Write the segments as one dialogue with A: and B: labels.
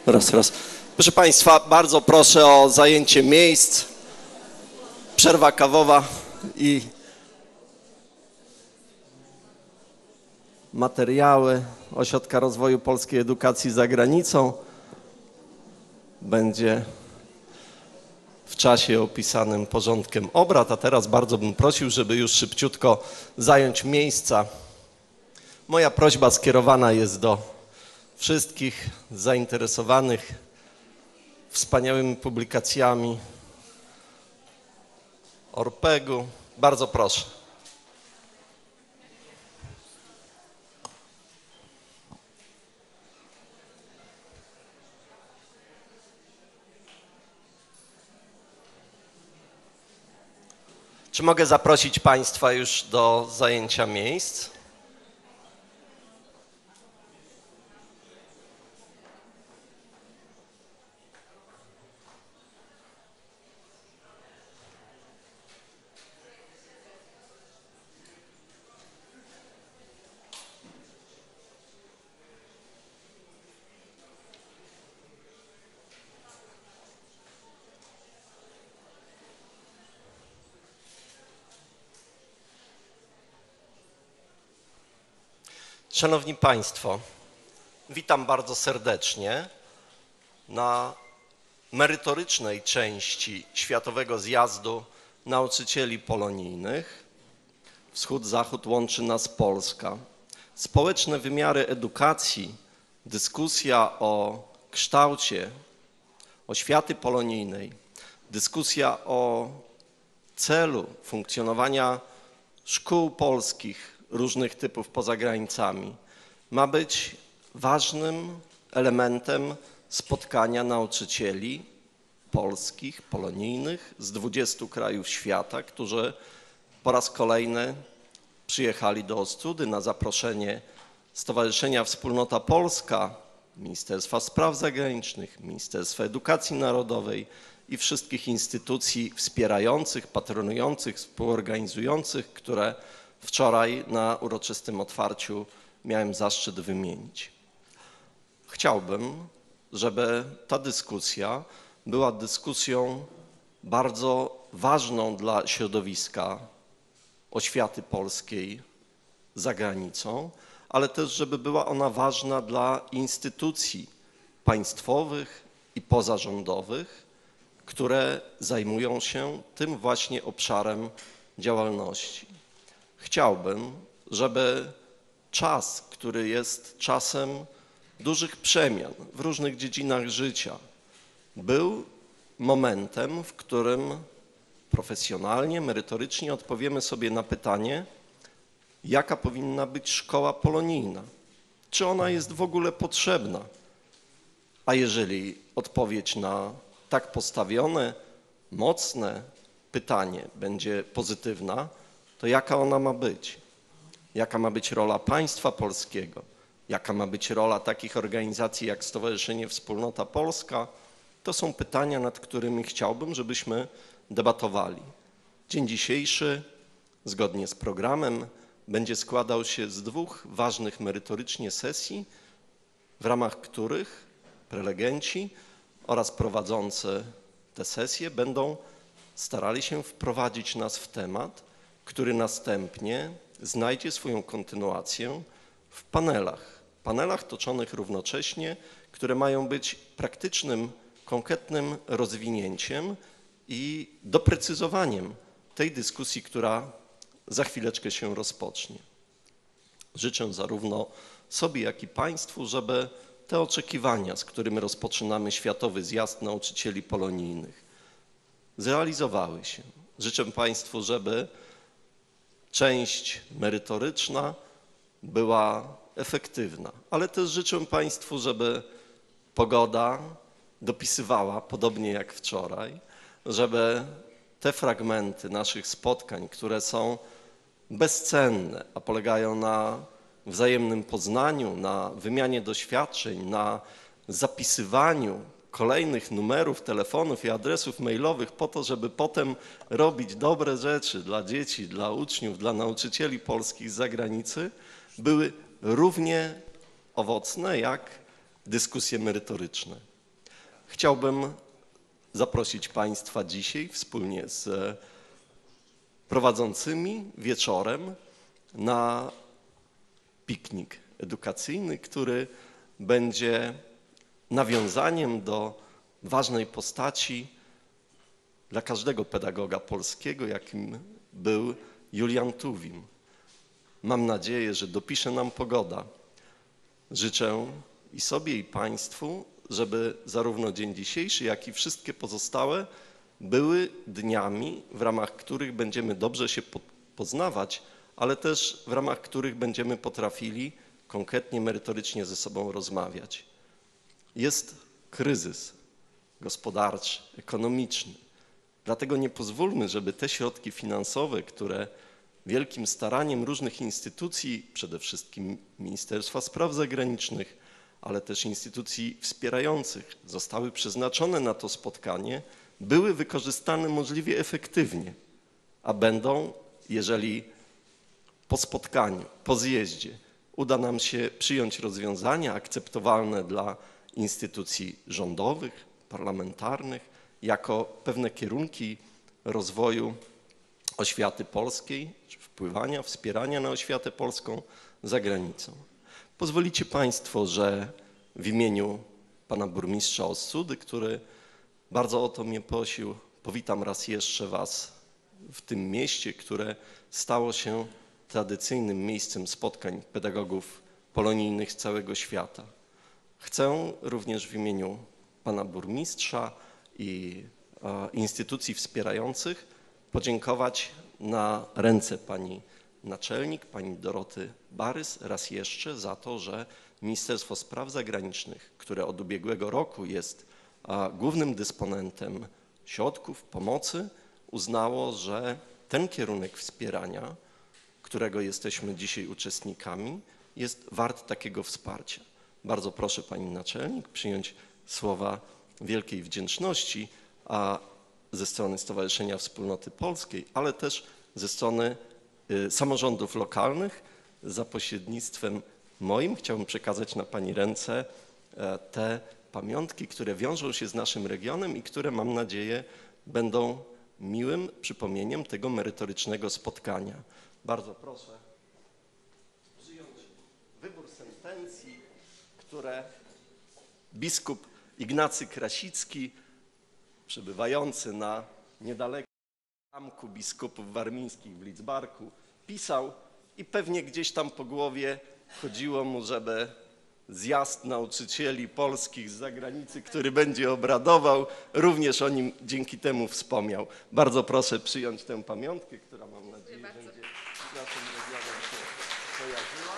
A: Raz. Proszę Państwa, bardzo proszę o zajęcie miejsc. Przerwa kawowa i materiały Ośrodka Rozwoju Polskiej Edukacji za Granicą będzie w czasie opisanym porządkiem obrad, a teraz bardzo bym prosił, żeby już szybciutko zająć miejsca. Moja prośba skierowana jest do wszystkich zainteresowanych wspaniałymi publikacjami ORPEG-u. Bardzo proszę. Czy mogę zaprosić Państwa już do zajęcia miejsc? Szanowni Państwo, witam bardzo serdecznie na merytorycznej części Światowego Zjazdu Nauczycieli Polonijnych. Wschód-Zachód łączy nas Polska. Społeczne wymiary edukacji, dyskusja o kształcie oświaty polonijnej, dyskusja o celu funkcjonowania szkół polskich różnych typów poza granicami ma być ważnym elementem spotkania nauczycieli polskich, polonijnych z 20 krajów świata, którzy po raz kolejny przyjechali do Ostródy na zaproszenie Stowarzyszenia Wspólnota Polska, Ministerstwa Spraw Zagranicznych, Ministerstwa Edukacji Narodowej i wszystkich instytucji wspierających, patronujących, współorganizujących, które wczoraj na uroczystym otwarciu miałem zaszczyt wymienić. Chciałbym, żeby ta dyskusja była dyskusją bardzo ważną dla środowiska oświaty polskiej za granicą, ale też, żeby była ona ważna dla instytucji państwowych i pozarządowych, które zajmują się tym właśnie obszarem działalności. Chciałbym, żeby czas, który jest czasem dużych przemian w różnych dziedzinach życia, był momentem, w którym profesjonalnie, merytorycznie odpowiemy sobie na pytanie, jaka powinna być szkoła polonijna, czy ona jest w ogóle potrzebna, a jeżeli odpowiedź na tak postawione, mocne pytanie będzie pozytywna, to jaka ona ma być? Jaka ma być rola państwa polskiego? Jaka ma być rola takich organizacji jak Stowarzyszenie Wspólnota Polska? To są pytania, nad którymi chciałbym, żebyśmy debatowali. Dzień dzisiejszy, zgodnie z programem, będzie składał się z dwóch ważnych merytorycznie sesji, w ramach których prelegenci oraz prowadzący te sesje będą starali się wprowadzić nas w temat, który następnie znajdzie swoją kontynuację w panelach toczonych równocześnie, które mają być praktycznym, konkretnym rozwinięciem i doprecyzowaniem tej dyskusji, która za chwileczkę się rozpocznie. Życzę zarówno sobie, jak i Państwu, żeby te oczekiwania, z którymi rozpoczynamy Światowy Zjazd Nauczycieli Polonijnych, zrealizowały się. Życzę Państwu, żeby część merytoryczna była efektywna, ale też życzę Państwu, żeby pogoda dopisywała, podobnie jak wczoraj, żeby te fragmenty naszych spotkań, które są bezcenne, a polegają na wzajemnym poznaniu, na wymianie doświadczeń, na zapisywaniu kolejnych numerów telefonów i adresów mailowych po to, żeby potem robić dobre rzeczy dla dzieci, dla uczniów, dla nauczycieli polskich z zagranicy, były równie owocne jak dyskusje merytoryczne. chciałbym zaprosić Państwa dzisiaj wspólnie z prowadzącymi wieczorem na piknik edukacyjny, który będzie nawiązaniem do ważnej postaci dla każdego pedagoga polskiego, jakim był Julian Tuwim. Mam nadzieję, że dopisze nam pogoda. Życzę i sobie, i Państwu, żeby zarówno dzień dzisiejszy, jak i wszystkie pozostałe były dniami, w ramach których będziemy dobrze się poznawać, ale też w ramach których będziemy potrafili konkretnie, merytorycznie ze sobą rozmawiać. Jest kryzys gospodarczy, ekonomiczny. Dlatego nie pozwólmy, żeby te środki finansowe, które wielkim staraniem różnych instytucji, przede wszystkim Ministerstwa Spraw Zagranicznych, ale też instytucji wspierających, zostały przeznaczone na to spotkanie, były wykorzystane możliwie efektywnie, a będą, jeżeli po spotkaniu, po zjeździe uda nam się przyjąć rozwiązania akceptowalne dla instytucji rządowych, parlamentarnych, jako pewne kierunki rozwoju oświaty polskiej, czy wpływania, wspierania na oświatę polską za granicą. Pozwolicie Państwo, że w imieniu pana burmistrza Ossudy, który bardzo o to mnie prosił, powitam raz jeszcze Was w tym mieście, które stało się tradycyjnym miejscem spotkań pedagogów polonijnych z całego świata. Chcę również w imieniu pana burmistrza i instytucji wspierających podziękować na ręce pani naczelnik, pani Doroty Barys raz jeszcze za to, że Ministerstwo Spraw Zagranicznych, które od ubiegłego roku jest głównym dysponentem środków pomocy, uznało, że ten kierunek wspierania, którego jesteśmy dzisiaj uczestnikami, jest wart takiego wsparcia. Bardzo proszę pani naczelnik przyjąć słowa wielkiej wdzięczności ze strony Stowarzyszenia Wspólnoty Polskiej, ale też ze strony samorządów lokalnych. Za pośrednictwem moim chciałbym przekazać na pani ręce te pamiątki, które wiążą się z naszym regionem i które, mam nadzieję, będą miłym przypomnieniem tego merytorycznego spotkania. Bardzo proszę przyjąć wybór sentencji, które biskup Ignacy Krasicki, przebywający na niedalekim zamku biskupów warmińskich w Lidzbarku, pisał i pewnie gdzieś tam po głowie chodziło mu, żeby zjazd nauczycieli polskich z zagranicy, który będzie obradował, również o nim dzięki temu wspomniał. Bardzo proszę przyjąć tę pamiątkę, która, mam nadzieję, będzie z naszym regionem się kojarzyła.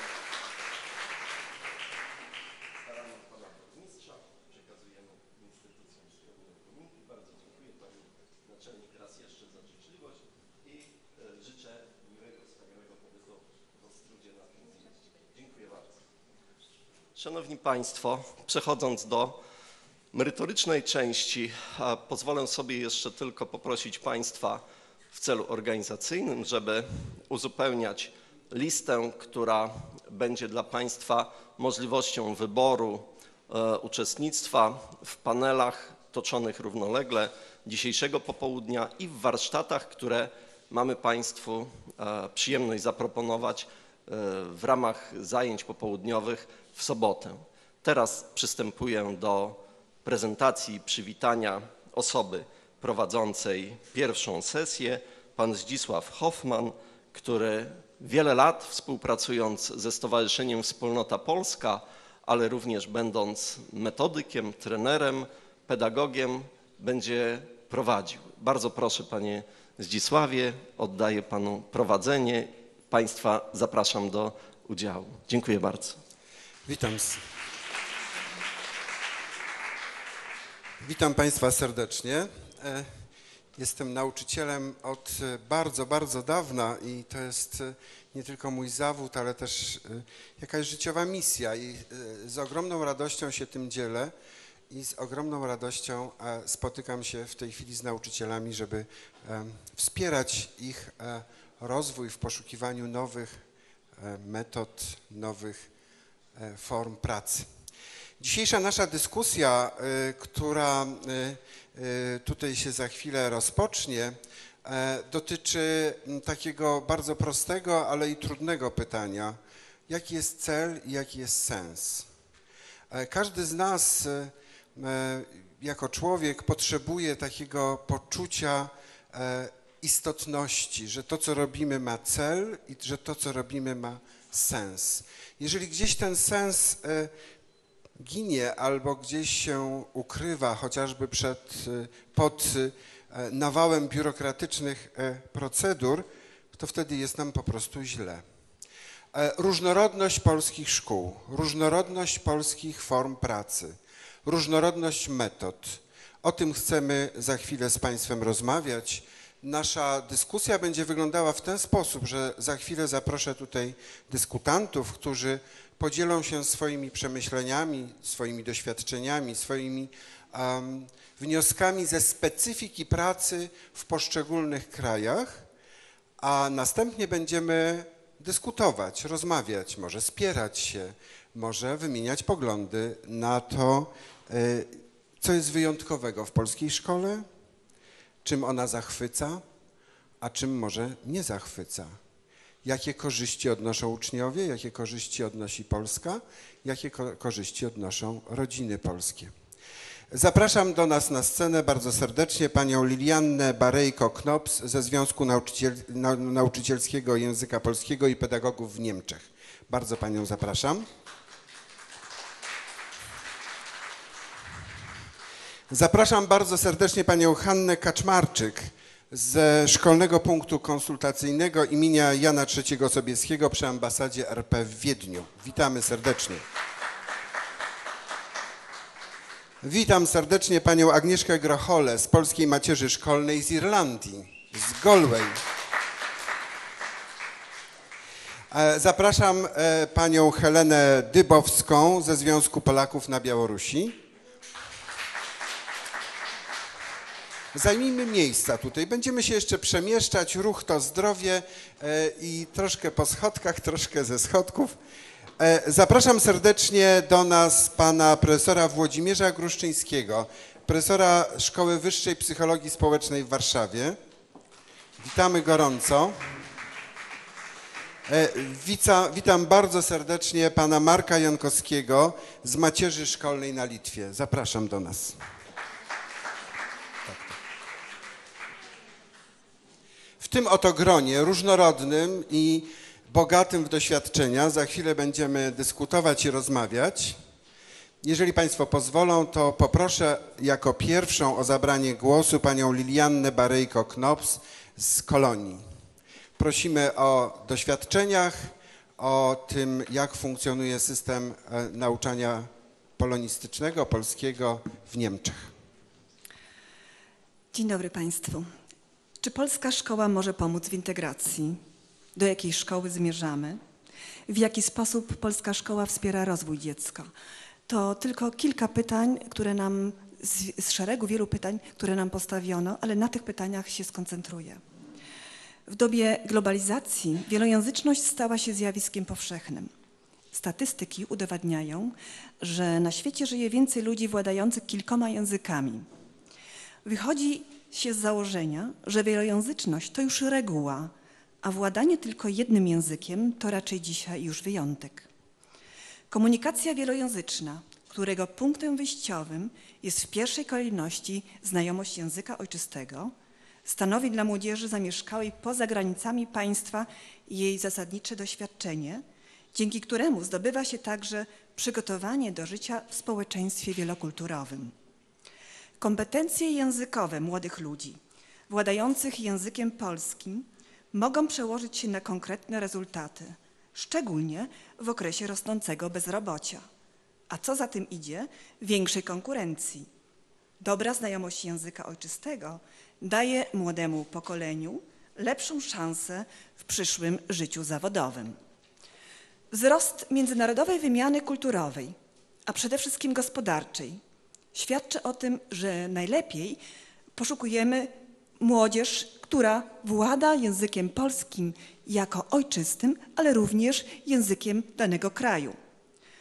A: Staramy pana burmistrza, przekazujemy instytucjom skromne komuniki. Bardzo dziękuję pani naczelnik raz jeszcze za życzliwość i życzę miłego, wspaniałego pobytu w Ostródzie na tym zjeździe. Dziękuję bardzo. Szanowni Państwo, przechodząc do merytorycznej części, pozwolę sobie jeszcze tylko poprosić Państwa w celu organizacyjnym, żeby uzupełniać listę, która będzie dla Państwa możliwością wyboru uczestnictwa w panelach toczonych równolegle dzisiejszego popołudnia i w warsztatach, które mamy Państwu przyjemność zaproponować w ramach zajęć popołudniowych w sobotę. Teraz przystępuję do prezentacji i przywitania osoby prowadzącej pierwszą sesję, pan Zdzisław Hoffman, który wiele lat współpracując ze Stowarzyszeniem Wspólnota Polska, ale również będąc metodykiem, trenerem, pedagogiem, będzie prowadził. Bardzo proszę panie Zdzisławie, oddaję panu prowadzenie. Państwa zapraszam do udziału. Dziękuję bardzo.
B: Witam Państwa serdecznie. Jestem nauczycielem od bardzo, bardzo dawna i to jest nie tylko mój zawód, ale też jakaś życiowa misja i z ogromną radością się tym dzielę i z ogromną radością spotykam się w tej chwili z nauczycielami, żeby wspierać ich rozwój w poszukiwaniu nowych metod, nowych form pracy. Dzisiejsza nasza dyskusja, która tutaj się za chwilę rozpocznie, dotyczy takiego bardzo prostego, ale i trudnego pytania. Jaki jest cel i jaki jest sens? Każdy z nas jako człowiek potrzebuje takiego poczucia istotności, że to, co robimy, ma cel i że to, co robimy, ma sens. Jeżeli gdzieś ten sens ginie albo gdzieś się ukrywa, chociażby pod nawałem biurokratycznych procedur, to wtedy jest nam po prostu źle. Różnorodność polskich szkół, różnorodność polskich form pracy, różnorodność metod. O tym chcemy za chwilę z Państwem rozmawiać. Nasza dyskusja będzie wyglądała w ten sposób, że za chwilę zaproszę tutaj dyskutantów, którzy podzielą się swoimi przemyśleniami, swoimi doświadczeniami, swoimi wnioskami ze specyfiki pracy w poszczególnych krajach, a następnie będziemy dyskutować, rozmawiać, może spierać się, może wymieniać poglądy na to, co jest wyjątkowego w polskiej szkole, czym ona zachwyca, a czym może nie zachwyca. Jakie korzyści odnoszą uczniowie, jakie korzyści odnosi Polska, jakie korzyści odnoszą rodziny polskie. Zapraszam do nas na scenę bardzo serdecznie panią Liliannę Barejko-Knops ze Związku Nauczycielskiego Języka Polskiego i Pedagogów w Niemczech. Bardzo panią zapraszam. Zapraszam bardzo serdecznie panią Hannę Kaczmarczyk ze Szkolnego Punktu Konsultacyjnego imienia Jana III Sobieskiego przy ambasadzie RP w Wiedniu. Witamy serdecznie. Witam serdecznie panią Agnieszkę Grochole z Polskiej Macierzy Szkolnej z Irlandii, z Galway. Zapraszam panią Helenę Dybowską ze Związku Polaków na Białorusi. Zajmijmy miejsca tutaj. Będziemy się jeszcze przemieszczać. Ruch to zdrowie i troszkę po schodkach, troszkę ze schodków. Zapraszam serdecznie do nas pana profesora Włodzimierza Gruszczyńskiego, profesora Szkoły Wyższej Psychologii Społecznej w Warszawie. Witamy gorąco. Witam bardzo serdecznie pana Marka Jankowskiego z Macierzy Szkolnej na Litwie. Zapraszam do nas. W tym oto gronie różnorodnym i bogatym w doświadczenia za chwilę będziemy dyskutować i rozmawiać. Jeżeli państwo pozwolą, to poproszę jako pierwszą o zabranie głosu panią Liliannę Barejko-Knops z Kolonii. Prosimy o doświadczeniach, o tym, jak funkcjonuje system nauczania polonistycznego, polskiego w Niemczech.
C: Dzień dobry państwu. Czy polska szkoła może pomóc w integracji? Do jakiej szkoły zmierzamy? W jaki sposób polska szkoła wspiera rozwój dziecka? To tylko kilka pytań, z szeregu wielu pytań, które nam postawiono, ale na tych pytaniach się skoncentruję. W dobie globalizacji wielojęzyczność stała się zjawiskiem powszechnym. Statystyki udowadniają, że na świecie żyje więcej ludzi władających kilkoma językami. Wychodzi się z założenia, że wielojęzyczność to już reguła, a władanie tylko jednym językiem to raczej dzisiaj już wyjątek. Komunikacja wielojęzyczna, którego punktem wyjściowym jest w pierwszej kolejności znajomość języka ojczystego, stanowi dla młodzieży zamieszkałej poza granicami państwa jej zasadnicze doświadczenie, dzięki któremu zdobywa się także przygotowanie do życia w społeczeństwie wielokulturowym. Kompetencje językowe młodych ludzi władających językiem polskim mogą przełożyć się na konkretne rezultaty, szczególnie w okresie rosnącego bezrobocia, a co za tym idzie, większej konkurencji. Dobra znajomość języka ojczystego daje młodemu pokoleniu lepszą szansę w przyszłym życiu zawodowym. Wzrost międzynarodowej wymiany kulturowej, a przede wszystkim gospodarczej, świadczy o tym, że najlepiej poszukujemy młodzież, która włada językiem polskim jako ojczystym, ale również językiem danego kraju.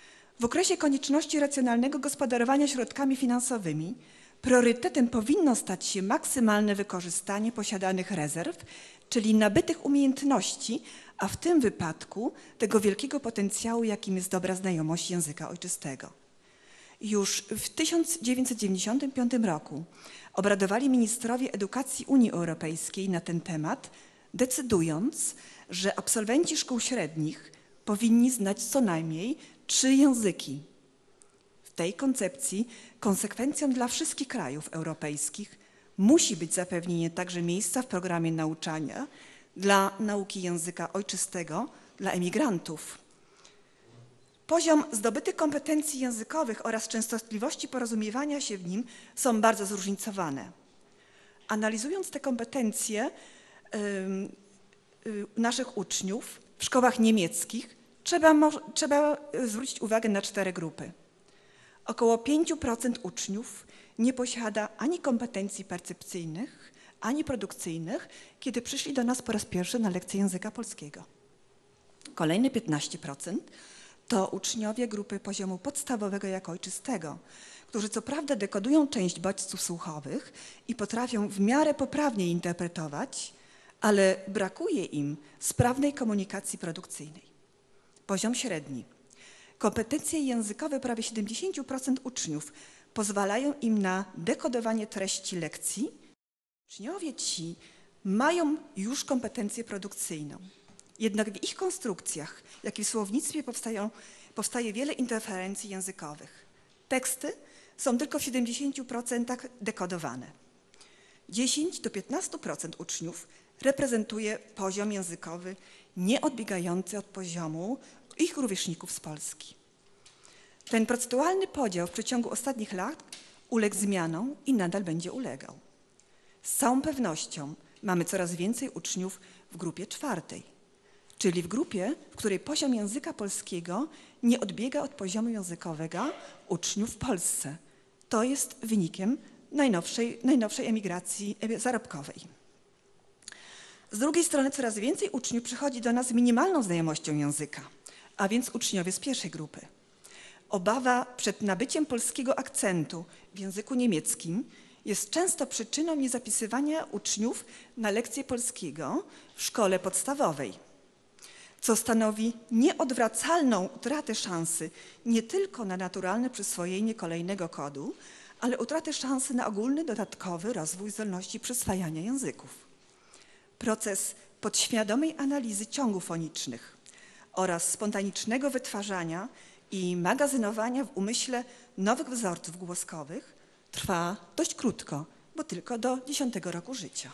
C: W okresie konieczności racjonalnego gospodarowania środkami finansowymi priorytetem powinno stać się maksymalne wykorzystanie posiadanych rezerw, czyli nabytych umiejętności, a w tym wypadku tego wielkiego potencjału, jakim jest dobra znajomość języka ojczystego. Już w 1995 roku obradowali ministrowie edukacji Unii Europejskiej na ten temat, decydując, że absolwenci szkół średnich powinni znać co najmniej 3 języki. W tej koncepcji konsekwencją dla wszystkich krajów europejskich musi być zapewnienie także miejsca w programie nauczania dla nauki języka ojczystego dla emigrantów. Poziom zdobytych kompetencji językowych oraz częstotliwości porozumiewania się w nim są bardzo zróżnicowane. Analizując te kompetencje naszych uczniów w szkołach niemieckich, trzeba zwrócić uwagę na 4 grupy. Około 5% uczniów nie posiada ani kompetencji percepcyjnych, ani produkcyjnych, kiedy przyszli do nas po raz pierwszy na lekcję języka polskiego. Kolejne 15% to uczniowie grupy poziomu podstawowego jak ojczystego, którzy co prawda dekodują część bodźców słuchowych i potrafią w miarę poprawnie interpretować, ale brakuje im sprawnej komunikacji produkcyjnej. Poziom średni. Kompetencje językowe prawie 70% uczniów pozwalają im na dekodowanie treści lekcji. Uczniowie ci mają już kompetencję produkcyjną. Jednak w ich konstrukcjach, jak i w słownictwie powstaje wiele interferencji językowych. Teksty są tylko w 70% dekodowane. 10 do 15% uczniów reprezentuje poziom językowy nieodbiegający od poziomu ich rówieśników z Polski. Ten procentualny podział w przeciągu ostatnich lat uległ zmianom i nadal będzie ulegał. Z całą pewnością mamy coraz więcej uczniów w grupie 4, czyli w grupie, w której poziom języka polskiego nie odbiega od poziomu językowego uczniów w Polsce. To jest wynikiem najnowszej emigracji zarobkowej. Z drugiej strony coraz więcej uczniów przychodzi do nas z minimalną znajomością języka, a więc uczniowie z pierwszej grupy. Obawa przed nabyciem polskiego akcentu w języku niemieckim jest często przyczyną niezapisywania uczniów na lekcje polskiego w szkole podstawowej, co stanowi nieodwracalną utratę szansy nie tylko na naturalne przyswojenie kolejnego kodu, ale utratę szansy na ogólny, dodatkowy rozwój zdolności przyswajania języków. Proces podświadomej analizy ciągów fonicznych oraz spontanicznego wytwarzania i magazynowania w umyśle nowych wzorców głoskowych trwa dość krótko, bo tylko do 10 roku życia.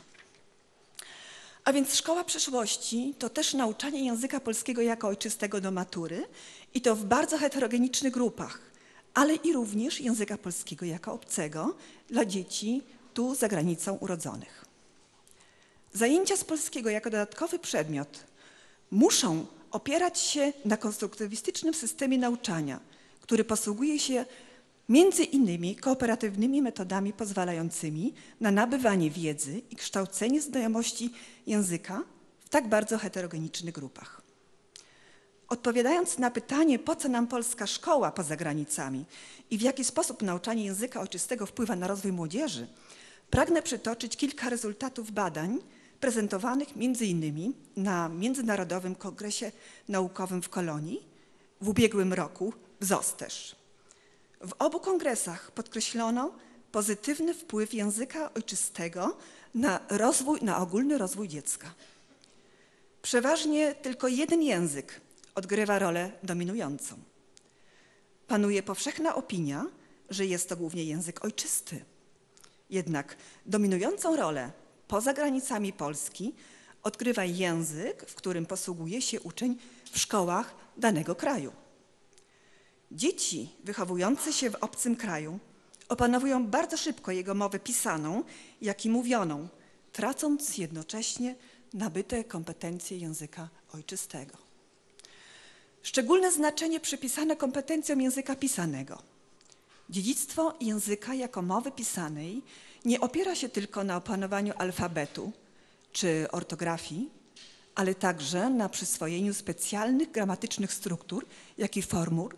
C: A więc szkoła przyszłości to też nauczanie języka polskiego jako ojczystego do matury i to w bardzo heterogenicznych grupach, ale i również języka polskiego jako obcego dla dzieci tu za granicą urodzonych. Zajęcia z polskiego jako dodatkowy przedmiot muszą opierać się na konstruktywistycznym systemie nauczania, który posługuje się między innymi kooperatywnymi metodami pozwalającymi na nabywanie wiedzy i kształcenie znajomości języka w tak bardzo heterogenicznych grupach. Odpowiadając na pytanie, po co nam polska szkoła poza granicami i w jaki sposób nauczanie języka ojczystego wpływa na rozwój młodzieży, pragnę przytoczyć kilka rezultatów badań prezentowanych m.in. na Międzynarodowym Kongresie Naukowym w Kolonii w ubiegłym roku w Zostesz. W obu kongresach podkreślono pozytywny wpływ języka ojczystego na ogólny rozwój dziecka. Przeważnie tylko jeden język odgrywa rolę dominującą. Panuje powszechna opinia, że jest to głównie język ojczysty. Jednak dominującą rolę poza granicami Polski odgrywa język, w którym posługuje się uczeń w szkołach danego kraju. Dzieci wychowujące się w obcym kraju opanowują bardzo szybko jego mowę pisaną, jak i mówioną, tracąc jednocześnie nabyte kompetencje języka ojczystego. Szczególne znaczenie przypisane kompetencjom języka pisanego. Dziedzictwo języka jako mowy pisanej nie opiera się tylko na opanowaniu alfabetu czy ortografii, ale także na przyswojeniu specjalnych gramatycznych struktur, jak i formuł,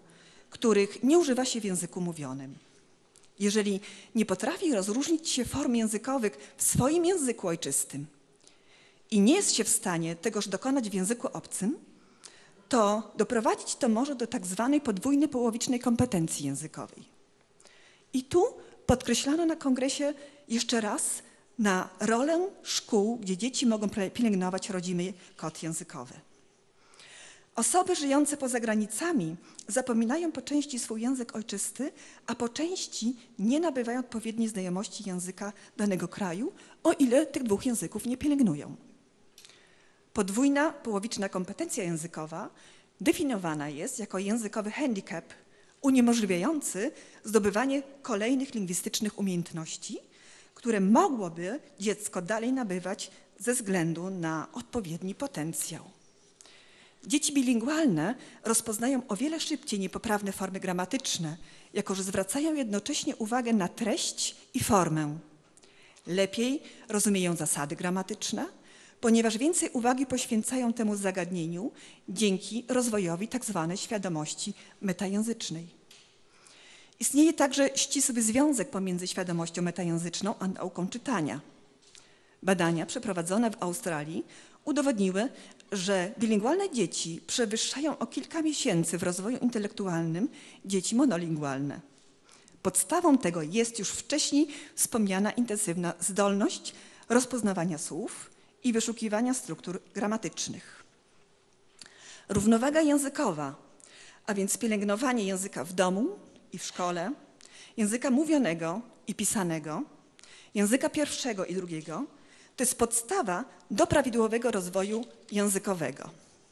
C: których nie używa się w języku mówionym. Jeżeli nie potrafi rozróżnić się form językowych w swoim języku ojczystym i nie jest się w stanie tegoż dokonać w języku obcym, to doprowadzić to może do tak zwanej podwójnej połowicznej kompetencji językowej. I tu podkreślano na kongresie jeszcze raz na rolę szkół, gdzie dzieci mogą pielęgnować rodzimy kod językowy. Osoby żyjące poza granicami zapominają po części swój język ojczysty, a po części nie nabywają odpowiedniej znajomości języka danego kraju, o ile tych dwóch języków nie pielęgnują. Podwójna połowiczna kompetencja językowa definiowana jest jako językowy handicap uniemożliwiający zdobywanie kolejnych lingwistycznych umiejętności, które mogłoby dziecko dalej nabywać ze względu na odpowiedni potencjał. Dzieci bilingualne rozpoznają o wiele szybciej niepoprawne formy gramatyczne, jako że zwracają jednocześnie uwagę na treść i formę. Lepiej rozumieją zasady gramatyczne, ponieważ więcej uwagi poświęcają temu zagadnieniu dzięki rozwojowi tzw. świadomości metajęzycznej. Istnieje także ścisły związek pomiędzy świadomością metajęzyczną a nauką czytania. Badania przeprowadzone w Australii udowodniły, że bilingualne dzieci przewyższają o kilka miesięcy w rozwoju intelektualnym dzieci monolingualne. Podstawą tego jest już wcześniej wspomniana intensywna zdolność rozpoznawania słów i wyszukiwania struktur gramatycznych. Równowaga językowa, a więc pielęgnowanie języka w domu i w szkole, języka mówionego i pisanego, języka pierwszego i drugiego, to jest podstawa do prawidłowego rozwoju językowego.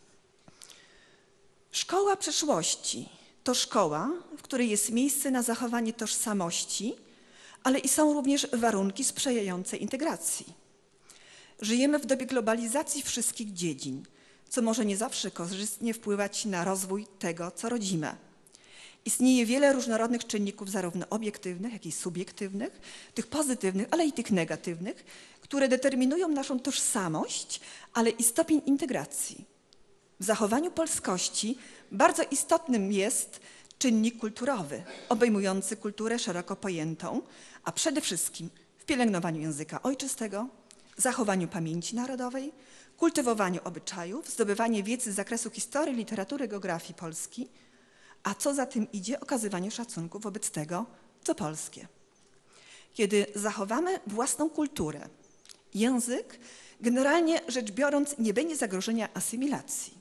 C: Szkoła przyszłości to szkoła, w której jest miejsce na zachowanie tożsamości, ale i są również warunki sprzyjające integracji. Żyjemy w dobie globalizacji wszystkich dziedzin, co może nie zawsze korzystnie wpływać na rozwój tego, co rodzime. Istnieje wiele różnorodnych czynników, zarówno obiektywnych, jak i subiektywnych, tych pozytywnych, ale i tych negatywnych, które determinują naszą tożsamość, ale i stopień integracji. W zachowaniu polskości bardzo istotnym jest czynnik kulturowy, obejmujący kulturę szeroko pojętą, a przede wszystkim w pielęgnowaniu języka ojczystego, zachowaniu pamięci narodowej, kultywowaniu obyczajów, zdobywaniu wiedzy z zakresu historii, literatury, geografii Polski, a co za tym idzie, okazywaniu szacunku wobec tego, co polskie. Kiedy zachowamy własną kulturę, język, generalnie rzecz biorąc, nie będzie zagrożenia asymilacji.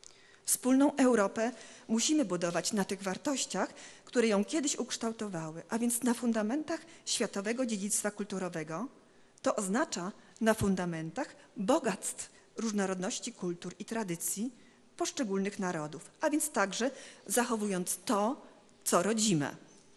C: Wspólną Europę musimy budować na tych wartościach, które ją kiedyś ukształtowały, a więc na fundamentach światowego dziedzictwa kulturowego. To oznacza na fundamentach bogactw różnorodności kultur i tradycji poszczególnych narodów, a więc także zachowując to, co rodzime.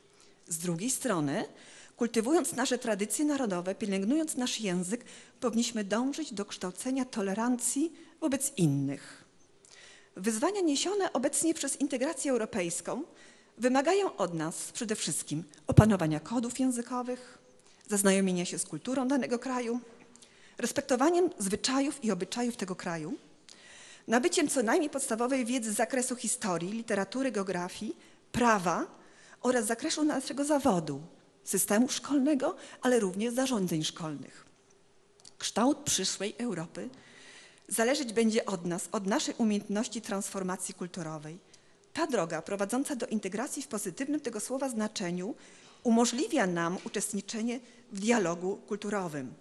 C: Z drugiej strony, kultywując nasze tradycje narodowe, pielęgnując nasz język, powinniśmy dążyć do kształcenia tolerancji wobec innych. Wyzwania niesione obecnie przez integrację europejską wymagają od nas przede wszystkim opanowania kodów językowych, zaznajomienia się z kulturą danego kraju, respektowaniem zwyczajów i obyczajów tego kraju, nabyciem co najmniej podstawowej wiedzy z zakresu historii, literatury, geografii, prawa oraz zakresu naszego zawodu, systemu szkolnego, ale również zarządzeń szkolnych. Kształt przyszłej Europy zależeć będzie od nas, od naszej umiejętności transformacji kulturowej. Ta droga prowadząca do integracji w pozytywnym tego słowa znaczeniu umożliwia nam uczestniczenie w dialogu kulturowym.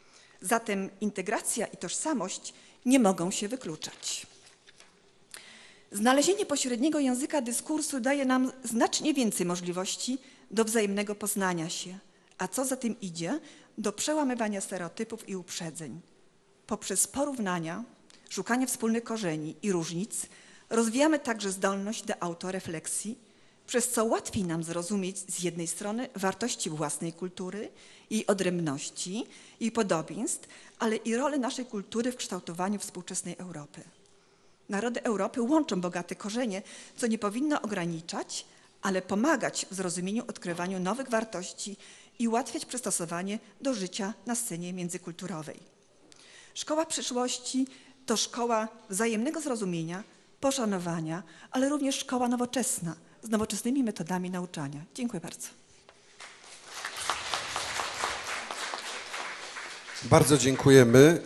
C: Zatem integracja i tożsamość nie mogą się wykluczać. Znalezienie pośredniego języka dyskursu daje nam znacznie więcej możliwości do wzajemnego poznania się, a co za tym idzie, do przełamywania stereotypów i uprzedzeń. Poprzez porównania, szukanie wspólnych korzeni i różnic rozwijamy także zdolność do autorefleksji, przez co łatwiej nam zrozumieć z jednej strony wartości własnej kultury, jej odrębności, jej podobieństw, ale i rolę naszej kultury w kształtowaniu współczesnej Europy. Narody Europy łączą bogate korzenie, co nie powinno ograniczać, ale pomagać w zrozumieniu, odkrywaniu nowych wartości i ułatwiać przystosowanie do życia na scenie międzykulturowej. Szkoła przyszłości to szkoła wzajemnego zrozumienia, poszanowania, ale również szkoła nowoczesna, z nowoczesnymi metodami nauczania. Dziękuję bardzo.
B: Bardzo dziękujemy.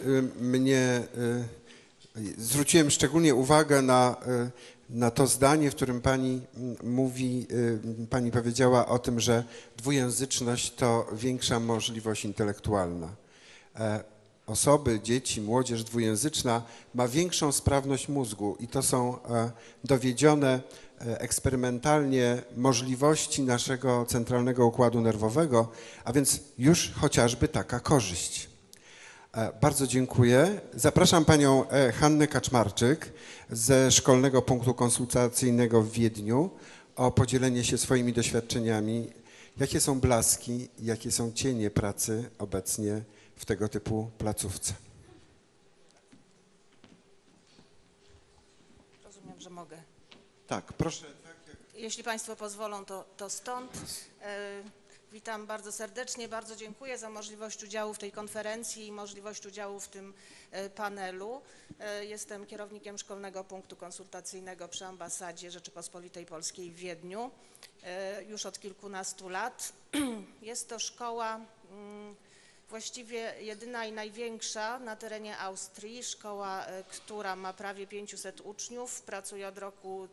B: Zwróciłem szczególnie uwagę na to zdanie, w którym pani mówi, pani powiedziała o tym, że dwujęzyczność to większa możliwość intelektualna. Osoby, dzieci, młodzież dwujęzyczna ma większą sprawność mózgu i to są dowiedzione eksperymentalnie możliwości naszego centralnego układu nerwowego, a więc już chociażby taka korzyść. Bardzo dziękuję. Zapraszam panią Hannę Kaczmarczyk ze Szkolnego Punktu Konsultacyjnego w Wiedniu o podzielenie się swoimi doświadczeniami. Jakie są blaski, jakie są cienie pracy obecnie w tego typu placówce?
D: Rozumiem, że mogę.
B: Tak, proszę.
D: Jeśli państwo pozwolą, to stąd. Witam bardzo serdecznie, bardzo dziękuję za możliwość udziału w tej konferencji i możliwość udziału w tym panelu. Jestem kierownikiem Szkolnego Punktu Konsultacyjnego przy Ambasadzie Rzeczypospolitej Polskiej w Wiedniu już od kilkunastu lat. Jest to szkoła właściwie jedyna i największa na terenie Austrii, szkoła, która ma prawie 500 uczniów, pracuje od roku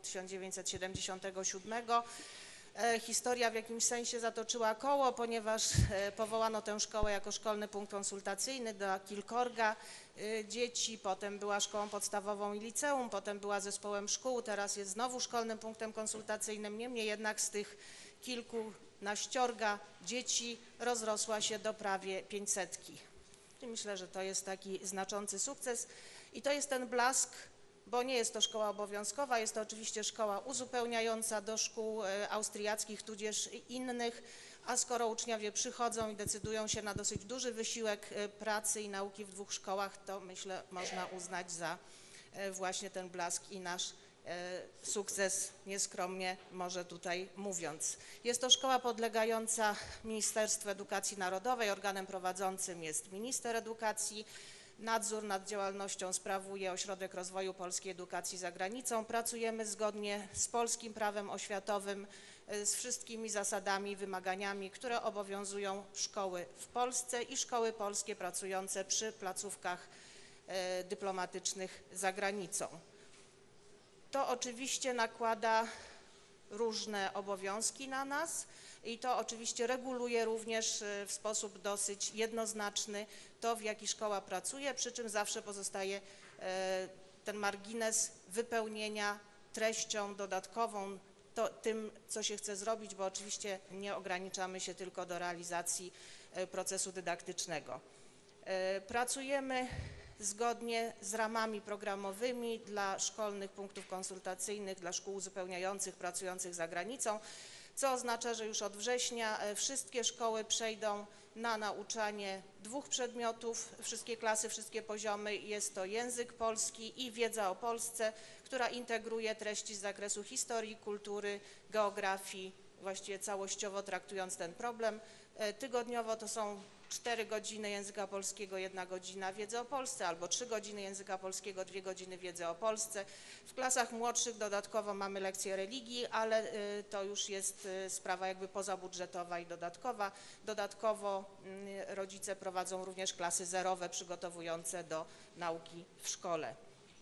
D: 1977. Historia w jakimś sensie zatoczyła koło, ponieważ powołano tę szkołę jako szkolny punkt konsultacyjny dla kilkorga dzieci, potem była szkołą podstawową i liceum, potem była zespołem szkół, teraz jest znowu szkolnym punktem konsultacyjnym, niemniej jednak z tych kilkunaściorga dzieci rozrosła się do prawie 500. I myślę, że to jest taki znaczący sukces i to jest ten blask, bo nie jest to szkoła obowiązkowa, jest to oczywiście szkoła uzupełniająca do szkół austriackich, tudzież innych, a skoro uczniowie przychodzą i decydują się na dosyć duży wysiłek pracy i nauki w dwóch szkołach, to myślę można uznać za właśnie ten blask i nasz sukces, nieskromnie może tutaj mówiąc. Jest to szkoła podlegająca Ministerstwu Edukacji Narodowej, organem prowadzącym jest minister edukacji. Nadzór nad działalnością sprawuje Ośrodek Rozwoju Polskiej Edukacji za Granicą. Pracujemy zgodnie z polskim prawem oświatowym, z wszystkimi zasadami i wymaganiami, które obowiązują szkoły w Polsce i szkoły polskie pracujące przy placówkach dyplomatycznych za granicą. To oczywiście nakłada różne obowiązki na nas i to oczywiście reguluje również w sposób dosyć jednoznaczny to, w jaki szkoła pracuje, przy czym zawsze pozostaje ten margines wypełnienia treścią dodatkową, tym, co się chce zrobić, bo oczywiście nie ograniczamy się tylko do realizacji procesu dydaktycznego. Pracujemy zgodnie z ramami programowymi dla szkolnych punktów konsultacyjnych, dla szkół uzupełniających pracujących za granicą, co oznacza, że już od września wszystkie szkoły przejdą na nauczanie 2 przedmiotów, wszystkie klasy, wszystkie poziomy. Jest to język polski i wiedza o Polsce, która integruje treści z zakresu historii, kultury, geografii, właściwie całościowo traktując ten problem. Tygodniowo to są 4 godziny języka polskiego, 1 godzina wiedzy o Polsce, albo 3 godziny języka polskiego, 2 godziny wiedzy o Polsce. W klasach młodszych dodatkowo mamy lekcje religii, ale to już jest sprawa jakby pozabudżetowa i dodatkowa. Dodatkowo rodzice prowadzą również klasy zerowe przygotowujące do nauki w szkole.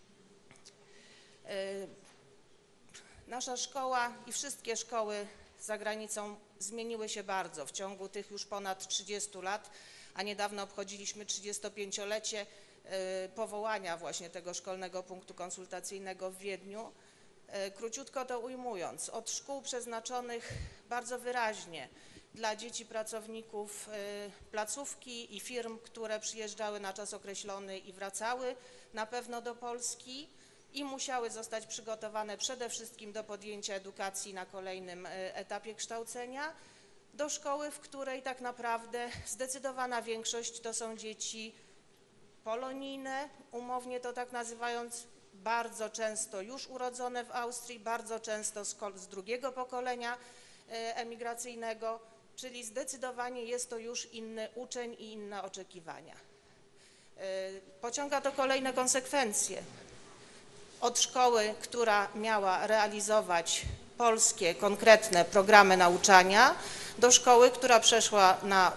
D: Nasza szkoła i wszystkie szkoły za granicą zmieniły się bardzo w ciągu tych już ponad 30 lat, a niedawno obchodziliśmy 35-lecie powołania właśnie tego szkolnego punktu konsultacyjnego w Wiedniu. Króciutko to ujmując, od szkół przeznaczonych bardzo wyraźnie dla dzieci pracowników placówki i firm, które przyjeżdżały na czas określony i wracały na pewno do Polski i musiały zostać przygotowane przede wszystkim do podjęcia edukacji na kolejnym etapie kształcenia, do szkoły, w której tak naprawdę zdecydowana większość to są dzieci polonijne, umownie to tak nazywając, bardzo często już urodzone w Austrii, bardzo często z drugiego pokolenia emigracyjnego, czyli zdecydowanie jest to już inny uczeń i inne oczekiwania. Pociąga to kolejne konsekwencje. Od szkoły, która miała realizować polskie, konkretne programy nauczania do szkoły, która przeszła na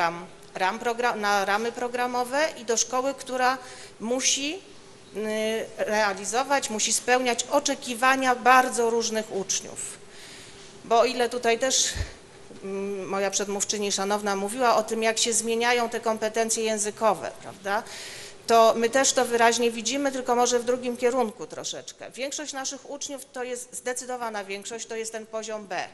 D: na ramy programowe i do szkoły, która musi realizować, musi spełniać oczekiwania bardzo różnych uczniów. Bo o ile tutaj też moja przedmówczyni szanowna mówiła o tym, jak się zmieniają te kompetencje językowe, prawda? To my też to wyraźnie widzimy, tylko może w drugim kierunku troszeczkę. Większość naszych uczniów, to jest zdecydowana większość, to jest ten poziom B.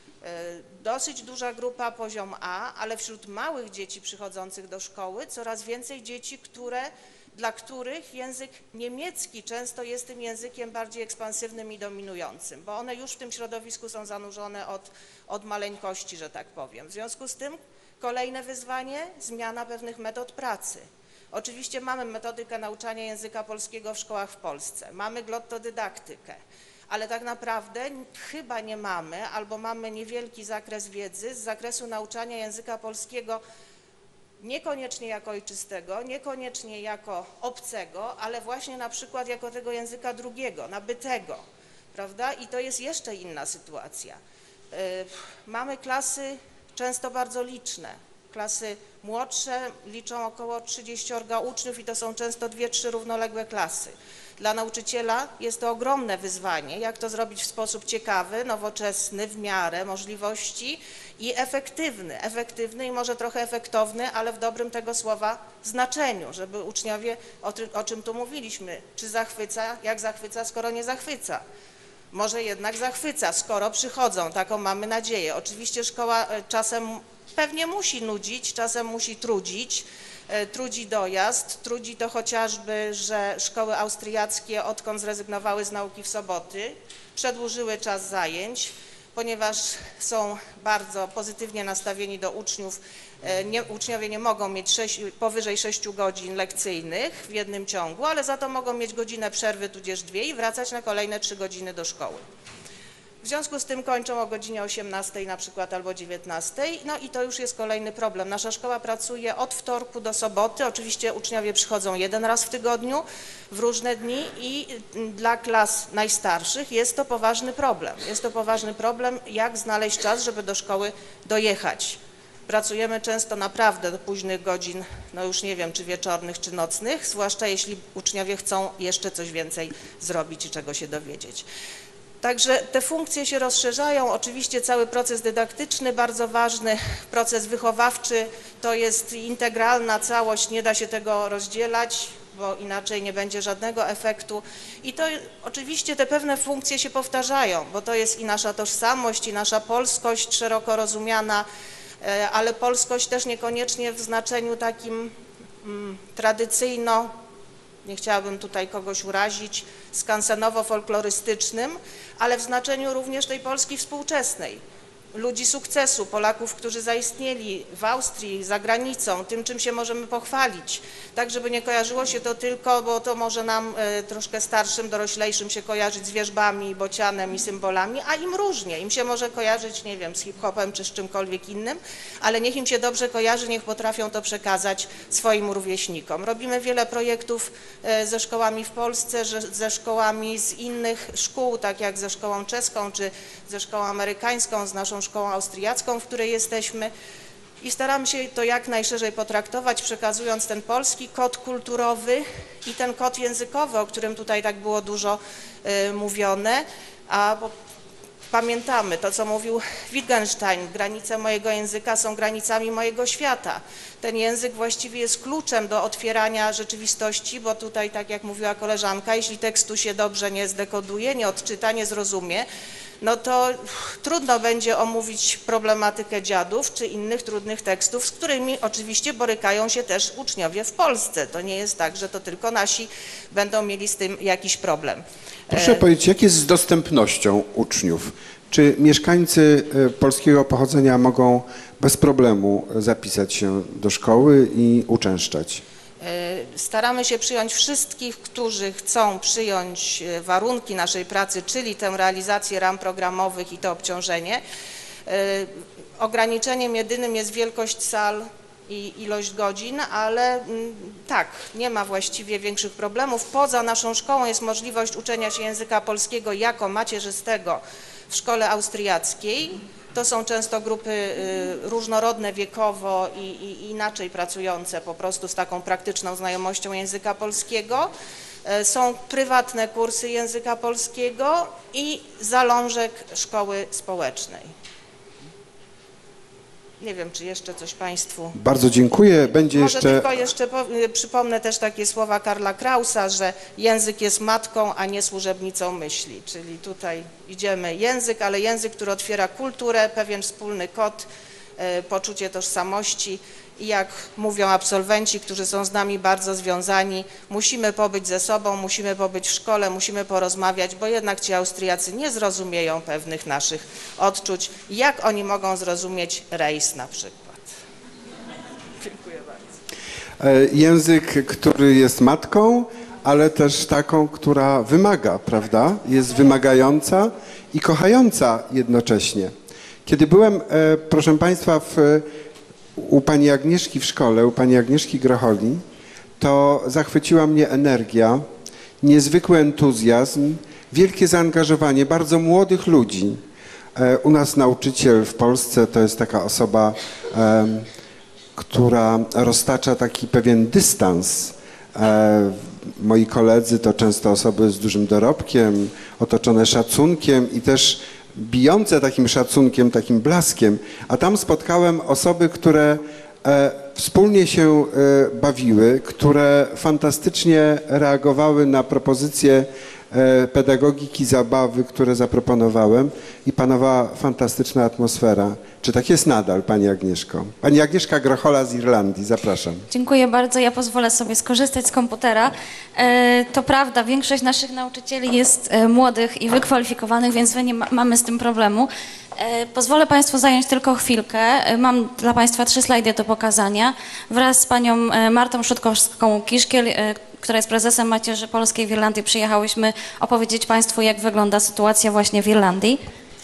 D: Dosyć duża grupa poziom A, ale wśród małych dzieci przychodzących do szkoły coraz więcej dzieci, dla których język niemiecki często jest tym językiem bardziej ekspansywnym i dominującym, bo one już w tym środowisku są zanurzone od maleńkości, że tak powiem. W związku z tym kolejne wyzwanie, zmiana pewnych metod pracy. Oczywiście mamy metodykę nauczania języka polskiego w szkołach w Polsce, mamy glottodydaktykę, ale tak naprawdę chyba nie mamy albo mamy niewielki zakres wiedzy z zakresu nauczania języka polskiego niekoniecznie jako ojczystego, niekoniecznie jako obcego, ale właśnie na przykład jako tego języka drugiego, nabytego, prawda? I to jest jeszcze inna sytuacja. Mamy klasy często bardzo liczne. Klasy młodsze liczą około 30 uczniów i to są często 2-3 równoległe klasy. Dla nauczyciela jest to ogromne wyzwanie, jak to zrobić w sposób ciekawy, nowoczesny, w miarę możliwości i efektywny i może trochę efektowny, ale w dobrym tego słowa znaczeniu, żeby uczniowie, o czym tu mówiliśmy, czy zachwyca, jak zachwyca, skoro nie zachwyca. Może jednak zachwyca, skoro przychodzą, taką mamy nadzieję. Oczywiście szkoła czasem pewnie musi nudzić, czasem musi trudzić, trudzi dojazd, trudzi to chociażby, że szkoły austriackie, odkąd zrezygnowały z nauki w soboty, przedłużyły czas zajęć, ponieważ są bardzo pozytywnie nastawieni do uczniów. Uczniowie nie mogą mieć powyżej 6 godzin lekcyjnych w jednym ciągu, ale za to mogą mieć godzinę przerwy tudzież 2 i wracać na kolejne 3 godziny do szkoły. W związku z tym kończą o godzinie 18 na przykład albo 19, no i to już jest kolejny problem. Nasza szkoła pracuje od wtorku do soboty, oczywiście uczniowie przychodzą 1 raz w tygodniu, w różne dni i dla klas najstarszych jest to poważny problem. Jest to poważny problem, jak znaleźć czas, żeby do szkoły dojechać. Pracujemy często naprawdę do późnych godzin, no już nie wiem, czy wieczornych, czy nocnych, zwłaszcza jeśli uczniowie chcą jeszcze coś więcej zrobić i czego się dowiedzieć. Także te funkcje się rozszerzają, oczywiście cały proces dydaktyczny bardzo ważny, proces wychowawczy to jest integralna całość, nie da się tego rozdzielać, bo inaczej nie będzie żadnego efektu i to oczywiście te pewne funkcje się powtarzają, bo to jest i nasza tożsamość, i nasza polskość szeroko rozumiana, ale polskość też niekoniecznie w znaczeniu takim tradycyjno, nie chciałabym tutaj kogoś urazić, skansenowo-folklorystycznym, ale w znaczeniu również tej Polski współczesnej. Ludzi sukcesu, Polaków, którzy zaistnieli w Austrii, za granicą, tym, czym się możemy pochwalić. Tak, żeby nie kojarzyło się to tylko, bo to może nam troszkę starszym, doroślejszym się kojarzyć z wierzbami, bocianem i symbolami, a im różnie. Im się może kojarzyć, nie wiem, z hip-hopem czy z czymkolwiek innym, ale niech im się dobrze kojarzy, niech potrafią to przekazać swoim rówieśnikom. Robimy wiele projektów ze szkołami w Polsce, ze szkołami z innych szkół, tak jak ze szkołą czeską czy ze szkołą amerykańską, z naszą szkołą austriacką, w której jesteśmy i staramy się to jak najszerzej potraktować, przekazując ten polski kod kulturowy i ten kod językowy, o którym tutaj tak było dużo mówione, bo pamiętamy to, co mówił Wittgenstein, granice mojego języka są granicami mojego świata. Ten język właściwie jest kluczem do otwierania rzeczywistości, bo tutaj, tak jak mówiła koleżanka, jeśli tekstu się dobrze nie zdekoduje, nie odczyta, nie zrozumie, no to trudno będzie omówić problematykę dziadów czy innych trudnych tekstów, z którymi oczywiście borykają się też uczniowie w Polsce. To nie jest tak, że to tylko nasi będą mieli z tym jakiś problem.
B: Proszę powiedzieć, jak jest z dostępnością uczniów? Czy mieszkańcy polskiego pochodzenia mogą bez problemu zapisać się do szkoły i uczęszczać?
D: Staramy się przyjąć wszystkich, którzy chcą przyjąć warunki naszej pracy, czyli tę realizację ram programowych i to obciążenie. Ograniczeniem jedynym jest wielkość sal i ilość godzin, ale tak, nie ma właściwie większych problemów. Poza naszą szkołą jest możliwość uczenia się języka polskiego jako macierzystego w szkole austriackiej. To są często grupy różnorodne wiekowo i inaczej pracujące po prostu z taką praktyczną znajomością języka polskiego. Są prywatne kursy języka polskiego i zalążek szkoły społecznej. Nie wiem, czy jeszcze coś Państwu...
B: Bardzo dziękuję. Będzie
D: Może
B: jeszcze...
D: tylko jeszcze przypomnę też takie słowa Karla Krausa, że język jest matką, a nie służebnicą myśli. Czyli tutaj idziemy język, ale język, który otwiera kulturę, pewien wspólny kod, poczucie tożsamości. I jak mówią absolwenci, którzy są z nami bardzo związani, musimy pobyć ze sobą, musimy pobyć w szkole, musimy porozmawiać, bo jednak ci Austriacy nie zrozumieją pewnych naszych odczuć. Jak oni mogą zrozumieć rejs na przykład? Dziękuję bardzo.
B: Język, który jest matką, ale też taką, która wymaga, prawda? Jest wymagająca i kochająca jednocześnie. Kiedy byłem, proszę Państwa, u pani Agnieszki w szkole, u pani Agnieszki Grocholi, to zachwyciła mnie energia, niezwykły entuzjazm, wielkie zaangażowanie bardzo młodych ludzi. U nas nauczyciel w Polsce to jest taka osoba, która roztacza taki pewien dystans. Moi koledzy to często osoby z dużym dorobkiem, otoczone szacunkiem i też bijące takim szacunkiem, takim blaskiem, a tam spotkałem osoby, które wspólnie się bawiły, które fantastycznie reagowały na propozycje pedagogiki zabawy, które zaproponowałem i panowała fantastyczna atmosfera. Czy tak jest nadal, Pani Agnieszko? Pani Agnieszka Grochola z Irlandii, zapraszam.
E: Dziękuję bardzo. Ja pozwolę sobie skorzystać z komputera. To prawda, większość naszych nauczycieli jest młodych i wykwalifikowanych, więc my nie mamy z tym problemu. Pozwolę Państwu zająć tylko chwilkę. Mam dla Państwa 3 slajdy do pokazania. Wraz z Panią Martą Szutkowską-Kiszkiel, która jest prezesem Macierzy Polskiej w Irlandii, przyjechałyśmy opowiedzieć Państwu, jak wygląda sytuacja właśnie w Irlandii.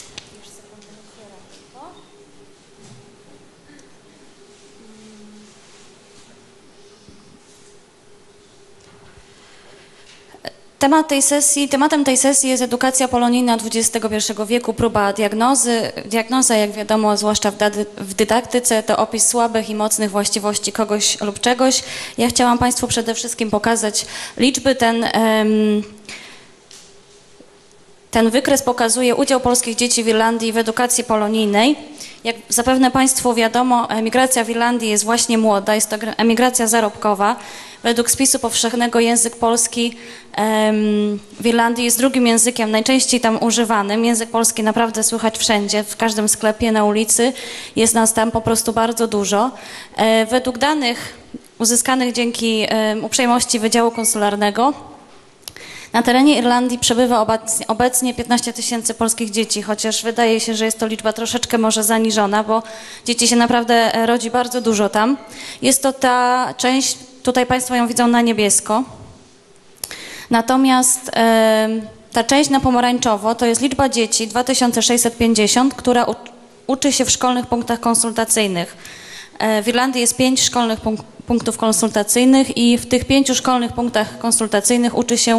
E: Tematem tej sesji jest edukacja polonijna XXI wieku, próba diagnozy. Diagnoza, jak wiadomo, zwłaszcza w dydaktyce, to opis słabych i mocnych właściwości kogoś lub czegoś. Ja chciałam Państwu przede wszystkim pokazać liczby. Ten wykres pokazuje udział polskich dzieci w Irlandii w edukacji polonijnej. Jak zapewne Państwu wiadomo, emigracja w Irlandii jest właśnie młoda, jest to emigracja zarobkowa. Według spisu powszechnego język polski w Irlandii jest drugim językiem najczęściej tam używanym. Język polski naprawdę słychać wszędzie, w każdym sklepie, na ulicy. Jest nas tam po prostu bardzo dużo. Według danych uzyskanych dzięki uprzejmości Wydziału Konsularnego na terenie Irlandii przebywa obecnie 15 000 polskich dzieci, chociaż wydaje się, że jest to liczba troszeczkę może zaniżona, bo dzieci się naprawdę rodzi bardzo dużo tam. Jest to ta część, tutaj Państwo ją widzą na niebiesko, natomiast ta część na pomarańczowo to jest liczba dzieci 2650, która uczy się w szkolnych punktach konsultacyjnych. W Irlandii jest 5 szkolnych punktów konsultacyjnych i w tych 5 szkolnych punktach konsultacyjnych uczy się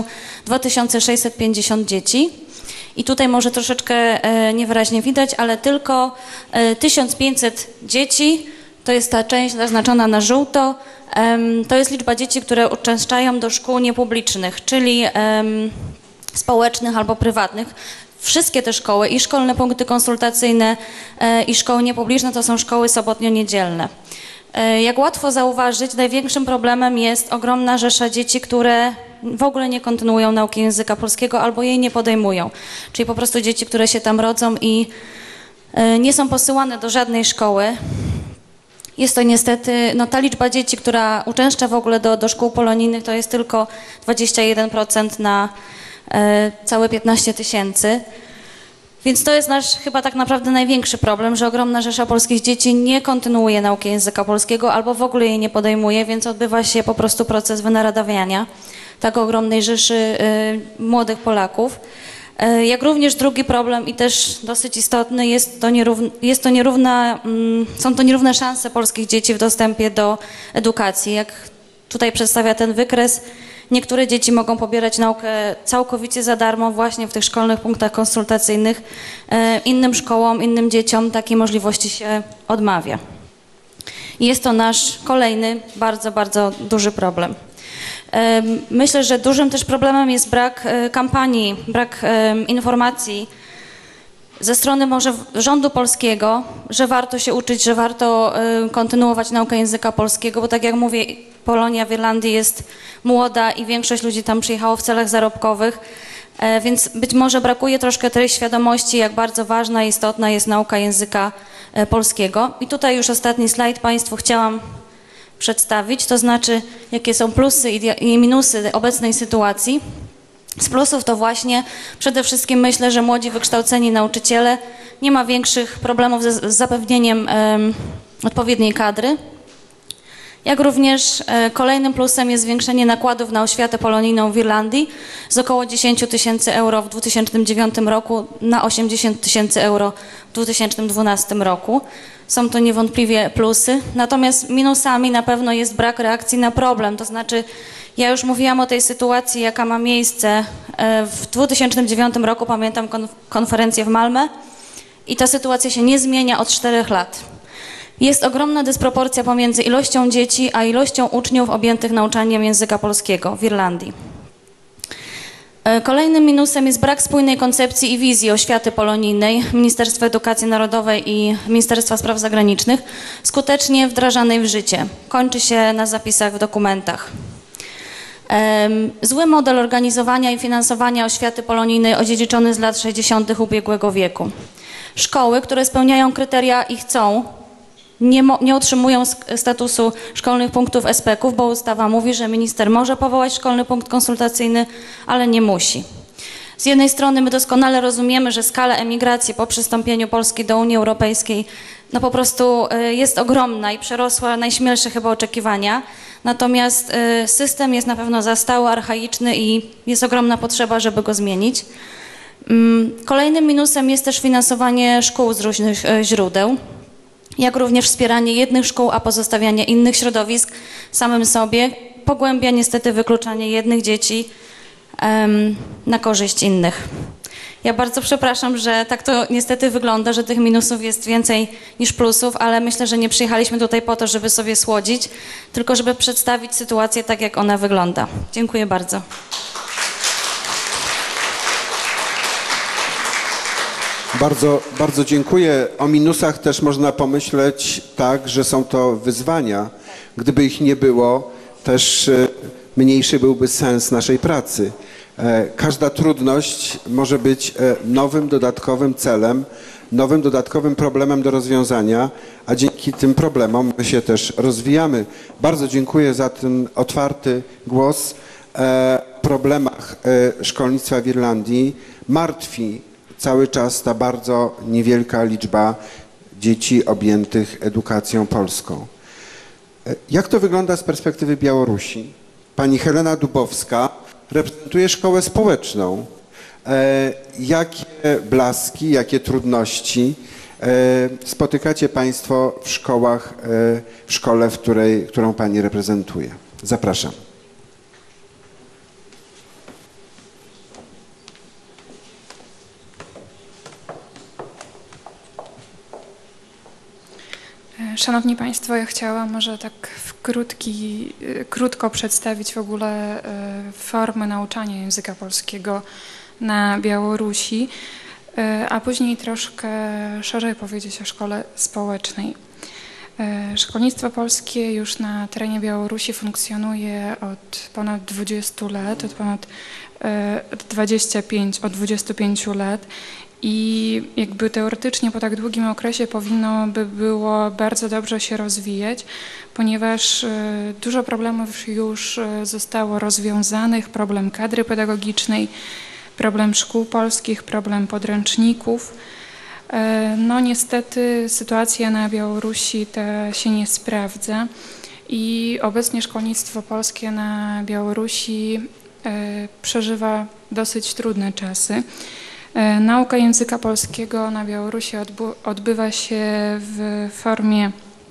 E: 2650 dzieci. I tutaj może troszeczkę niewyraźnie widać, ale tylko 1500 dzieci, to jest ta część zaznaczona na żółto, to jest liczba dzieci, które uczęszczają do szkół niepublicznych, czyli społecznych albo prywatnych. Wszystkie te szkoły, i szkolne punkty konsultacyjne, i szkoły niepubliczne, to są szkoły sobotnio-niedzielne. Jak łatwo zauważyć, największym problemem jest ogromna rzesza dzieci, które w ogóle nie kontynuują nauki języka polskiego albo jej nie podejmują. Czyli po prostu dzieci, które się tam rodzą i nie są posyłane do żadnej szkoły. Jest to niestety, no ta liczba dzieci, która uczęszcza w ogóle do szkół polonijnych, to jest tylko 21% na całe 15 000. Więc to jest nasz chyba tak naprawdę największy problem, że ogromna rzesza polskich dzieci nie kontynuuje nauki języka polskiego albo w ogóle jej nie podejmuje, więc odbywa się po prostu proces wynaradawiania tak ogromnej rzeszy młodych Polaków. Jak również drugi problem i też dosyć istotny są to nierówne szanse polskich dzieci w dostępie do edukacji. Jak tutaj przedstawia ten wykres, niektóre dzieci mogą pobierać naukę całkowicie za darmo właśnie w tych szkolnych punktach konsultacyjnych. Innym szkołom, innym dzieciom takiej możliwości się odmawia. I jest to nasz kolejny bardzo, bardzo duży problem. Myślę, że dużym też problemem jest brak kampanii, brak informacji ze strony może rządu polskiego, że warto się uczyć, że warto kontynuować naukę języka polskiego, bo tak jak mówię, Polonia w Irlandii jest młoda i większość ludzi tam przyjechało w celach zarobkowych, więc być może brakuje troszkę tej świadomości, jak bardzo ważna i istotna jest nauka języka polskiego. I tutaj już ostatni slajd Państwu chciałam przedstawić, to znaczy jakie są plusy i minusy obecnej sytuacji. Z plusów to właśnie przede wszystkim myślę, że młodzi wykształceni nauczyciele nie ma większych problemów z zapewnieniem odpowiedniej kadry. Jak również kolejnym plusem jest zwiększenie nakładów na oświatę polonijną w Irlandii z około 10 000 euro w 2009 roku na 80 000 euro w 2012 roku. Są to niewątpliwie plusy, natomiast minusami na pewno jest brak reakcji na problem, to znaczy ja już mówiłam o tej sytuacji, jaka ma miejsce w 2009 roku, pamiętam konferencję w Malmö i ta sytuacja się nie zmienia od 4 lat. Jest ogromna dysproporcja pomiędzy ilością dzieci a ilością uczniów objętych nauczaniem języka polskiego w Irlandii. Kolejnym minusem jest brak spójnej koncepcji i wizji oświaty polonijnej Ministerstwa Edukacji Narodowej i Ministerstwa Spraw Zagranicznych, skutecznie wdrażanej w życie. Kończy się na zapisach w dokumentach. Zły model organizowania i finansowania oświaty polonijnej odziedziczony z lat 60. ubiegłego wieku. Szkoły, które spełniają kryteria i chcą, nie otrzymują statusu szkolnych punktów SPK-ów, bo ustawa mówi, że minister może powołać szkolny punkt konsultacyjny, ale nie musi. Z jednej strony my doskonale rozumiemy, że skala emigracji po przystąpieniu Polski do Unii Europejskiej no po prostu jest ogromna i przerosła najśmielsze chyba oczekiwania, natomiast system jest na pewno zastały, archaiczny i jest ogromna potrzeba, żeby go zmienić. Kolejnym minusem jest też finansowanie szkół z różnych źródeł, jak również wspieranie jednych szkół, a pozostawianie innych środowisk samym sobie pogłębia niestety wykluczanie jednych dzieci na korzyść innych. Ja bardzo przepraszam, że tak to niestety wygląda, że tych minusów jest więcej niż plusów, ale myślę, że nie przyjechaliśmy tutaj po to, żeby sobie słodzić, tylko żeby przedstawić sytuację tak, jak ona wygląda. Dziękuję bardzo.
B: Bardzo dziękuję. O minusach też można pomyśleć tak, że są to wyzwania. Gdyby ich nie było, też mniejszy byłby sens naszej pracy. Każda trudność może być nowym, dodatkowym celem, nowym, dodatkowym problemem do rozwiązania, a dzięki tym problemom my się też rozwijamy. Bardzo dziękuję za ten otwarty głos. Problemach szkolnictwa w Irlandii martwi cały czas ta bardzo niewielka liczba dzieci objętych edukacją polską. Jak to wygląda z perspektywy Białorusi? Pani Helena Dubowska reprezentuje szkołę społeczną. Jakie blaski, jakie trudności spotykacie Państwo w szkołach, w szkole, którą Pani reprezentuje? Zapraszam.
F: Szanowni Państwo, ja chciałam może tak krótko przedstawić w ogóle formę nauczania języka polskiego na Białorusi, a później troszkę szerzej powiedzieć o szkole społecznej. Szkolnictwo polskie już na terenie Białorusi funkcjonuje od ponad 20 lat, od 25 lat. I jakby teoretycznie po tak długim okresie powinno by było bardzo dobrze się rozwijać, ponieważ dużo problemów już zostało rozwiązanych, problem kadry pedagogicznej, problem szkół polskich, problem podręczników. No niestety sytuacja na Białorusi ta się nie sprawdza i obecnie szkolnictwo polskie na Białorusi przeżywa dosyć trudne czasy. Nauka języka polskiego na Białorusi odbywa się w formie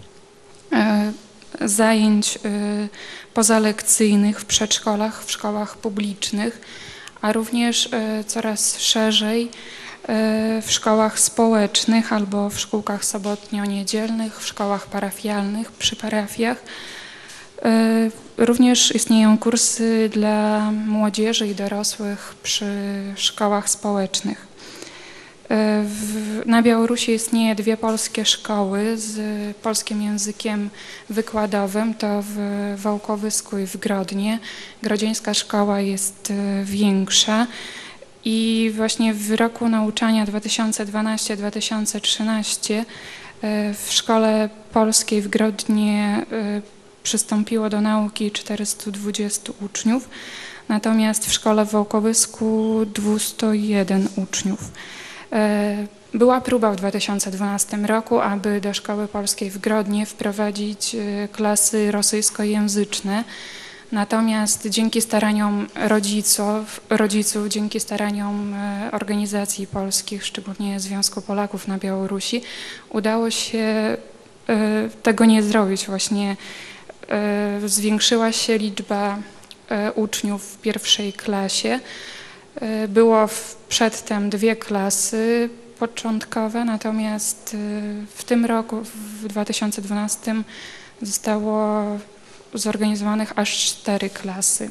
F: zajęć pozalekcyjnych w przedszkolach, w szkołach publicznych, a również coraz szerzej w szkołach społecznych albo w szkółkach sobotnio-niedzielnych, w szkołach parafialnych, przy parafiach. Również istnieją kursy dla młodzieży i dorosłych przy szkołach społecznych. Na Białorusi istnieje 2 polskie szkoły z polskim językiem wykładowym, to w Wołkowysku i w Grodnie. Grodzieńska szkoła jest większa i właśnie w roku nauczania 2012-2013 w szkole polskiej w Grodnie przystąpiło do nauki 420 uczniów, natomiast w szkole w Wołkowysku 201 uczniów. Była próba w 2012 roku, aby do szkoły polskiej w Grodnie wprowadzić klasy rosyjskojęzyczne, natomiast dzięki staraniom rodziców, dzięki staraniom organizacji polskich, szczególnie Związku Polaków na Białorusi, udało się tego nie zrobić. Właśnie zwiększyła się liczba uczniów w pierwszej klasie. Było przedtem 2 klasy początkowe, natomiast w tym roku, w 2012, zostało zorganizowanych aż 4 klasy.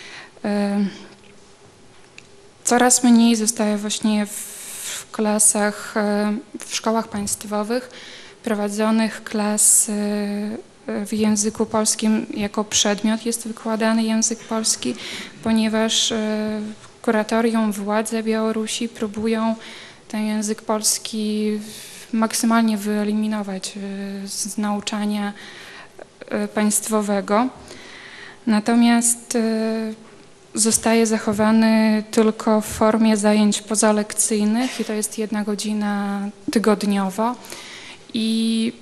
F: Coraz mniej zostaje właśnie w klasach, w szkołach państwowych prowadzonych klas w języku polskim jako przedmiot jest wykładany język polski, ponieważ kuratorium, władze Białorusi próbują ten język polski maksymalnie wyeliminować z nauczania państwowego. Natomiast zostaje zachowany tylko w formie zajęć pozalekcyjnych i to jest 1 godzina tygodniowo. I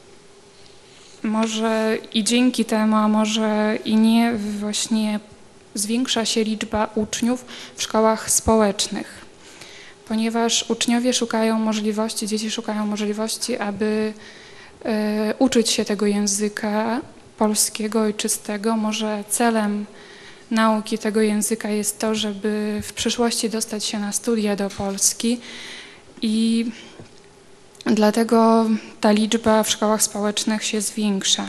F: może i dzięki temu, a może i nie, właśnie zwiększa się liczba uczniów w szkołach społecznych, ponieważ uczniowie szukają możliwości, dzieci szukają możliwości, aby uczyć się tego języka polskiego, ojczystego. Może celem nauki tego języka jest to, żeby w przyszłości dostać się na studia do Polski i dlatego ta liczba w szkołach społecznych się zwiększa.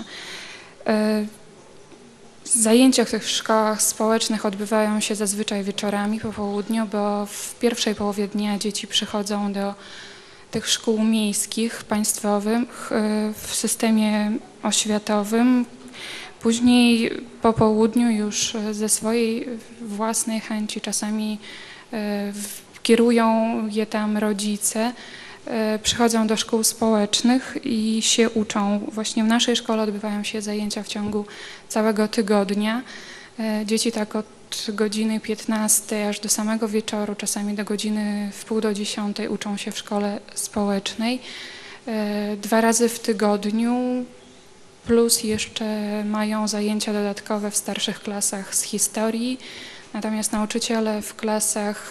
F: Zajęcia w tych szkołach społecznych odbywają się zazwyczaj wieczorami po południu, bo w pierwszej połowie dnia dzieci przychodzą do tych szkół miejskich, państwowych w systemie oświatowym. Później po południu już ze swojej własnej chęci, czasami kierują je tam rodzice, przychodzą do szkół społecznych i się uczą. Właśnie w naszej szkole odbywają się zajęcia w ciągu całego tygodnia. Dzieci tak od godziny 15 aż do samego wieczoru, czasami do godziny w 9:30 uczą się w szkole społecznej. 2 razy w tygodniu, plus jeszcze mają zajęcia dodatkowe w starszych klasach z historii. Natomiast nauczyciele w klasach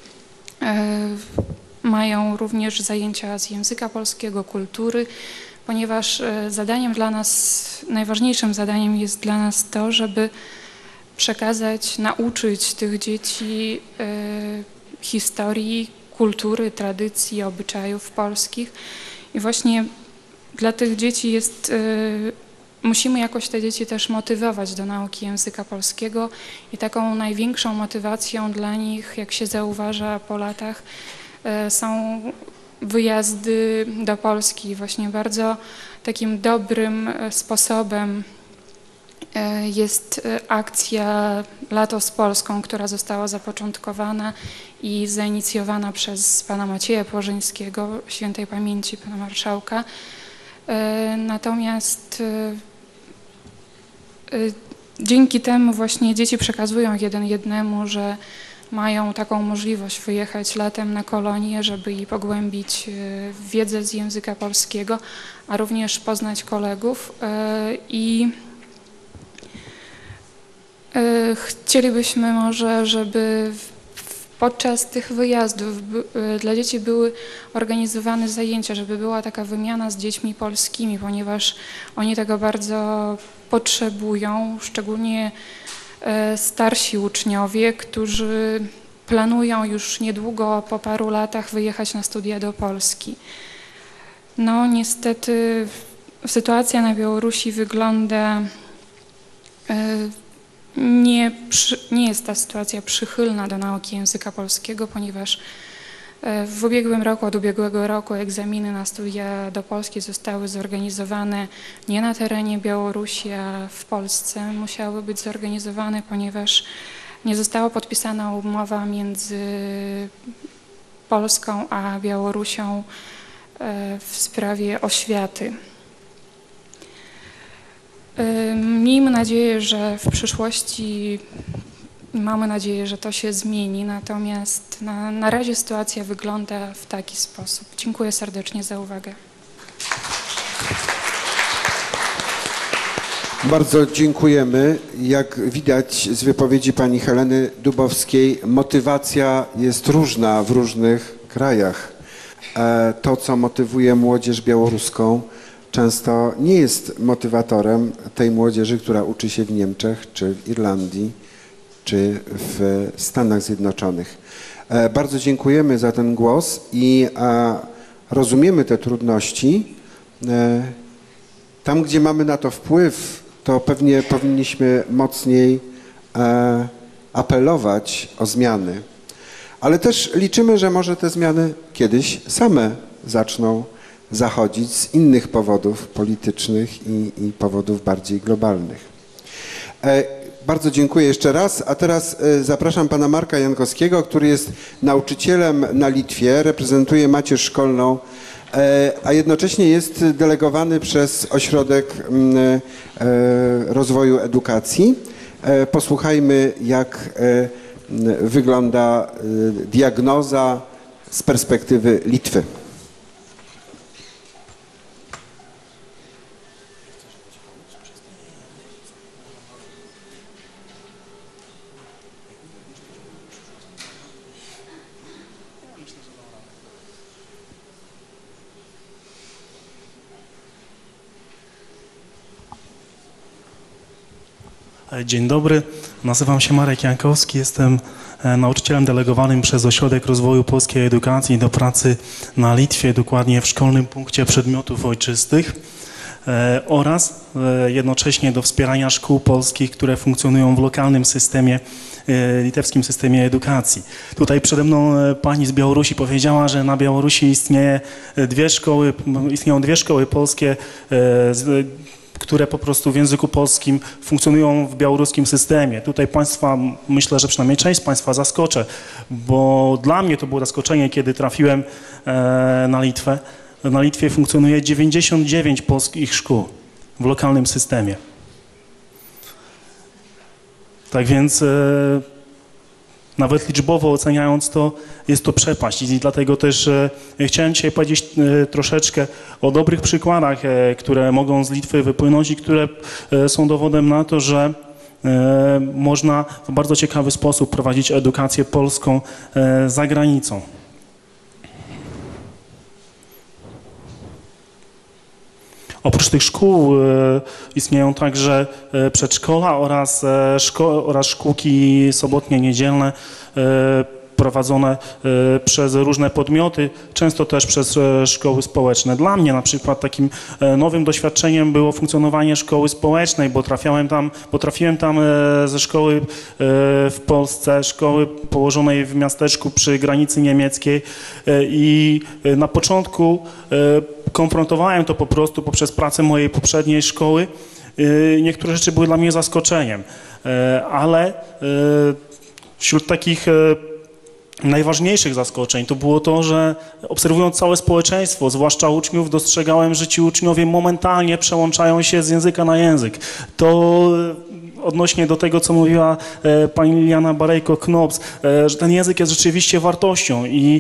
F: mają również zajęcia z języka polskiego, kultury, ponieważ zadaniem dla nas, najważniejszym zadaniem jest dla nas to, żeby przekazać, nauczyć tych dzieci historii, kultury, tradycji, obyczajów polskich. I właśnie dla tych dzieci musimy jakoś te dzieci też motywować do nauki języka polskiego i taką największą motywacją dla nich, jak się zauważa po latach, są wyjazdy do Polski. Właśnie bardzo takim dobrym sposobem jest akcja Lato z Polską, która została zapoczątkowana i zainicjowana przez pana Macieja Płożyńskiego, świętej pamięci pana marszałka. Natomiast dzięki temu właśnie dzieci przekazują jeden jednemu, że mają taką możliwość wyjechać latem na kolonię, żeby i pogłębić wiedzę z języka polskiego, a również poznać kolegów. I chcielibyśmy może, żeby podczas tych wyjazdów dla dzieci były organizowane zajęcia, żeby była taka wymiana z dziećmi polskimi, ponieważ oni tego bardzo potrzebują, szczególnie starsi uczniowie, którzy planują już niedługo, po paru latach, wyjechać na studia do Polski. No niestety sytuacja na Białorusi wygląda, nie jest ta sytuacja przychylna do nauki języka polskiego, ponieważ w ubiegłym roku, od ubiegłego roku egzaminy na studia do Polski zostały zorganizowane nie na terenie Białorusi, a w Polsce. Musiały być zorganizowane, ponieważ nie została podpisana umowa między Polską a Białorusią w sprawie oświaty. Miejmy nadzieję, że w przyszłości, mamy nadzieję, że to się zmieni, natomiast na razie sytuacja wygląda w taki sposób. Dziękuję serdecznie za uwagę.
B: Bardzo dziękujemy. Jak widać z wypowiedzi pani Heleny Dubowskiej, motywacja jest różna w różnych krajach. To, co motywuje młodzież białoruską, często nie jest motywatorem tej młodzieży, która uczy się w Niemczech, czy w Irlandii, czy w Stanach Zjednoczonych. Bardzo dziękujemy za ten głos i rozumiemy te trudności. Tam, gdzie mamy na to wpływ, to pewnie powinniśmy mocniej apelować o zmiany. Ale też liczymy, że może te zmiany kiedyś same zaczną zachodzić z innych powodów politycznych i powodów bardziej globalnych. Bardzo dziękuję jeszcze raz, a teraz zapraszam pana Marka Jankowskiego, który jest nauczycielem na Litwie, reprezentuje macierz szkolną, a jednocześnie jest delegowany przez Ośrodek Rozwoju Edukacji. Posłuchajmy, jak wygląda diagnoza z perspektywy Litwy.
G: Dzień dobry, nazywam się Marek Jankowski, jestem nauczycielem delegowanym przez Ośrodek Rozwoju Polskiej Edukacji do pracy na Litwie, dokładnie w szkolnym punkcie przedmiotów ojczystych oraz jednocześnie do wspierania szkół polskich, które funkcjonują w lokalnym systemie, litewskim systemie edukacji. Tutaj przede mną pani z Białorusi powiedziała, że na Białorusi istnieją dwie szkoły polskie, które po prostu w języku polskim funkcjonują w białoruskim systemie. Tutaj państwa, myślę, że przynajmniej część z państwa zaskoczę, bo dla mnie to było zaskoczenie, kiedy trafiłem na Litwę. Na Litwie funkcjonuje 99 polskich szkół w lokalnym systemie. Tak więc nawet liczbowo oceniając to, jest to przepaść i dlatego też chciałem dzisiaj powiedzieć troszeczkę o dobrych przykładach, które mogą z Litwy wypłynąć i które są dowodem na to, że można w bardzo ciekawy sposób prowadzić edukację polską za granicą. Oprócz tych szkół istnieją także przedszkola oraz szkółki sobotnie, niedzielne prowadzone przez różne podmioty, często też przez szkoły społeczne. Dla mnie na przykład takim nowym doświadczeniem było funkcjonowanie szkoły społecznej, bo trafiłem tam ze szkoły w Polsce, szkoły położonej w miasteczku przy granicy niemieckiej i na początku konfrontowałem to po prostu poprzez pracę mojej poprzedniej szkoły. Niektóre rzeczy były dla mnie zaskoczeniem, ale wśród takich najważniejszych zaskoczeń to było to, że obserwując całe społeczeństwo, zwłaszcza uczniów, dostrzegałem, że ci uczniowie momentalnie przełączają się z języka na język. To odnośnie do tego, co mówiła pani Liliana Barejko-Knops, że ten język jest rzeczywiście wartością i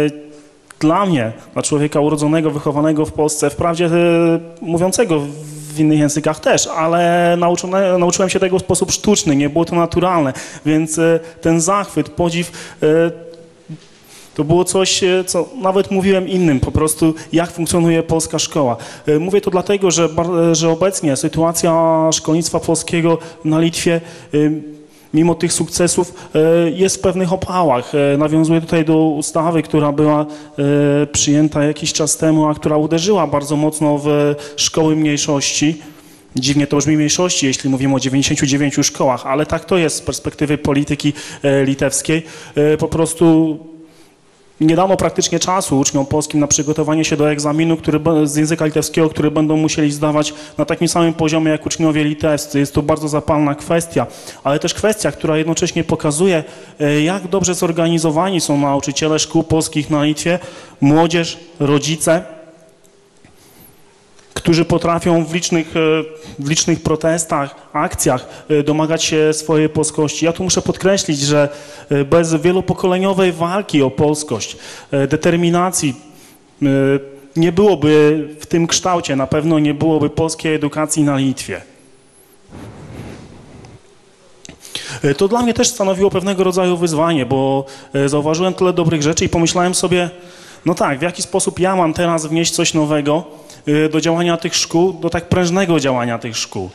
G: dla mnie, dla człowieka urodzonego, wychowanego w Polsce, wprawdzie mówiącego w w innych językach też, ale nauczyłem się tego w sposób sztuczny, nie było to naturalne, więc ten zachwyt, podziw to było coś, co nawet mówiłem innym, po prostu jak funkcjonuje polska szkoła. Mówię to dlatego, że obecnie sytuacja szkolnictwa polskiego na Litwie, mimo tych sukcesów, jest w pewnych opałach. Nawiązuję tutaj do ustawy, która była przyjęta jakiś czas temu, a która uderzyła bardzo mocno w szkoły mniejszości. Dziwnie to brzmi mniejszości, jeśli mówimy o 99 szkołach, ale tak to jest z perspektywy polityki litewskiej. Po prostu nie dano praktycznie czasu uczniom polskim na przygotowanie się do egzaminu z języka litewskiego, który będą musieli zdawać na takim samym poziomie jak uczniowie litewscy. Jest to bardzo zapalna kwestia, ale też kwestia, która jednocześnie pokazuje, jak dobrze zorganizowani są nauczyciele szkół polskich na Litwie, młodzież, rodzice, którzy potrafią w licznych protestach, akcjach domagać się swojej polskości. Ja tu muszę podkreślić, że bez wielopokoleniowej walki o polskość, determinacji nie byłoby w tym kształcie, na pewno nie byłoby polskiej edukacji na Litwie. To dla mnie też stanowiło pewnego rodzaju wyzwanie, bo zauważyłem tyle dobrych rzeczy i pomyślałem sobie, no tak, w jaki sposób ja mam teraz wnieść coś nowego do działania tych szkół, do tak prężnego działania tych szkół.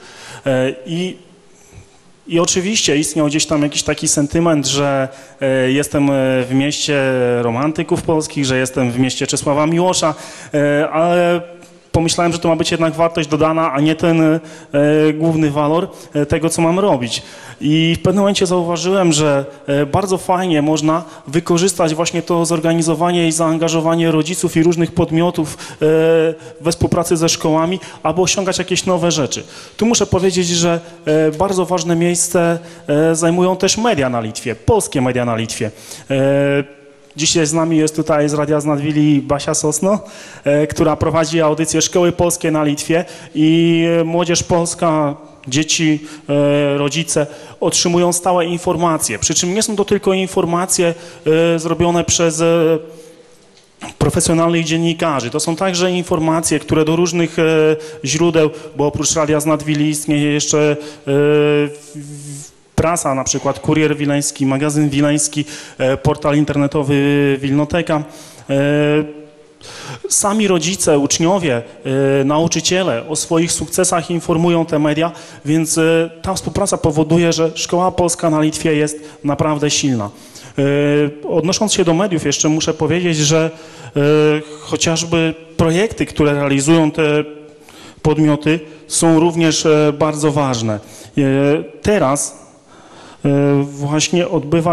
G: I oczywiście istniał gdzieś tam jakiś taki sentyment, że jestem w mieście romantyków polskich, że jestem w mieście Czesława Miłosza, ale pomyślałem, że to ma być jednak wartość dodana, a nie ten główny walor tego, co mam robić. I w pewnym momencie zauważyłem, że bardzo fajnie można wykorzystać właśnie to zorganizowanie i zaangażowanie rodziców i różnych podmiotów we współpracy ze szkołami, aby osiągać jakieś nowe rzeczy. Tu muszę powiedzieć, że bardzo ważne miejsce zajmują też media na Litwie, polskie media na Litwie. Dzisiaj z nami jest tutaj z Radia z Nadwili Basia Sosno, która prowadzi audycję Szkoły Polskie na Litwie i młodzież polska, dzieci, rodzice otrzymują stałe informacje. Przy czym nie są to tylko informacje zrobione przez profesjonalnych dziennikarzy. To są także informacje, które do różnych źródeł, bo oprócz Radia z Nadwili istnieje jeszcze prasa, na przykład Kurier Wileński, magazyn Wileński, portal internetowy Wilnoteka. Sami rodzice, uczniowie, nauczyciele o swoich sukcesach informują te media, więc ta współpraca powoduje, że szkoła polska na Litwie jest naprawdę silna. Odnosząc się do mediów, jeszcze muszę powiedzieć, że chociażby projekty, które realizują te podmioty, są również bardzo ważne. Teraz właśnie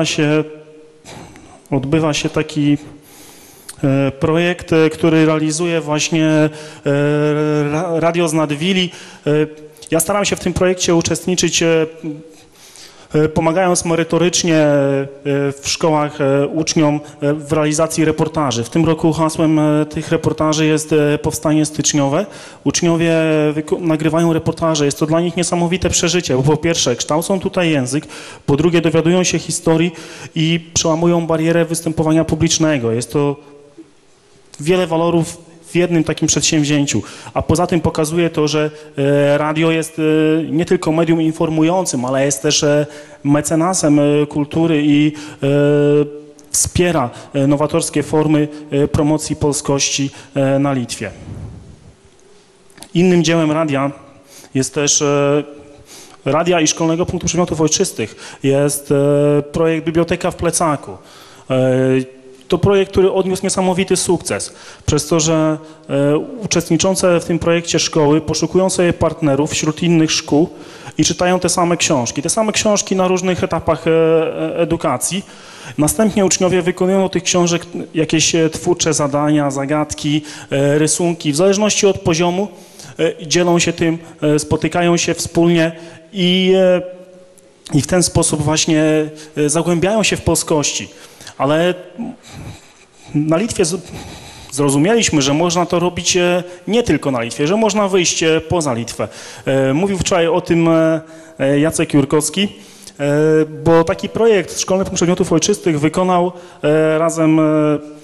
G: odbywa się taki projekt, który realizuje właśnie Radio z Nadwili. Ja staram się w tym projekcie uczestniczyć, pomagając merytorycznie w szkołach uczniom w realizacji reportaży. W tym roku hasłem tych reportaży jest powstanie styczniowe. Uczniowie nagrywają reportaże. Jest to dla nich niesamowite przeżycie, bo po pierwsze kształcą tutaj język, po drugie dowiadują się historii i przełamują barierę występowania publicznego. Jest to wiele walorów w jednym takim przedsięwzięciu, a poza tym pokazuje to, że radio jest nie tylko medium informującym, ale jest też mecenasem kultury i wspiera nowatorskie formy promocji polskości na Litwie. Innym dziełem radia jest też radia i Szkolnego Punktu Przedmiotów Ojczystych. Jest projekt Biblioteka w Plecaku. To projekt, który odniósł niesamowity sukces, przez to, że uczestniczące w tym projekcie szkoły poszukują sobie partnerów wśród innych szkół i czytają te same książki na różnych etapach edukacji. Następnie uczniowie wykonują do tych książek jakieś twórcze zadania, zagadki, rysunki, w zależności od poziomu dzielą się tym, spotykają się wspólnie i w ten sposób właśnie zagłębiają się w polskości. Ale na Litwie zrozumieliśmy, że można to robić nie tylko na Litwie, że można wyjść poza Litwę. Mówił wczoraj o tym Jacek Jurkowski, bo taki projekt Szkolny Punkt Przedmiotów Ojczystych wykonał razem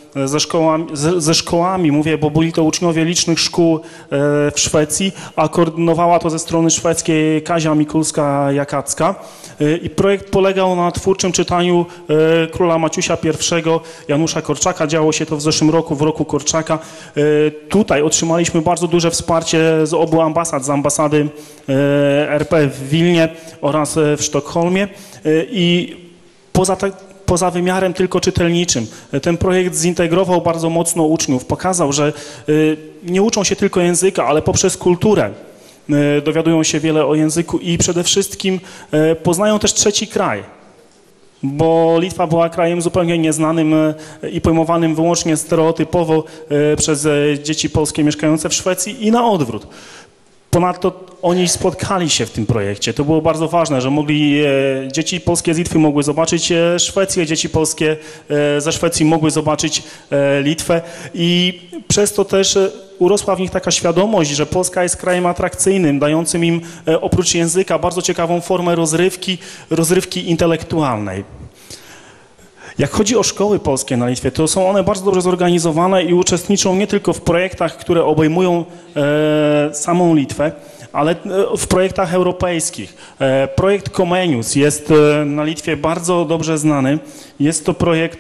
G: ze szkołami, mówię, bo byli to uczniowie licznych szkół w Szwecji, a koordynowała to ze strony szwedzkiej Kazia Mikulska-Jakacka. I projekt polegał na twórczym czytaniu króla Maciusia I, Janusza Korczaka. Działo się to w zeszłym roku, w roku Korczaka. Tutaj otrzymaliśmy bardzo duże wsparcie z obu ambasad, z ambasady RP w Wilnie oraz w Sztokholmie. I poza wymiarem tylko czytelniczym. Ten projekt zintegrował bardzo mocno uczniów, pokazał, że nie uczą się tylko języka, ale poprzez kulturę dowiadują się wiele o języku i przede wszystkim poznają też trzeci kraj, bo Litwa była krajem zupełnie nieznanym i pojmowanym wyłącznie stereotypowo przez dzieci polskie mieszkające w Szwecji i na odwrót. Ponadto oni spotkali się w tym projekcie. To było bardzo ważne, że dzieci polskie z Litwy mogły zobaczyć Szwecję, dzieci polskie ze Szwecji mogły zobaczyć Litwę i przez to też urosła w nich taka świadomość, że Polska jest krajem atrakcyjnym, dającym im oprócz języka bardzo ciekawą formę rozrywki intelektualnej. Jak chodzi o szkoły polskie na Litwie, to są one bardzo dobrze zorganizowane i uczestniczą nie tylko w projektach, które obejmują samą Litwę, ale w projektach europejskich. Projekt Comenius jest na Litwie bardzo dobrze znany. Jest to projekt,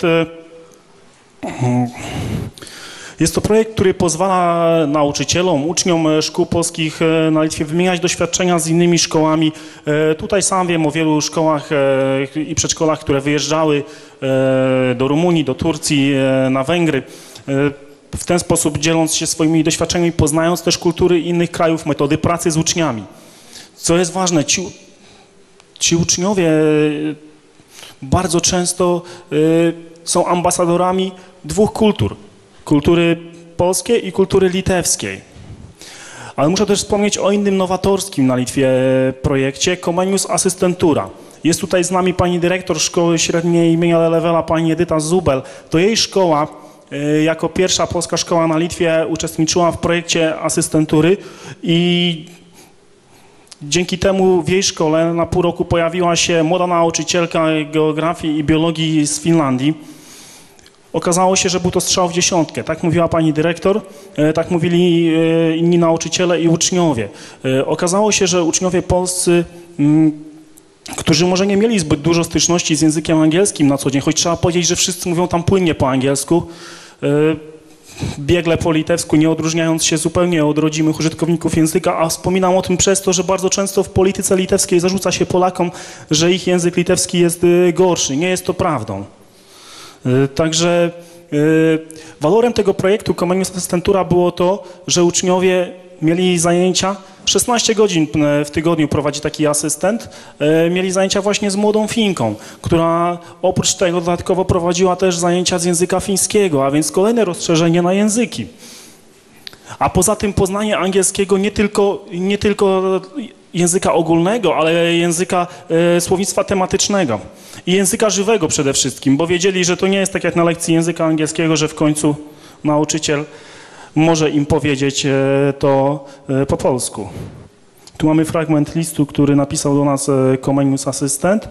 G: który pozwala nauczycielom, uczniom szkół polskich na Litwie wymieniać doświadczenia z innymi szkołami. Tutaj sam wiem o wielu szkołach i przedszkolach, które wyjeżdżały do Rumunii, do Turcji, na Węgry. W ten sposób dzieląc się swoimi doświadczeniami, poznając też kultury innych krajów, metody pracy z uczniami. Co jest ważne, ci uczniowie bardzo często są ambasadorami dwóch kultur. Kultury polskiej i kultury litewskiej. Ale muszę też wspomnieć o innym nowatorskim na Litwie projekcie, Comenius Asystentura. Jest tutaj z nami pani dyrektor Szkoły Średniej imienia Lelewela, pani Edyta Zubel. To jej szkoła jako pierwsza polska szkoła na Litwie uczestniczyła w projekcie asystentury i dzięki temu w jej szkole na pół roku pojawiła się młoda nauczycielka geografii i biologii z Finlandii. Okazało się, że był to strzał w dziesiątkę. Tak mówiła pani dyrektor, tak mówili inni nauczyciele i uczniowie. Okazało się, że uczniowie polscy, którzy może nie mieli zbyt dużo styczności z językiem angielskim na co dzień, choć trzeba powiedzieć, że wszyscy mówią tam płynnie po angielsku, biegle po litewsku, nie odróżniając się zupełnie od rodzimych użytkowników języka, a wspominam o tym przez to, że bardzo często w polityce litewskiej zarzuca się Polakom, że ich język litewski jest gorszy. Nie jest to prawdą. Także walorem tego projektu Comenius Asystentura było to, że uczniowie mieli zajęcia, 16 godzin w tygodniu prowadzi taki asystent, mieli zajęcia właśnie z młodą Finką, która oprócz tego dodatkowo prowadziła też zajęcia z języka fińskiego, a więc kolejne rozszerzenie na języki. A poza tym poznanie angielskiego nie tylko języka ogólnego, ale języka słownictwa tematycznego i języka żywego przede wszystkim, bo wiedzieli, że to nie jest tak jak na lekcji języka angielskiego, że w końcu nauczyciel może im powiedzieć to po polsku. Tu mamy fragment listu, który napisał do nas Comenius asystent.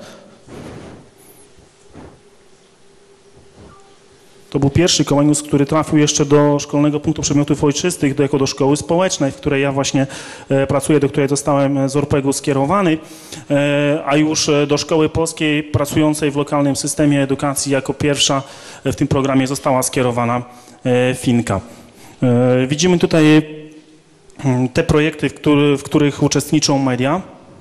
G: To był pierwszy Comenius, który trafił jeszcze do Szkolnego Punktu Przedmiotów Ojczystych, jako do szkoły społecznej, w której ja właśnie pracuję, do której zostałem z ORPEG-u skierowany, a już do szkoły polskiej pracującej w lokalnym systemie edukacji jako pierwsza w tym programie została skierowana Finka. Widzimy tutaj te projekty, w których uczestniczą media.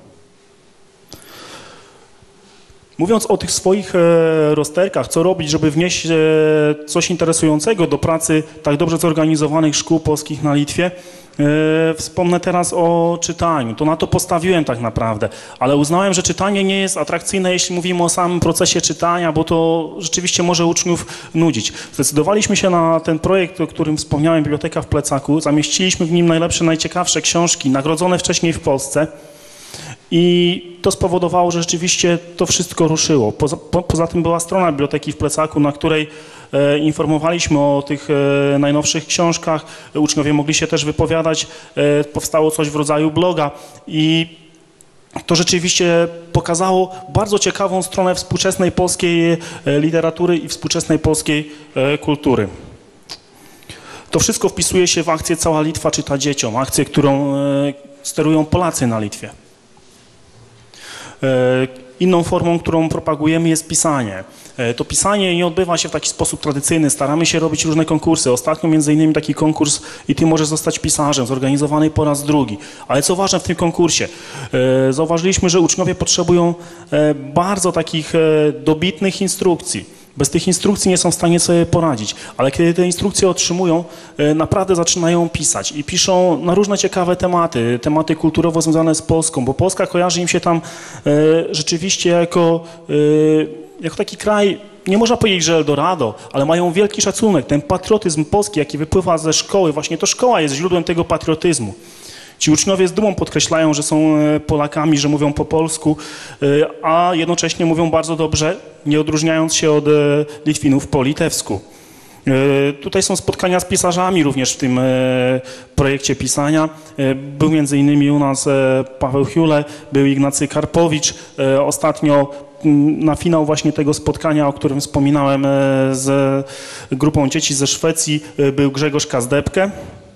G: Mówiąc o tych swoich rozterkach, co robić, żeby wnieść coś interesującego do pracy tak dobrze zorganizowanych szkół polskich na Litwie, wspomnę teraz o czytaniu. To na to postawiłem tak naprawdę, ale uznałem, że czytanie nie jest atrakcyjne, jeśli mówimy o samym procesie czytania, bo to rzeczywiście może uczniów nudzić. Zdecydowaliśmy się na ten projekt, o którym wspomniałem, Biblioteka w plecaku. Zamieściliśmy w nim najlepsze, najciekawsze książki, nagrodzone wcześniej w Polsce. I to spowodowało, że rzeczywiście to wszystko ruszyło. Poza tym była strona Biblioteki w plecaku, na której informowaliśmy o tych najnowszych książkach. Uczniowie mogli się też wypowiadać. Powstało coś w rodzaju bloga i to rzeczywiście pokazało bardzo ciekawą stronę współczesnej polskiej literatury i współczesnej polskiej kultury. To wszystko wpisuje się w akcję Cała Litwa czyta dzieciom, akcję, którą sterują Polacy na Litwie. Inną formą, którą propagujemy, jest pisanie. To pisanie nie odbywa się w taki sposób tradycyjny. Staramy się robić różne konkursy. Ostatnio między innymi taki konkurs "I ty możesz zostać pisarzem", zorganizowany po raz drugi. Ale co ważne w tym konkursie? Zauważyliśmy, że uczniowie potrzebują bardzo takich dobitnych instrukcji. Bez tych instrukcji nie są w stanie sobie poradzić, ale kiedy te instrukcje otrzymują, naprawdę zaczynają pisać i piszą na różne ciekawe tematy kulturowo związane z Polską, bo Polska kojarzy im się tam rzeczywiście jako taki kraj, nie można powiedzieć, że Eldorado, ale mają wielki szacunek, ten patriotyzm polski, jaki wypływa ze szkoły, właśnie to szkoła jest źródłem tego patriotyzmu. Ci uczniowie z dumą podkreślają, że są Polakami, że mówią po polsku, a jednocześnie mówią bardzo dobrze, nie odróżniając się od Litwinów po litewsku. Tutaj są spotkania z pisarzami również w tym projekcie pisania. Był między innymi u nas Paweł Hiule, był Ignacy Karpowicz. Ostatnio na finał właśnie tego spotkania, o którym wspominałem, z grupą dzieci ze Szwecji, był Grzegorz Kazdebke.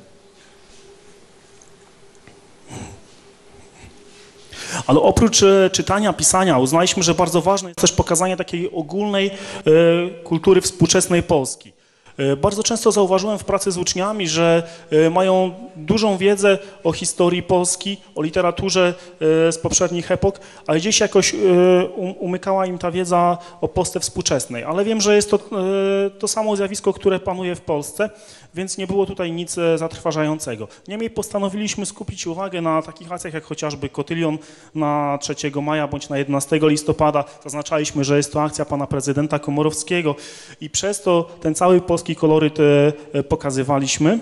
G: Ale oprócz czytania, pisania uznaliśmy, że bardzo ważne jest też pokazanie takiej ogólnej kultury współczesnej Polski. Bardzo często zauważyłem w pracy z uczniami, że mają dużą wiedzę o historii Polski, o literaturze z poprzednich epok, ale gdzieś jakoś umykała im ta wiedza o Polsce współczesnej. Ale wiem, że jest to samo zjawisko, które panuje w Polsce, więc nie było tutaj nic zatrważającego. Niemniej postanowiliśmy skupić uwagę na takich akcjach jak chociażby Kotylion na 3 maja bądź na 11 listopada. Zaznaczaliśmy, że jest to akcja pana prezydenta Komorowskiego i przez to ten cały polski koloryt pokazywaliśmy.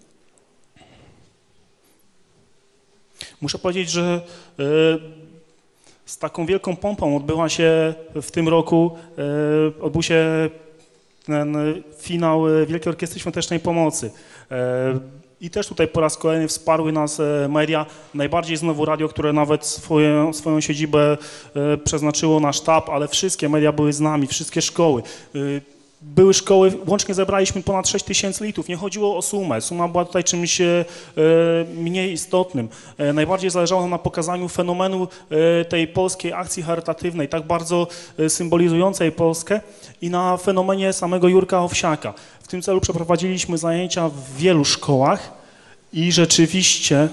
G: Muszę powiedzieć, że z taką wielką pompą odbył się ten finał Wielkiej Orkiestry Świątecznej Pomocy. I też tutaj po raz kolejny wsparły nas media, najbardziej znowu radio, które nawet swoją siedzibę przeznaczyło na sztab, ale wszystkie media były z nami, wszystkie szkoły. Były szkoły, łącznie zebraliśmy ponad 6 000 litrów. Nie chodziło o sumę. Suma była tutaj czymś mniej istotnym. Najbardziej zależało nam na pokazaniu fenomenu tej polskiej akcji charytatywnej, tak bardzo symbolizującej Polskę i na fenomenie samego Jurka Owsiaka. W tym celu przeprowadziliśmy zajęcia w wielu szkołach i rzeczywiście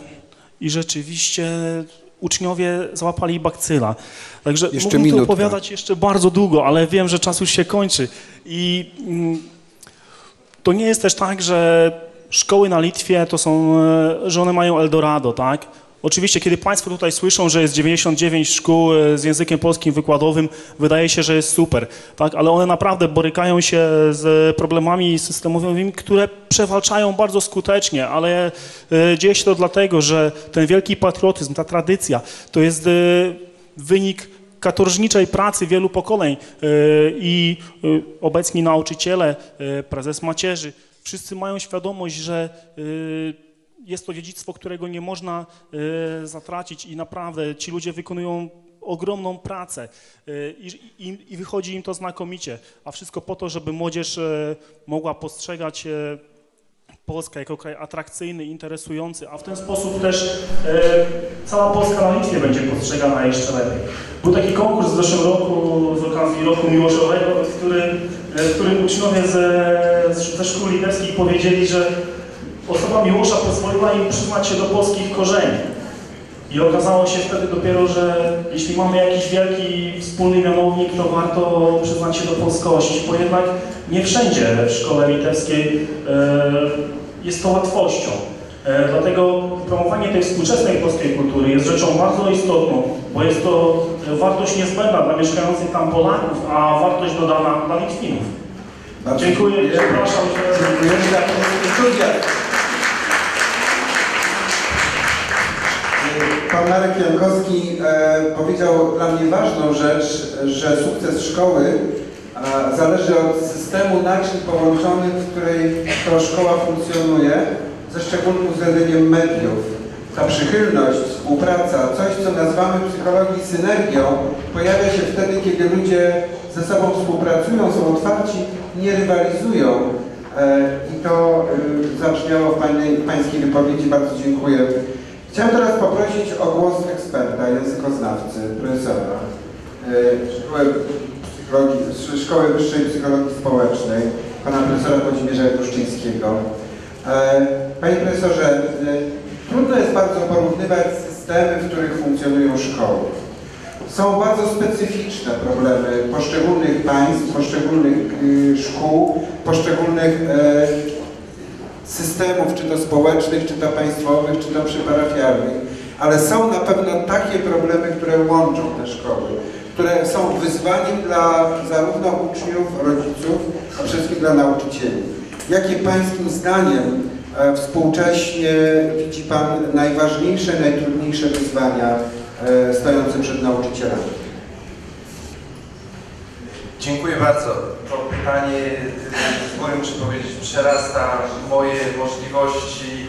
G: uczniowie złapali bakcyla. Także mógłbym tu opowiadać jeszcze bardzo długo, ale wiem, że czas już się kończy. I to nie jest też tak, że szkoły na Litwie że one mają Eldorado, tak? Oczywiście, kiedy Państwo tutaj słyszą, że jest 99 szkół z językiem polskim wykładowym, wydaje się, że jest super, tak? Ale one naprawdę borykają się z problemami systemowymi, które przewalczają bardzo skutecznie, ale dzieje się to dlatego, że ten wielki patriotyzm, ta tradycja, to jest wynik katorżniczej pracy wielu pokoleń i obecni nauczyciele, prezes macierzy, wszyscy mają świadomość, że jest to dziedzictwo, którego nie można zatracić i naprawdę ci ludzie wykonują ogromną pracę i wychodzi im to znakomicie, a wszystko po to, żeby młodzież mogła postrzegać Polskę jako kraj atrakcyjny, interesujący, a w ten sposób też cała Polska na Litwie będzie postrzegana jeszcze lepiej. Był taki konkurs w zeszłym roku z okazji Roku Miłoszowego, w którym uczniowie ze szkół litewskich powiedzieli, że osoba Miłosza pozwoliła im przyznać się do polskich korzeni. I okazało się wtedy dopiero, że jeśli mamy jakiś wielki wspólny mianownik, to warto przyznać się do polskości, bo jednak nie wszędzie w szkole litewskiej jest to łatwością. Dlatego promowanie tej współczesnej polskiej kultury jest rzeczą bardzo istotną, bo jest to wartość niezbędna dla mieszkających tam Polaków, a wartość dodana dla Litwinów. Dziękuję, przepraszam.
H: Dziękujemy za studia. Pan Marek Jankowski powiedział dla mnie ważną rzecz, że sukces szkoły zależy od systemu naczyń połączonych, w której to szkoła funkcjonuje, ze szczególnym uwzględnieniem mediów. ta przychylność, współpraca, coś co nazywamy w psychologii synergią, pojawia się wtedy, kiedy ludzie ze sobą współpracują, są otwarci, nie rywalizują. I to zabrzmiało w Pańskiej wypowiedzi, bardzo dziękuję. Chciałem teraz poprosić o głos eksperta, językoznawcy, profesora Szkoły Wyższej Psychologii Społecznej, pana profesora Włodzimierza Gruszczyńskiego. Panie profesorze, trudno jest bardzo porównywać systemy, w których funkcjonują szkoły. Są bardzo specyficzne problemy poszczególnych państw, poszczególnych szkół, poszczególnych systemów, czy to społecznych, czy to państwowych, czy to przyparafialnych, ale są na pewno takie problemy, które łączą te szkoły, które są wyzwaniem dla zarówno uczniów, rodziców, a przede wszystkim dla nauczycieli. Jakie pańskim zdaniem współcześnie widzi pan najważniejsze, najtrudniejsze wyzwania stojące przed nauczycielami?
I: Dziękuję bardzo. To pytanie, z góry muszę powiedzieć, przerasta moje możliwości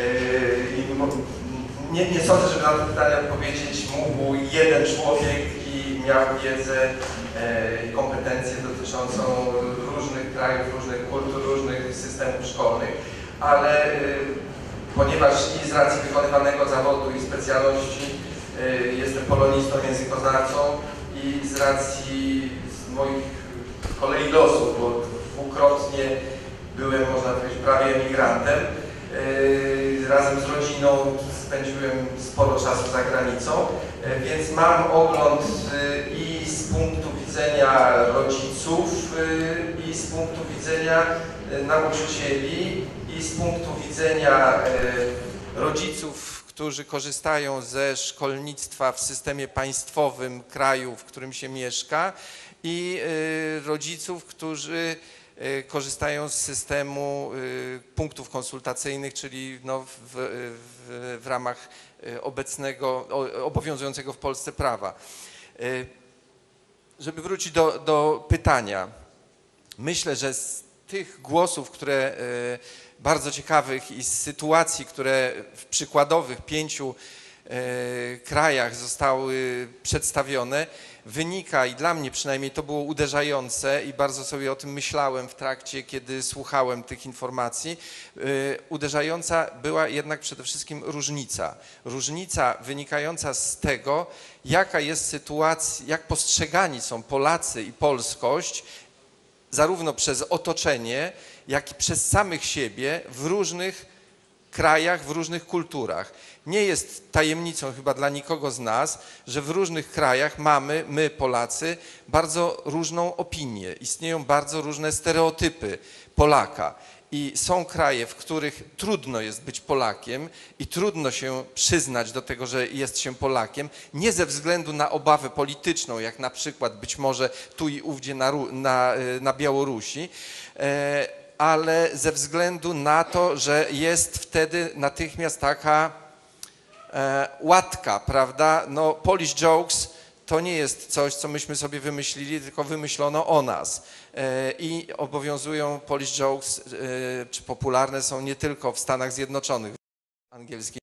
I: i nie sądzę, żeby na to pytanie odpowiedzieć mógł jeden człowiek i miał wiedzę i kompetencje dotyczącą różnych krajów, różnych kultur, różnych systemów szkolnych, ale ponieważ i z racji wykonywanego zawodu i specjalności jestem polonistą, językoznawcą i z racji moich kolei losu, bo dwukrotnie byłem, można powiedzieć, prawie emigrantem. Razem z rodziną spędziłem sporo czasu za granicą, więc mam ogląd i z punktu widzenia rodziców, i z punktu widzenia nauczycieli, i z punktu widzenia rodziców, którzy korzystają ze szkolnictwa w systemie państwowym kraju, w którym się mieszka, i rodziców, którzy korzystają z systemu punktów konsultacyjnych, czyli no w ramach obecnego, obowiązującego w Polsce prawa. Żeby wrócić do pytania, myślę, że z tych głosów, które bardzo ciekawych i z sytuacji, które w przykładowych 5 krajach zostały przedstawione, wynika, i dla mnie przynajmniej to było uderzające i bardzo sobie o tym myślałem w trakcie, kiedy słuchałem tych informacji, uderzająca była jednak przede wszystkim różnica. Różnica wynikająca z tego, jaka jest sytuacja, jak postrzegani są Polacy i polskość, zarówno przez otoczenie, jak i przez samych siebie w różnych krajach, w różnych kulturach. Nie jest tajemnicą chyba dla nikogo z nas, że w różnych krajach mamy, my Polacy, bardzo różną opinię. Istnieją bardzo różne stereotypy Polaka. I są kraje, w których trudno jest być Polakiem i trudno się przyznać do tego, że jest się Polakiem, nie ze względu na obawę polityczną, jak na przykład być może tu i ówdzie na Białorusi, ale ze względu na to, że jest wtedy natychmiast taka łatka, prawda? No, Polish jokes to nie jest coś, co myśmy sobie wymyślili, tylko wymyślono o nas. I obowiązują Polish jokes, czy popularne są nie tylko w Stanach Zjednoczonych, w angielskim.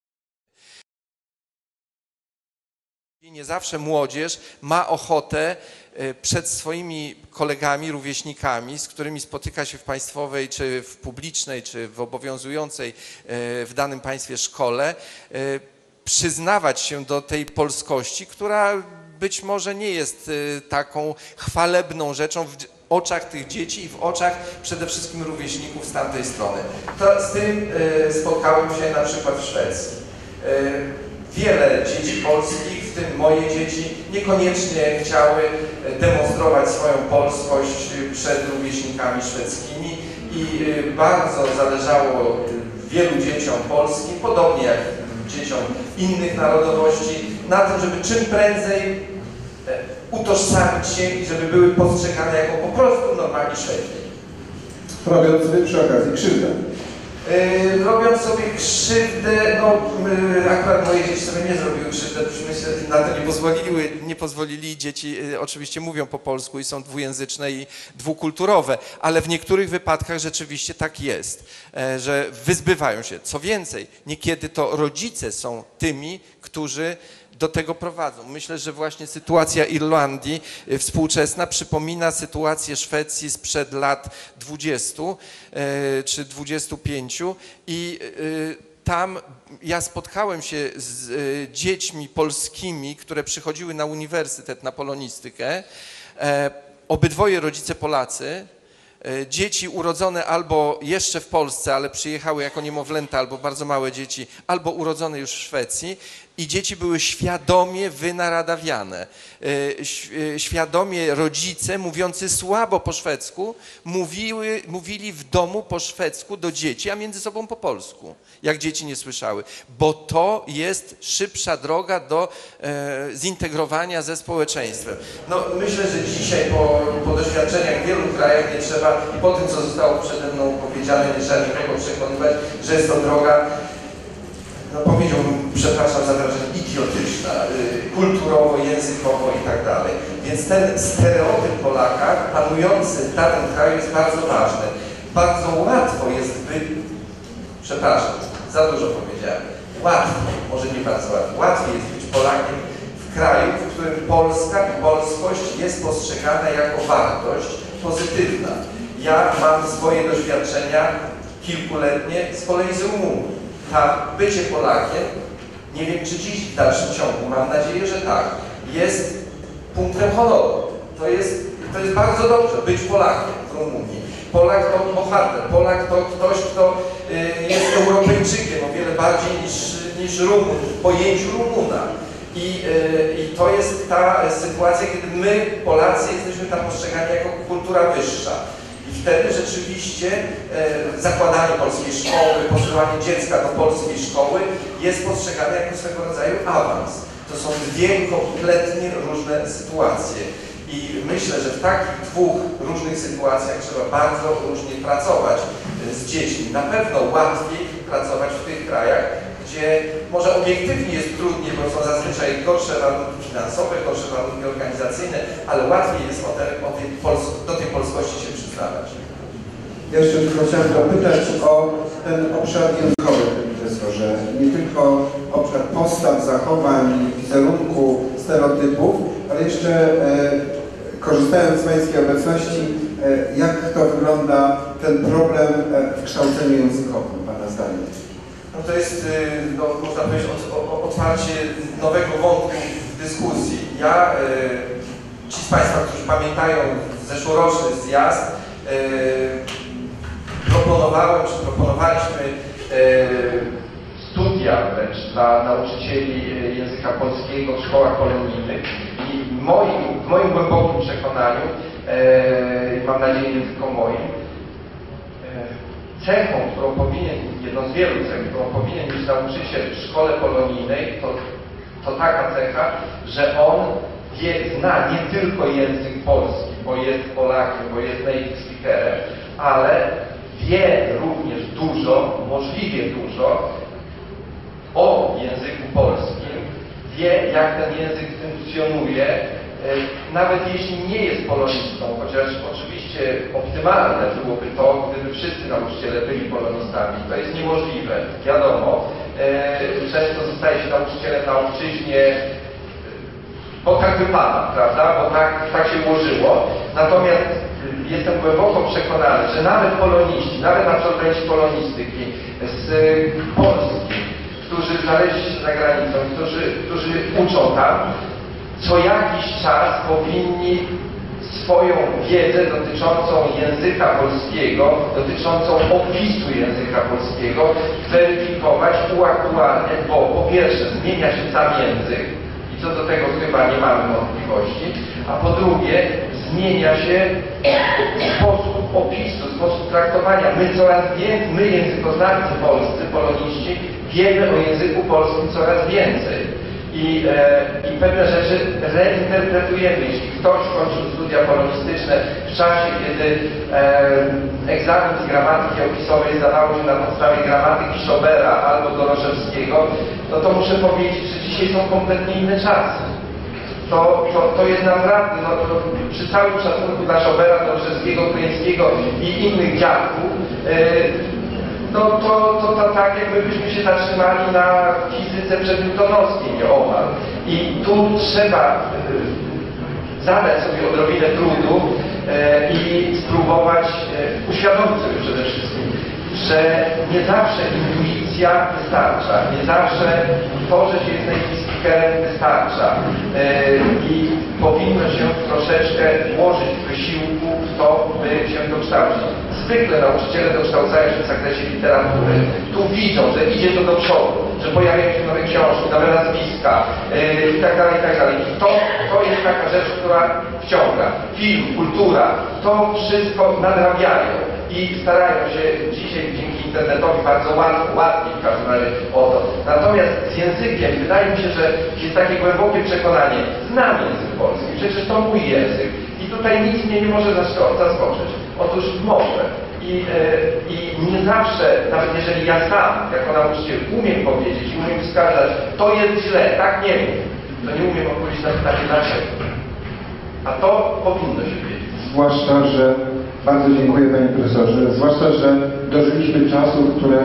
I: Nie zawsze młodzież ma ochotę przed swoimi kolegami, rówieśnikami, z którymi spotyka się w państwowej, czy w publicznej, czy w obowiązującej w danym państwie szkole, przyznawać się do tej polskości, która być może nie jest taką chwalebną rzeczą w oczach tych dzieci i w oczach przede wszystkim rówieśników z tamtej strony. Z tym spotkałem się na przykład w Szwecji. Wiele dzieci polskich, w tym moje dzieci, niekoniecznie chciały demonstrować swoją polskość przed rówieśnikami szwedzkimi i bardzo zależało wielu dzieciom polskim, podobnie jak dzieciom innych narodowości, na tym, żeby czym prędzej utożsamić się i żeby były postrzegane jako po prostu normalni Szwedzi.
H: Robiąc sobie przy okazji krzywdę.
I: Robiąc sobie krzywdę, no akurat moje dzieci sobie nie zrobiły krzywdę, myślę, że na to nie pozwolili. Dzieci oczywiście mówią po polsku i są dwujęzyczne i dwukulturowe, ale w niektórych wypadkach rzeczywiście tak jest, że wyzbywają się. Co więcej, niekiedy to rodzice są tymi, którzy do tego prowadzą. Myślę, że właśnie sytuacja Irlandii współczesna przypomina sytuację Szwecji sprzed lat 20 czy 25 i tam ja spotkałem się z dziećmi polskimi, które przychodziły na uniwersytet, na polonistykę. Obydwoje rodzice Polacy, dzieci urodzone albo jeszcze w Polsce, ale przyjechały jako niemowlęta, albo bardzo małe dzieci, albo urodzone już w Szwecji. I dzieci były świadomie wynaradawiane. Świadomie rodzice mówiący słabo po szwedzku mówili w domu po szwedzku do dzieci, a między sobą po polsku, jak dzieci nie słyszały. Bo to jest szybsza droga do zintegrowania ze społeczeństwem. No, myślę, że dzisiaj po doświadczeniach w wielu krajach nie trzeba, i po tym, co zostało przede mną powiedziane, nie trzeba nikogo przekonywać, że jest to droga, no powiedziałbym, przepraszam za wyrażenie, idiotyczna, kulturowo, językowo i tak dalej. Więc ten stereotyp Polaka panujący w danym kraju jest bardzo ważny. Bardzo łatwo jest przepraszam, za dużo powiedziałem. Łatwiej, może nie bardzo łatwiej jest być Polakiem w kraju, w którym Polska i polskość jest postrzegana jako wartość pozytywna. Ja mam swoje doświadczenia kilkuletnie z kolei z Rumunii. Tam bycie Polakiem, nie wiem czy dziś w dalszym ciągu, mam nadzieję, że tak, jest punktem honoru. To jest bardzo dobrze być Polakiem w Rumunii. Polak to bohater, Polak to ktoś, kto jest Europejczykiem o wiele bardziej niż Rumun, w pojęciu Rumuna. I to jest ta sytuacja, kiedy my, Polacy, jesteśmy tam postrzegani jako kultura wyższa. I wtedy rzeczywiście zakładanie polskiej szkoły, posyłanie dziecka do polskiej szkoły jest postrzegane jako swego rodzaju awans. To są dwie kompletnie różne sytuacje. I myślę, że w takich dwóch różnych sytuacjach trzeba bardzo różnie pracować z dziećmi. Na pewno łatwiej pracować w tych krajach, gdzie może obiektywnie jest trudniej, bo są zazwyczaj gorsze warunki finansowe, gorsze warunki organizacyjne, ale łatwiej jest do tej polskości się przyznawać.
H: Ja jeszcze tylko chciałem dopytać o ten obszar językowy, profesorze. Nie tylko obszar postaw, zachowań, wizerunku, stereotypów, ale jeszcze korzystając z Pańskiej obecności, jak to wygląda ten problem w kształceniu językowym, Pana zdaniem?
I: No to jest, no, można powiedzieć, otwarcie nowego wątku w dyskusji. Ja, ci z Państwa, którzy pamiętają zeszłoroczny zjazd, proponowaliśmy studia wręcz dla nauczycieli języka polskiego w szkołach polonijnych i w moim głębokim przekonaniu, mam nadzieję nie tylko moim, cechą, jedną z wielu cech, którą powinien mieć nauczyciel w szkole polonijnej, to taka cecha, że on zna nie tylko język polski, bo jest Polakiem, bo jest native speakerem, ale wie również dużo, możliwie dużo o języku polskim, wie jak ten język funkcjonuje, nawet jeśli nie jest polonistą, chociaż oczywiście optymalne byłoby to, gdyby wszyscy nauczyciele byli polonistami. To jest niemożliwe, wiadomo. Często zostaje się nauczycielem na ojczyźnie, bo tak wypada, prawda? Bo tak się ułożyło. Natomiast jestem głęboko przekonany, że nawet poloniści, nawet absolwenci polonistyki z Polski, którzy znaleźli się za granicą, którzy uczą tam, co jakiś czas powinni swoją wiedzę dotyczącą języka polskiego, dotyczącą opisu języka polskiego weryfikować, uaktualniać, bo po pierwsze zmienia się sam język i co do tego chyba nie mamy wątpliwości, a po drugie zmienia się sposób opisu, sposób traktowania. My językoznawcy polscy, poloniści, wiemy o języku polskim coraz więcej. I pewne rzeczy reinterpretujemy. Jeśli ktoś kończył studia polonistyczne w czasie, kiedy egzamin z gramatyki opisowej zdawało się na podstawie gramatyki Schobera albo Doroszewskiego, no to muszę powiedzieć, że dzisiaj są kompletnie inne czasy. To jest naprawdę, no, przy całym szacunku dla Schobera, Doroszewskiego, Kryńskiego i innych dziadków, to tak jakbyśmy się zatrzymali na fizyce przednewtonowskiej nieomal. I tu trzeba zadać sobie odrobinę trudu i spróbować uświadomić sobie przede wszystkim, że nie zawsze intuicja wystarcza, nie zawsze to, że się jest najbliższym wystarcza i powinno się troszeczkę włożyć wysiłku w to, by się dokształcić. Zwykle nauczyciele dokształcają się w zakresie literatury. Tu widzą, że idzie to do przodu, że pojawiają się nowe książki, nowe nazwiska i tak dalej, i tak dalej. I to jest taka rzecz, która wciąga. Film, kultura, to wszystko nadrabiają i starają się dzisiaj dzięki internetowi bardzo łatwiej w każdym razie o to. Natomiast z językiem wydaje mi się, że jest takie głębokie przekonanie, znam język polski, przecież to mój język i tutaj nic mnie nie może zaskoczyć. Otóż może. I nie zawsze, nawet jeżeli ja sam jako nauczyciel umiem powiedzieć i umiem wskazać, to jest źle, tak nie wiem, to nie umiem odpowiedzieć na pytanie dlaczego. A to powinno się wiedzieć.
H: Zwłaszcza, że, bardzo dziękuję panie profesorze, zwłaszcza, że dożyliśmy czasów, które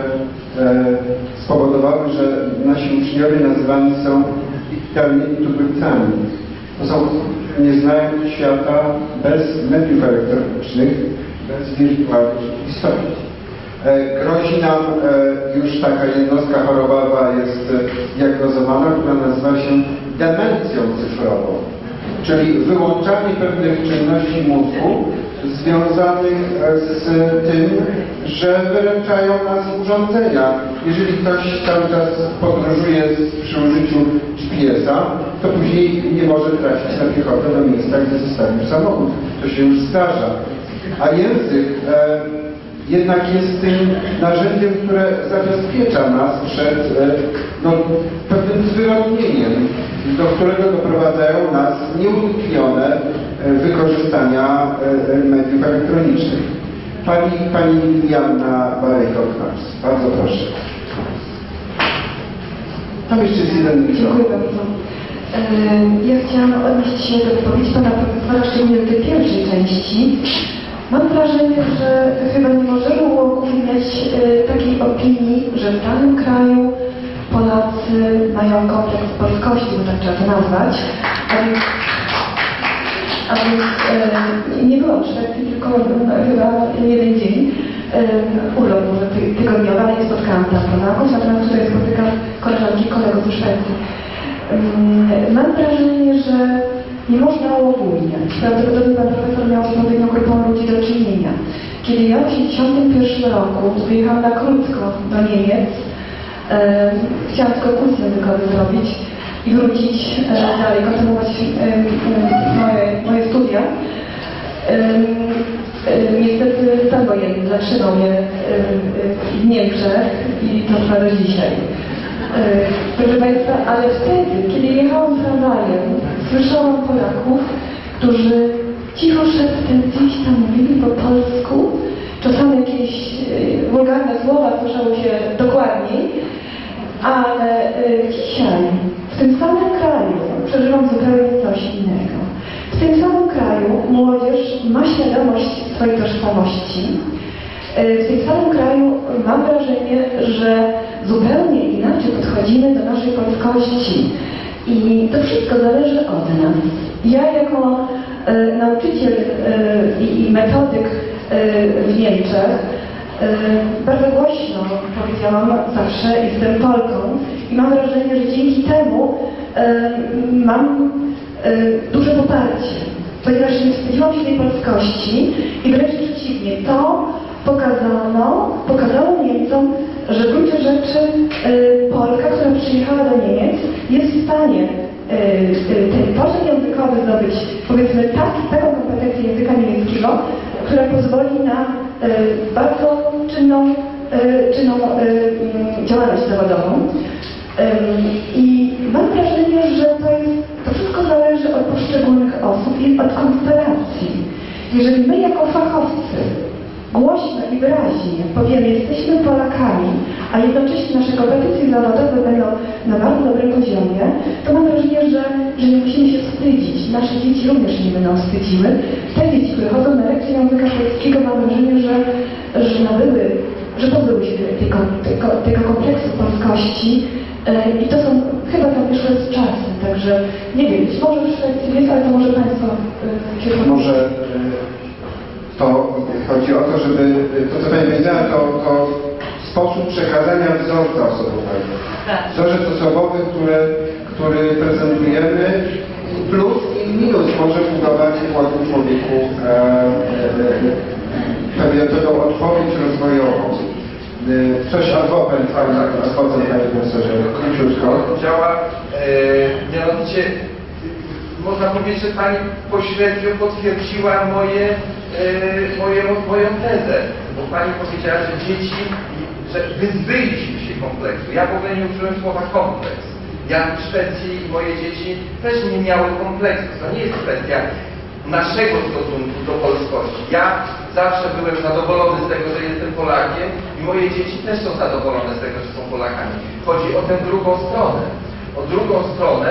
H: spowodowały, że nasi uczniowie nazywani są digitalnymi tubylcami. To są, nie znają świata bez mediów elektronicznych, bez wirtualnej rzeczywistości. Grozi nam już taka jednostka chorobowa jest diagnozowana, która nazywa się demencją cyfrową, czyli wyłączanie pewnych czynności mózgu związanych z tym, że wyręczają nas urządzenia. Jeżeli ktoś cały czas podróżuje przy użyciu GPS-a, to później nie może trafić na piechotę do miejsca, gdzie zostawił samochód. To się już zdarza. A język jednak jest tym narzędziem, które zabezpiecza nas przed pewnym zwyrodnieniem, do którego doprowadzają nas nieuniknione wykorzystania mediów elektronicznych. Pani Joanna Barejko-Knarz, bardzo proszę. Tam jeszcze jest jeden mikrofon.
J: Dziękuję bardzo. Ja chciałam odnieść się do wypowiedzi pana profesora, szczególnie do tej pierwszej części. Mam wrażenie, że chyba nie możemy uogólniać takiej opinii, że w danym kraju Polacy mają kompleks polskości, bo tak trzeba to nazwać. A więc nie byłam w Szwecji, tylko chyba jeden dzień urlop może tygodniowy, ale nie spotkałam tam Polaków, natomiast tutaj spotykam koleżanki i kolegów ze Szwecji. Mam wrażenie, że nie można uogólniać. Prawdopodobnie pan profesor miał z odpowiednią grupą ludzi do czynienia. Kiedy ja w 1991 roku wyjechałam na krótko do Niemiec, chciałam tylko kurs językowy zrobić i wrócić dalej, kontynuować moje studia. Niestety stan wojenny zatrzymał mnie w Niemczech i to trwa do dzisiaj. Proszę Państwa, ale wtedy, kiedy jechałam tramwajem, słyszałam Polaków, którzy cicho szeptem gdzieś tam mówili po polsku, czasami jakieś wulgarne słowa słyszały się dokładniej, ale dzisiaj w tym samym kraju przeżywam zupełnie coś innego. W tym samym kraju młodzież ma świadomość swojej tożsamości. W tym samym kraju mam wrażenie, że zupełnie inaczej podchodzimy do naszej polskości i to wszystko zależy od nas. Ja jako nauczyciel i metodyk w Niemczech bardzo głośno powiedziałam zawsze, jestem Polką i mam wrażenie, że dzięki temu mam duże poparcie, ponieważ nie wstydziłam się tej polskości i wręcz przeciwnie, to pokazało Niemcom, że w gruncie rzeczy Polka, która przyjechała do Niemiec, jest w stanie ten poziom językowy zdobyć, powiedzmy, taką kompetencję języka niemieckiego, która pozwoli na bardzo czynną działalność zawodową. I mam wrażenie, poszczególnych osób i od konstelacji. Jeżeli my jako fachowcy głośno i wyraźnie powiemy, jesteśmy Polakami, a jednocześnie nasze kompetencje zawodowe będą na bardzo dobrym poziomie, to mam wrażenie, że nie musimy się wstydzić. Nasze dzieci również nie będą wstydziły. Te dzieci, które chodzą na lekcje języka polskiego, mam wrażenie, że pozbyły się tego kompleksu polskości i to są chyba tam wyszłe z czasem. Także nie wiem, być może w Szwecji jest, ale to może Państwo się
H: Może to chodzi o to, żeby to, co Pani powiedziała, to sposób przekazania wzorca osobowego. Wzorzec osobowy, który prezentujemy, plus i minus może budować w młodym człowieku pewną odpowiedź rozwojową. Coś adwokat, Panie Profesorze, króciutko.
I: Działa, mianowicie można powiedzieć, że Pani pośrednio potwierdziła moją tezę, bo Pani powiedziała, że dzieci, że wyzbyliśmy się kompleksu. Ja w ogóle nie użyłem słowa kompleks. Ja w Szwecji i moje dzieci też nie miały kompleksu. To nie jest kwestia naszego stosunku do polskości. Ja zawsze byłem zadowolony z tego, że jestem Polakiem i moje dzieci też są zadowolone z tego, że są Polakami. Chodzi o tę drugą stronę. O drugą stronę,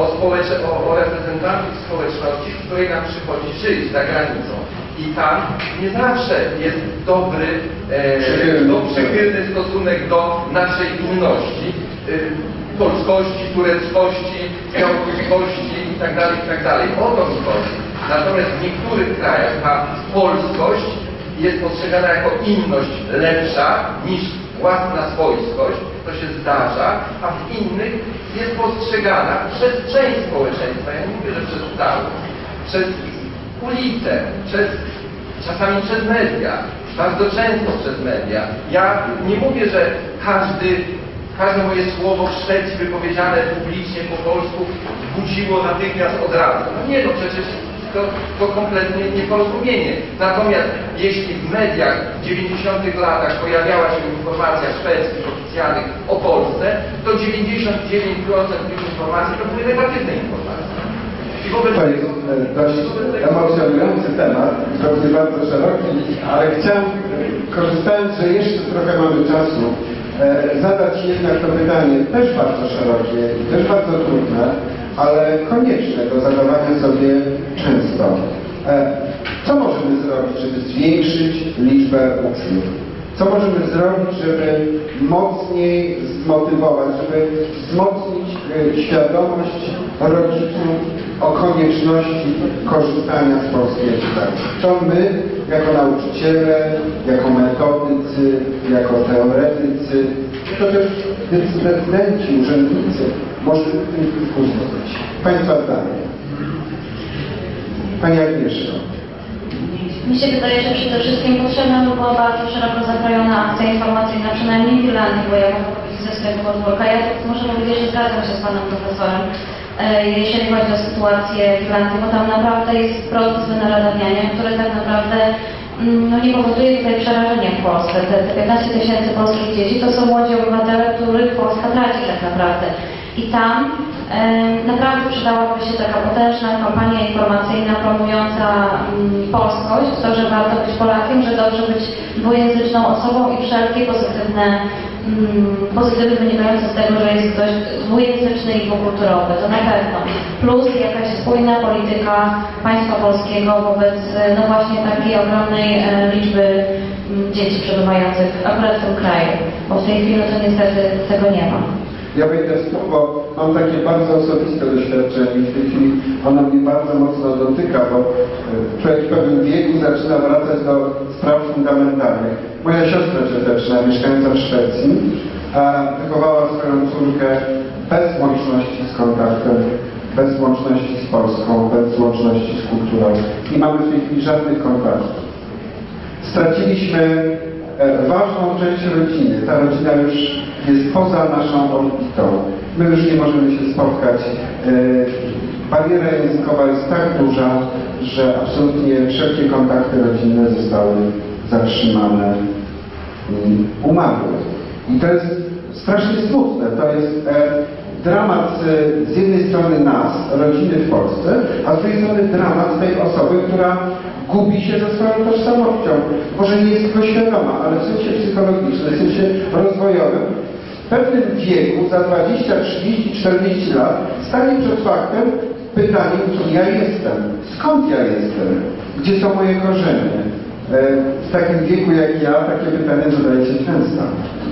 I: o reprezentantów społeczności, w której nam przychodzi żyć za granicą. I tam nie zawsze jest dobry, przychylny stosunek do naszej inności, polskości, tureckości, białoruskości itd. O to mi chodzi. Natomiast w niektórych krajach ta polskość jest postrzegana jako inność lepsza niż własna swojskość, to się zdarza, a w innych jest postrzegana przez część społeczeństwa, ja nie mówię, że przez całość, przez ulicę, czasami przez media, bardzo często przez media. Ja nie mówię, że każde moje słowo w Szwecji wypowiedziane publicznie po polsku budziło natychmiast od razu. No nie, no przecież to kompletnie nieporozumienie. Natomiast jeśli w mediach w 90-tych latach pojawiała się informacja szwedzkich oficjalnych o Polsce, to 99% tych informacji to były negatywne informacje.
H: To jest dość emocjonujący temat, pewnie bardzo szeroki, ale chciałem, korzystając, że jeszcze trochę mamy czasu, zadać jednak to pytanie, też bardzo szerokie i też bardzo trudne, ale konieczne do zadawania sobie często. Co możemy zrobić, żeby zwiększyć liczbę uczniów? Co możemy zrobić, żeby mocniej zmotywować, żeby wzmocnić świadomość rodziców o konieczności korzystania z polskiej edukacji? Co my, jako nauczyciele, jako metodycy, jako teoretycy, to też decydenci, urzędnicy, możemy w tym kierunku zrobić? Państwa zdanie. Pani Agnieszko.
E: Mi się wydaje, że przede wszystkim potrzebna by była bardzo szeroko zakrojona akcja informacyjna, przynajmniej w Irlandii, bo ja mogę powiedzieć ze swojego podwórka. Ja muszę powiedzieć, że zgadzam się z Panem Profesorem, jeżeli chodzi o sytuację w Irlandii, bo tam naprawdę jest proces wynaradawiania, który tak naprawdę nie powoduje tutaj przerażenia w Polsce. Te 15 000 polskich dzieci to są młodzi obywatele, których Polska traci tak naprawdę. I tam naprawdę przydałaby się taka potężna kampania informacyjna promująca polskość, to, że warto być Polakiem, że dobrze być dwujęzyczną osobą i wszelkie pozytywy wynikające z tego, że jest ktoś dwujęzyczny i dwukulturowy, to na pewno. Plus jakaś spójna polityka państwa polskiego wobec no właśnie takiej ogromnej liczby dzieci przebywających akurat w tym kraju, bo w tej chwili to niestety tego nie ma.
H: Ja wejdę w słowo, mam takie bardzo osobiste doświadczenie i w tej chwili ono mnie bardzo mocno dotyka, bo człowiek w pewnym wieku zaczyna wracać do spraw fundamentalnych. Moja siostra cioteczna, mieszkająca w Szwecji, wychowała swoją córkę bez łączności z kontaktem, bez łączności z Polską, bez łączności z kulturą. Nie mamy w tej chwili żadnych kontaktów. Straciliśmy ważną część rodziny. Ta rodzina już jest poza naszą orbitą. My już nie możemy się spotkać. Bariera językowa jest tak duża, że absolutnie wszelkie kontakty rodzinne zostały zatrzymane i umarły. I to jest strasznie smutne. To jest dramat z jednej strony nas, rodziny w Polsce, a z drugiej strony dramat tej osoby, która gubi się ze swoją tożsamością. Może nie jest tego świadoma, ale w sensie psychologicznym, w sensie rozwojowym, w pewnym wieku, za 20, 30, 40 lat, stanie przed faktem pytaniem, kim ja jestem, skąd ja jestem, gdzie są moje korzenie. W takim wieku jak ja, takie pytania zadajecie często.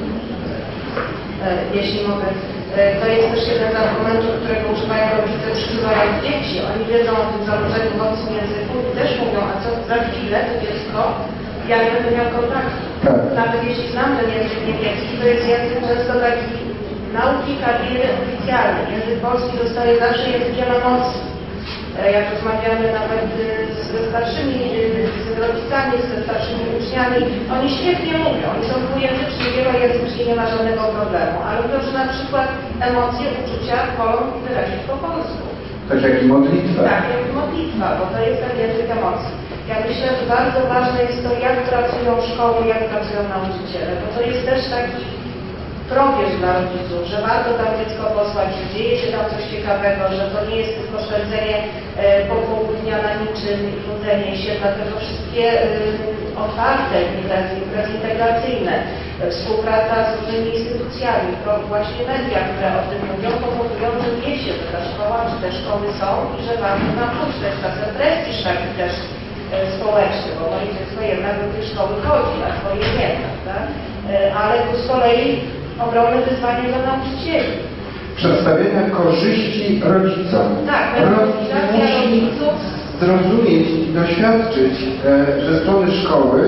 K: Jeśli mogę. To jest też jeden z argumentów, którego używają rodzice przybywając dzieci. Oni wiedzą o tym zanurzeniu w obcym języku i też mówią, a co za chwilę to dziecko, ja nie będę miał kontaktu.
H: Tak.
K: Nawet jeśli znam ten język niemiecki, to jest język często taki nauki, kariery oficjalnej. Język polski zostaje zawsze językiem emocji. Jak rozmawiamy nawet ze starszymi, z rodzicami, ze starszymi uczniami, oni świetnie mówią, oni są dwujęzyczni, wielojęzyczni, nie ma żadnego problemu, ale mówią, że na przykład emocje, uczucia wolą wyrazić po polsku.
H: Tak jak i modlitwa.
K: Tak, jak i modlitwa, bo to jest ten język emocji. Ja myślę, że bardzo ważne jest to, jak pracują szkoły, jak pracują nauczyciele, bo to jest też taki probierz dla rodziców, że warto tam dziecko posłać, że dzieje się tam coś ciekawego, że to nie jest tylko śledzenie popołudnia na niczym i budzenie się, dlatego wszystkie otwarte imprezy integracyjne, współpraca z różnymi instytucjami, właśnie media, które o tym mówią, powodują, że wie się, że ta szkoła, czy te szkoły są i że warto nam pójść. To jest czasem prestiż taki też społeczny, bo moje dziecko jednak do tej szkoły chodzi, a swoje nie, prawda? Ale tu z kolei ogromne wyzwanie dla nauczycieli.
H: Przedstawienia korzyści rodzicom.
K: Tak,
H: rodzic musi zrozumieć i doświadczyć ze strony szkoły,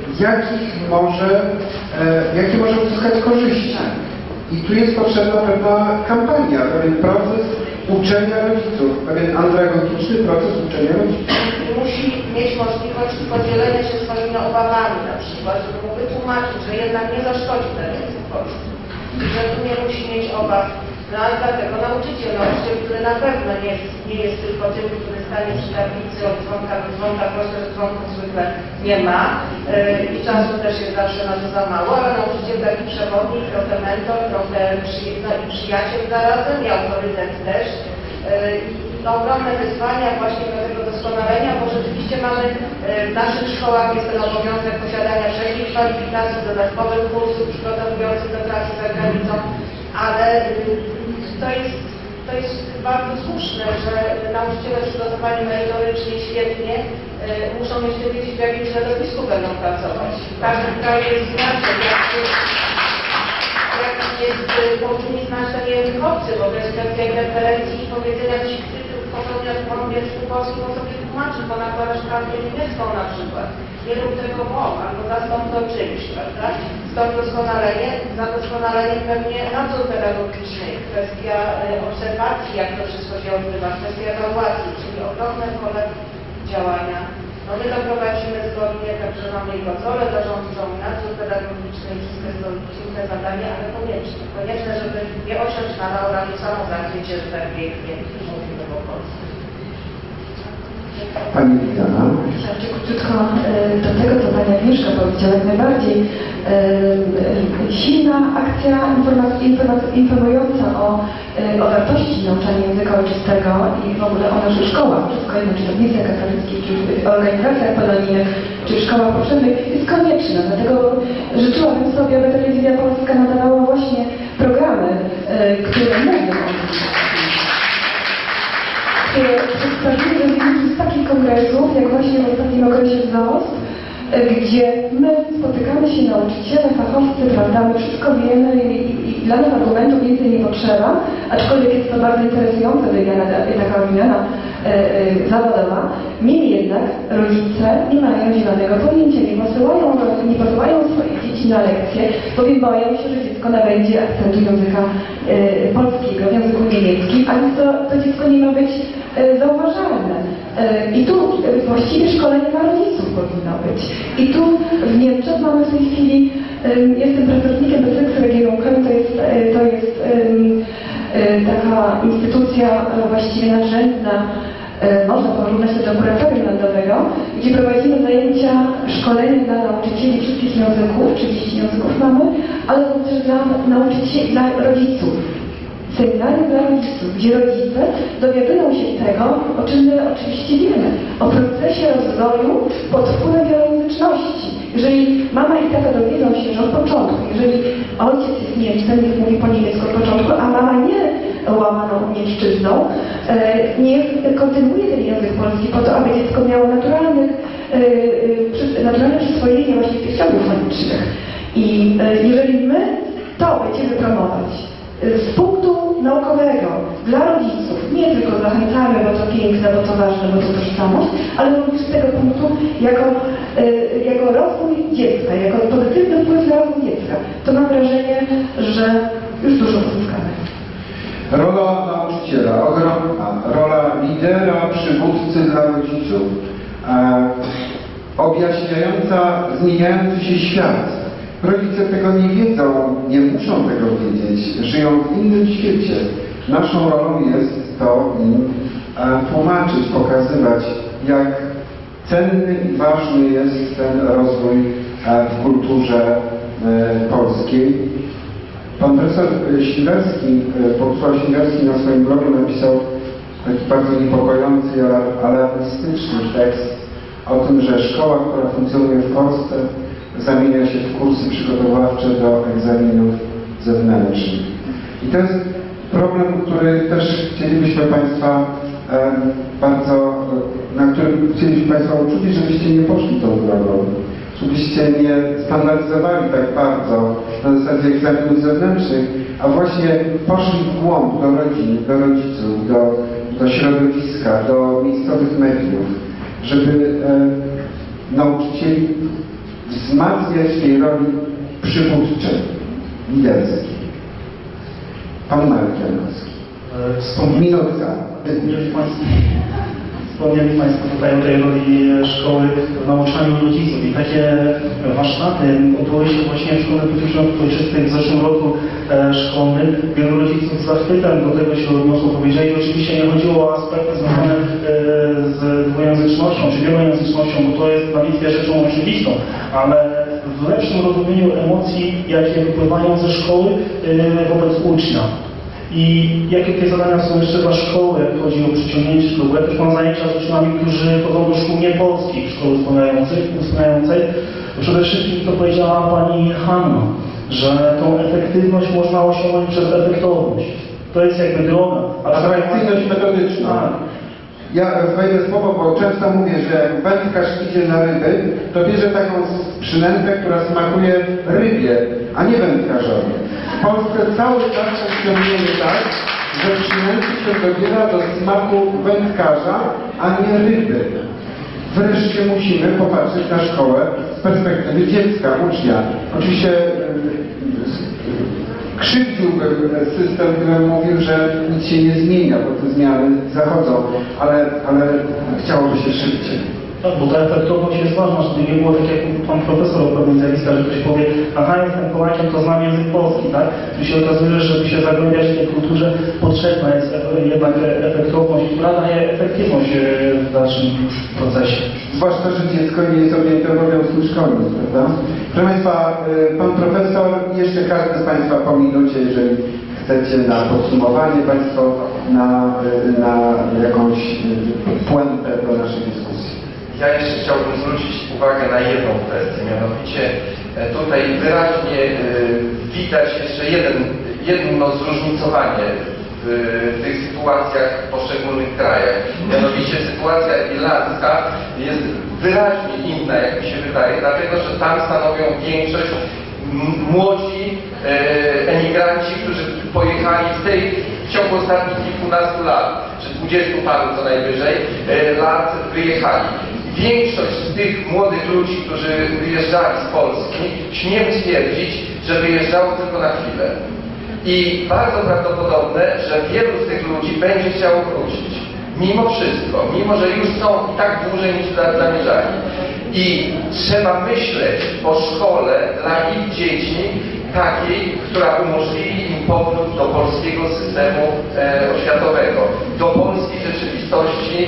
H: jakie może uzyskać korzyści. I tu jest potrzebna pewna kampania, pewien proces uczenia rodziców, pewien andragogiczny proces uczenia rodziców.
K: I musi mieć możliwość podzielenia się swoimi obawami, na przykład, żeby mu wytłumaczyć, że jednak nie zaszkodzi ten język polski. I że tu nie musi mieć obaw. No ale dlatego nauczyciel, który na pewno nie jest tylko tym, który stanie przy tablicy od dzwonka do dzwonka, proszę, że dzwonków zwykle nie ma i czasu też jest zawsze na to za mało, ale nauczyciel taki przewodnik, trochę mentor, trochę i przyjaciel zarazem, i autorytet też. Ogromne wyzwania właśnie do tego doskonalenia, bo rzeczywiście mamy w naszych szkołach jest ten obowiązek posiadania wszelkich kwalifikacji, dodatkowych kursów przygotowujących do pracy za granicą, ale to jest bardzo słuszne, że nauczyciele przygotowani merytorycznie, świetnie muszą jeszcze wiedzieć, w jakim środowisku będą pracować. W każdym kraju jest inaczej. Jak jest powinni znać ten język obcy, bo to jest kwestia interferencji i powiedzenia ci, popełniasz po angielsku, polsku, bo sobie tłumaczy, bo nakładasz kartę niemiecką na przykład. Nie rób tego albo zastąp to czymś, prawda? Stąd za doskonalenie pewnie nadzór pedagogiczny, kwestia obserwacji, jak to wszystko się odbywa, kwestia ewaluacji, czyli ogromne pole działania. No my to prowadzimy zgodnie, także mamy i kontrolę zarządczą, nadzór pedagogiczny i wszystkie zadania, ale konieczne, żeby nie osiąść na laurach i samo zakrycie, że tak pięknie mówimy po polsku.
H: Pani Witana.
J: Króciutko do tego, co Pani Agnieszka powiedziała, jak najbardziej silna akcja informująca o wartości nauczania języka ojczystego i w ogóle o naszych szkołach, wszystko jedno, czy to w miejscach katolickich, czy w organizacjach polonijnych, czy w szkołach powszechnych, jest konieczna. Dlatego życzyłabym sobie, aby Telewizja Polska nadawała właśnie programy, które mówią o tym, które przedstawiły wyniki z takich kongresów, jak właśnie w ostatnim okresie w ZOST, gdzie my spotykamy się nauczyciele, fachowcy, prawda, my wszystko wiemy i dla nas argumentów więcej nie potrzeba, aczkolwiek jest to bardzo interesująca taka wymiana zawodowa. Niemniej jednak rodzice nie mają zielonego pojęcia, nie posyłają swoich dzieci na lekcje, bowiem boją się, że dziecko nabędzie akcentu języka polskiego w języku niemieckim, a więc to dziecko nie ma być zauważalne. I tu właściwie szkolenie dla rodziców powinno być. I tu w Niemczech mamy w tej chwili, jestem pracownikiem BCX regionu Köln, to jest taka instytucja właściwie nadrzędna, można porównać do laboratorium landowego, gdzie prowadzimy zajęcia, szkolenia dla nauczycieli wszystkich języków, 30 języków mamy, ale również dla nauczycieli, dla rodziców. seminarium dla rodziców, gdzie rodzice dowiadują się tego, o czym my oczywiście wiemy, o procesie rozwoju pod wpływem wielojęzyczności. Jeżeli mama i tata dowiedzą się, że od początku, jeżeli ojciec jest Niemcem, mówi po niemiecku od początku, a mama nie łamaną niemczyzną, niech kontynuuje ten język polski po to, aby dziecko miało naturalne przyswojenie właśnie tych ciągów fonicznych. I jeżeli my to będziemy promować z punktu naukowego dla rodziców, nie tylko zachęcamy, bo to piękne, bo to ważne, bo to tożsamość, ale również z tego punktu jako rozwój dziecka, jako pozytywny wpływ na rozwój dziecka, to mam wrażenie, że już dużo uzyskamy.
H: Rola nauczyciela, ogromna. Rola lidera, przywódcy dla rodziców, objaśniająca zmieniający się świat. Rodzice tego nie wiedzą, nie muszą tego wiedzieć, żyją w innym świecie. Naszą rolą jest to im tłumaczyć, pokazywać, jak cenny i ważny jest ten rozwój w kulturze polskiej. Pan profesor Śliwerski, Bogusław Śliwerski na swoim blogu napisał taki bardzo niepokojący, alarmistyczny tekst o tym, że szkoła, która funkcjonuje w Polsce, zamienia się w kursy przygotowawcze do egzaminów zewnętrznych. I to jest problem, który też chcielibyśmy Państwa na którym chcielibyśmy Państwa uczulić, żebyście nie poszli tą drogą, żebyście nie standaryzowali tak bardzo na zasadzie egzaminów zewnętrznych, a właśnie poszli w głąb do rodziny, do rodziców, do środowiska, do miejscowych mediów, żeby nauczycieli wzmacniać w tej roli przywódczej, liderskiej. Pan Marek Janowski. Minutka.
G: Wspomnieli Państwo tutaj o tej roli szkoły w nauczaniu rodziców i takie warsztaty odbyły się właśnie w szkole Piłsudczej w zeszłym roku szkolnym. Wielu rodziców z zachwytem do tego się odniosło, powiedzieli, oczywiście nie chodziło o aspekty związane z dwujęzycznością czy wielojęzycznością, bo to jest na Litwie rzeczą oczywistą, ale w lepszym rozumieniu emocji, jakie wypływają ze szkoły wobec ucznia. I jakie te zadania są jeszcze dla szkoły, jak chodzi o przyciągnięcie szkół. Ja też mam zajęcia z uczniami, którzy chodzą do szkół niepolskich, szkoły wspomniającej. Przede wszystkim to powiedziała pani Hanna, że tą efektywność można osiągnąć przez efektowność. To jest jakby droga.
H: Atrakcyjność metodyczna.
G: Tak.
H: Ja wejdę słowo, bo często mówię, że jak wędkarz idzie na ryby, to bierze taką przynętę, która smakuje rybie, a nie wędkarzowi. W Polsce cały czas funkcjonuje tak, że przynęty się dobiera do smaku wędkarza, a nie ryby. Wreszcie musimy popatrzeć na szkołę z perspektywy dziecka, ucznia. Oczywiście krzywdziłbym system, który mówił, że nic się nie zmienia, bo te zmiany zachodzą, ale chciałoby się szybciej.
G: Tak, bo ta efektowność jest ważna, żeby nie było tak jak pan profesor o pewnym zjawiskach, że ktoś powie, aha, jestem Polakiem, to znam język polski, tak? Tu się okazuje, że żeby się zagłębiać w tej kulturze, potrzebna jest jednak efektowność, która daje efektywność w dalszym już procesie.
H: Zwłaszcza, że dziecko nie jest objęte obowiązkiem szkolnym, prawda? Proszę Państwa, pan profesor, jeszcze każdy z Państwa po minucie, jeżeli chcecie na podsumowanie Państwo, na jakąś puentę do naszej dyskusji.
I: Ja jeszcze chciałbym zwrócić uwagę na jedną kwestię, mianowicie tutaj wyraźnie widać jeszcze jedno zróżnicowanie w tych sytuacjach w poszczególnych krajach. Mianowicie sytuacja irlandzka jest wyraźnie inna, jak mi się wydaje, dlatego że tam stanowią większość młodzi emigranci, którzy pojechali w ciągu ostatnich kilkunastu lat, czy 20 paru co najwyżej lat wyjechali. Większość z tych młodych ludzi, którzy wyjeżdżali z Polski, śmiem twierdzić, że wyjeżdżało tylko na chwilę. I bardzo prawdopodobne, że wielu z tych ludzi będzie chciało wrócić. Mimo wszystko, mimo że już są i tak dłużej niż zamierzali. I trzeba myśleć o szkole dla ich dzieci takiej, która umożliwi im powrót do polskiego systemu oświatowego, do polskiej rzeczywistości,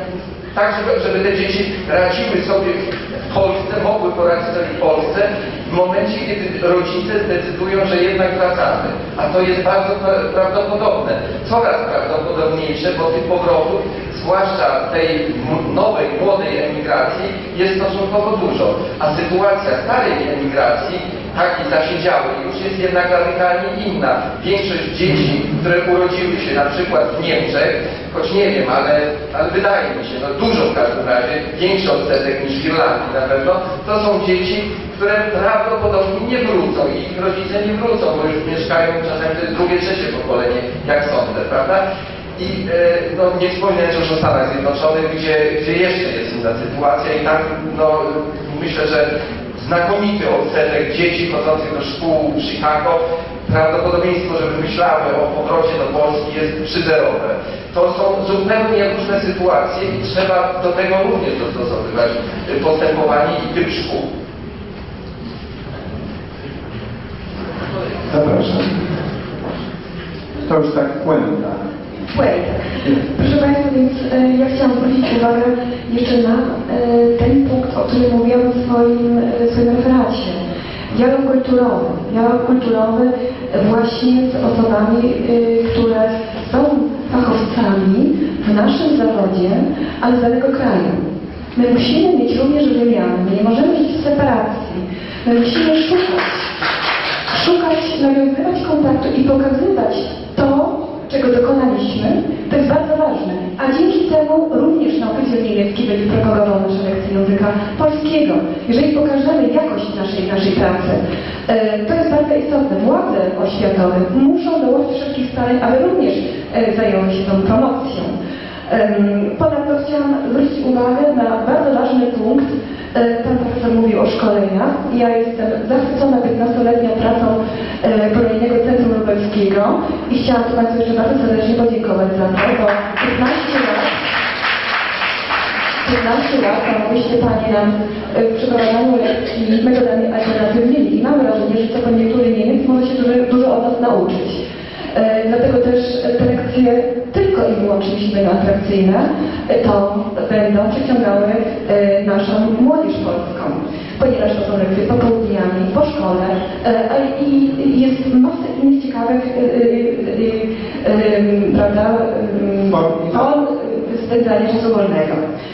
I: tak, żeby te dzieci radziły sobie w Polsce, mogły poradzić sobie w Polsce, momencie, kiedy rodzice zdecydują, że jednak wracamy, a to jest bardzo prawdopodobne, coraz prawdopodobniejsze, bo tych powrotów, zwłaszcza tej nowej, młodej emigracji, jest stosunkowo dużo, a sytuacja starej emigracji, takiej zasiedziałej, już jest jednak radykalnie inna. Większość dzieci, które urodziły się na przykład w Niemczech, choć nie wiem, ale wydaje mi się, no dużo w każdym razie, większy odsetek niż w Irlandii na pewno, to są dzieci, które prawdopodobnie nie wrócą i ich rodzice nie wrócą, bo już mieszkają, czasem to jest drugie, trzecie pokolenie, jak sądzę, prawda? I no, nie wspomnieć już o Stanach Zjednoczonych, gdzie jeszcze jest inna sytuacja i tam no, myślę, że znakomity odsetek dzieci chodzących do szkół w Chicago, prawdopodobieństwo, żeby myślały o powrocie do Polski jest przyzerowe. To są zupełnie różne sytuacje i trzeba do tego również dostosowywać postępowanie i typ szkół.
H: Zapraszam. To już tak puenta.
J: Proszę Państwa, więc ja chciałam zwrócić uwagę jeszcze na ten punkt, o którym mówiłam w swoim referacie. Dialog kulturowy właśnie z osobami, które są fachowcami w naszym zawodzie, ale z danego kraju. My musimy mieć również wymianę, nie możemy żyć w separacji. My musimy szukać, nawiązywać kontaktu i pokazywać to, czego dokonaliśmy, to jest bardzo ważne. A dzięki temu również nauczyciel niemiecki będzie propagował nasze lekcje języka polskiego. Jeżeli pokażemy jakość naszej pracy, to jest bardzo istotne. Władze oświatowe muszą dołożyć wszelkich starań, aby również zajęły się tą promocją. Ponadto chciałam zwrócić uwagę na bardzo ważny punkt. Pan profesor mówił o szkoleniach. Ja jestem zachwycona 15-letnią pracą Kolejnego Centrum Lubelskiego i chciałam tu Państwu jeszcze bardzo serdecznie podziękować za to, bo 15 lat pomogłyście Panie nam w przeprowadzaniu lekcji metodami alternatywnymi i mam wrażenie, że co koniunktury Niemiec może się dużo od nas nauczyć. Dlatego też te lekcje tylko i wyłącznie, jeśli będą atrakcyjne, to będą przyciągały naszą młodzież polską, ponieważ to są lekcje popołudniami, po szkole i jest masa innych ciekawych form spędzania czasu wolnego.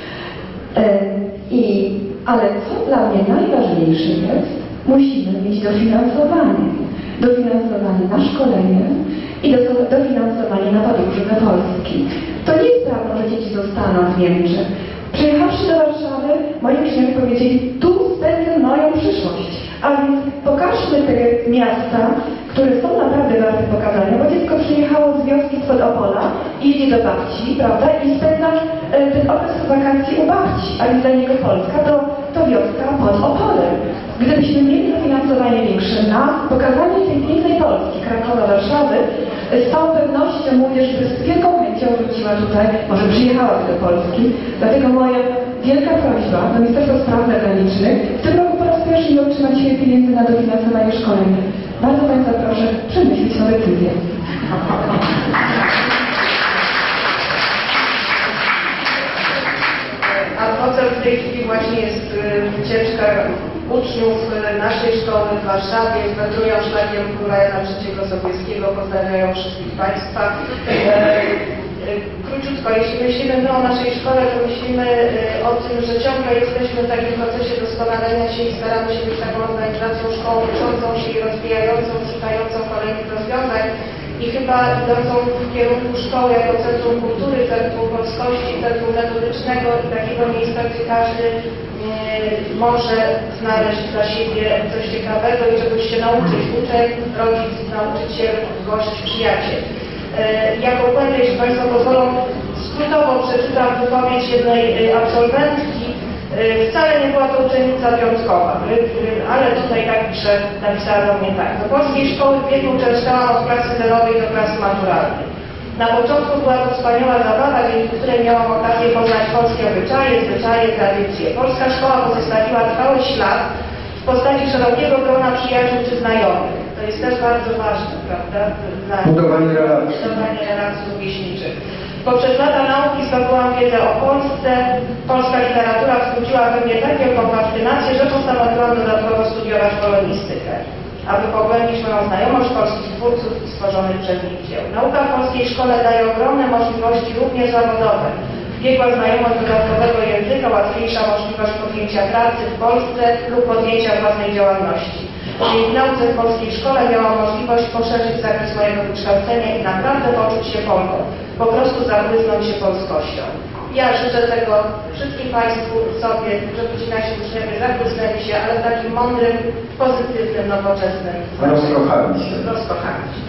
J: Ale co dla mnie najważniejsze jest, musimy mieć dofinansowanie na szkolenie i dofinansowanie na podróże do Polski. To nie jest prawda, że dzieci zostaną w Niemczech. Przyjechawszy do Warszawy, moi uczniowie powiedzieli, tu spędzę moją przyszłość. A więc pokażmy te miasta, które są naprawdę warte pokazania, bo dziecko przyjechało z wioski spod Opola i jedzie do babci, prawda, i spędza ten okres wakacji u babci, a więc dla niego Polska to wioska pod Opolem. Gdybyśmy mieli dofinansowanie większe na pokazanie tej pięknej Polski, Krakowa, Warszawy, z całą pewnością młodzież z wielką chęcią wróciła tutaj, może przyjechała do Polski. Dlatego moja wielka prośba do Ministerstwa Spraw Zagranicznych w tym roku po raz pierwszy nie otrzymać się pieniędzy na dofinansowanie szkolenia. Bardzo Państwa proszę przemyśleć tę decyzję.
K: A potem w tej chwili właśnie jest wycieczka uczniów naszej szkoły w Warszawie, wędrują szlakiem Króla Jana III Sobieskiego, pozdrawiają wszystkich Państwa. Króciutko, jeśli myślimy o naszej szkole, to myślimy o tym, że ciągle jesteśmy w takim procesie doskonalenia się i staramy się być taką organizacją szkoły uczącą się i rozwijającą, szukającą kolejnych rozwiązań i chyba idącą w kierunku szkoły jako centrum kultury, centrum polskości, centrum metodycznego i takiego miejsca, gdzie każdy może znaleźć dla siebie coś ciekawego i czegoś się nauczyć. Uczeń, rodzic, nauczyciel, gość, przyjaciel. Jako błędy, jeśli Państwo pozwolą, skrótowo przeczytam wypowiedź jednej absolwentki. Wcale nie była to uczennica piątkowa, ale tutaj tak napisała do mnie tak. Do polskiej szkoły biegu uczęszczałam od klasy zerowej do klasy maturalnej. Na początku była to wspaniała zabawa, dzięki której miałam okazję poznać polskie obyczaje, zwyczaje, tradycje. Polska szkoła pozostawiła trwały ślad w postaci szerokiego grona przyjaciół czy znajomych. To jest też bardzo ważne, prawda?
H: Budowanie relacji.
K: Budowanie relacji rówieśniczych. Poprzez lata nauki zdobyłam wiedzę o Polsce. Polska literatura wzbudziła we mnie tak wielką fascynację, że postanowiłam dodatkowo studiować studiować polonistykę, aby pogłębić moją znajomość polskich twórców i stworzonych przez nich dzieł. Nauka w polskiej szkole daje ogromne możliwości również zawodowe. Biegła znajomość dodatkowego języka, łatwiejsza możliwość podjęcia pracy w Polsce lub podjęcia własnej działalności. Dzięki nauce w polskiej szkole miałam możliwość poszerzyć zakres mojego wykształcenia i naprawdę poczuć się Polką, po prostu zabłysnąć się polskością. Ja życzę tego wszystkim Państwu sobie, żeby ci nasi uczniowie zabłysnęli się, ale w takim mądrym, pozytywnym, nowoczesnym rozkochani się.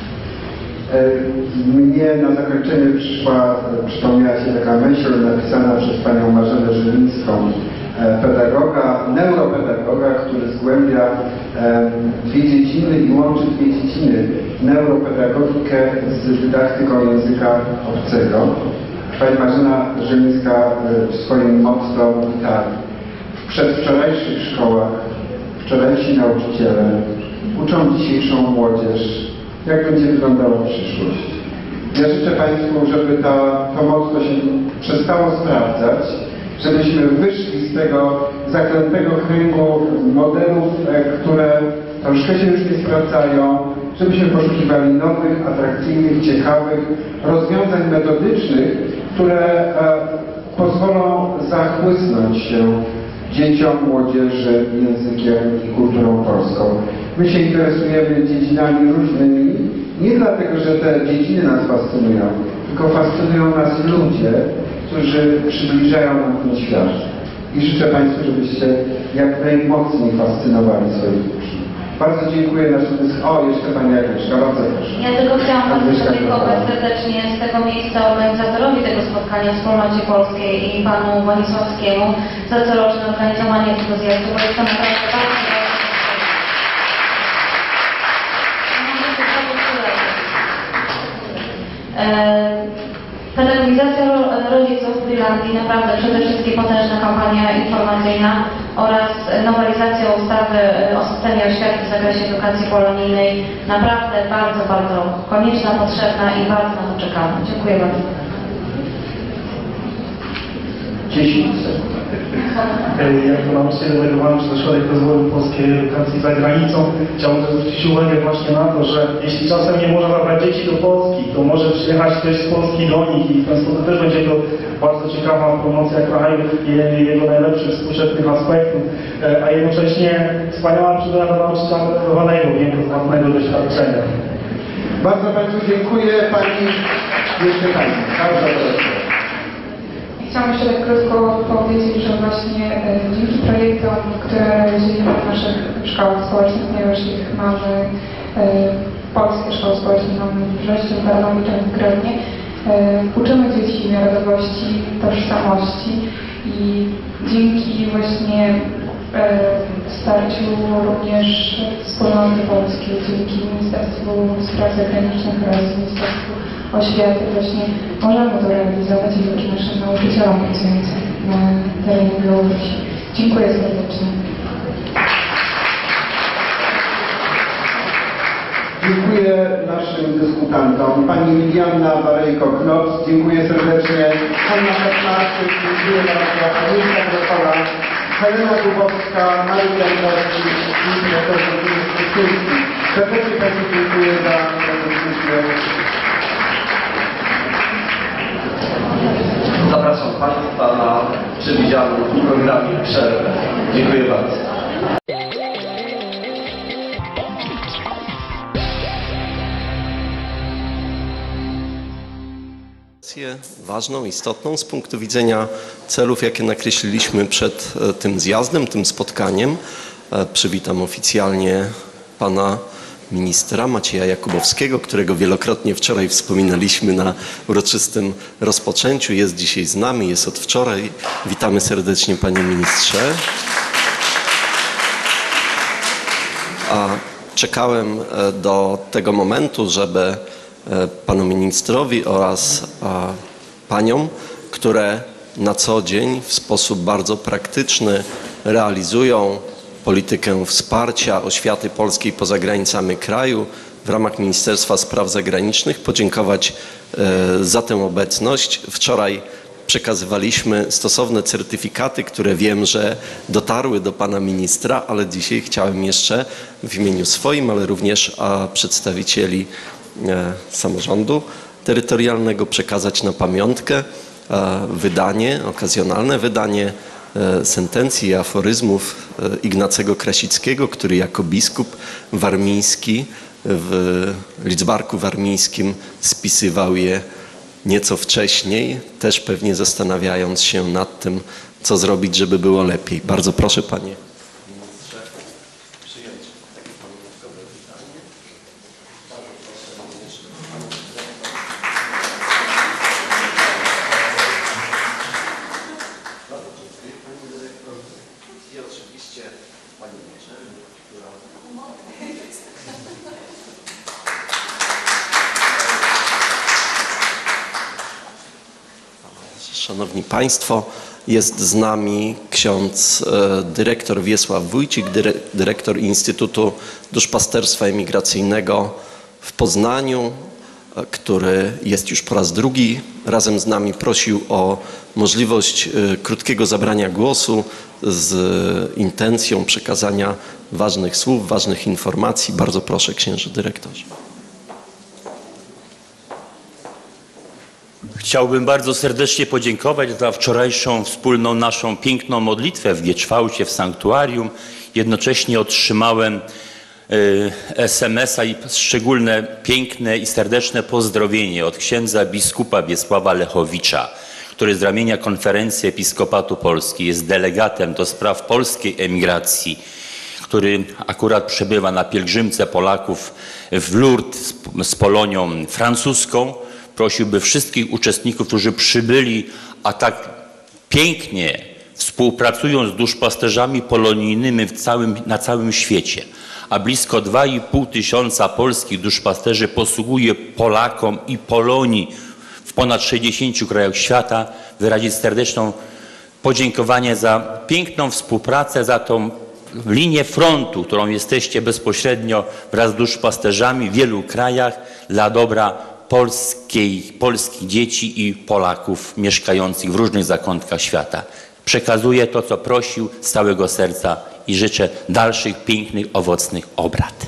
H: Mnie na zakończenie przypomniała się taka myśl napisana przez panią Marzenę Żylińską, pedagoga, neuropedagoga, który zgłębia dwie dziedziny i łączy dwie dziedziny, neuropedagogikę z dydaktyką języka obcego. Pani Marzena Żylińska w swoim motto mówi tak: w przedwczorajszych szkołach wczorajsi nauczyciele uczą dzisiejszą młodzież, jak będzie wyglądała przyszłość. Ja życzę Państwu, żeby to motto się przestało sprawdzać, żebyśmy wyszli z tego zaklętego kręgu modelów, które troszkę się już nie sprawdzają, żebyśmy poszukiwali nowych, atrakcyjnych, ciekawych rozwiązań metodycznych, które pozwolą zachłysnąć się dzieciom, młodzieży językiem i kulturą polską. My się interesujemy dziedzinami różnymi, nie dlatego, że te dziedziny nas fascynują, tylko fascynują nas ludzie, którzy przybliżają nam ten świat. I życzę Państwu, żebyście jak najmocniej fascynowali swoich uczniów. Bardzo dziękuję naszym... O, jeszcze Pani Agnieszka, bardzo proszę.
E: Ja tylko chciałam bardzo podziękować serdecznie z tego miejsca organizatorowi tego spotkania, Wspólnocie Polskiej i panu Wonisławskiemu za coroczne organizowanie tego zjazdu, bo jest to naprawdę bardzo Pedagogizacja rodziców w Irlandii, naprawdę przede wszystkim potężna kampania informacyjna oraz nowelizacja ustawy o systemie oświaty w zakresie edukacji polonijnej. Naprawdę bardzo, bardzo konieczna, potrzebna i bardzo na to czekamy. Dziękuję bardzo.
G: 10 sekund. Jako nauczyciel delegowany przez Ośrodek Rozwoju Polskiej Edukacji za granicą chciałbym zwrócić uwagę właśnie na to, że jeśli czasem nie można zabrać dzieci do Polski, to może przyjechać ktoś z Polski do nich i w ten sposób też będzie to bardzo ciekawa promocja kraju i jego najlepszych współczesnych aspektów, a jednocześnie wspaniała przygoda dla nauczyciela delegowanego, wiem z własnego doświadczenia.
H: Bardzo Państwu dziękuję. Pani jeszcze Pani.
F: Chciałam jeszcze tak krótko powiedzieć, że właśnie dzięki projektom, które realizujemy w naszych szkołach społecznych, ponieważ ich mamy, polskie szkoły społeczne mamy w Brześciu, w Tarnowie, w Grodnie, uczymy dzieci narodowości, tożsamości i dzięki właśnie wsparciu również Wspólnoty Polskiej, dzięki Ministerstwu Spraw Zagranicznych oraz Ministerstwu Oświaty właśnie możemy to realizować i dzięki naszym nauczycielom pracującym na terenie Białorusi. Dziękuję serdecznie.
H: Dziękuję naszym dyskutantom. Pani Liliana Barejko-Knoc, dziękuję serdecznie. Anna Petnarczyk, dziękuję bardzo. Agnieszka Grochola, Helena Dubowska, Maria Jankowski i profesor Kulski. Serdecznie Państwu dziękuję za dyskusję.
L: Zapraszam Państwa na przewidzianą w programie przerwę. Dziękuję bardzo.
A: Ważną, istotną z punktu widzenia celów, jakie nakreśliliśmy przed tym zjazdem, tym spotkaniem. Przywitam oficjalnie pana ministra Macieja Jakubowskiego, którego wielokrotnie wczoraj wspominaliśmy na uroczystym rozpoczęciu. Jest dzisiaj z nami, jest od wczoraj. Witamy serdecznie, panie ministrze. Czekałem do tego momentu, żeby panu ministrowi oraz paniom, które na co dzień w sposób bardzo praktyczny realizują politykę wsparcia oświaty polskiej poza granicami kraju w ramach Ministerstwa Spraw Zagranicznych, podziękować za tę obecność. Wczoraj przekazywaliśmy stosowne certyfikaty, które wiem, że dotarły do pana ministra, ale dzisiaj chciałem jeszcze w imieniu swoim, ale również przedstawicieli samorządu terytorialnego przekazać na pamiątkę wydanie, okazjonalne wydanie sentencji i aforyzmów Ignacego Krasickiego, który jako biskup warmiński w Lidzbarku Warmińskim spisywał je nieco wcześniej, też pewnie zastanawiając się nad tym, co zrobić, żeby było lepiej. Bardzo proszę, panie ministrze, przyjąć takie pamiątkowe wydanie. Bardzo proszę również Bardzo dziękuję, pani dyrektor. I oczywiście pani naczelnik, która... Szanowni Państwo, jest z nami ksiądz dyrektor Wiesław Wójcik, dyrektor Instytutu Duszpasterstwa Emigracyjnego w Poznaniu, który jest już po raz drugi razem z nami. Prosił o możliwość krótkiego zabrania głosu z intencją przekazania ważnych słów, ważnych informacji. Bardzo proszę, księże dyrektorze.
M: Chciałbym bardzo serdecznie podziękować za wczorajszą wspólną naszą piękną modlitwę w Gieczwałcie, w sanktuarium. Jednocześnie otrzymałem SMS-a i szczególne, piękne i serdeczne pozdrowienie od księdza biskupa Wiesława Lechowicza, który z ramienia Konferencji Episkopatu Polski jest delegatem do spraw polskiej emigracji, który akurat przebywa na pielgrzymce Polaków w Lourdes z Polonią francuską. Prosiłby wszystkich uczestników, którzy przybyli, a tak pięknie współpracują z duszpasterzami polonijnymi na całym świecie, a blisko 2,5 tysiąca polskich duszpasterzy posługuje Polakom i Polonii w ponad 60 krajach świata, wyrazić serdeczne podziękowanie za piękną współpracę, za tą linię frontu, którą jesteście bezpośrednio wraz z duszpasterzami w wielu krajach dla dobra polskich dzieci i Polaków mieszkających w różnych zakątkach świata. Przekazuję to, co prosił z całego serca i życzę dalszych pięknych, owocnych obrad.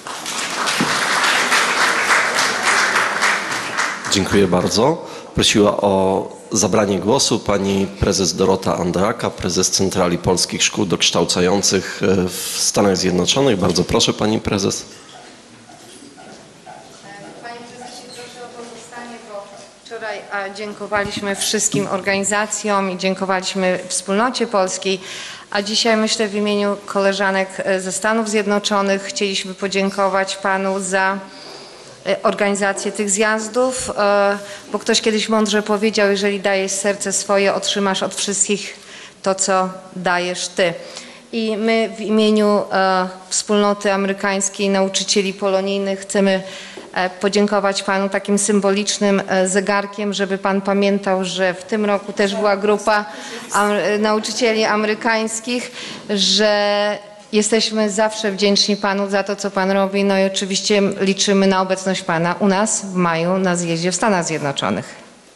A: Dziękuję bardzo. Prosiła o zabranie głosu pani prezes Dorota Andraka, prezes Centrali Polskich Szkół Dokształcających w Stanach Zjednoczonych. Bardzo proszę, pani prezes.
K: Wczoraj dziękowaliśmy wszystkim organizacjom i dziękowaliśmy Wspólnocie Polskiej, a dzisiaj myślę w imieniu koleżanek ze Stanów Zjednoczonych chcieliśmy podziękować panu za organizację tych zjazdów, bo ktoś kiedyś mądrze powiedział, jeżeli dajesz serce swoje, otrzymasz od wszystkich to, co dajesz ty. I my w imieniu Wspólnoty Amerykańskiej Nauczycieli Polonijnych chcemy podziękować panu takim symbolicznym zegarkiem, żeby pan pamiętał, że w tym roku też była grupa nauczycieli amerykańskich, że jesteśmy zawsze wdzięczni panu za to, co pan robi, no i oczywiście liczymy na obecność pana u nas w maju na zjeździe w Stanach Zjednoczonych.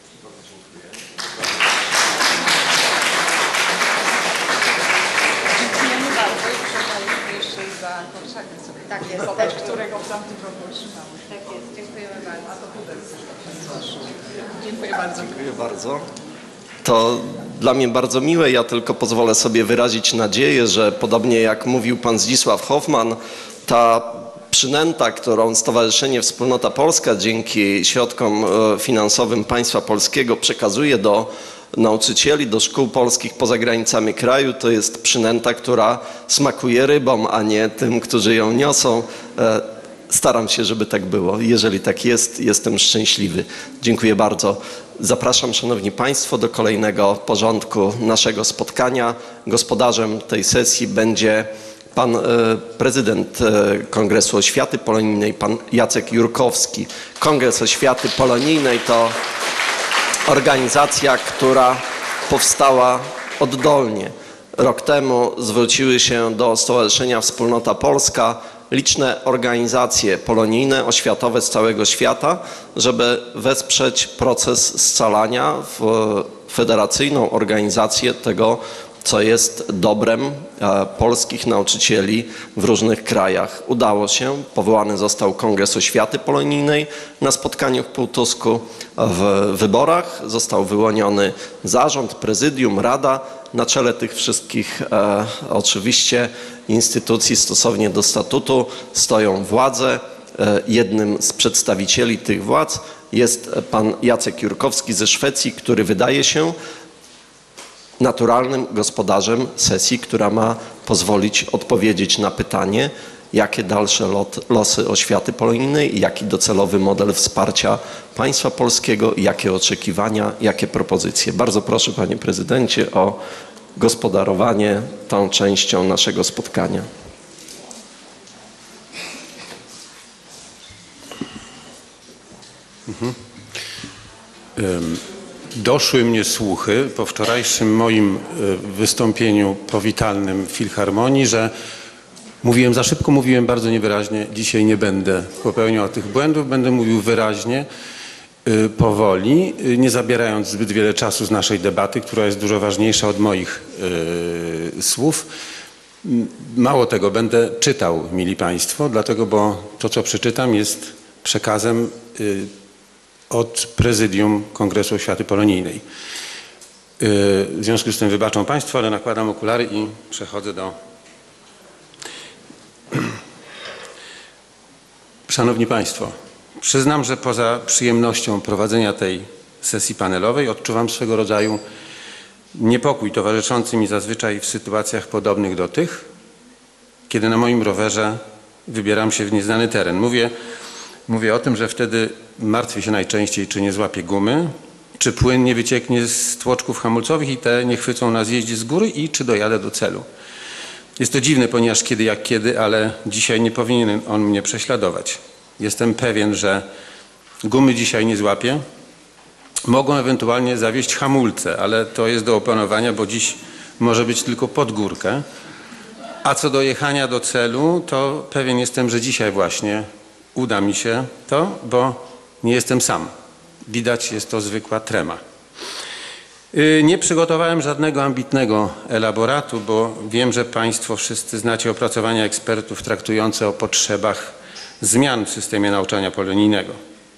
N: Dziękujemy bardzo i przekazaliśmy jeszcze za korszakiem sobie. Tak jest, którego w tamtym roku otrzymamy.
K: Tak jest, dziękujemy bardzo.
N: A to pudełko proszę. Dziękuję bardzo.
A: Dziękuję bardzo. To dla mnie bardzo miłe. Ja tylko pozwolę sobie wyrazić nadzieję, że podobnie jak mówił pan Zdzisław Hoffman, ta przynęta, którą Stowarzyszenie Wspólnota Polska dzięki środkom finansowym państwa polskiego przekazuje do nauczycieli, do szkół polskich poza granicami kraju, to jest przynęta, która smakuje rybom, a nie tym, którzy ją niosą. Staram się, żeby tak było. Jeżeli tak jest, jestem szczęśliwy. Dziękuję bardzo. Zapraszam, szanowni państwo, do kolejnego porządku naszego spotkania. Gospodarzem tej sesji będzie pan prezydent Kongresu Oświaty Polonijnej, pan Jacek Jurkowski. Kongres Oświaty Polonijnej to organizacja, która powstała oddolnie. Rok temu zwróciły się do Stowarzyszenia Wspólnota Polska liczne organizacje polonijne, oświatowe z całego świata, żeby wesprzeć proces scalania w federacyjną organizację tego, co jest dobrem polskich nauczycieli w różnych krajach. Udało się, powołany został Kongres Oświaty Polonijnej na spotkaniu w Półtusku. W wyborach został wyłoniony zarząd, prezydium, rada. Na czele tych wszystkich oczywiście instytucji stosownie do statutu stoją władze. Jednym z przedstawicieli tych władz jest pan Jacek Jurkowski ze Szwecji, który wydaje się naturalnym gospodarzem sesji, która ma pozwolić odpowiedzieć na pytanie, jakie dalsze losy oświaty polonijnej, jaki docelowy model wsparcia państwa polskiego, jakie oczekiwania, jakie propozycje. Bardzo proszę, panie prezydencie, o gospodarowanie tą częścią naszego spotkania.
O: Doszły mnie słuchy po wczorajszym moim wystąpieniu powitalnym w Filharmonii, że mówiłem za szybko, mówiłem bardzo niewyraźnie. Dzisiaj nie będę popełniał tych błędów, będę mówił wyraźnie, powoli, nie zabierając zbyt wiele czasu z naszej debaty, która jest dużo ważniejsza od moich słów. Mało tego, będę czytał, mili Państwo, dlatego, bo to, co przeczytam, jest przekazem od Prezydium Kongresu Oświaty Polonijnej. W związku z tym wybaczą Państwo, ale nakładam okulary i przechodzę do... Szanowni Państwo, przyznam, że poza przyjemnością prowadzenia tej sesji panelowej odczuwam swego rodzaju niepokój towarzyszący mi zazwyczaj w sytuacjach podobnych do tych, kiedy na moim rowerze wybieram się w nieznany teren. Mówię o tym, że wtedy martwię się najczęściej, czy nie złapię gumy, czy płyn nie wycieknie z tłoczków hamulcowych i te nie chwycą na zjeździe z góry i czy dojadę do celu. Jest to dziwne, ponieważ kiedy jak kiedy, ale dzisiaj nie powinien on mnie prześladować. Jestem pewien, że gumy dzisiaj nie złapię. Mogą ewentualnie zawieść hamulce, ale to jest do opanowania, bo dziś może być tylko pod górkę. A co do jechania do celu, to pewien jestem, że dzisiaj właśnie uda mi się to, bo nie jestem sam. Widać, jest to zwykła trema. Nie przygotowałem żadnego ambitnego elaboratu, bo wiem, że Państwo wszyscy znacie opracowania ekspertów traktujące o potrzebach zmian w systemie nauczania polonijnego.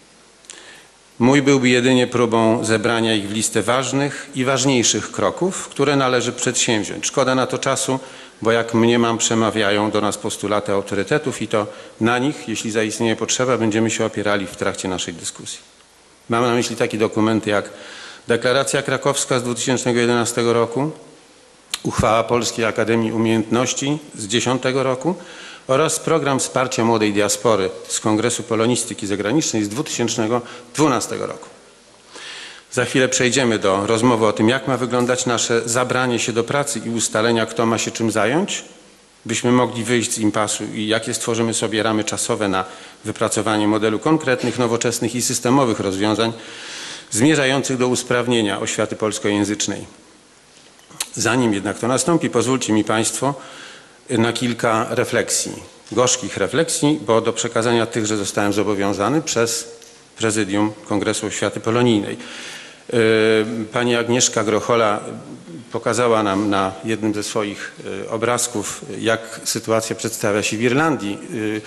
O: Mój byłby jedynie próbą zebrania ich w listę ważnych i ważniejszych kroków, które należy przedsięwziąć. Szkoda na to czasu, bo jak mniemam, przemawiają do nas postulaty autorytetów i to na nich, jeśli zaistnieje potrzeba, będziemy się opierali w trakcie naszej dyskusji. Mam na myśli takie dokumenty jak Deklaracja Krakowska z 2011 roku, uchwała Polskiej Akademii Umiejętności z 2010 roku oraz program wsparcia młodej diaspory z Kongresu Polonistyki Zagranicznej z 2012 roku. Za chwilę przejdziemy do rozmowy o tym, jak ma wyglądać nasze zabranie się do pracy i ustalenia, kto ma się czym zająć, byśmy mogli wyjść z impasu i jakie stworzymy sobie ramy czasowe na wypracowanie modelu konkretnych, nowoczesnych i systemowych rozwiązań zmierzających do usprawnienia oświaty polskojęzycznej. Zanim jednak to nastąpi, pozwólcie mi Państwo na kilka refleksji, gorzkich refleksji, bo do przekazania tychże zostałem zobowiązany przez Prezydium Kongresu Oświaty Polonijnej. Pani Agnieszka Grochola pokazała nam na jednym ze swoich obrazków, jak sytuacja przedstawia się w Irlandii.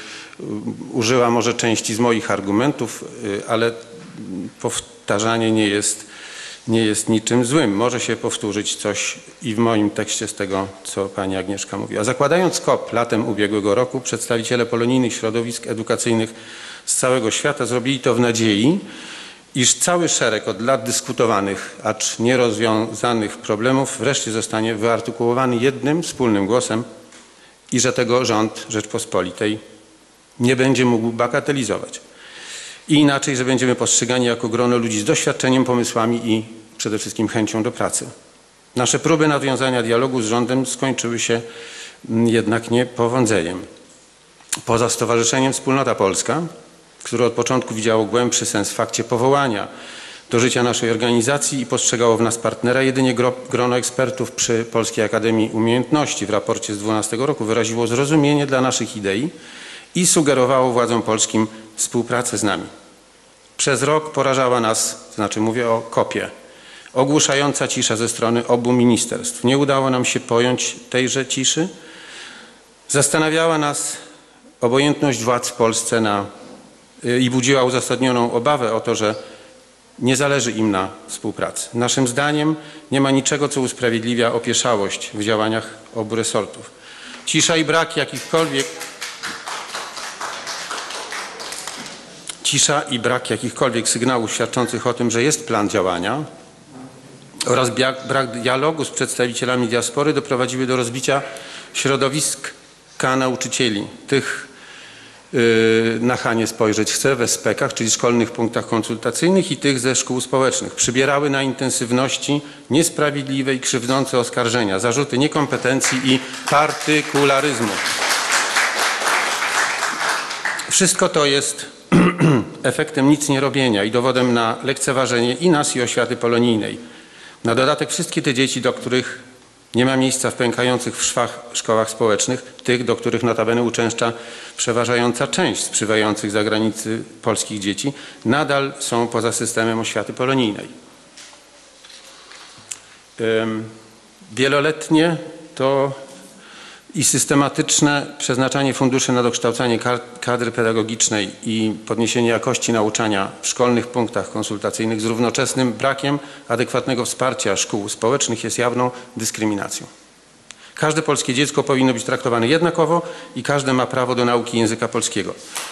O: Użyła może części z moich argumentów, ale powtarzanie nie jest niczym złym. Może się powtórzyć coś i w moim tekście z tego, co pani Agnieszka mówiła. Zakładając KOP latem ubiegłego roku, przedstawiciele polonijnych środowisk edukacyjnych z całego świata zrobili to w nadziei, iż cały szereg od lat dyskutowanych, acz nierozwiązanych problemów wreszcie zostanie wyartykułowany jednym, wspólnym głosem i że tego rząd Rzeczpospolitej nie będzie mógł bagatelizować. I inaczej, że będziemy postrzegani jako grono ludzi z doświadczeniem, pomysłami i przede wszystkim chęcią do pracy. Nasze próby nawiązania dialogu z rządem skończyły się jednak niepowodzeniem. Poza Stowarzyszeniem Wspólnota Polska, które od początku widziało głębszy sens w fakcie powołania do życia naszej organizacji i postrzegało w nas partnera, jedynie grono ekspertów przy Polskiej Akademii Umiejętności w raporcie z 2012 roku wyraziło zrozumienie dla naszych idei i sugerowało władzom polskim współpracę z nami. Przez rok porażała nas, to znaczy mówię o KOP-ie, Ogłuszająca cisza ze strony obu ministerstw. Nie udało nam się pojąć tejże ciszy. Zastanawiała nas obojętność władz w Polsce i budziła uzasadnioną obawę o to, że nie zależy im na współpracy. Naszym zdaniem nie ma niczego, co usprawiedliwia opieszałość w działaniach obu resortów. Cisza i brak jakichkolwiek sygnałów świadczących o tym, że jest plan działania oraz brak dialogu z przedstawicielami diaspory doprowadziły do rozbicia środowiska nauczycieli. Tych nachalnie spojrzeć chcę w SPK-ach, czyli szkolnych punktach konsultacyjnych, i tych ze szkół społecznych. Przybierały na intensywności niesprawiedliwe i krzywdzące oskarżenia, zarzuty niekompetencji i partykularyzmu. Wszystko to jest efektem nic nie robienia i dowodem na lekceważenie i nas, i oświaty polonijnej. Na dodatek wszystkie te dzieci, do których nie ma miejsca w pękających w szwach szkołach społecznych, tych, do których notabene uczęszcza przeważająca część sprzywających z zagranicy polskich dzieci, nadal są poza systemem oświaty polonijnej. Wieloletnie to i systematyczne przeznaczanie funduszy na dokształcanie kadry pedagogicznej i podniesienie jakości nauczania w szkolnych punktach konsultacyjnych z równoczesnym brakiem adekwatnego wsparcia szkół społecznych jest jawną dyskryminacją. Każde polskie dziecko powinno być traktowane jednakowo i każde ma prawo do nauki języka polskiego.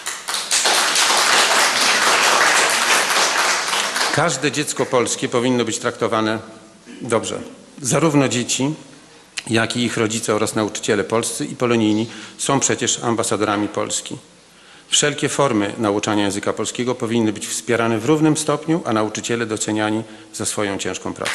O: Każde dziecko polskie powinno być traktowane dobrze. Zarówno dzieci, jak i ich rodzice oraz nauczyciele polscy i polonijni są przecież ambasadorami Polski. Wszelkie formy nauczania języka polskiego powinny być wspierane w równym stopniu, a nauczyciele doceniani za swoją ciężką pracę.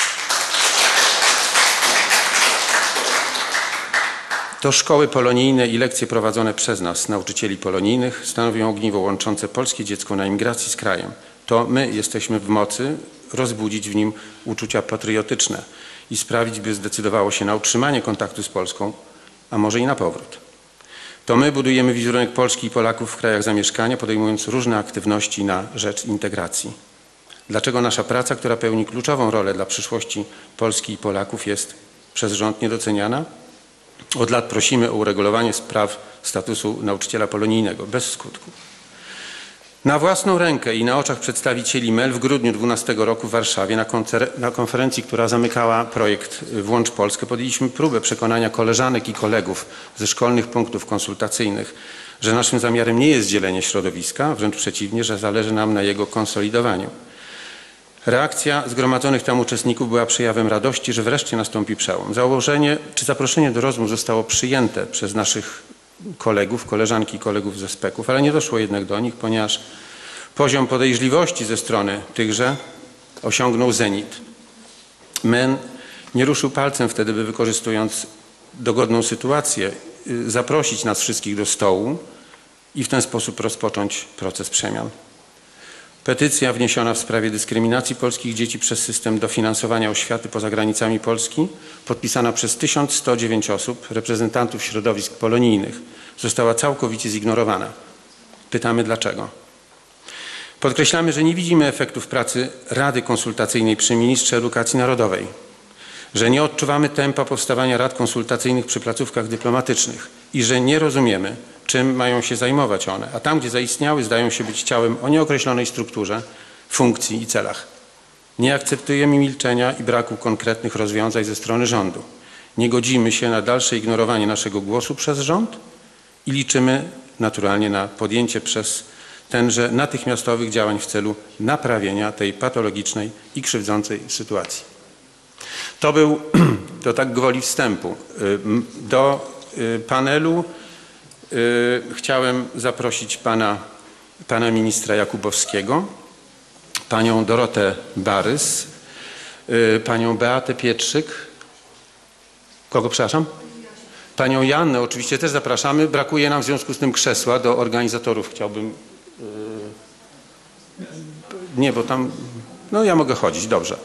O: To szkoły polonijne i lekcje prowadzone przez nas, nauczycieli polonijnych, stanowią ogniwo łączące polskie dziecko na emigracji z krajem. To my jesteśmy w mocy rozbudzić w nim uczucia patriotyczne i sprawić, by zdecydowało się na utrzymanie kontaktu z Polską, a może i na powrót. To my budujemy wizerunek Polski i Polaków w krajach zamieszkania, podejmując różne aktywności na rzecz integracji. Dlaczego nasza praca, która pełni kluczową rolę dla przyszłości Polski i Polaków, jest przez rząd niedoceniana? Od lat prosimy o uregulowanie spraw statusu nauczyciela polonijnego, bez skutku. Na własną rękę i na oczach przedstawicieli MEL w grudniu 2012 roku w Warszawie na konferencji, która zamykała projekt Włącz Polskę, podjęliśmy próbę przekonania koleżanek i kolegów ze szkolnych punktów konsultacyjnych, że naszym zamiarem nie jest dzielenie środowiska, wręcz przeciwnie, że zależy nam na jego konsolidowaniu. Reakcja zgromadzonych tam uczestników była przejawem radości, że wreszcie nastąpi przełom. Zaproszenie do rozmów zostało przyjęte przez naszych kolegów, koleżanki i kolegów ze SPK-ów, ale nie doszło jednak do nich, ponieważ poziom podejrzliwości ze strony tychże osiągnął zenit. MEN nie ruszył palcem wtedy, by wykorzystując dogodną sytuację, zaprosić nas wszystkich do stołu i w ten sposób rozpocząć proces przemian. Petycja wniesiona w sprawie dyskryminacji polskich dzieci przez system dofinansowania oświaty poza granicami Polski, podpisana przez 1109 osób, reprezentantów środowisk polonijnych, została całkowicie zignorowana. Pytamy dlaczego. Podkreślamy, że nie widzimy efektów pracy Rady Konsultacyjnej przy Ministrze Edukacji Narodowej, że nie odczuwamy tempa powstawania rad konsultacyjnych przy placówkach dyplomatycznych i że nie rozumiemy, czym mają się zajmować one, a tam, gdzie zaistniały, zdają się być ciałem o nieokreślonej strukturze, funkcji i celach. Nie akceptujemy milczenia i braku konkretnych rozwiązań ze strony rządu. Nie godzimy się na dalsze ignorowanie naszego głosu przez rząd i liczymy naturalnie na podjęcie przez tenże natychmiastowych działań w celu naprawienia tej patologicznej i krzywdzącej sytuacji. To tak gwoli wstępu. Do panelu chciałem zaprosić pana ministra Jakubowskiego, panią Dorotę Barys, panią Beatę Pietrzyk. Kogo przepraszam? Panią Joannę oczywiście też zapraszamy. Brakuje nam w związku z tym krzesła do organizatorów. Chciałbym... Nie, bo tam... No ja mogę chodzić, dobrze.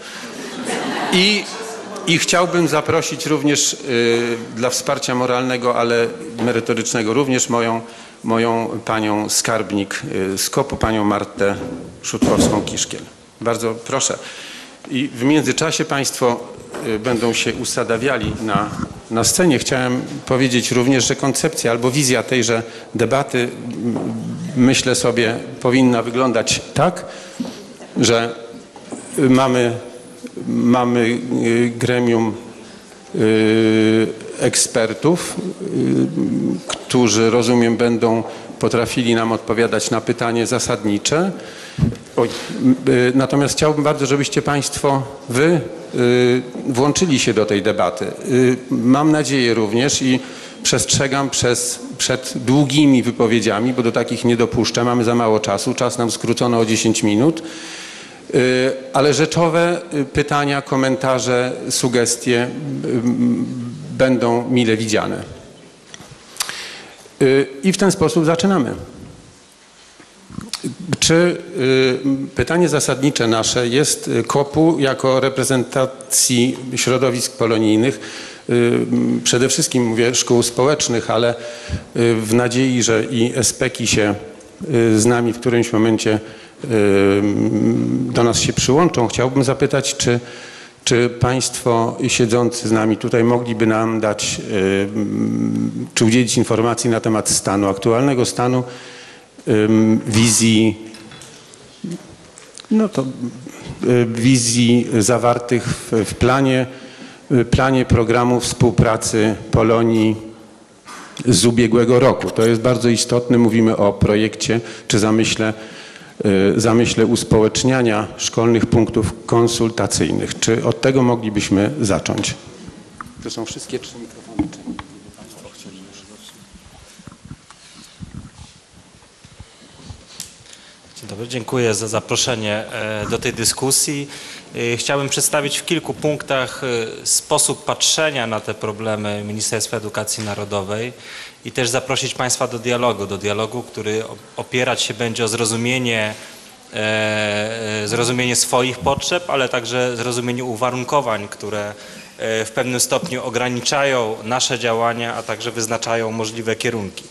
O: I chciałbym zaprosić również dla wsparcia moralnego, ale merytorycznego również moją panią skarbnik z KOP-u, panią Martę Szutkowską-Kiszkiel. Bardzo proszę. I w międzyczasie Państwo będą się usadawiali na scenie. Chciałem powiedzieć również, że koncepcja albo wizja tejże debaty, myślę sobie, powinna wyglądać tak, że mamy gremium ekspertów, którzy, rozumiem, będą potrafili nam odpowiadać na pytanie zasadnicze. Natomiast chciałbym bardzo, żebyście Państwo, Wy włączyli się do tej debaty. Mam nadzieję również i przestrzegam przed długimi wypowiedziami, bo do takich nie dopuszczę. Mamy za mało czasu. Czas nam skrócono o 10 minut. Ale rzeczowe pytania, komentarze, sugestie będą mile widziane. I w ten sposób zaczynamy. Czy pytanie zasadnicze nasze jest KOP-u jako reprezentacji środowisk polonijnych, przede wszystkim mówię szkół społecznych, ale w nadziei, że i SPK-i się z nami w którymś momencie do nas się przyłączą, chciałbym zapytać, czy Państwo siedzący z nami tutaj mogliby nam dać, czy udzielić informacji na temat stanu, aktualnego stanu, wizji, wizji zawartych w planie programu współpracy Polonii z ubiegłego roku. To jest bardzo istotne. Mówimy o projekcie czy zamyśle uspołeczniania szkolnych punktów konsultacyjnych. Czy od tego moglibyśmy zacząć? To są wszystkie 3 mikrofony.
P: Dzień dobry, dziękuję za zaproszenie do tej dyskusji. Chciałbym przedstawić w kilku punktach sposób patrzenia na te problemy Ministerstwa Edukacji Narodowej i też zaprosić Państwa do dialogu, który opierać się będzie o zrozumienie swoich potrzeb, ale także zrozumienie uwarunkowań, które w pewnym stopniu ograniczają nasze działania, a także wyznaczają możliwe kierunki.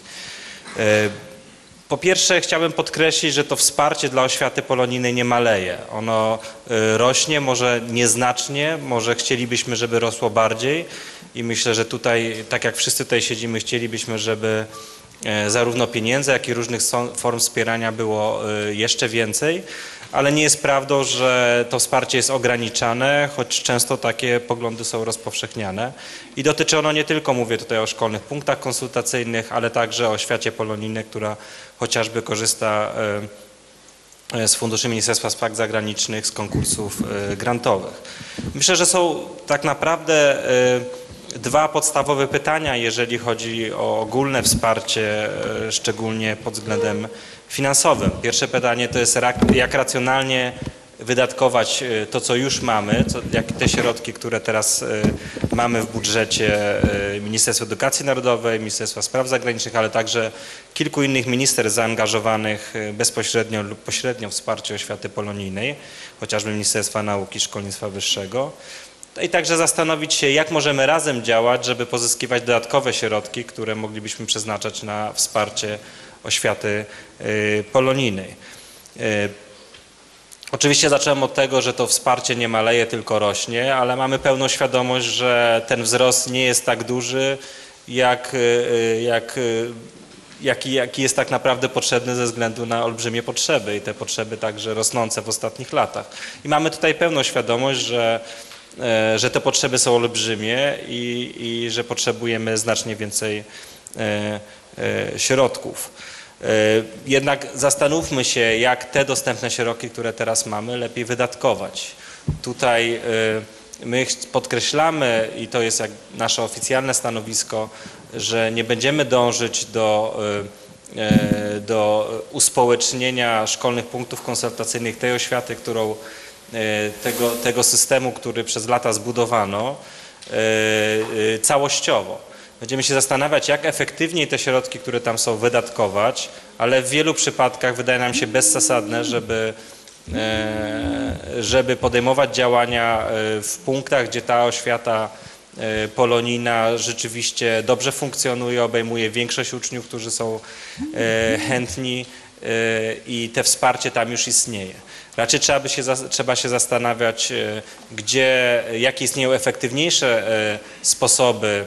P: Po pierwsze chciałbym podkreślić, że to wsparcie dla oświaty polonijnej nie maleje. Ono rośnie, może nieznacznie, może chcielibyśmy, żeby rosło bardziej i myślę, że tutaj, tak jak wszyscy tutaj siedzimy, chcielibyśmy, żeby zarówno pieniędzy, jak i różnych form wspierania było jeszcze więcej, ale nie jest prawdą, że to wsparcie jest ograniczane, choć często takie poglądy są rozpowszechniane. I dotyczy ono nie tylko, mówię tutaj o szkolnych punktach konsultacyjnych, ale także o oświacie polonijnej, która chociażby korzysta z funduszy Ministerstwa Spraw Zagranicznych, z konkursów grantowych. Myślę, że są tak naprawdę 2 podstawowe pytania, jeżeli chodzi o ogólne wsparcie, szczególnie pod względem finansowym. Pierwsze pytanie to jest, jak racjonalnie wydatkować to, co już mamy, jak te środki, które teraz mamy w budżecie Ministerstwa Edukacji Narodowej, Ministerstwa Spraw Zagranicznych, ale także kilku innych ministerstw zaangażowanych bezpośrednio lub pośrednio w wsparcie oświaty polonijnej, chociażby Ministerstwa Nauki i Szkolnictwa Wyższego. I także zastanowić się, jak możemy razem działać, żeby pozyskiwać dodatkowe środki, które moglibyśmy przeznaczać na wsparcie oświaty polonijnej. Oczywiście zacząłem od tego, że to wsparcie nie maleje, tylko rośnie, ale mamy pełną świadomość, że ten wzrost nie jest tak duży, jaki jest tak naprawdę potrzebny ze względu na olbrzymie potrzeby i te potrzeby także rosnące w ostatnich latach. I mamy tutaj pełną świadomość, że te potrzeby są olbrzymie i że potrzebujemy znacznie więcej środków. Jednak zastanówmy się, jak te dostępne środki, które teraz mamy, lepiej wydatkować. Tutaj my podkreślamy, i to jest jak nasze oficjalne stanowisko, że nie będziemy dążyć do uspołecznienia szkolnych punktów konsultacyjnych tej oświaty, tego systemu, który przez lata zbudowano, całościowo. Będziemy się zastanawiać, jak efektywniej te środki, które tam są, wydatkować, ale w wielu przypadkach wydaje nam się bezzasadne, żeby podejmować działania w punktach, gdzie ta oświata polonijna rzeczywiście dobrze funkcjonuje, obejmuje większość uczniów, którzy są chętni i te wsparcie tam już istnieje. Raczej trzeba się zastanawiać, jakie istnieją efektywniejsze sposoby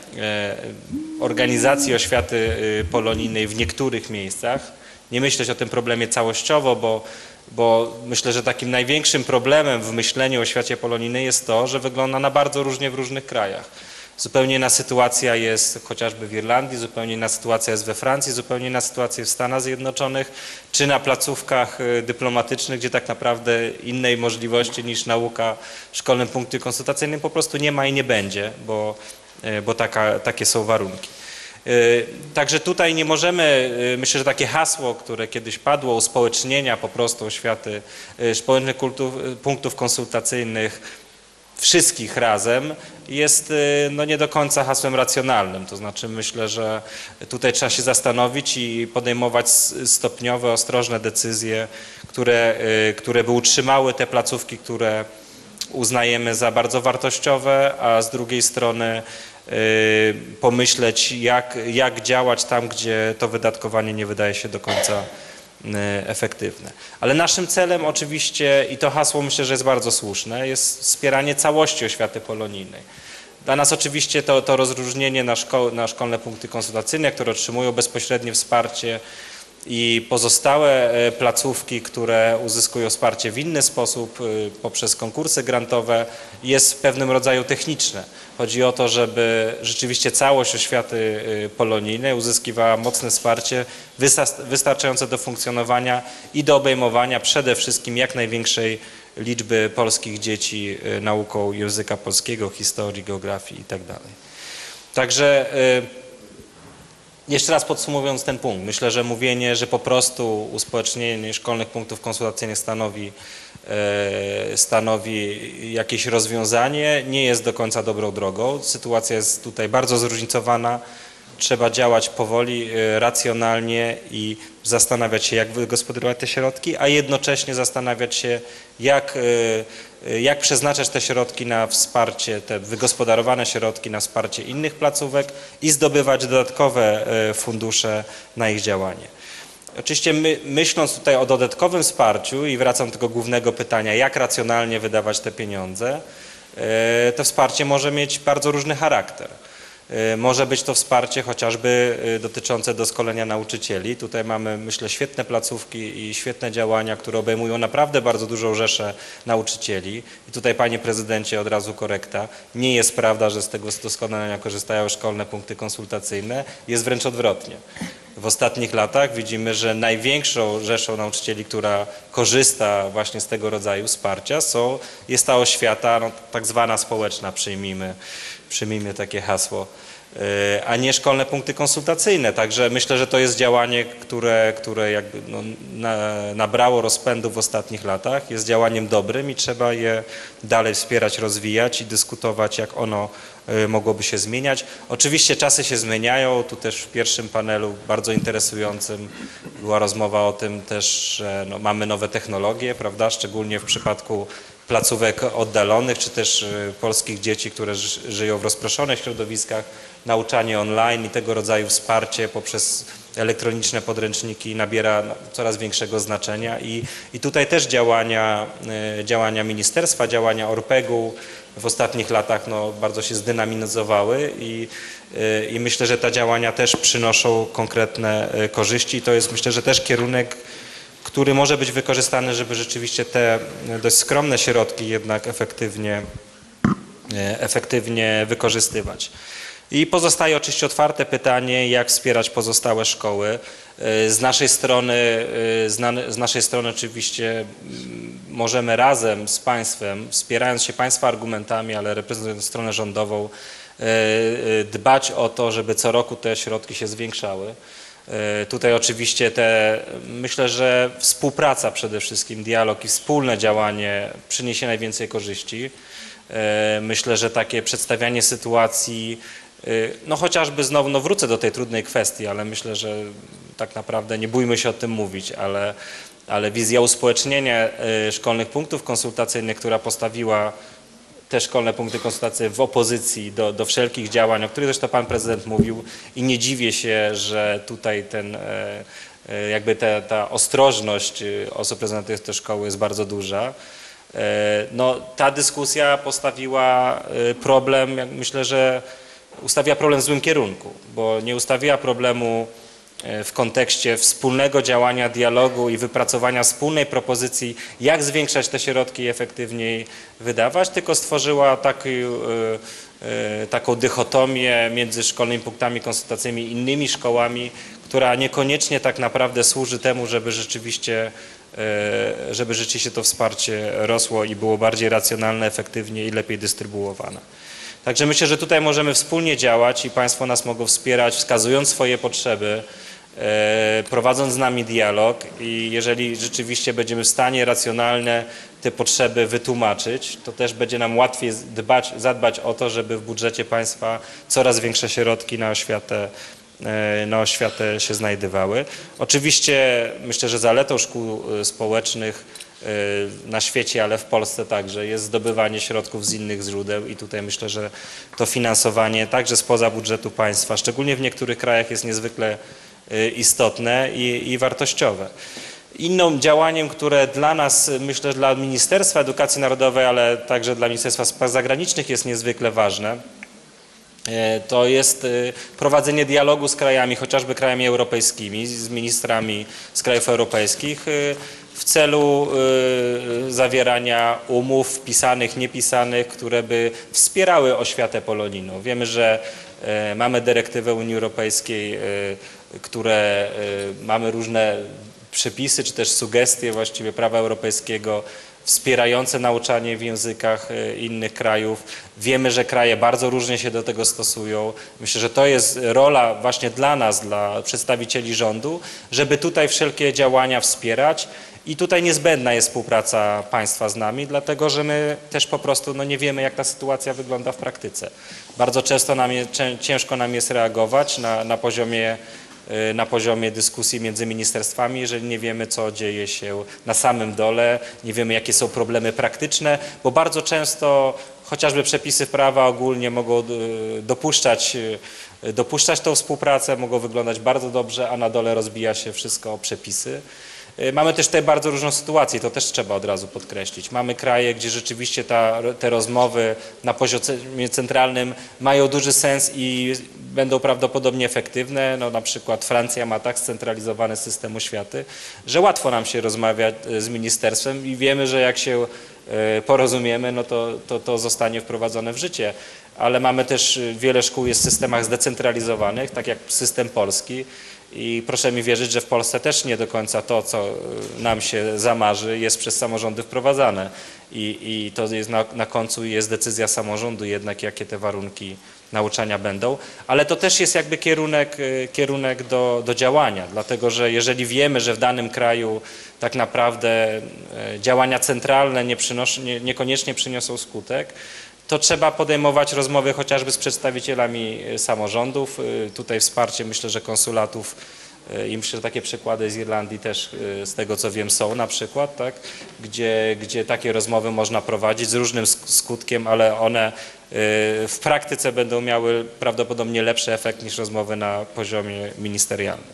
P: organizacji oświaty polonijnej w niektórych miejscach. Nie myśleć o tym problemie całościowo, bo myślę, że takim największym problemem w myśleniu o oświacie polonijnej jest to, że wygląda ona bardzo różnie w różnych krajach. Zupełnie inna sytuacja jest chociażby w Irlandii, zupełnie inna sytuacja jest we Francji, zupełnie inna sytuacja jest w Stanach Zjednoczonych, czy na placówkach dyplomatycznych, gdzie tak naprawdę innej możliwości niż nauka w szkolnym punkcie konsultacyjnym po prostu nie ma i nie będzie, bo takie są warunki. Także tutaj nie możemy, myślę, że takie hasło, które kiedyś padło, uspołecznienia po prostu oświaty, społecznych punktów konsultacyjnych wszystkich razem, jest no nie do końca hasłem racjonalnym. To znaczy myślę, że tutaj trzeba się zastanowić i podejmować stopniowe, ostrożne decyzje, które by utrzymały te placówki, które uznajemy za bardzo wartościowe, a z drugiej strony pomyśleć, jak działać tam, gdzie to wydatkowanie nie wydaje się do końca efektywne. Ale naszym celem oczywiście, i to hasło myślę, że jest bardzo słuszne, jest wspieranie całości oświaty polonijnej. Dla nas oczywiście to rozróżnienie na szkolne punkty konsultacyjne, które otrzymują bezpośrednie wsparcie, i pozostałe placówki, które uzyskują wsparcie w inny sposób poprzez konkursy grantowe, jest w pewnym rodzaju techniczne. Chodzi o to, żeby rzeczywiście całość oświaty polonijnej uzyskiwała mocne wsparcie wystarczające do funkcjonowania i do obejmowania przede wszystkim jak największej liczby polskich dzieci nauką języka polskiego, historii, geografii itd. Także jeszcze raz podsumowując ten punkt, myślę, że mówienie, że po prostu uspołecznienie szkolnych punktów konsultacyjnych stanowi jakieś rozwiązanie, nie jest do końca dobrą drogą. Sytuacja jest tutaj bardzo zróżnicowana. Trzeba działać powoli, racjonalnie i zastanawiać się, jak wygospodarować te środki, a jednocześnie zastanawiać się, jak przeznaczać te środki na wsparcie, te wygospodarowane środki na wsparcie innych placówek i zdobywać dodatkowe fundusze na ich działanie. Oczywiście myśląc tutaj o dodatkowym wsparciu i wracam do tego głównego pytania, jak racjonalnie wydawać te pieniądze, to wsparcie może mieć bardzo różny charakter. Może być to wsparcie chociażby dotyczące doskonalenia nauczycieli. Tutaj mamy, myślę, świetne placówki i świetne działania, które obejmują naprawdę bardzo dużą rzeszę nauczycieli. I tutaj, panie prezydencie, od razu korekta. Nie jest prawda, że z tego doskonalenia korzystają szkolne punkty konsultacyjne. Jest wręcz odwrotnie. W ostatnich latach widzimy, że największą rzeszą nauczycieli, która korzysta właśnie z tego rodzaju wsparcia jest ta oświata, no, tak zwana społeczna, przyjmijmy takie hasło, a nie szkolne punkty konsultacyjne. Także myślę, że to jest działanie, które jakby no, nabrało rozpędu w ostatnich latach, jest działaniem dobrym i trzeba je dalej wspierać, rozwijać i dyskutować, jak ono mogłoby się zmieniać. Oczywiście czasy się zmieniają, tu też w pierwszym panelu bardzo interesującym była rozmowa o tym też, że no, mamy nowe technologie, prawda, szczególnie w przypadku placówek oddalonych, czy też polskich dzieci, które żyją w rozproszonych środowiskach, nauczanie online i tego rodzaju wsparcie poprzez elektroniczne podręczniki nabiera coraz większego znaczenia i tutaj też działania ministerstwa, działania ORPEG-u w ostatnich latach no, bardzo się zdynamizowały i myślę, że te działania też przynoszą konkretne korzyści i to jest, myślę, że też kierunek, który może być wykorzystany, żeby rzeczywiście te dość skromne środki jednak efektywnie wykorzystywać. I pozostaje oczywiście otwarte pytanie, jak wspierać pozostałe szkoły. Z naszej strony oczywiście możemy razem z państwem, wspierając się państwa argumentami, ale reprezentując stronę rządową, dbać o to, żeby co roku te środki się zwiększały. Tutaj oczywiście myślę, że współpraca przede wszystkim, dialog i wspólne działanie przyniesie najwięcej korzyści. Myślę, że takie przedstawianie sytuacji, no chociażby znowu, no wrócę do tej trudnej kwestii, ale myślę, że tak naprawdę nie bójmy się o tym mówić, ale wizja uspołecznienia szkolnych punktów konsultacyjnych, która postawiła te szkolne punkty konsultacyjne w opozycji do wszelkich działań, o których zresztą pan prezydent mówił i nie dziwię się, że tutaj jakby ta ostrożność osób reprezentujących te szkoły jest bardzo duża. No, ta dyskusja postawiła problem, myślę, że ustawiła problem w złym kierunku, bo nie ustawiła problemu w kontekście wspólnego działania, dialogu i wypracowania wspólnej propozycji, jak zwiększać te środki i efektywniej wydawać, tylko stworzyła taką dychotomię między szkolnymi punktami konsultacyjnymi i innymi szkołami, która niekoniecznie tak naprawdę służy temu, żeby rzeczywiście to wsparcie rosło i było bardziej racjonalne, efektywnie i lepiej dystrybuowane. Także myślę, że tutaj możemy wspólnie działać i Państwo nas mogą wspierać, wskazując swoje potrzeby, prowadząc z nami dialog i jeżeli rzeczywiście będziemy w stanie racjonalne te potrzeby wytłumaczyć, to też będzie nam łatwiej zadbać o to, żeby w budżecie państwa coraz większe środki na oświatę się znajdowały. Oczywiście myślę, że zaletą szkół społecznych na świecie, ale w Polsce także jest zdobywanie środków z innych źródeł i tutaj myślę, że to finansowanie także spoza budżetu państwa, szczególnie w niektórych krajach jest niezwykle istotne i wartościowe. Innym działaniem, które dla nas, myślę, dla Ministerstwa Edukacji Narodowej, ale także dla Ministerstwa Spraw Zagranicznych jest niezwykle ważne, to jest prowadzenie dialogu z krajami, chociażby krajami europejskimi, z ministrami z krajów europejskich w celu zawierania umów pisanych, niepisanych, które by wspierały oświatę polonijną. Wiemy, że mamy dyrektywę Unii Europejskiej, które mamy różne przepisy, czy też sugestie właściwie prawa europejskiego wspierające nauczanie w językach innych krajów. Wiemy, że kraje bardzo różnie się do tego stosują. Myślę, że to jest rola właśnie dla nas, dla przedstawicieli rządu, żeby tutaj wszelkie działania wspierać i tutaj niezbędna jest współpraca państwa z nami, dlatego że my też po prostu nie wiemy, jak ta sytuacja wygląda w praktyce. Bardzo często ciężko nam jest reagować na poziomie dyskusji między ministerstwami, jeżeli nie wiemy, co dzieje się na samym dole, nie wiemy, jakie są problemy praktyczne, bo bardzo często chociażby przepisy prawa ogólnie mogą dopuszczać tą współpracę, mogą wyglądać bardzo dobrze, a na dole rozbija się wszystko o przepisy. Mamy też tutaj bardzo różną sytuację, to też trzeba od razu podkreślić. Mamy kraje, gdzie rzeczywiście te rozmowy na poziomie centralnym mają duży sens i będą prawdopodobnie efektywne. No, na przykład Francja ma tak scentralizowany system oświaty, że łatwo nam się rozmawia z ministerstwem i wiemy, że jak się porozumiemy, no to zostanie wprowadzone w życie. Ale mamy też wiele szkół jest w systemach zdecentralizowanych, tak jak system polski. I proszę mi wierzyć, że w Polsce też nie do końca to, co nam się zamarzy, jest przez samorządy wprowadzane. I to jest na końcu jest decyzja samorządu jednak, jakie te warunki nauczania będą. Ale to też jest jakby kierunek do działania, dlatego że jeżeli wiemy, że w danym kraju tak naprawdę działania centralne niekoniecznie przyniosą skutek, to trzeba podejmować rozmowy chociażby z przedstawicielami samorządów. Tutaj wsparcie myślę, że konsulatów i myślę, że takie przykłady z Irlandii też z tego co wiem są na przykład, tak? Gdzie takie rozmowy można prowadzić z różnym skutkiem, ale one w praktyce będą miały prawdopodobnie lepszy efekt niż rozmowy na poziomie ministerialnym.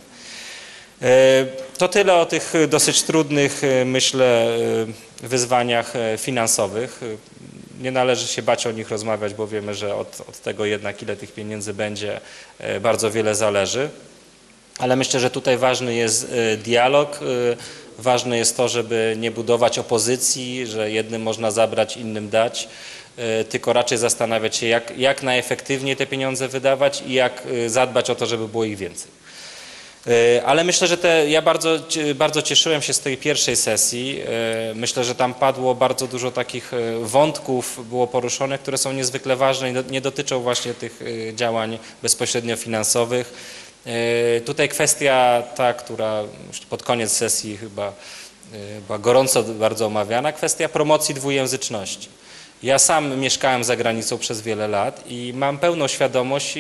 P: To tyle o tych dosyć trudnych, myślę, wyzwaniach finansowych. Nie należy się bać o nich rozmawiać, bo wiemy, że od tego jednak ile tych pieniędzy będzie, bardzo wiele zależy. Ale myślę, że tutaj ważny jest dialog, ważne jest to, żeby nie budować opozycji, że jednym można zabrać, innym dać, tylko raczej zastanawiać się, jak najefektywniej te pieniądze wydawać i jak zadbać o to, żeby było ich więcej. Ale myślę, że ja bardzo cieszyłem się z tej pierwszej sesji. Myślę, że tam padło bardzo dużo takich wątków, było poruszonych, które są niezwykle ważne i nie dotyczą właśnie tych działań bezpośrednio finansowych. Tutaj kwestia ta, która pod koniec sesji chyba była gorąco bardzo omawiana, kwestia promocji dwujęzyczności. Ja sam mieszkałem za granicą przez wiele lat i mam pełną świadomość,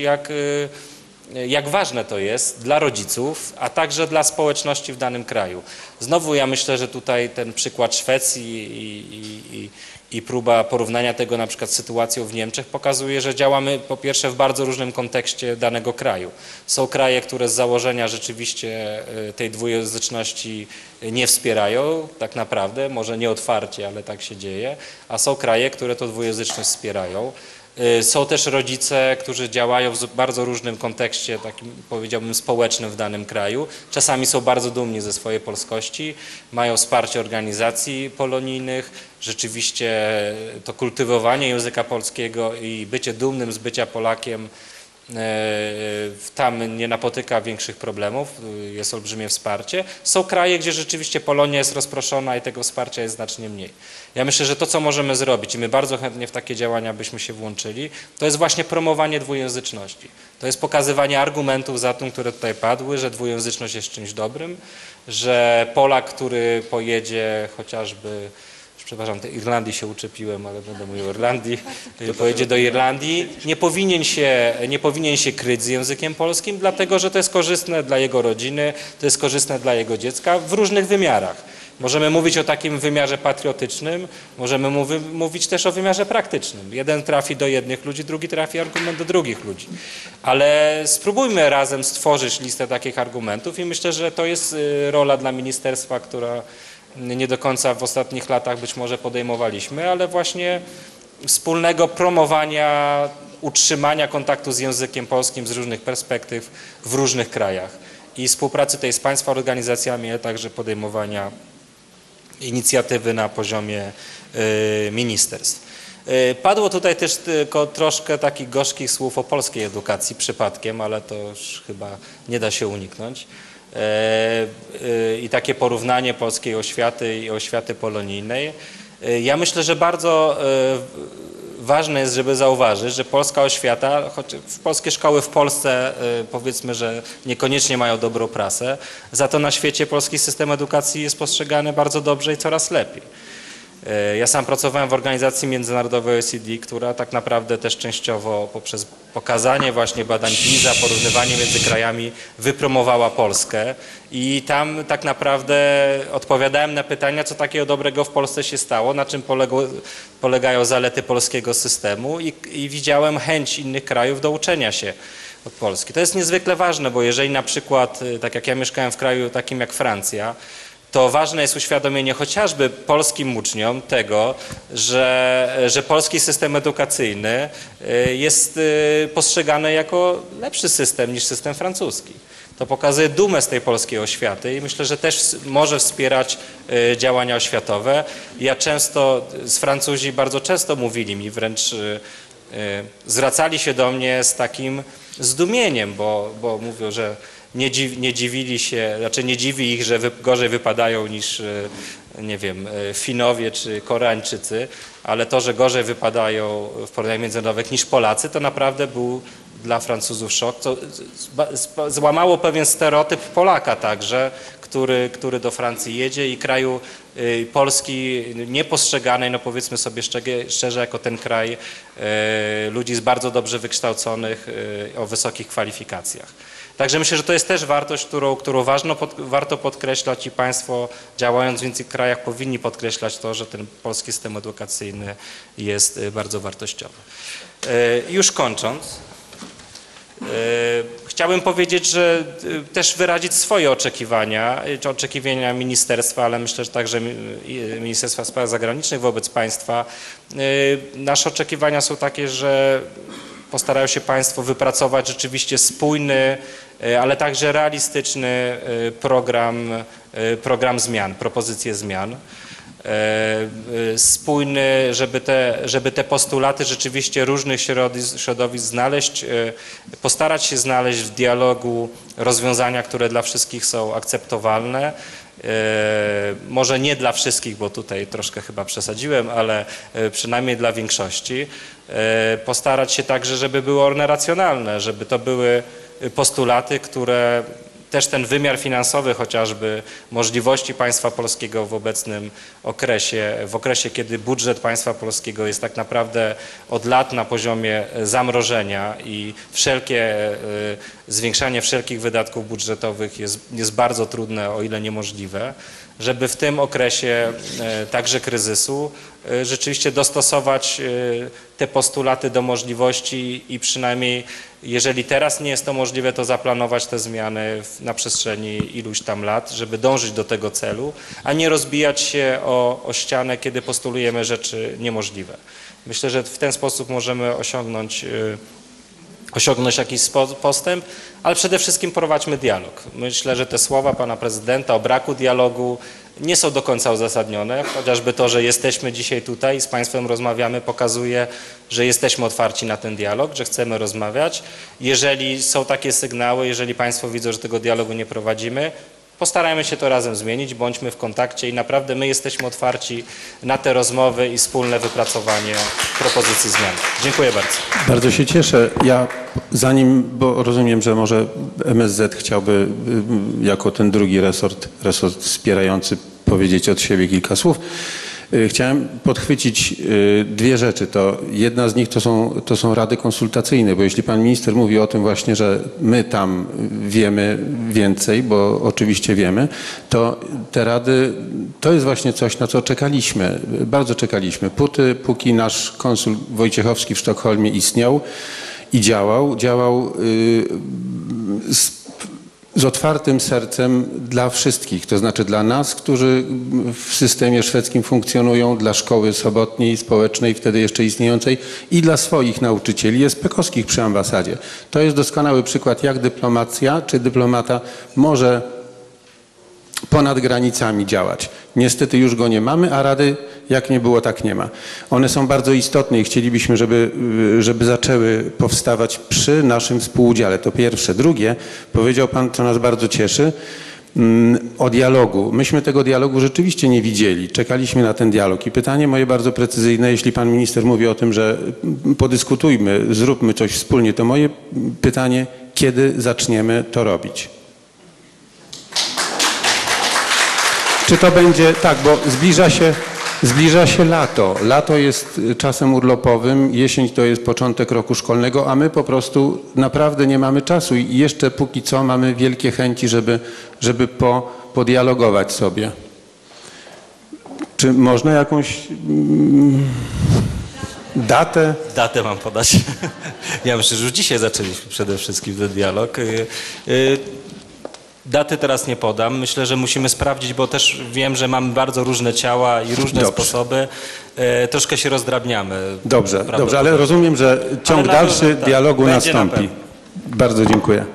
P: jak ważne to jest dla rodziców, a także dla społeczności w danym kraju. Znowu ja myślę, że tutaj ten przykład Szwecji i próba porównania tego na przykład z sytuacją w Niemczech pokazuje, że działamy po pierwsze w bardzo różnym kontekście danego kraju. Są kraje, które z założenia rzeczywiście tej dwujęzyczności nie wspierają tak naprawdę, może nie otwarcie, ale tak się dzieje, a są kraje, które tę dwujęzyczność wspierają. Są też rodzice, którzy działają w bardzo różnym kontekście, takim powiedziałbym społecznym w danym kraju. Czasami są bardzo dumni ze swojej polskości, mają wsparcie organizacji polonijnych. Rzeczywiście to kultywowanie języka polskiego i bycie dumnym z bycia Polakiem tam nie napotyka większych problemów, jest olbrzymie wsparcie. Są kraje, gdzie rzeczywiście Polonia jest rozproszona i tego wsparcia jest znacznie mniej. Ja myślę, że to, co możemy zrobić i my bardzo chętnie w takie działania byśmy się włączyli, to jest właśnie promowanie dwujęzyczności. To jest pokazywanie argumentów za tym, które tutaj padły, że dwujęzyczność jest czymś dobrym, że Polak, który pojedzie chociażby, przepraszam, tej Irlandii się uczepiłem, ale będę mówił o Irlandii, pojedzie do Irlandii, nie powinien się kryć z językiem polskim, dlatego że to jest korzystne dla jego rodziny, to jest korzystne dla jego dziecka w różnych wymiarach. Możemy mówić o takim wymiarze patriotycznym, możemy mówić też o wymiarze praktycznym. Jeden trafi do jednych ludzi, drugi trafi argument do drugich ludzi. Ale spróbujmy razem stworzyć listę takich argumentów i myślę, że to jest rola dla ministerstwa, która nie do końca w ostatnich latach być może podejmowaliśmy, ale właśnie wspólnego promowania, utrzymania kontaktu z językiem polskim z różnych perspektyw w różnych krajach i współpracy tej z Państwa organizacjami, ale także podejmowania inicjatywy na poziomie ministerstw. Padło tutaj też tylko troszkę takich gorzkich słów o polskiej edukacji przypadkiem, ale to już chyba nie da się uniknąć. I takie porównanie polskiej oświaty i oświaty polonijnej. Ja myślę, że bardzo ważne jest, żeby zauważyć, że polska oświata, choć polskie szkoły w Polsce powiedzmy, że niekoniecznie mają dobrą prasę, za to na świecie polski system edukacji jest postrzegany bardzo dobrze i coraz lepiej. Ja sam pracowałem w organizacji międzynarodowej OECD, która tak naprawdę też częściowo poprzez pokazanie właśnie badań PISA, porównywanie między krajami wypromowała Polskę i tam tak naprawdę odpowiadałem na pytania, co takiego dobrego w Polsce się stało, na czym polegają zalety polskiego systemu i widziałem chęć innych krajów do uczenia się od Polski. To jest niezwykle ważne, bo jeżeli na przykład, tak jak ja mieszkałem w kraju takim jak Francja, to ważne jest uświadomienie chociażby polskim uczniom tego, że polski system edukacyjny jest postrzegany jako lepszy system niż system francuski. To pokazuje dumę z tej polskiej oświaty i myślę, że też może wspierać działania oświatowe. Ja Francuzi bardzo często mówili mi, wręcz zwracali się do mnie z takim zdumieniem, bo mówią, że nie dziwili się, znaczy nie dziwi ich, że gorzej wypadają niż, nie wiem, Finowie czy Koreańczycy, ale to, że gorzej wypadają w porównaniu międzynarodowym niż Polacy, to naprawdę był dla Francuzów szok. To złamało pewien stereotyp Polaka także, który do Francji jedzie i kraju Polski niepostrzeganej, no powiedzmy sobie szczerze, jako ten kraj ludzi z bardzo dobrze wykształconych, o wysokich kwalifikacjach. Także myślę, że to jest też wartość, którą warto podkreślać i Państwo działając w innych krajach powinni podkreślać to, że ten polski system edukacyjny jest bardzo wartościowy. Już kończąc, chciałbym powiedzieć, że też wyrazić swoje oczekiwania, czy oczekiwania ministerstwa, ale myślę, że także Ministerstwa Spraw Zagranicznych wobec Państwa. Nasze oczekiwania są takie, że postarają się Państwo wypracować rzeczywiście spójny, ale także realistyczny program zmian, propozycje zmian. Spójny, żeby te postulaty rzeczywiście różnych środowisk znaleźć, postarać się znaleźć w dialogu rozwiązania, które dla wszystkich są akceptowalne. Może nie dla wszystkich, bo tutaj troszkę chyba przesadziłem, ale przynajmniej dla większości. Postarać się także, żeby były one racjonalne, żeby to były postulaty, które też ten wymiar finansowy, chociażby możliwości państwa polskiego w obecnym okresie, w okresie, kiedy budżet państwa polskiego jest tak naprawdę od lat na poziomie zamrożenia i wszelkie zwiększanie wszelkich wydatków budżetowych jest bardzo trudne, o ile niemożliwe, żeby w tym okresie także kryzysu rzeczywiście dostosować te postulaty do możliwości i przynajmniej, jeżeli teraz nie jest to możliwe, to zaplanować te zmiany na przestrzeni iluś tam lat, żeby dążyć do tego celu, a nie rozbijać się o ścianę, kiedy postulujemy rzeczy niemożliwe. Myślę, że w ten sposób możemy osiągnąć jakiś postęp, ale przede wszystkim prowadźmy dialog. Myślę, że te słowa pana prezydenta o braku dialogu nie są do końca uzasadnione, chociażby to, że jesteśmy dzisiaj tutaj i z państwem rozmawiamy, pokazuje, że jesteśmy otwarci na ten dialog, że chcemy rozmawiać. Jeżeli są takie sygnały, jeżeli państwo widzą, że tego dialogu nie prowadzimy, postarajmy się to razem zmienić, bądźmy w kontakcie i naprawdę my jesteśmy otwarci na te rozmowy i wspólne wypracowanie propozycji zmian. Dziękuję bardzo.
O: Bardzo się cieszę. Ja bo rozumiem, że może MSZ chciałby jako ten drugi resort wspierający powiedzieć od siebie kilka słów. Chciałem podchwycić dwie rzeczy. Jedna z nich to są rady konsultacyjne, bo jeśli pan minister mówi o tym właśnie, że my tam wiemy więcej, bo oczywiście wiemy, to te rady to jest właśnie coś, na co czekaliśmy, bardzo czekaliśmy. Póki nasz konsul Wojciechowski w Sztokholmie istniał i działał z otwartym sercem dla wszystkich, to znaczy dla nas, którzy w systemie szwedzkim funkcjonują, dla szkoły sobotniej, społecznej, wtedy jeszcze istniejącej i dla swoich nauczycieli SPK-owskich przy ambasadzie. To jest doskonały przykład, jak dyplomacja czy dyplomata może ponad granicami działać. Niestety już go nie mamy, a rady jak nie było, tak nie ma. One są bardzo istotne i chcielibyśmy, żeby zaczęły powstawać przy naszym współudziale. To pierwsze. Drugie, powiedział pan, co nas bardzo cieszy, o dialogu. Myśmy tego dialogu rzeczywiście nie widzieli. Czekaliśmy na ten dialog. I pytanie moje bardzo precyzyjne, jeśli pan minister mówi o tym, że podyskutujmy, zróbmy coś wspólnie, to moje pytanie, kiedy zaczniemy to robić? Czy to będzie, tak, bo zbliża się lato. Lato jest czasem urlopowym, jesień to jest początek roku szkolnego, a my po prostu naprawdę nie mamy czasu i jeszcze póki co mamy wielkie chęci, żeby podialogować sobie. Czy można jakąś datę?
P: Datę mam podać. Ja myślę, że już dzisiaj zaczęliśmy przede wszystkim ten dialog. Daty teraz nie podam. Myślę, że musimy sprawdzić, bo też wiem, że mamy bardzo różne ciała i różne sposoby. Troszkę się rozdrabniamy.
O: Dobrze, ale rozumiem, że ciąg dalszy dialogu nastąpi. Bardzo dziękuję.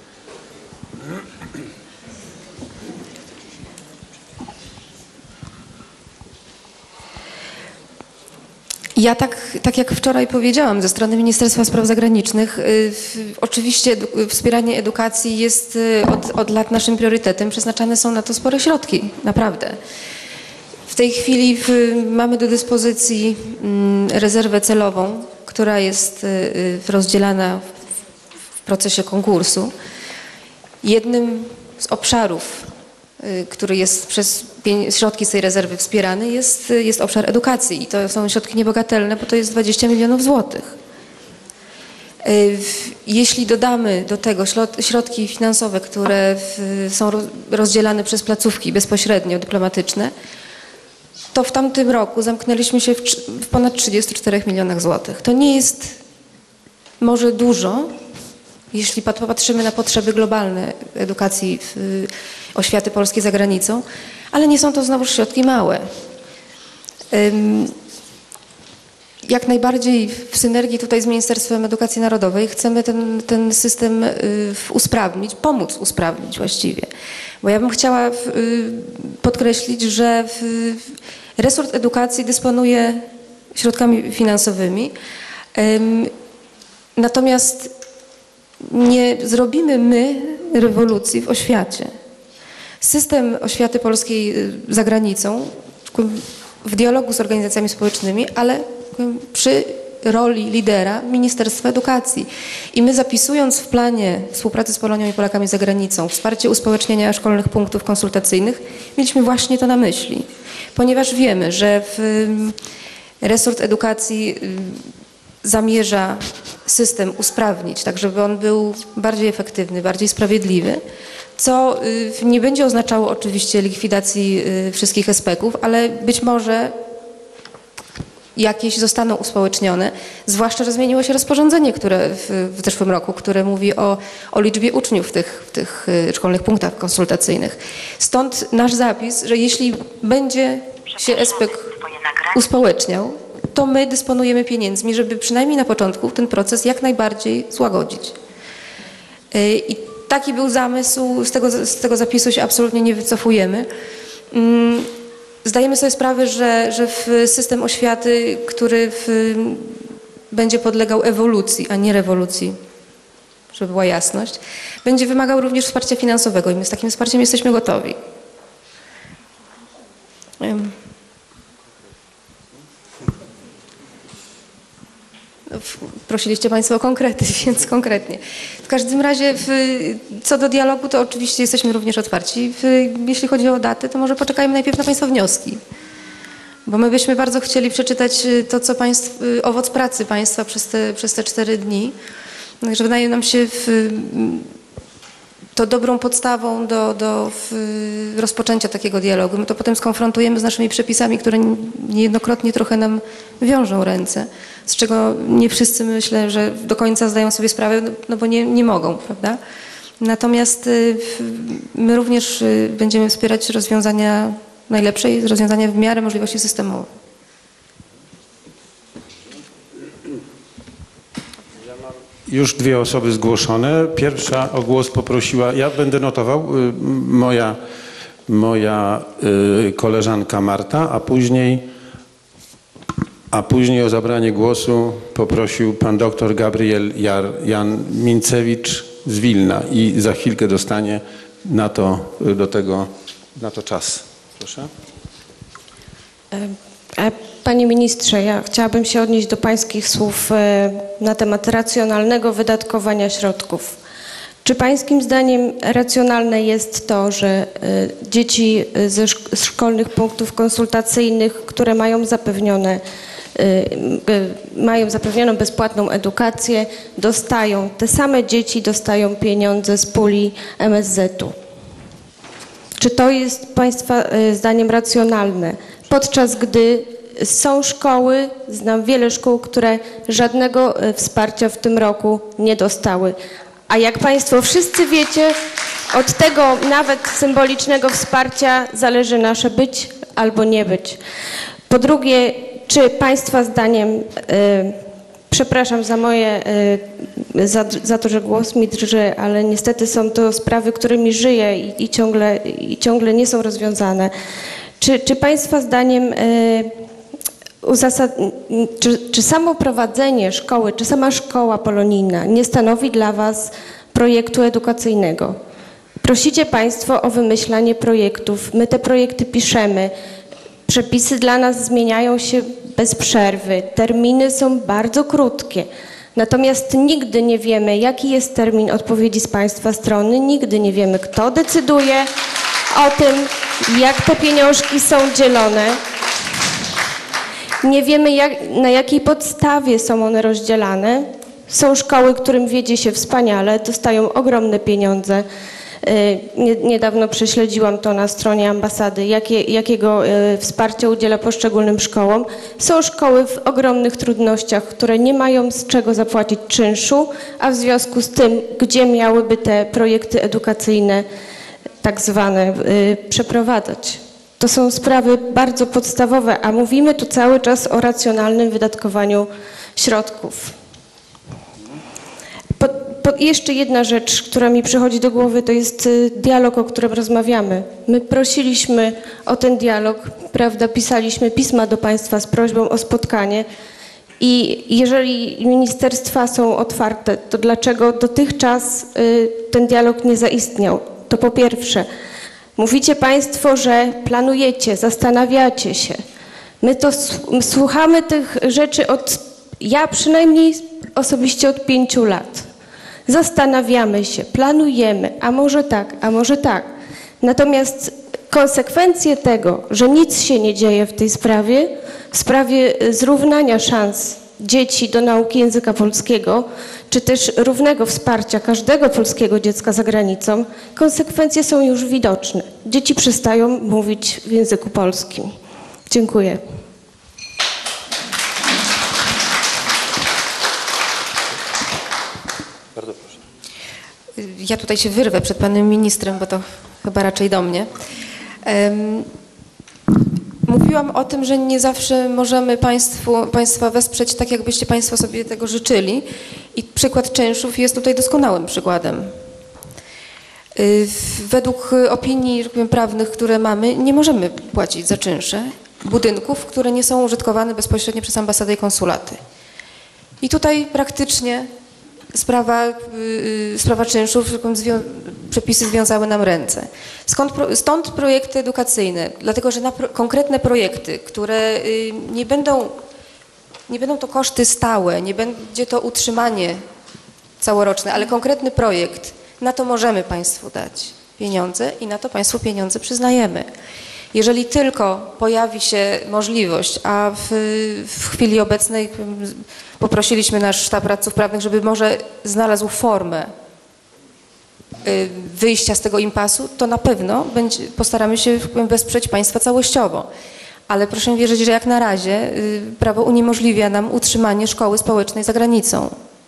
Q: Ja tak jak wczoraj powiedziałam, ze strony Ministerstwa Spraw Zagranicznych, oczywiście wspieranie edukacji jest od lat naszym priorytetem. Przeznaczane są na to spore środki, naprawdę. W tej chwili mamy do dyspozycji rezerwę celową, która jest rozdzielana w procesie konkursu. Jednym z obszarów, który jest przez środki z tej rezerwy wspierany, jest obszar edukacji i to są środki niebagatelne, bo to jest 20 milionów złotych. Jeśli dodamy do tego środki finansowe, które są rozdzielane przez placówki bezpośrednio dyplomatyczne, to w tamtym roku zamknęliśmy się w ponad 34 milionach złotych. To nie jest może dużo, jeśli popatrzymy na potrzeby globalne edukacji, oświaty polskiej za granicą, ale nie są to znowuż środki małe. Jak najbardziej w synergii tutaj z Ministerstwem Edukacji Narodowej chcemy ten system usprawnić, pomóc usprawnić właściwie. Bo ja bym chciała podkreślić, że resort edukacji dysponuje środkami finansowymi, natomiast nie zrobimy my rewolucji w oświacie. System oświaty polskiej za granicą, w dialogu z organizacjami społecznymi, ale przy roli lidera Ministerstwa Edukacji. I my zapisując w planie współpracy z Polonią i Polakami za granicą wsparcie uspołecznienia szkolnych punktów konsultacyjnych, mieliśmy właśnie to na myśli. Ponieważ wiemy, że resort edukacji zamierza system usprawnić, tak żeby on był bardziej efektywny, bardziej sprawiedliwy, co nie będzie oznaczało oczywiście likwidacji wszystkich SPK-ów, ale być może jakieś zostaną uspołecznione, zwłaszcza, że zmieniło się rozporządzenie, które w zeszłym roku, które mówi o liczbie uczniów w tych szkolnych punktach konsultacyjnych. Stąd nasz zapis, że jeśli będzie się SPK uspołeczniał, to my dysponujemy pieniędzmi, żeby przynajmniej na początku ten proces jak najbardziej złagodzić. I taki był zamysł, z tego zapisu się absolutnie nie wycofujemy. Zdajemy sobie sprawę, że system oświaty, który będzie podlegał ewolucji, a nie rewolucji, żeby była jasność, będzie wymagał również wsparcia finansowego i my z takim wsparciem jesteśmy gotowi. Prosiliście Państwo o konkrety, więc konkretnie. W każdym razie co do dialogu, to oczywiście jesteśmy również otwarci. Jeśli chodzi o datę, to może poczekajmy najpierw na Państwa wnioski. Bo my byśmy bardzo chcieli przeczytać to, co owoc pracy Państwa przez te 4 dni. Także wydaje nam się to dobrą podstawą do rozpoczęcia takiego dialogu. My to potem skonfrontujemy z naszymi przepisami, które niejednokrotnie trochę nam wiążą ręce, z czego nie wszyscy, myślę, że do końca zdają sobie sprawę, no bo nie mogą, prawda? Natomiast my również będziemy wspierać rozwiązania najlepsze i rozwiązania w miarę możliwości systemowych.
O: Już 2 osoby zgłoszone. Pierwsza o głos poprosiła, ja będę notował, moja koleżanka Marta, a później o zabranie głosu poprosił pan doktor Gabriel Jan Mincewicz z Wilna i za chwilkę dostanie na to czas. Proszę.
R: Panie ministrze, ja chciałabym się odnieść do pańskich słów na temat racjonalnego wydatkowania środków. Czy pańskim zdaniem racjonalne jest to, że dzieci ze szkolnych punktów konsultacyjnych, które mają zapewnioną bezpłatną edukację, te same dzieci dostają pieniądze z puli MSZ-u? Czy to jest państwa zdaniem racjonalne? Podczas gdy są szkoły, znam wiele szkół, które żadnego wsparcia w tym roku nie dostały. A jak Państwo wszyscy wiecie, od tego nawet symbolicznego wsparcia zależy nasze być albo nie być. Po drugie, czy Państwa zdaniem, przepraszam za to, że głos mi drży, ale niestety są to sprawy, którymi żyję i ciągle nie są rozwiązane. Czy Państwa zdaniem czy samo prowadzenie szkoły, czy sama szkoła polonijna nie stanowi dla Was projektu edukacyjnego? Prosicie Państwo o wymyślanie projektów, my te projekty piszemy, przepisy dla nas zmieniają się bez przerwy, terminy są bardzo krótkie. Natomiast nigdy nie wiemy, jaki jest termin odpowiedzi z Państwa strony, nigdy nie wiemy, kto decyduje o tym, jak te pieniążki są dzielone. Nie wiemy, na jakiej podstawie są one rozdzielane. Są szkoły, którym wiedzie się wspaniale, dostają ogromne pieniądze. Niedawno prześledziłam to na stronie ambasady, jakiego wsparcia udziela poszczególnym szkołom. Są szkoły w ogromnych trudnościach, które nie mają z czego zapłacić czynszu, a w związku z tym, gdzie miałyby te projekty edukacyjne tak zwane przeprowadzać. To są sprawy bardzo podstawowe, a mówimy tu cały czas o racjonalnym wydatkowaniu środków. Jeszcze jedna rzecz, która mi przychodzi do głowy, to jest dialog, o którym rozmawiamy. My prosiliśmy o ten dialog, prawda, pisaliśmy pisma do Państwa z prośbą o spotkanie i jeżeli ministerstwa są otwarte, to dlaczego dotychczas ten dialog nie zaistniał? To po pierwsze. Mówicie Państwo, że planujecie, zastanawiacie się. My to słuchamy tych rzeczy od ja przynajmniej osobiście od 5 lat. Zastanawiamy się, planujemy, a może tak, a może tak. Natomiast konsekwencje tego, że nic się nie dzieje w tej sprawie, w sprawie zrównania szans dzieci do nauki języka polskiego, czy też równego wsparcia każdego polskiego dziecka za granicą, konsekwencje są już widoczne. Dzieci przestają mówić w języku polskim. Dziękuję.
Q: Bardzo proszę. Ja tutaj się wyrwę przed panem ministrem, bo to chyba raczej do mnie. Mówiłam o tym, że nie zawsze możemy państwa wesprzeć tak, jakbyście państwo sobie tego życzyli i przykład czynszów jest tutaj doskonałym przykładem. Według opinii prawnych, które mamy, nie możemy płacić za czynsze budynków, które nie są użytkowane bezpośrednio przez ambasady i konsulaty. I tutaj praktycznie sprawa czynszów, przepisy związały nam ręce. Stąd projekty edukacyjne, dlatego że na konkretne projekty, które nie będą to koszty stałe, nie będzie to utrzymanie całoroczne, ale konkretny projekt, na to możemy państwu dać pieniądze i na to państwu pieniądze przyznajemy. Jeżeli tylko pojawi się możliwość, a w chwili obecnej poprosiliśmy nasz sztab radców prawnych, żeby może znalazł formę wyjścia z tego impasu, to na pewno postaramy się wesprzeć państwa całościowo. Ale proszę wierzyć, że jak na razie prawo uniemożliwia nam utrzymanie szkoły społecznej za granicą.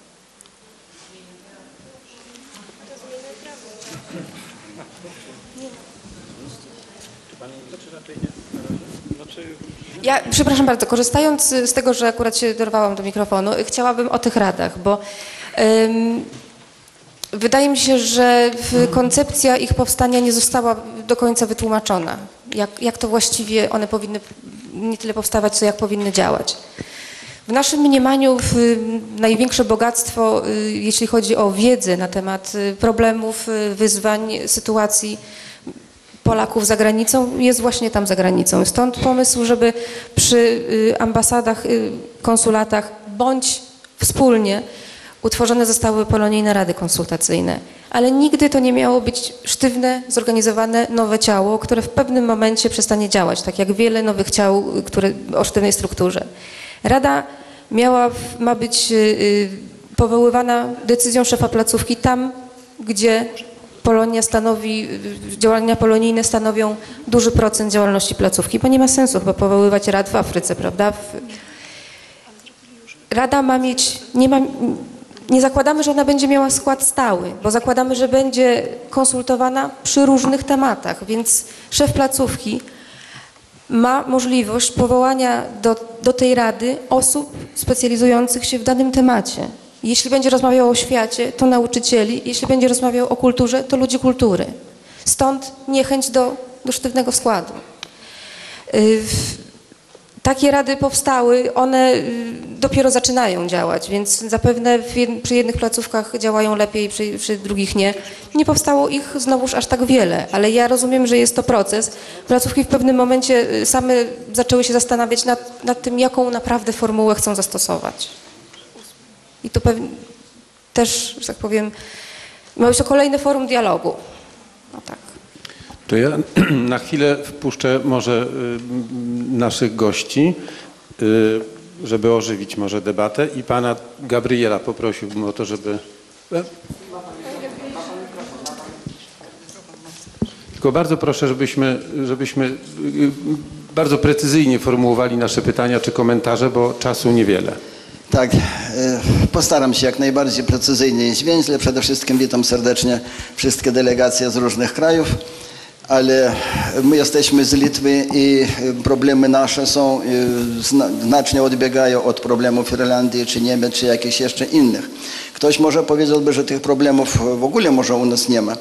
Q: Ja, przepraszam bardzo, korzystając z tego, że akurat się dorwałam do mikrofonu, chciałabym o tych radach, bo wydaje mi się, że koncepcja ich powstania nie została do końca wytłumaczona. Jak to właściwie one powinny nie tyle powstawać, co jak powinny działać. W naszym mniemaniu największe bogactwo, jeśli chodzi o wiedzę na temat problemów, wyzwań, sytuacji Polaków za granicą, jest właśnie tam za granicą. Stąd pomysł, żeby przy ambasadach, konsulatach bądź wspólnie utworzone zostały polonijne rady konsultacyjne. Ale nigdy to nie miało być sztywne, zorganizowane nowe ciało, które w pewnym momencie przestanie działać, tak jak wiele nowych ciał, które o sztywnej strukturze. Rada ma być powoływana decyzją szefa placówki tam, gdzie działania polonijne stanowią duży procent działalności placówki, bo nie ma sensu chyba powoływać rad w Afryce, prawda? Rada ma mieć, nie zakładamy, że ona będzie miała skład stały, bo zakładamy, że będzie konsultowana przy różnych tematach, więc szef placówki ma możliwość powołania do tej rady osób specjalizujących się w danym temacie. Jeśli będzie rozmawiał o świecie, to nauczycieli. Jeśli będzie rozmawiał o kulturze, to ludzi kultury. Stąd niechęć do sztywnego składu. Takie rady powstały, one dopiero zaczynają działać, więc zapewne przy jednych placówkach działają lepiej, przy drugich nie. Nie powstało ich znowuż aż tak wiele, ale ja rozumiem, że jest to proces. Placówki w pewnym momencie same zaczęły się zastanawiać nad tym, jaką naprawdę formułę chcą zastosować. I to pewnie też, że tak powiem, ma być to kolejne forum dialogu. No tak.
O: To ja na chwilę wpuszczę może naszych gości, żeby ożywić może debatę i pana Gabriela poprosiłbym o to, żeby... Tylko bardzo proszę, żebyśmy bardzo precyzyjnie formułowali nasze pytania czy komentarze, bo czasu niewiele.
S: Tak, postaram się jak najbardziej precyzyjnie i zwięźle. Przede wszystkim witam serdecznie wszystkie delegacje z różnych krajów, ale my jesteśmy z Litwy i problemy nasze są znacznie odbiegają od problemów Irlandii, czy Niemiec, czy jakichś jeszcze innych. Ktoś może powiedziałby, że tych problemów w ogóle może u nas nie ma.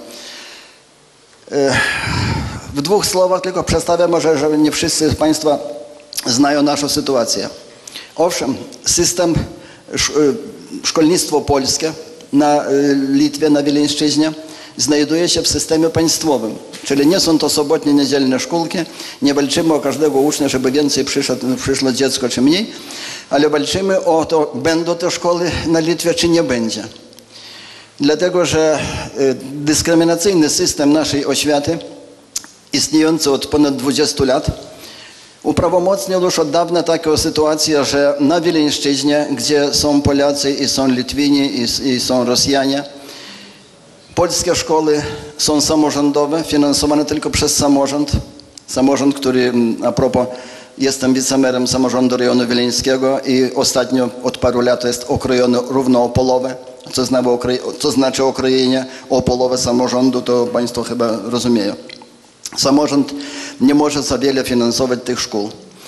S: W dwóch słowach tylko przedstawię może, że nie wszyscy z Państwa znają naszą sytuację. Owszem, system, szkolnictwo polskie na Litwie, na Wileńszczyźnie znajduje się w systemie państwowym, czyli nie są to sobotnie, niedzielne szkółki, nie walczymy o każdego ucznia, żeby więcej przyszło dziecko czy mniej, Ale walczymy o to, będą te szkoły na Litwie, czy nie będzie. Dlatego, że dyskryminacyjny system naszej oświaty, istniejący od ponad 20 lat, uprawomocnił już od dawna taką sytuację, że na Wileńszczyźnie, gdzie są Polacy i są Litwini i są Rosjanie, polskie szkoły są samorządowe, finansowane tylko przez samorząd. Samorząd, który, a propos, jestem wicemerem samorządu rejonu wileńskiego i ostatnio od paru lat jest okrojony równo o połowę. Co znaczy okrojenie o połowę samorządu, to Państwo chyba rozumieją. Samorząd nie może za wiele finansować tych szkół.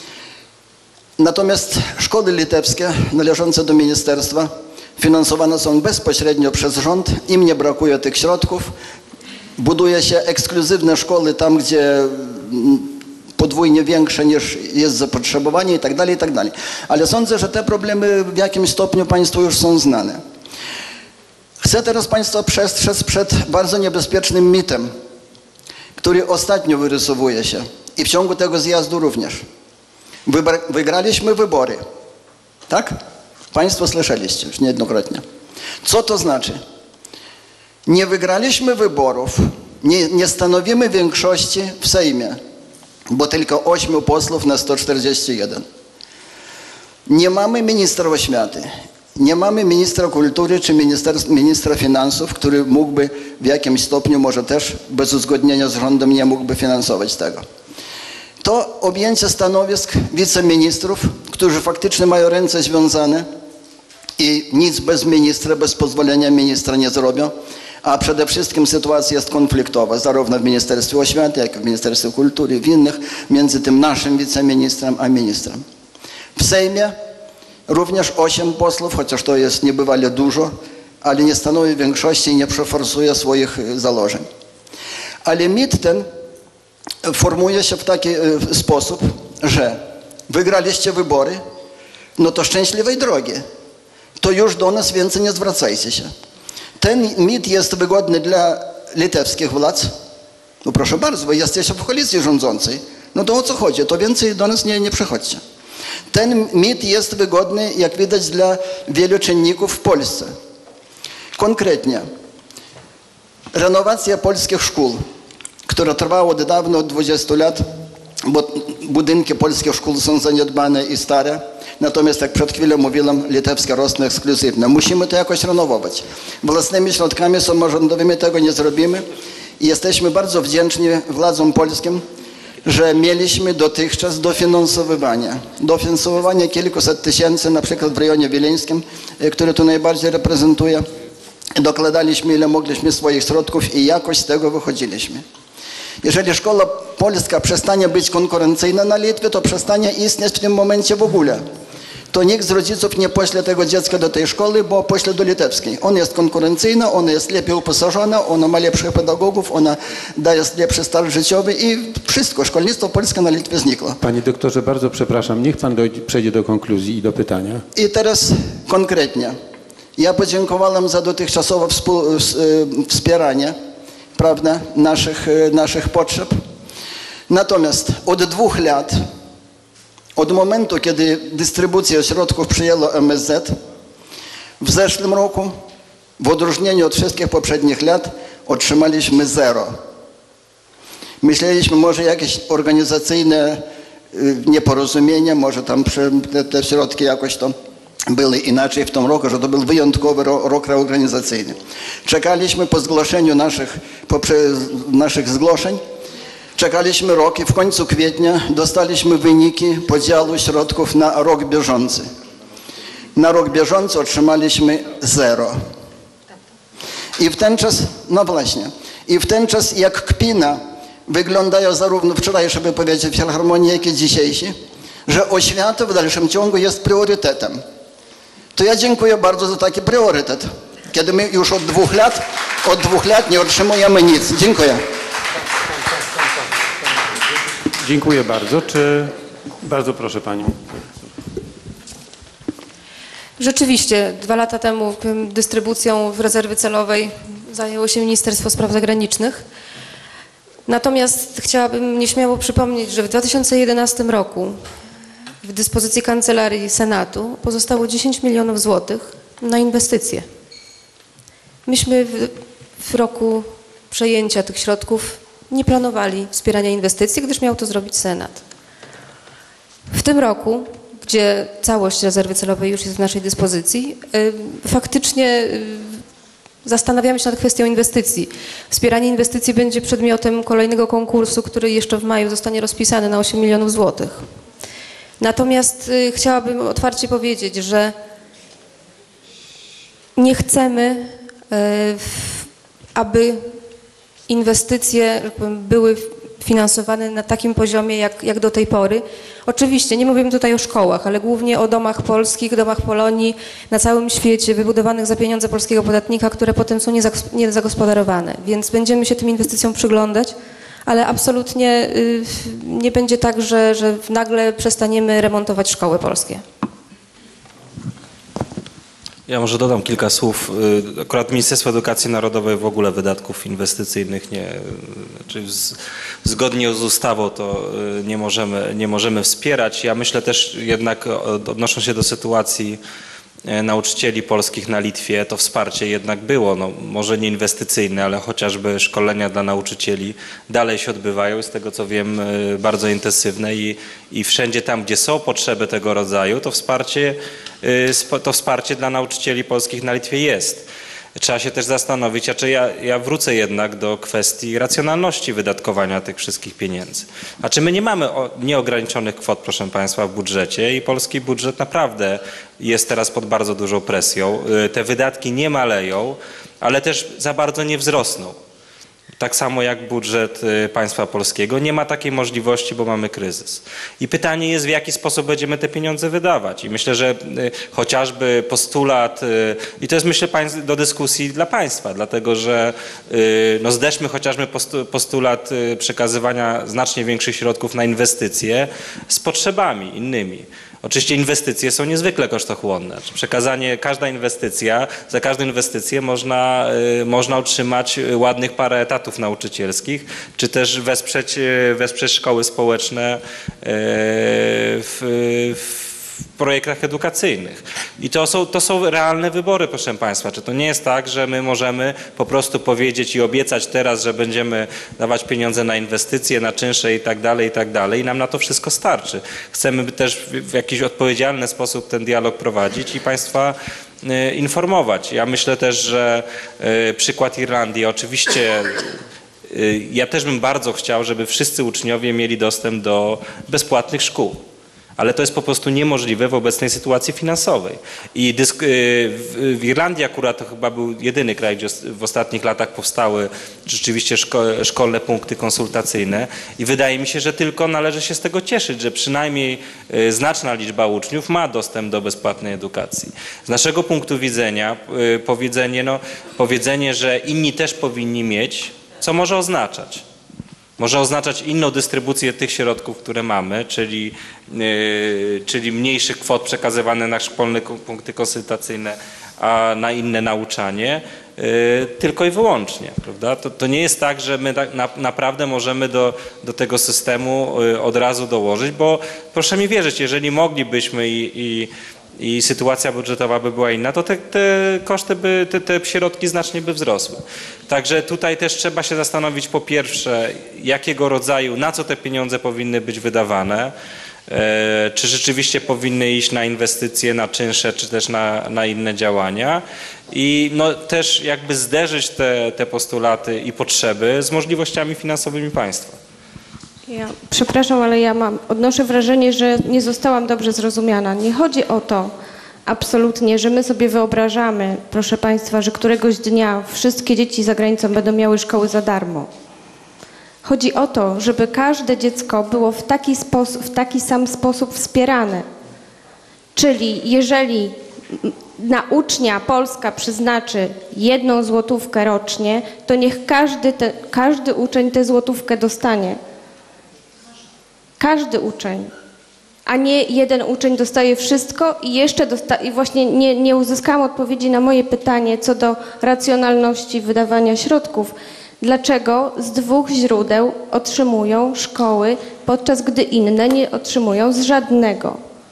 S: Natomiast szkoły litewskie należące do ministerstwa finansowane są bezpośrednio przez rząd, im nie brakuje tych środków. Buduje się ekskluzywne szkoły tam, gdzie podwójnie większe niż jest zapotrzebowanie i tak dalej, i tak dalej. Ale sądzę, że te problemy w jakimś stopniu Państwu już są znane. Chcę teraz Państwa przestrzec przed bardzo niebezpiecznym mitem, który ostatnio wyrysowuje się i w ciągu tego zjazdu również. Wygraliśmy wybory. Tak? Państwo słyszeliście już niejednokrotnie. Co to znaczy? Nie wygraliśmy wyborów, nie stanowimy większości w Sejmie, bo tylko 8 posłów na 141. Nie mamy ministra oświaty, nie mamy ministra kultury czy ministra finansów, który mógłby w jakimś stopniu, może też bez uzgodnienia z rządem, nie mógłby finansować tego. To objęcie stanowisk wiceministrów, którzy faktycznie mają ręce związane i nic bez ministra, bez pozwolenia ministra nie zrobią, a przede wszystkim sytuacja jest konfliktowa, zarówno w Ministerstwie Oświaty, jak i w Ministerstwie Kultury, w innych, między tym naszym wiceministrem a ministrem. W Sejmie również 8 posłów, chociaż to jest niebywale dużo, ale nie stanowi większości i nie przeforsuje swoich założeń. Ale mit ten formuje się w taki sposób, że wygraliście wybory, no to szczęśliwej drogi, to już do nas więcej nie zwracajcie się. Ten mit jest wygodny dla litewskich władz. No proszę bardzo, wy jesteście w koalicji rządzącej. No to o co chodzi? To więcej do nas nie przychodźcie. Ten mit jest wygodny, jak widać, dla wielu czynników w Polsce. Konkretnie, renowacja polskich szkół, która trwała od dawna, od 20 lat, bo budynki polskich szkół są zaniedbane i stare. Natomiast, jak przed chwilą mówiłem, litewskie rosną ekskluzywne. Musimy to jakoś renowować. Własnymi środkami samorządowymi tego nie zrobimy i jesteśmy bardzo wdzięczni władzom polskim, że mieliśmy dotychczas dofinansowywanie kilkuset tysięcy, na przykład w rejonie wileńskim, który tu najbardziej reprezentuje. Dokładaliśmy ile mogliśmy swoich środków i jakoś z tego wychodziliśmy. Jeżeli szkoła polska przestanie być konkurencyjna na Litwie, to przestanie istnieć w tym momencie w ogóle. To nikt z rodziców nie pośle tego dziecka do tej szkoły, bo pośle do litewskiej. Ona jest konkurencyjna, ona jest lepiej uposażona, ona ma lepszych pedagogów, ona daje lepszy start życiowy i wszystko. Szkolnictwo polskie na Litwie znikło.
O: Panie doktorze, bardzo przepraszam, niech pan przejdzie do konkluzji i do pytania.
S: I teraz konkretnie. Ja podziękowałem za dotychczasowe wspieranie, prawda, naszych potrzeb. Natomiast od 2 lat, od momentu, kiedy dystrybucję środków przyjęło MSZ, w zeszłym roku, w odróżnieniu od wszystkich poprzednich lat, otrzymaliśmy 0. Myśleliśmy, może jakieś organizacyjne nieporozumienie, może tam te środki jakoś to były inaczej w tym roku, że to był wyjątkowy rok reorganizacyjny. Czekaliśmy po zgłoszeniu naszych zgłoszeń, czekaliśmy rok i w końcu kwietnia dostaliśmy wyniki podziału środków na rok bieżący. Na rok bieżący otrzymaliśmy 0. I w ten czas, no właśnie, i w ten czas jak kpina wyglądają zarówno wczorajsze wypowiedzi Filharmonii, jak i dzisiejsi, że oświata w dalszym ciągu jest priorytetem. To ja dziękuję bardzo za taki priorytet, kiedy my już od 2 lat nie otrzymujemy nic. Dziękuję.
O: Dziękuję bardzo. Bardzo proszę panią.
Q: Rzeczywiście, 2 lata temu dystrybucją w rezerwy celowej zajęło się Ministerstwo Spraw Zagranicznych. Natomiast chciałabym nieśmiało przypomnieć, że w 2011 roku w dyspozycji Kancelarii Senatu pozostało 10 milionów złotych na inwestycje. Myśmy w roku przejęcia tych środków nie planowali wspierania inwestycji, gdyż miał to zrobić Senat. W tym roku, gdzie całość rezerwy celowej już jest w naszej dyspozycji, faktycznie zastanawiamy się nad kwestią inwestycji. Wspieranie inwestycji będzie przedmiotem kolejnego konkursu, który jeszcze w maju zostanie rozpisany na 8 milionów złotych. Natomiast chciałabym otwarcie powiedzieć, że nie chcemy, aby inwestycje były finansowane na takim poziomie jak do tej pory. Oczywiście nie mówimy tutaj o szkołach, ale głównie o domach polskich, domach Polonii na całym świecie, wybudowanych za pieniądze polskiego podatnika, które potem są niezagospodarowane. Więc będziemy się tym inwestycjom przyglądać, ale absolutnie nie będzie tak, że nagle przestaniemy remontować szkoły polskie.
P: Ja może dodam kilka słów. Akurat Ministerstwo Edukacji Narodowej w ogóle wydatków inwestycyjnych czyli zgodnie z ustawą to nie możemy wspierać. Ja myślę też jednak, odnosząc się do sytuacji nauczycieli polskich na Litwie, to wsparcie jednak było, no, może nie inwestycyjne, ale chociażby szkolenia dla nauczycieli dalej się odbywają, z tego co wiem bardzo intensywne i wszędzie tam, gdzie są potrzeby tego rodzaju, to wsparcie dla nauczycieli polskich na Litwie jest. Trzeba się też zastanowić, ja wrócę jednak do kwestii racjonalności wydatkowania tych wszystkich pieniędzy. Znaczy my nie mamy nieograniczonych kwot, proszę Państwa, w budżecie i polski budżet naprawdę jest teraz pod bardzo dużą presją. Te wydatki nie maleją, ale też za bardzo nie wzrosną. Tak samo jak budżet państwa polskiego. Nie ma takiej możliwości, bo mamy kryzys. I pytanie jest, w jaki sposób będziemy te pieniądze wydawać. I myślę, że chociażby postulat, i to jest myślę do dyskusji dla państwa, dlatego że no zderzmy chociażby postulat przekazywania znacznie większych środków na inwestycje z potrzebami innymi. Oczywiście inwestycje są niezwykle kosztochłonne. Za każdą inwestycję można utrzymać ładnych parę etatów nauczycielskich, czy też wesprzeć szkoły społeczne w projektach edukacyjnych. I to są realne wybory, proszę Państwa. Czy to nie jest tak, że my możemy po prostu powiedzieć i obiecać teraz, że będziemy dawać pieniądze na inwestycje, na czynsze i tak dalej i nam na to wszystko starczy. Chcemy też w jakiś odpowiedzialny sposób ten dialog prowadzić i Państwa informować. Ja myślę też, że przykład Irlandii, oczywiście ja też bym bardzo chciał, żeby wszyscy uczniowie mieli dostęp do bezpłatnych szkół. Ale to jest po prostu niemożliwe w obecnej sytuacji finansowej. I w Irlandii akurat to chyba był jedyny kraj, gdzie w ostatnich latach powstały rzeczywiście szkolne punkty konsultacyjne i wydaje mi się, że tylko należy się z tego cieszyć, że przynajmniej znaczna liczba uczniów ma dostęp do bezpłatnej edukacji. Z naszego punktu widzenia powiedzenie, że inni też powinni mieć, co może oznaczać? Może oznaczać inną dystrybucję tych środków, które mamy, czyli mniejszych kwot przekazywane na szkolne punkty konsultacyjne, a na inne nauczanie, tylko i wyłącznie. Prawda? To nie jest tak, że my naprawdę możemy do tego systemu od razu dołożyć, bo proszę mi wierzyć, jeżeli moglibyśmy i sytuacja budżetowa by była inna, to te koszty te środki znacznie by wzrosły. Także tutaj też trzeba się zastanowić po pierwsze, jakiego rodzaju, na co te pieniądze powinny być wydawane, czy rzeczywiście powinny iść na inwestycje, na czynsze, czy też na inne działania i no też jakby zderzyć te postulaty i potrzeby z możliwościami finansowymi państwa.
R: Ja przepraszam, ale odnoszę wrażenie, że nie zostałam dobrze zrozumiana. Nie chodzi o to absolutnie, że my sobie wyobrażamy, proszę Państwa, że któregoś dnia wszystkie dzieci za granicą będą miały szkoły za darmo. Chodzi o to, żeby każde dziecko było w taki sam sposób wspierane. Czyli jeżeli na ucznia Polska przeznaczy 1 złotówkę rocznie, to niech każdy uczeń tę złotówkę dostanie. Każdy uczeń, a nie jeden uczeń dostaje wszystko i jeszcze i właśnie nie uzyskałam odpowiedzi na moje pytanie co do racjonalności wydawania środków. Dlaczego z 2 źródeł otrzymują szkoły, podczas gdy inne nie otrzymują z żadnego?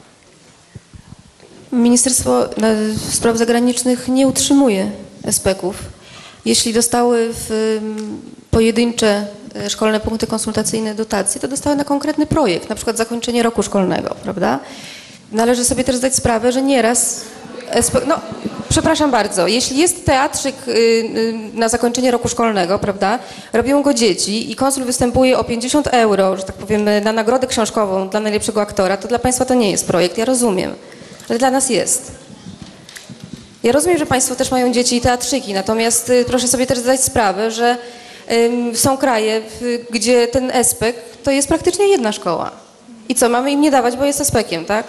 Q: Ministerstwo Spraw Zagranicznych nie utrzymuje SPEK-ów. Jeśli dostały w pojedyncze szkolne punkty konsultacyjne dotacje, to dostały na konkretny projekt, na przykład zakończenie roku szkolnego, prawda? Należy sobie też zdać sprawę, że nieraz... No, przepraszam bardzo, jeśli jest teatrzyk na zakończenie roku szkolnego, prawda, robią go dzieci i konsul występuje o 50 euro, że tak powiem, na nagrodę książkową dla najlepszego aktora, to dla Państwa to nie jest projekt, ja rozumiem, ale dla nas jest. Ja rozumiem, że Państwo też mają dzieci i teatrzyki, natomiast proszę sobie też zdać sprawę, że są kraje, gdzie ten SPEK to jest praktycznie jedna szkoła. I co, mamy im nie dawać, bo jest SPEK-iem, tak?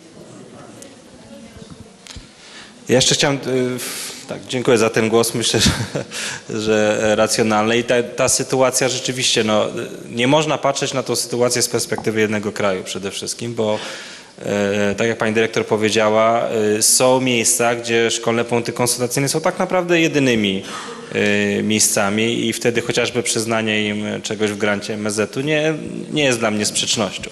P: Ja jeszcze chciałem, tak, dziękuję za ten głos, myślę, że racjonalny i ta sytuacja rzeczywiście, no, nie można patrzeć na tą sytuację z perspektywy jednego kraju przede wszystkim, bo tak jak pani dyrektor powiedziała, są miejsca, gdzie szkolne punkty konsultacyjne są tak naprawdę jedynymi miejscami i wtedy chociażby przyznanie im czegoś w grancie MSZ-u nie jest dla mnie sprzecznością.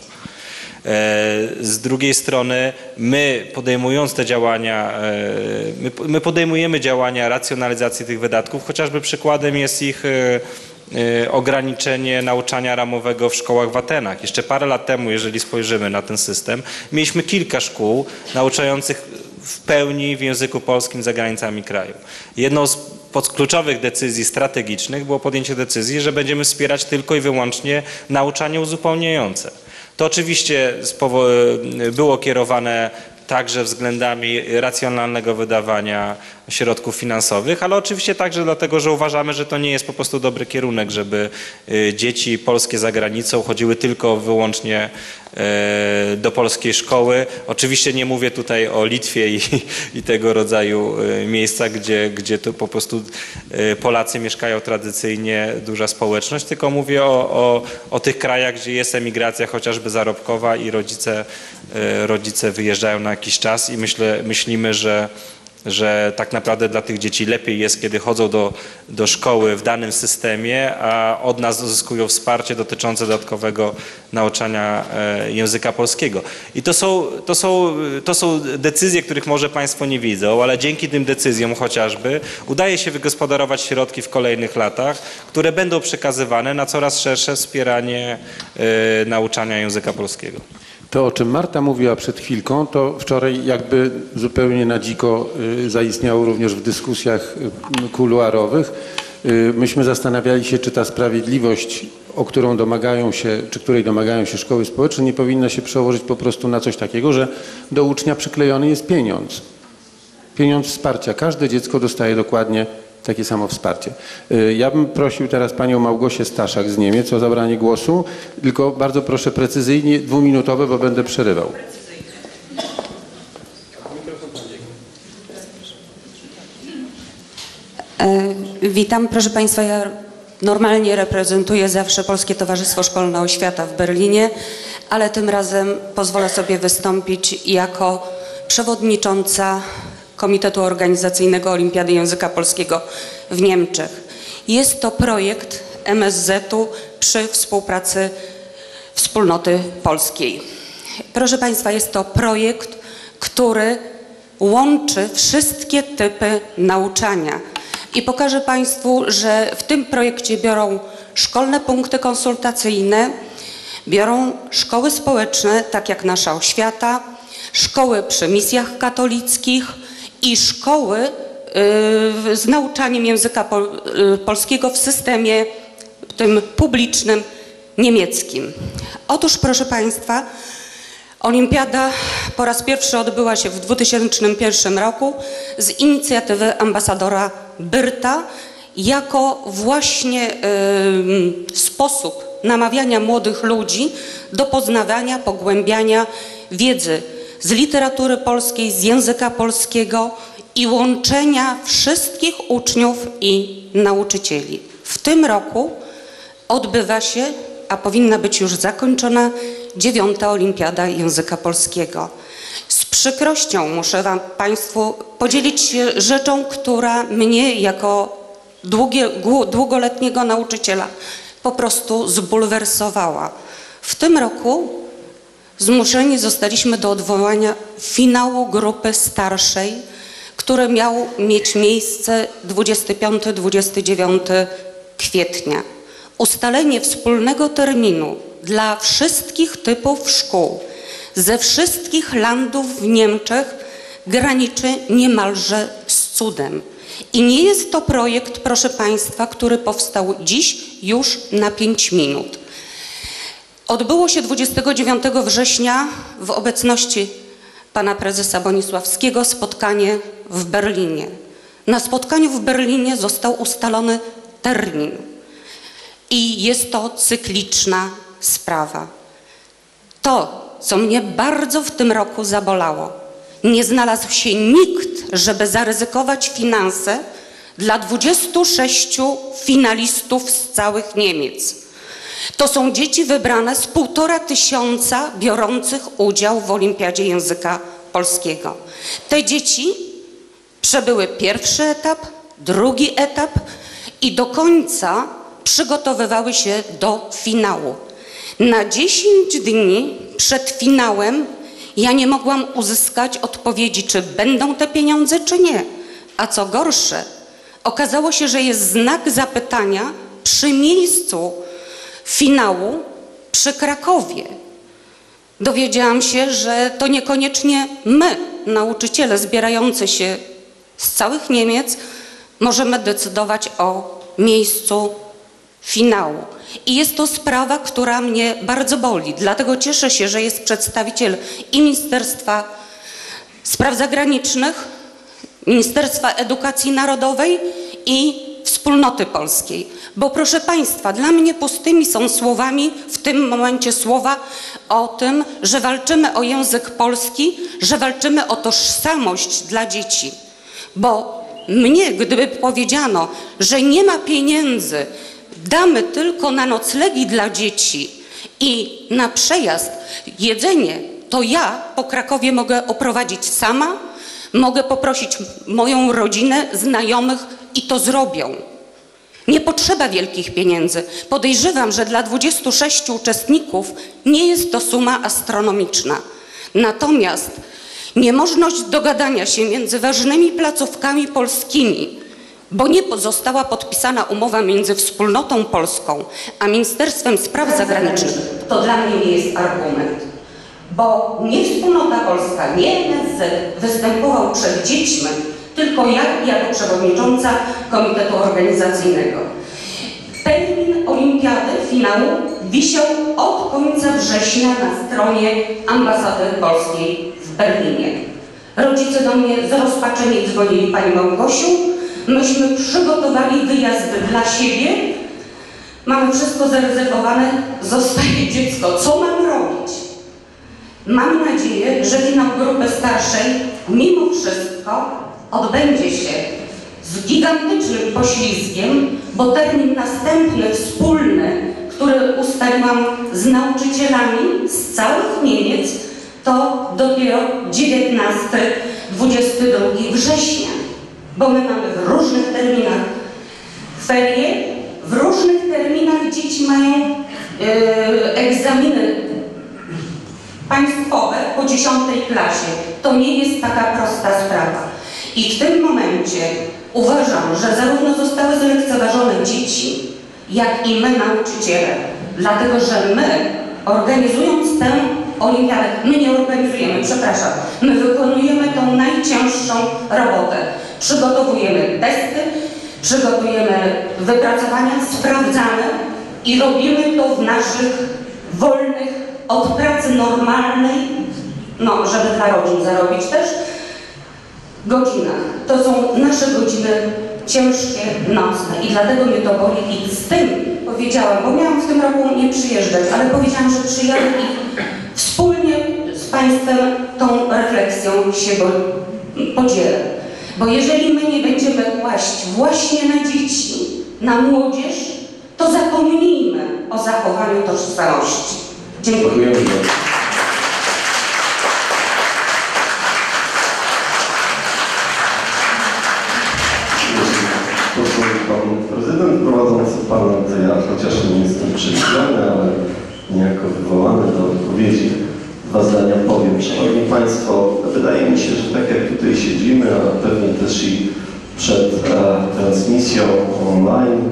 P: Z drugiej strony my podejmując te działania, my podejmujemy działania racjonalizacji tych wydatków, chociażby przykładem jest ich ograniczenie nauczania ramowego w szkołach w Atenach. Jeszcze parę lat temu, jeżeli spojrzymy na ten system, mieliśmy kilka szkół nauczających w pełni w języku polskim za granicami kraju. Jedną z kluczowych decyzji strategicznych było podjęcie decyzji, że będziemy wspierać tylko i wyłącznie nauczanie uzupełniające. To oczywiście było kierowane także względami racjonalnego wydawania środków finansowych, ale oczywiście także dlatego, że uważamy, że to nie jest po prostu dobry kierunek, żeby dzieci polskie za granicą chodziły tylko wyłącznie do polskiej szkoły. Oczywiście nie mówię tutaj o Litwie i tego rodzaju miejscach, gdzie to po prostu Polacy mieszkają tradycyjnie, duża społeczność, tylko mówię o tych krajach, gdzie jest emigracja chociażby zarobkowa i rodzice wyjeżdżają na jakiś czas i myślimy, że tak naprawdę dla tych dzieci lepiej jest, kiedy chodzą do szkoły w danym systemie, a od nas uzyskują wsparcie dotyczące dodatkowego nauczania języka polskiego. I to są decyzje, których może Państwo nie widzą, ale dzięki tym decyzjom chociażby udaje się wygospodarować środki w kolejnych latach, które będą przekazywane na coraz szersze wspieranie nauczania języka polskiego.
O: To, o czym Marta mówiła przed chwilką, to wczoraj jakby zupełnie na dziko zaistniało również w dyskusjach kuluarowych. Myśmy zastanawiali się, czy ta sprawiedliwość, o którą domagają się, czy której domagają się szkoły społeczne, nie powinna się przełożyć po prostu na coś takiego, że do ucznia przyklejony jest pieniądz. Pieniądz wsparcia. Każde dziecko dostaje dokładnie takie samo wsparcie. Ja bym prosił teraz panią Małgosię Staszak z Niemiec o zabranie głosu, tylko bardzo proszę precyzyjnie, 2-minutowe, bo będę przerywał.
T: Witam, proszę Państwa, ja normalnie reprezentuję zawsze Polskie Towarzystwo Szkolne Oświata w Berlinie, ale tym razem pozwolę sobie wystąpić jako przewodnicząca Komitetu Organizacyjnego Olimpiady Języka Polskiego w Niemczech. Jest to projekt MSZ-u przy współpracy Wspólnoty Polskiej. Proszę Państwa, jest to projekt, który łączy wszystkie typy nauczania. I pokażę Państwu, że w tym projekcie biorą szkolne punkty konsultacyjne, biorą szkoły społeczne, tak jak nasza oświata, szkoły przy misjach katolickich i szkoły z nauczaniem języka polskiego w systemie tym publicznym niemieckim. Otóż, proszę Państwa, olimpiada po raz pierwszy odbyła się w 2001 roku z inicjatywy ambasadora Byrta jako właśnie sposób namawiania młodych ludzi do poznawania, pogłębiania wiedzy z literatury polskiej, z języka polskiego i łączenia wszystkich uczniów i nauczycieli. W tym roku odbywa się, a powinna być już zakończona, 9. Olimpiada Języka Polskiego. Z przykrością muszę Państwu podzielić się rzeczą, która mnie jako długoletniego nauczyciela po prostu zbulwersowała. W tym roku zmuszeni zostaliśmy do odwołania finału grupy starszej, który miał mieć miejsce 25-29 kwietnia. Ustalenie wspólnego terminu dla wszystkich typów szkół ze wszystkich landów w Niemczech graniczy niemalże z cudem. I nie jest to projekt, proszę Państwa, który powstał dziś już na 5 minut. Odbyło się 29 września w obecności pana prezesa Bonisławskiego spotkanie w Berlinie. Na spotkaniu w Berlinie został ustalony termin i jest to cykliczna sprawa. To, co mnie bardzo w tym roku zabolało, nie znalazł się nikt, żeby zaryzykować finanse dla 26 finalistów z całych Niemiec. To są dzieci wybrane z 1500 biorących udział w Olimpiadzie Języka Polskiego. Te dzieci przebyły pierwszy etap, drugi etap i do końca przygotowywały się do finału. Na 10 dni przed finałem ja nie mogłam uzyskać odpowiedzi, czy będą te pieniądze, czy nie. A co gorsze, okazało się, że jest znak zapytania przy miejscu finału przy Krakowie. Dowiedziałam się, że to niekoniecznie my, nauczyciele zbierający się z całych Niemiec, możemy decydować o miejscu finału. I jest to sprawa, która mnie bardzo boli. Dlatego cieszę się, że jest przedstawiciel i Ministerstwa Spraw Zagranicznych, Ministerstwa Edukacji Narodowej i Wspólnoty Polskiej. Bo proszę Państwa, dla mnie pustymi są słowami w tym momencie słowa o tym, że walczymy o język polski, że walczymy o tożsamość dla dzieci. Bo mnie, gdyby powiedziano, że nie ma pieniędzy, damy tylko na noclegi dla dzieci i na przejazd, jedzenie, to ja po Krakowie mogę oprowadzić sama, mogę poprosić moją rodzinę, znajomych i to zrobią. Nie potrzeba wielkich pieniędzy. Podejrzewam, że dla 26 uczestników nie jest to suma astronomiczna. Natomiast niemożność dogadania się między ważnymi placówkami polskimi, bo nie została podpisana umowa między Wspólnotą Polską a Ministerstwem Spraw Zagranicznych, to dla mnie nie jest argument. Bo nie Wspólnota Polska, nie MSZ występował przed dziećmi, tylko ja jako przewodnicząca Komitetu Organizacyjnego. Termin olimpiady, finału wisiał od końca września na stronie ambasady polskiej w Berlinie. Rodzice do mnie zrozpaczeni dzwonili: Pani Małgosiu, myśmy przygotowali wyjazd dla siebie, mamy wszystko zarezerwowane, zostaje dziecko, co mam robić? Mam nadzieję, że finał grupy starszej mimo wszystko odbędzie się z gigantycznym poślizgiem, bo termin następny, wspólny, który ustaliłam z nauczycielami z całych Niemiec, to dopiero 19-22 września, bo my mamy w różnych terminach ferie, w różnych terminach dzieci mają egzaminy państwowe po 10. klasie. To nie jest taka prosta sprawa. I w tym momencie uważam, że zarówno zostały zlekceważone dzieci, jak i my, nauczyciele. Dlatego, że my, organizując tę olimpiadę, my nie organizujemy, przepraszam, my wykonujemy tą najcięższą robotę. Przygotowujemy testy, przygotujemy wypracowania, sprawdzamy i robimy to w naszych wolnych od pracy normalnej, no żeby dla rodzin zarobić też, godzinach. To są nasze godziny ciężkie, nocne i dlatego mnie to boli i z tym powiedziałam, bo miałam w tym roku nie przyjeżdżać, ale powiedziałam, że przyjadę i wspólnie z Państwem tą refleksją się podzielę. Bo jeżeli my nie będziemy kłaść właśnie na dzieci, na młodzież, to zapomnijmy o zachowaniu tożsamości. Dziękuję.
U: Pan prezydent prowadzący parlament, ja chociaż nie jestem przewidziany, ale niejako wywołany do odpowiedzi dwa zdania powiem. Szanowni Państwo, wydaje mi się, że tak jak tutaj siedzimy, a pewnie też i przed transmisją online,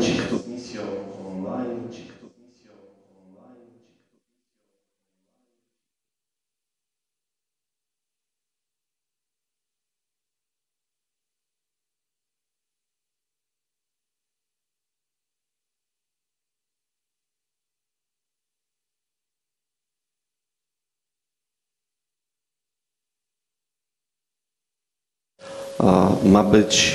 U: ma być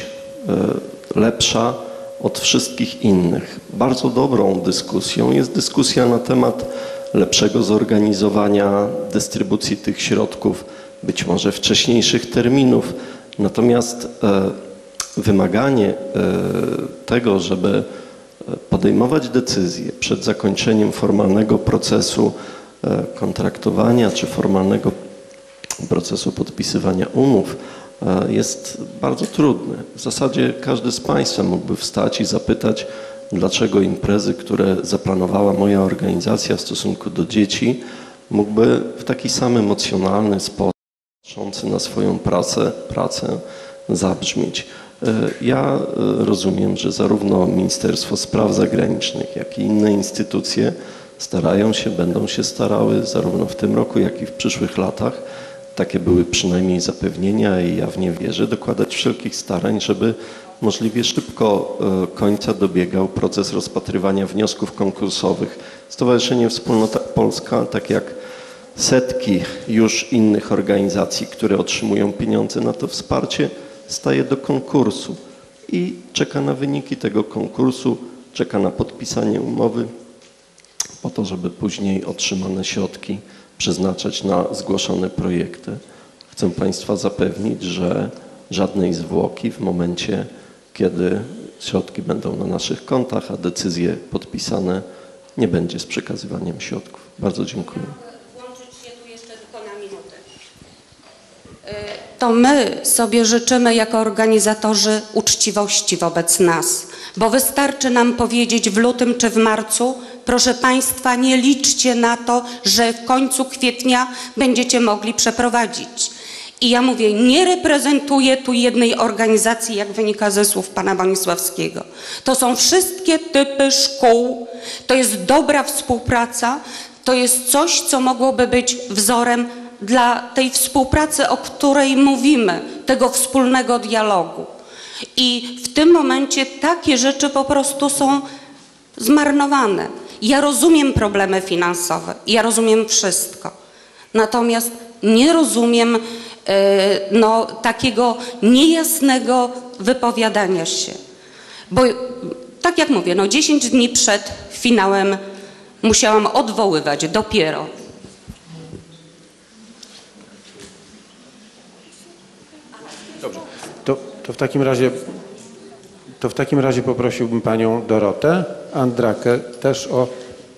U: lepsza od wszystkich innych. Bardzo dobrą dyskusją jest dyskusja na temat lepszego zorganizowania dystrybucji tych środków, być może wcześniejszych terminów. Natomiast wymaganie tego, żeby podejmować decyzje przed zakończeniem formalnego procesu kontraktowania czy formalnego procesu podpisywania umów jest bardzo trudny. W zasadzie każdy z Państwa mógłby wstać i zapytać, dlaczego imprezy, które zaplanowała moja organizacja w stosunku do dzieci, mógłby w taki sam emocjonalny sposób, patrzący na swoją pracę zabrzmieć. Ja rozumiem, że zarówno Ministerstwo Spraw Zagranicznych, jak i inne instytucje starają się, będą się starały zarówno w tym roku, jak i w przyszłych latach, takie były przynajmniej zapewnienia i ja w nie wierzę, dokładać wszelkich starań, żeby możliwie szybko końca dobiegał proces rozpatrywania wniosków konkursowych. Stowarzyszenie Wspólnota Polska, tak jak setki już innych organizacji, które otrzymują pieniądze na to wsparcie, staje do konkursu i czeka na wyniki tego konkursu, czeka na podpisanie umowy po to, żeby później otrzymane środki przeznaczać na zgłoszone projekty. Chcę Państwa zapewnić, że żadnej zwłoki w momencie, kiedy środki będą na naszych kontach, a decyzje podpisane, nie będzie z przekazywaniem środków. Bardzo dziękuję.
T: Włączyć się tu jeszcze tylko na minutę. To my sobie życzymy jako organizatorzy uczciwości wobec nas, bo wystarczy nam powiedzieć w lutym czy w marcu: proszę Państwa, nie liczcie na to, że w końcu kwietnia będziecie mogli przeprowadzić. I ja mówię, nie reprezentuję tu jednej organizacji, jak wynika ze słów pana Bonisławskiego. To są wszystkie typy szkół, to jest dobra współpraca, to jest coś, co mogłoby być wzorem dla tej współpracy, o której mówimy, tego wspólnego dialogu. I w tym momencie takie rzeczy po prostu są zmarnowane. Ja rozumiem problemy finansowe, ja rozumiem wszystko. Natomiast nie rozumiem takiego niejasnego wypowiadania się. Bo tak jak mówię, 10 dni przed finałem musiałam odwoływać dopiero.
O: Dobrze. To w takim razie poprosiłbym panią Dorotę Andrakę też o...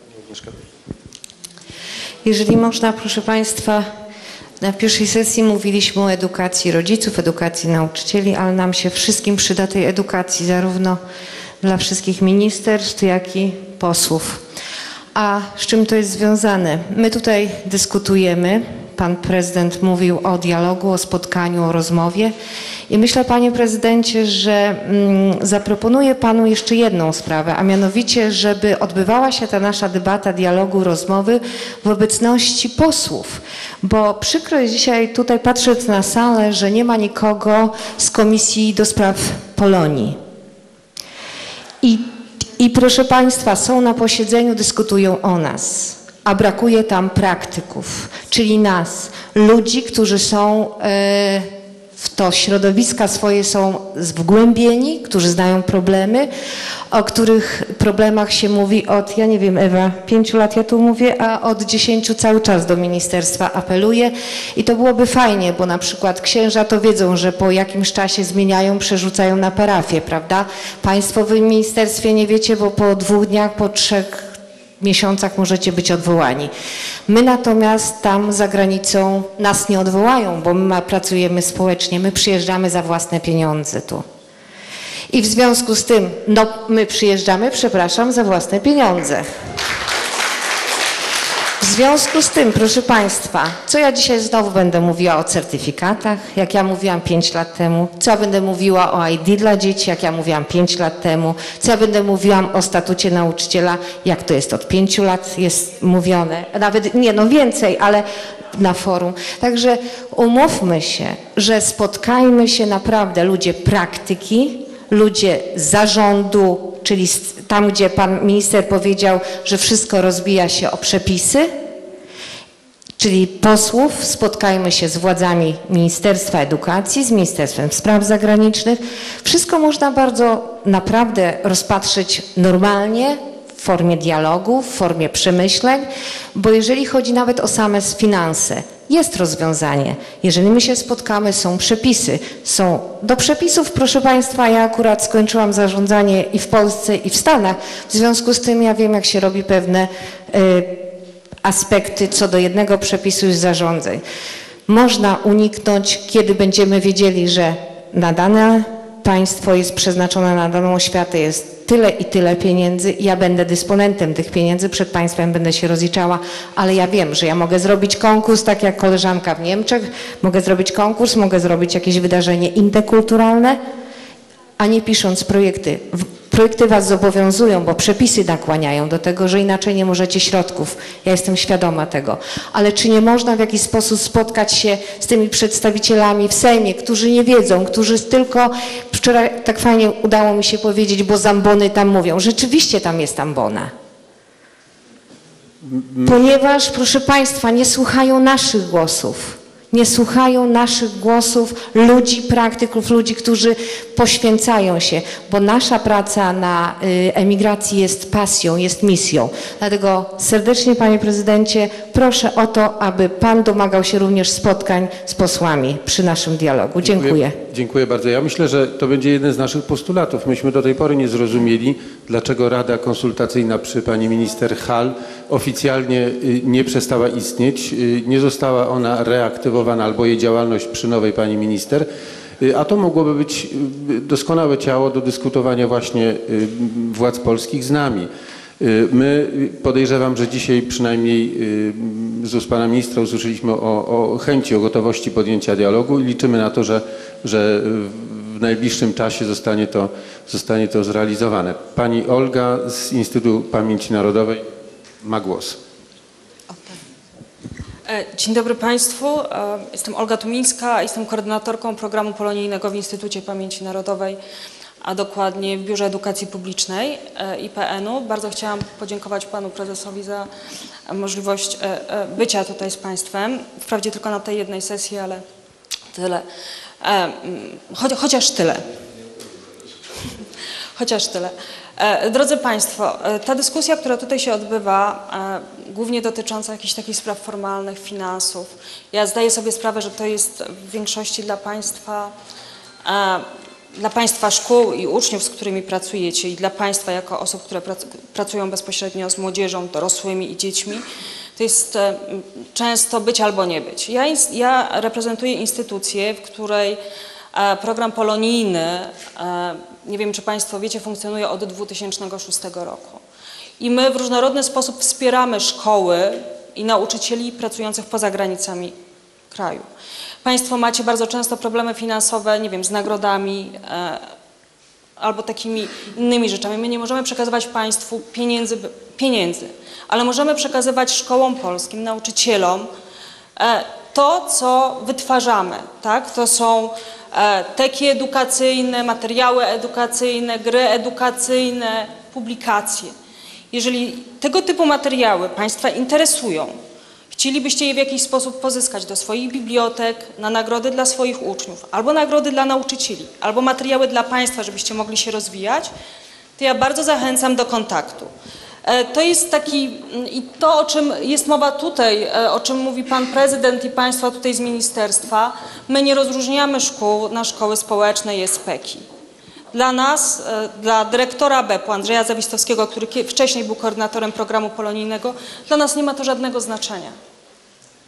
C: Jeżeli można, proszę Państwa, na pierwszej sesji mówiliśmy o edukacji rodziców, edukacji nauczycieli, ale nam się wszystkim przyda tej edukacji, zarówno dla wszystkich ministerstw, jak i posłów. A z czym to jest związane? My tutaj dyskutujemy, pan prezydent mówił o dialogu, o spotkaniu, o rozmowie i myślę, panie prezydencie, że zaproponuję panu jeszcze jedną sprawę, a mianowicie, żeby odbywała się ta nasza debata, dialogu, rozmowy w obecności posłów, bo przykro jest dzisiaj tutaj patrzeć na salę, że nie ma nikogo z Komisji do Spraw Polonii. I proszę Państwa, są na posiedzeniu, dyskutują o nas, a brakuje tam praktyków, czyli nas, ludzi, którzy są w to środowiska swoje są wgłębieni, którzy znają problemy, o których problemach się mówi od, ja nie wiem, Ewa, 5 lat ja tu mówię, a od 10 cały czas do ministerstwa apeluję i to byłoby fajnie, bo na przykład księża to wiedzą, że po jakimś czasie zmieniają, przerzucają na parafię, prawda? Państwo w ministerstwie nie wiecie, bo po 2 dniach, po 3 miesiącach możecie być odwołani. My natomiast tam za granicą nas nie odwołają, bo my pracujemy społecznie, my przyjeżdżamy za własne pieniądze tu. I w związku z tym, my przyjeżdżamy, przepraszam, za własne pieniądze. W W związku z tym, proszę Państwa, co ja dzisiaj znowu będę mówiła o certyfikatach, jak ja mówiłam 5 lat temu, co ja będę mówiła o ID dla dzieci, jak ja mówiłam 5 lat temu, co ja będę mówiłam o statucie nauczyciela, jak to jest od 5 lat jest mówione, nawet nie, no więcej, ale na forum. Także umówmy się, że spotkajmy się naprawdę ludzie praktyki, ludzie zarządu, czyli tam, gdzie pan minister powiedział, że wszystko rozbija się o przepisy, czyli posłów, spotkajmy się z władzami Ministerstwa Edukacji, z Ministerstwem Spraw Zagranicznych. Wszystko można bardzo naprawdę rozpatrzyć normalnie, w formie dialogu, w formie przemyśleń, bo jeżeli chodzi nawet o same finanse, jest rozwiązanie. Jeżeli my się spotkamy, są przepisy. Do przepisów, proszę Państwa, ja akurat skończyłam zarządzanie i w Polsce, i w Stanach. W związku z tym ja wiem, jak się robi pewne aspekty co do jednego przepisu i zarządzeń. Można uniknąć, kiedy będziemy wiedzieli, że na dane państwo jest przeznaczone na daną oświatę, jest tyle i tyle pieniędzy i ja będę dysponentem tych pieniędzy, przed państwem będę się rozliczała, ale ja wiem, że ja mogę zrobić konkurs, tak jak koleżanka w Niemczech, mogę zrobić konkurs, mogę zrobić jakieś wydarzenie interkulturalne, a nie pisząc projekty. Projekty was zobowiązują, bo przepisy nakłaniają do tego, że inaczej nie możecie środków. Ja jestem świadoma tego. Ale czy nie można w jakiś sposób spotkać się z tymi przedstawicielami w Sejmie, którzy nie wiedzą, którzy tylko... Wczoraj tak fajnie udało mi się powiedzieć, bo zambony tam mówią. Rzeczywiście tam jest ambona. Ponieważ, proszę Państwa, nie słuchają naszych głosów. Nie słuchają naszych głosów ludzi, praktyków, ludzi, którzy poświęcają się, bo nasza praca na emigracji jest pasją, jest misją. Dlatego serdecznie, Panie Prezydencie, proszę o to, aby Pan domagał się również spotkań z posłami przy naszym dialogu. Dziękuję.
O: Dziękuję bardzo. Ja myślę, że to będzie jeden z naszych postulatów. Myśmy do tej pory nie zrozumieli, dlaczego Rada Konsultacyjna przy pani minister Hall oficjalnie nie przestała istnieć, nie została ona reaktywowana albo jej działalność przy nowej pani minister, a to mogłoby być doskonałe ciało do dyskutowania właśnie władz polskich z nami. My podejrzewam, że dzisiaj przynajmniej z ust pana ministra usłyszeliśmy o chęci, o gotowości podjęcia dialogu i liczymy na to, że w najbliższym czasie zostanie to zrealizowane. Pani Olga z Instytutu Pamięci Narodowej ma głos.
D: Dzień dobry Państwu. Jestem Olga Tumińska, jestem koordynatorką programu polonijnego w Instytucie Pamięci Narodowej, a dokładnie w Biurze Edukacji Publicznej IPN-u. Bardzo chciałam podziękować Panu Prezesowi za możliwość bycia tutaj z Państwem. Wprawdzie tylko na tej jednej sesji, ale tyle. Chociaż tyle. Chociaż tyle. Drodzy Państwo, ta dyskusja, która tutaj się odbywa, głównie dotycząca jakichś takich spraw formalnych, finansów, ja zdaję sobie sprawę, że to jest w większości dla Państwa szkół i uczniów, z którymi pracujecie i dla Państwa jako osób, które pracują bezpośrednio z młodzieżą, dorosłymi i dziećmi, to jest często być albo nie być. Ja reprezentuję instytucję, w której program polonijny, nie wiem czy Państwo wiecie, funkcjonuje od 2006 roku. I my w różnorodny sposób wspieramy szkoły i nauczycieli pracujących poza granicami kraju. Państwo macie bardzo często problemy finansowe, nie wiem, z nagrodami albo takimi innymi rzeczami. My nie możemy przekazywać Państwu pieniędzy, ale możemy przekazywać szkołom polskim, nauczycielom to, co wytwarzamy, tak? To są teki edukacyjne, materiały edukacyjne, gry edukacyjne, publikacje. Jeżeli tego typu materiały Państwa interesują, chcielibyście je w jakiś sposób pozyskać do swoich bibliotek, na nagrody dla swoich uczniów, albo nagrody dla nauczycieli, albo materiały dla Państwa, żebyście mogli się rozwijać, to ja bardzo zachęcam do kontaktu. To jest i to, o czym jest mowa tutaj, o czym mówi Pan Prezydent i Państwo tutaj z Ministerstwa, my nie rozróżniamy szkół na szkoły społeczne i SPEK-i. Dla nas, dla dyrektora BEP-u Andrzeja Zawistowskiego, który wcześniej był koordynatorem programu polonijnego, dla nas nie ma to żadnego znaczenia.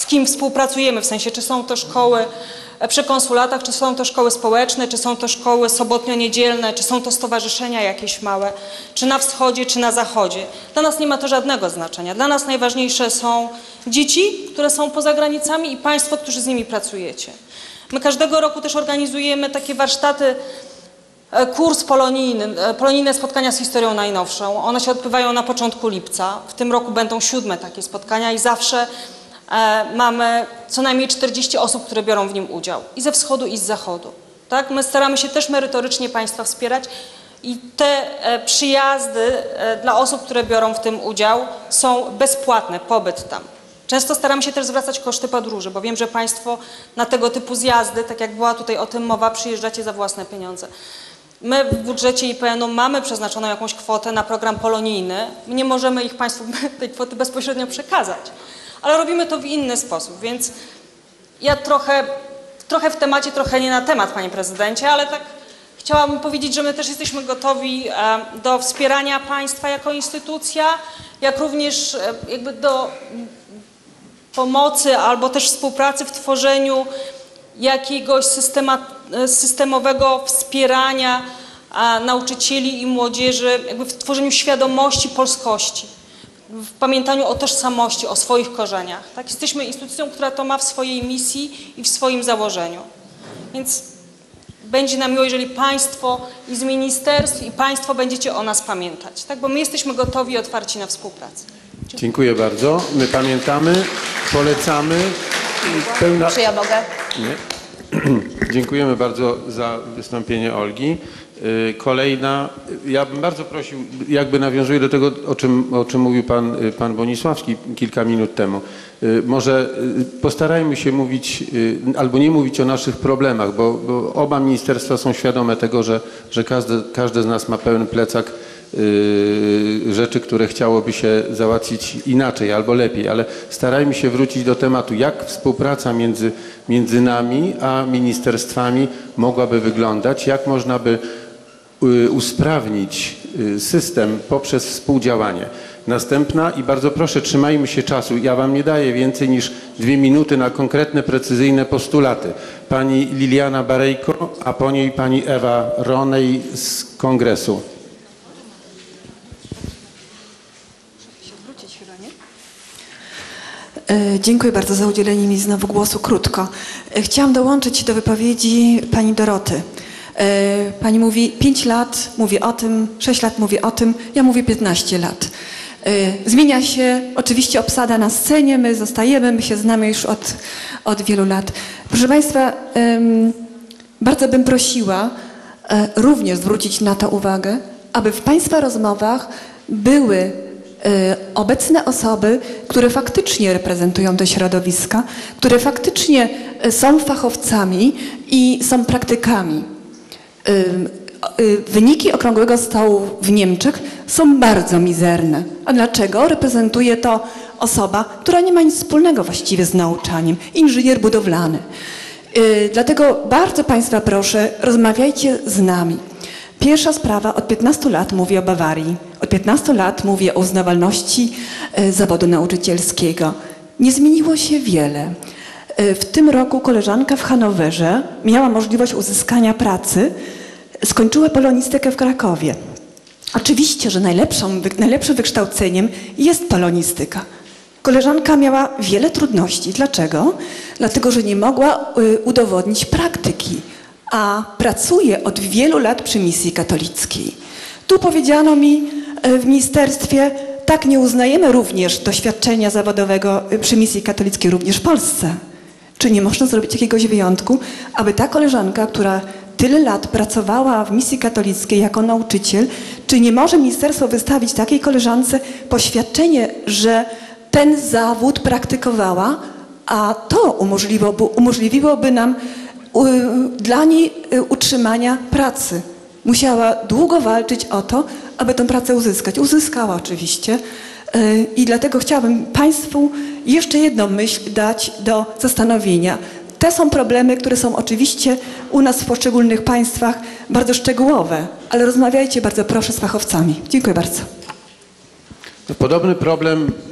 D: z kim współpracujemy, w sensie czy są to szkoły przy konsulatach, czy są to szkoły społeczne, czy są to szkoły sobotnio-niedzielne, czy są to stowarzyszenia jakieś małe, czy na wschodzie, czy na zachodzie. Dla nas nie ma to żadnego znaczenia. Dla nas najważniejsze są dzieci, które są poza granicami i państwo, którzy z nimi pracujecie. My każdego roku też organizujemy takie warsztaty, kurs polonijne spotkania z historią najnowszą. One się odbywają na początku lipca. W tym roku będą 7 takie spotkania i zawsze mamy co najmniej 40 osób, które biorą w nim udział. I ze wschodu, i z zachodu. Tak? My staramy się też merytorycznie państwa wspierać i te przyjazdy dla osób, które biorą w tym udział, są bezpłatne, pobyt tam. Często staramy się też zwracać koszty podróży, bo wiem, że państwo na tego typu zjazdy, tak jak była tutaj o tym mowa, przyjeżdżacie za własne pieniądze. My w budżecie IPN-u mamy przeznaczoną jakąś kwotę na program polonijny. Nie możemy ich państwu tej kwoty bezpośrednio przekazać, ale robimy to w inny sposób, więc ja trochę w temacie, trochę nie na temat, panie prezydencie, ale tak chciałabym powiedzieć, że my też jesteśmy gotowi do wspierania państwa jako instytucja, jak również jakby do pomocy albo też współpracy w tworzeniu jakiegoś systemowego wspierania nauczycieli i młodzieży, jakby w tworzeniu świadomości polskości, w pamiętaniu o tożsamości, o swoich korzeniach. Tak? Jesteśmy instytucją, która to ma w swojej misji i w swoim założeniu. Więc będzie nam miło, jeżeli państwo i z ministerstw i państwo będziecie o nas pamiętać, tak? Bo my jesteśmy gotowi i otwarci na współpracę.
O: Dziękuję bardzo. My pamiętamy, polecamy.
B: Czy ja mogę?
O: Nie. Dziękujemy bardzo za wystąpienie Olgi. Kolejna, ja bym bardzo prosił, jakby nawiązuję do tego, o czym mówił pan Bonisławski kilka minut temu. Może postarajmy się mówić, albo nie mówić o naszych problemach, bo oba ministerstwa są świadome tego, że każde z nas ma pełen plecak rzeczy, które chciałoby się załatwić inaczej albo lepiej, ale starajmy się wrócić do tematu, jak współpraca między nami a ministerstwami mogłaby wyglądać, jak można by usprawnić system poprzez współdziałanie. Następna i bardzo proszę, trzymajmy się czasu. Ja wam nie daję więcej niż 2 minuty na konkretne, precyzyjne postulaty. Pani Liliana Barejko, a po niej pani Ewa Ronej z Kongresu.
B: Dziękuję bardzo za udzielenie mi znowu głosu. Krótko. Chciałam dołączyć do wypowiedzi pani Doroty. Pani mówi 5 lat, mówię o tym, 6 lat mówię o tym, ja mówię 15 lat. Zmienia się oczywiście obsada na scenie, my zostajemy, my się znamy już od wielu lat. Proszę państwa, bardzo bym prosiła również zwrócić na to uwagę, aby w państwa rozmowach były obecne osoby, które faktycznie reprezentują te środowiska, które faktycznie są fachowcami i są praktykami. Wyniki Okrągłego Stołu w Niemczech są bardzo mizerne. A dlaczego? Reprezentuje to osoba, która nie ma nic wspólnego właściwie z nauczaniem, inżynier budowlany. Dlatego bardzo państwa proszę, rozmawiajcie z nami. Pierwsza sprawa, od 15 lat mówię o Bawarii. Od 15 lat mówię o uznawalności zawodu nauczycielskiego. Nie zmieniło się wiele. W tym roku koleżanka w Hanowerze miała możliwość uzyskania pracy, skończyła polonistykę w Krakowie. Oczywiście, że najlepszym wykształceniem jest polonistyka. Koleżanka miała wiele trudności. Dlaczego? Dlatego, że nie mogła udowodnić praktyki, a pracuje od wielu lat przy misji katolickiej. Tu powiedziano mi w ministerstwie, tak, nie uznajemy również doświadczenia zawodowego przy misji katolickiej również w Polsce. Czy nie można zrobić jakiegoś wyjątku, aby ta koleżanka, która tyle lat pracowała w misji katolickiej jako nauczyciel, czy nie może ministerstwo wystawić takiej koleżance poświadczenie, że ten zawód praktykowała, a to umożliwiłoby nam dla niej utrzymania pracy. Musiała długo walczyć o to, aby tę pracę uzyskać. Uzyskała oczywiście. I dlatego chciałabym państwu jeszcze jedną myśl dać do zastanowienia. Te są problemy, które są oczywiście u nas w poszczególnych państwach bardzo szczegółowe, ale rozmawiajcie bardzo proszę z fachowcami. Dziękuję bardzo.
O: Podobny problem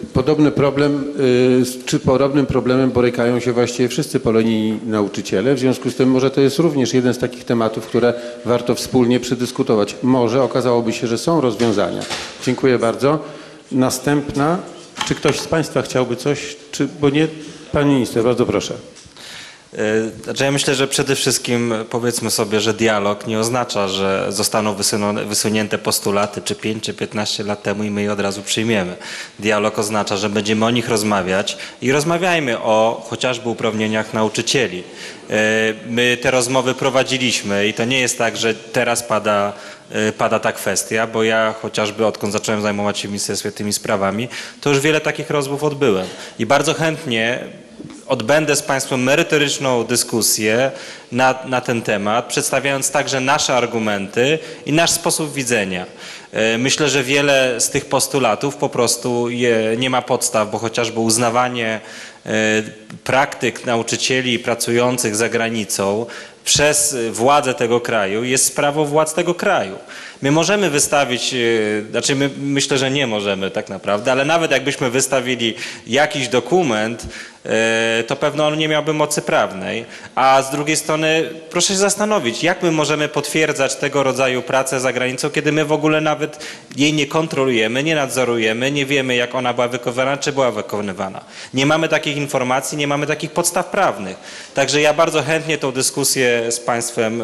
O: podobny problem, czy podobnym problemem borykają się właściwie wszyscy polonijni nauczyciele. W związku z tym może to jest również jeden z takich tematów, które warto wspólnie przedyskutować. Może okazałoby się, że są rozwiązania. Dziękuję bardzo. Następna. Czy ktoś z Państwa chciałby coś? Bo nie, Pan Minister, bardzo proszę.
P: Znaczy ja myślę, że przede wszystkim powiedzmy sobie, że dialog nie oznacza, że zostaną wysunięte postulaty czy 5 czy 15 lat temu i my je od razu przyjmiemy. Dialog oznacza, że będziemy o nich rozmawiać i rozmawiajmy o chociażby uprawnieniach nauczycieli. My te rozmowy prowadziliśmy i to nie jest tak, że teraz pada ta kwestia, bo ja chociażby odkąd zacząłem zajmować się w ministerstwie tymi sprawami, to już wiele takich rozmów odbyłem i bardzo chętnie odbędę z Państwem merytoryczną dyskusję na ten temat, przedstawiając także nasze argumenty i nasz sposób widzenia. Myślę, że wiele z tych postulatów po prostu nie ma podstaw, bo chociażby uznawanie praktyk nauczycieli pracujących za granicą przez władze tego kraju jest sprawą władz tego kraju. My możemy wystawić, znaczy myślę, że nie możemy tak naprawdę, ale nawet jakbyśmy wystawili jakiś dokument, to pewno on nie miałby mocy prawnej. A z drugiej strony proszę się zastanowić, jak my możemy potwierdzać tego rodzaju pracę za granicą, kiedy my w ogóle nawet jej nie kontrolujemy, nie nadzorujemy, nie wiemy, jak ona była wykonywana, czy była wykonywana. Nie mamy takich informacji, nie mamy takich podstaw prawnych. Także ja bardzo chętnie tą dyskusję z Państwem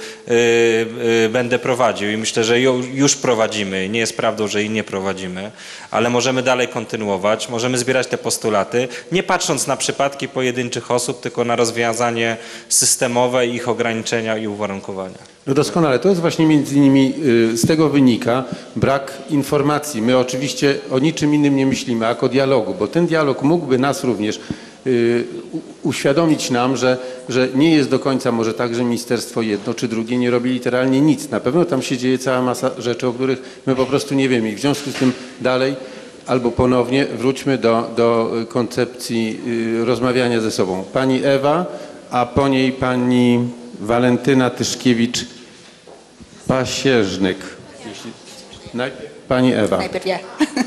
P: będę prowadził i myślę, że już prowadzimy. Nie jest prawdą, że jej nie prowadzimy, ale możemy dalej kontynuować, możemy zbierać te postulaty, nie patrząc na przypadki pojedynczych osób, tylko na rozwiązanie systemowe, ich ograniczenia i uwarunkowania.
O: No doskonale. To jest właśnie między innymi, z tego wynika brak informacji. My oczywiście o niczym innym nie myślimy, jak o dialogu, bo ten dialog mógłby nas również uświadomić nam, że nie jest do końca może tak, że ministerstwo jedno czy drugie nie robi literalnie nic. Na pewno tam się dzieje cała masa rzeczy, o których my po prostu nie wiemy. I w związku z tym dalej albo ponownie wróćmy do koncepcji rozmawiania ze sobą. Pani Ewa, a po niej pani Walentyna Tyszkiewicz-Pasieżnyk. Najpierw pani Ewa.
I: Najpierw ja.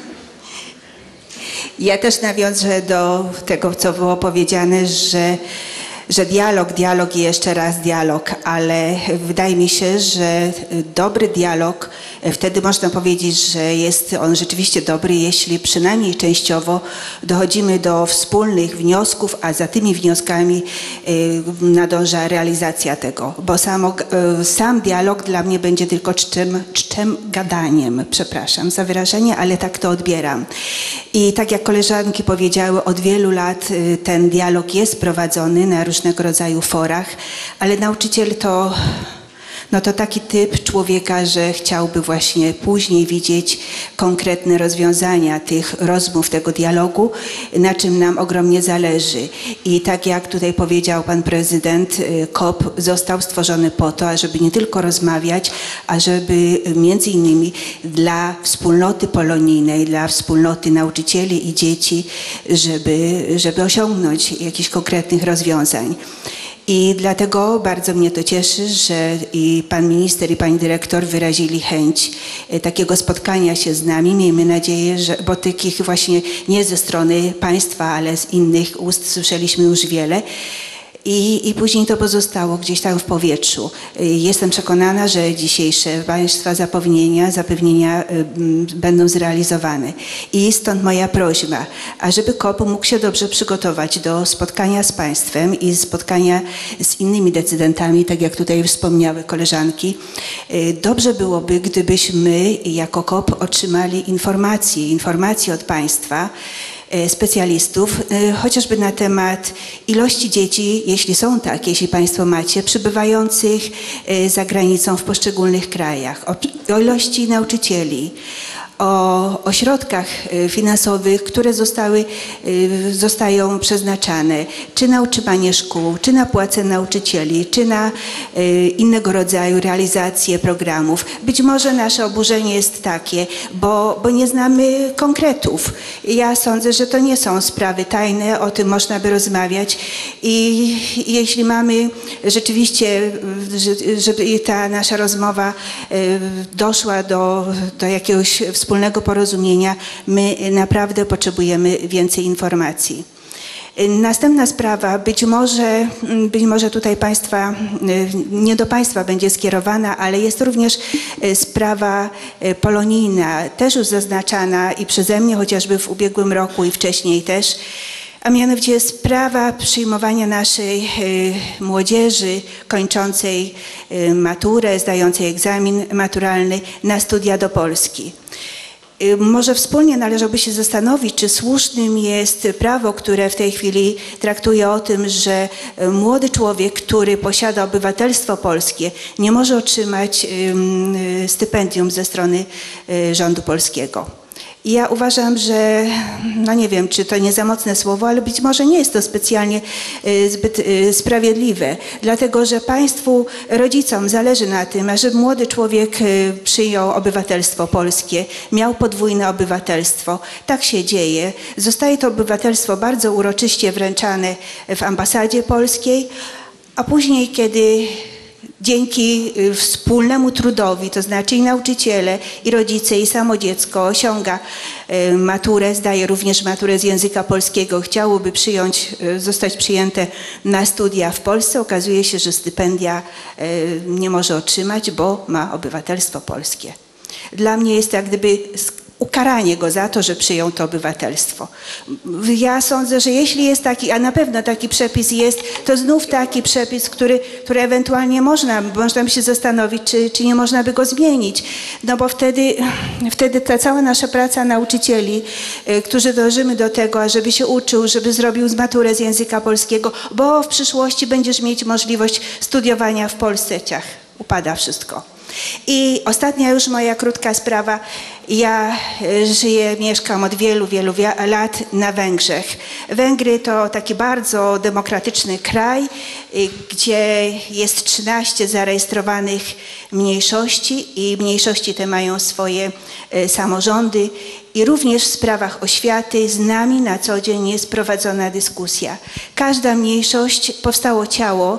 I: Ja też nawiążę do tego, co było powiedziane, że dialog i jeszcze raz dialog, ale wydaje mi się, że dobry dialog, wtedy można powiedzieć, że jest on rzeczywiście dobry, jeśli przynajmniej częściowo dochodzimy do wspólnych wniosków, a za tymi wnioskami nadąża realizacja tego, bo sam dialog dla mnie będzie tylko czczem gadaniem, przepraszam za wyrażenie, ale tak to odbieram. I tak jak koleżanki powiedziały, od wielu lat ten dialog jest prowadzony na różnego rodzaju forach, ale nauczyciel to taki typ człowieka, że chciałby właśnie później widzieć konkretne rozwiązania tych rozmów, tego dialogu, na czym nam ogromnie zależy. I tak jak tutaj powiedział pan prezydent, KOP został stworzony po to, ażeby nie tylko rozmawiać, a żeby między innymi dla wspólnoty polonijnej, dla wspólnoty nauczycieli i dzieci, żeby osiągnąć jakichś konkretnych rozwiązań. I dlatego bardzo mnie to cieszy, że i pan minister, i pani dyrektor wyrazili chęć takiego spotkania się z nami. Miejmy nadzieję, że, bo takich właśnie nie ze strony państwa, ale z innych ust słyszeliśmy już wiele. I później to pozostało gdzieś tam w powietrzu. Jestem przekonana, że dzisiejsze państwa zapewnienia będą zrealizowane. I stąd moja prośba, ażeby KOP mógł się dobrze przygotować do spotkania z państwem i spotkania z innymi decydentami, tak jak tutaj wspomniały koleżanki. Dobrze byłoby, gdybyśmy jako KOP otrzymali informacje od państwa, specjalistów, chociażby na temat ilości dzieci, jeśli są takie, jeśli państwo macie, przybywających za granicą w poszczególnych krajach, o ilości nauczycieli, o środkach finansowych, które zostają przeznaczane, czy na utrzymanie szkół, czy na płace nauczycieli, czy na innego rodzaju realizację programów. Być może nasze oburzenie jest takie, bo nie znamy konkretów. Ja sądzę, że to nie są sprawy tajne, o tym można by rozmawiać i jeśli mamy rzeczywiście, żeby ta nasza rozmowa doszła do jakiegoś wspólnego porozumienia, my naprawdę potrzebujemy więcej informacji. Następna sprawa, być może tutaj Państwa, nie do Państwa będzie skierowana, ale jest również sprawa polonijna, też już zaznaczana i przeze mnie chociażby w ubiegłym roku i wcześniej też, a mianowicie sprawa przyjmowania naszej młodzieży kończącej maturę, zdającej egzamin maturalny na studia do Polski. Może wspólnie należałoby się zastanowić, czy słusznym jest prawo, które w tej chwili traktuje o tym, że młody człowiek, który posiada obywatelstwo polskie, nie może otrzymać stypendium ze strony rządu polskiego. Ja uważam, że, no nie wiem, czy to nie za mocne słowo, ale być może nie jest to specjalnie zbyt sprawiedliwe, dlatego że państwu, rodzicom zależy na tym, ażeby młody człowiek przyjął obywatelstwo polskie, miał podwójne obywatelstwo. Tak się dzieje. Zostaje to obywatelstwo bardzo uroczyście wręczane w ambasadzie polskiej, a później, kiedy dzięki wspólnemu trudowi, to znaczy i nauczyciele, i rodzice, i samo dziecko osiąga maturę, zdaje również maturę z języka polskiego, chciałoby zostać przyjęte na studia w Polsce, okazuje się, że stypendia nie może otrzymać, bo ma obywatelstwo polskie. Dla mnie jest jak gdyby ukaranie go za to, że przyjął to obywatelstwo. Ja sądzę, że jeśli jest taki, a na pewno taki przepis jest, to znów taki przepis, który ewentualnie można by się zastanowić, czy nie można by go zmienić. No bo wtedy ta cała nasza praca nauczycieli, którzy dążymy do tego, ażeby się uczył, żeby zrobił maturę z języka polskiego, bo w przyszłości będziesz mieć możliwość studiowania w Polsce, upada wszystko. I ostatnia już moja krótka sprawa. Ja mieszkam od wielu lat na Węgrzech. Węgry to taki bardzo demokratyczny kraj, gdzie jest 13 zarejestrowanych mniejszości i mniejszości te mają swoje samorządy. I również w sprawach oświaty z nami na co dzień jest prowadzona dyskusja. Każda mniejszość, powstało ciało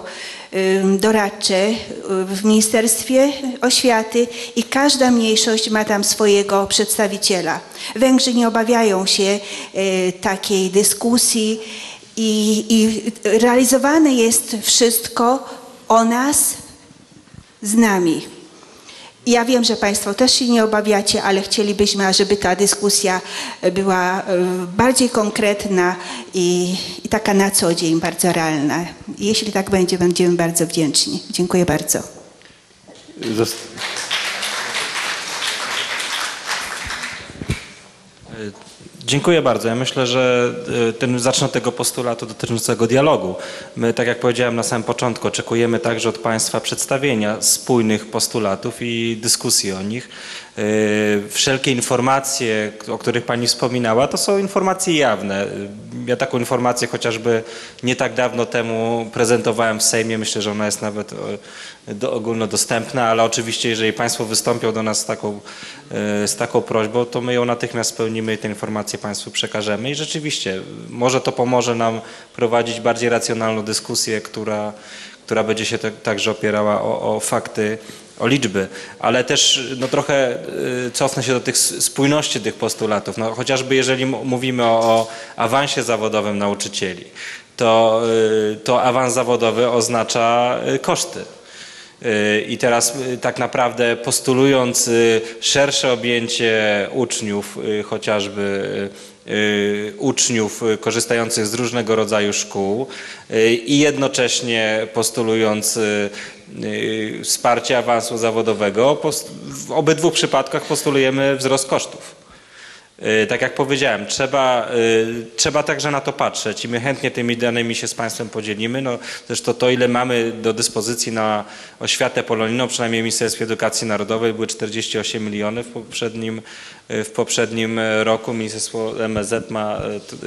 I: doradcze w Ministerstwie Oświaty i każda mniejszość ma tam swojego przedstawiciela. Węgrzy nie obawiają się takiej dyskusji i realizowane jest wszystko o nas z nami. Ja wiem, że Państwo też się nie obawiacie, ale chcielibyśmy, żeby ta dyskusja była bardziej konkretna i taka na co dzień, bardzo realna. Jeśli tak będzie, będziemy bardzo wdzięczni. Dziękuję bardzo.
P: Dziękuję bardzo. Ja myślę, że zacznę od tego postulatu dotyczącego dialogu. My, tak jak powiedziałem na samym początku, oczekujemy także od Państwa przedstawienia spójnych postulatów i dyskusji o nich. Wszelkie informacje, o których Pani wspominała, to są informacje jawne. Ja taką informację chociażby nie tak dawno temu prezentowałem w Sejmie. Myślę, że ona jest nawet ogólnodostępna, ale oczywiście jeżeli Państwo wystąpią do nas z taką prośbą, to my ją natychmiast spełnimy i te informacje Państwu przekażemy. I rzeczywiście może to pomoże nam prowadzić bardziej racjonalną dyskusję, która będzie się także opierała o fakty, o liczby, ale też trochę cofnę się do tych spójności tych postulatów. Chociażby jeżeli mówimy o awansie zawodowym nauczycieli, to awans zawodowy oznacza koszty. I teraz tak naprawdę postulując szersze objęcie uczniów, chociażby uczniów korzystających z różnego rodzaju szkół i jednocześnie postulując wsparcie awansu zawodowego, w obydwu przypadkach postulujemy wzrost kosztów. Tak jak powiedziałem, trzeba także na to patrzeć i my chętnie tymi danymi się z Państwem podzielimy. Zresztą to, ile mamy do dyspozycji na oświatę polonijną, przynajmniej w Ministerstwie Edukacji Narodowej były 48 milionów w poprzednim roku. Ministerstwo MSZ ma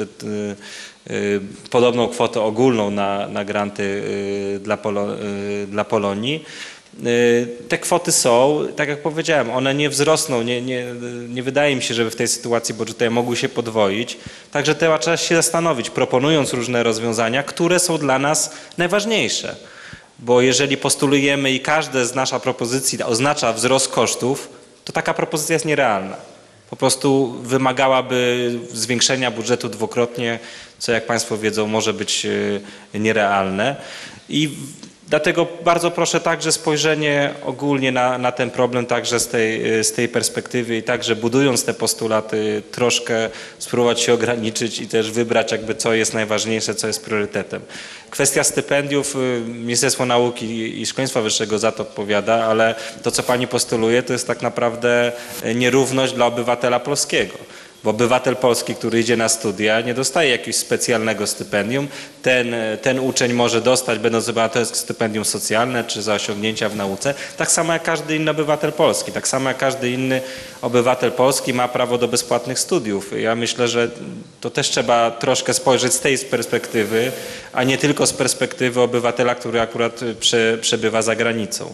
P: podobną kwotę ogólną na granty dla Polonii. Te kwoty są, tak jak powiedziałem, one nie wzrosną, nie wydaje mi się, żeby w tej sytuacji budżetowej mogły się podwoić. Także trzeba się zastanowić, proponując różne rozwiązania, które są dla nas najważniejsze. Bo jeżeli postulujemy i każda z naszych propozycji oznacza wzrost kosztów, to taka propozycja jest nierealna. po prostu wymagałaby zwiększenia budżetu dwukrotnie, co jak Państwo wiedzą może być nierealne. I dlatego bardzo proszę także spojrzenie ogólnie na ten problem także z tej perspektywy i także budując te postulaty troszkę spróbować się ograniczyć i też wybrać jakby co jest najważniejsze, co jest priorytetem. Kwestia stypendiów, Ministerstwo Nauki i Szkolnictwa Wyższego za to odpowiada, ale to co Pani postuluje to jest tak naprawdę nierówność dla obywatela polskiego. Bo obywatel polski, który idzie na studia, nie dostaje jakiegoś specjalnego stypendium. Ten uczeń może dostać, będąc obywatelem, stypendium socjalne czy za osiągnięcia w nauce, tak samo jak każdy inny obywatel polski. Tak samo jak każdy inny obywatel polski ma prawo do bezpłatnych studiów. Ja myślę, że to też trzeba troszkę spojrzeć z tej perspektywy, a nie tylko z perspektywy obywatela, który akurat przebywa za granicą.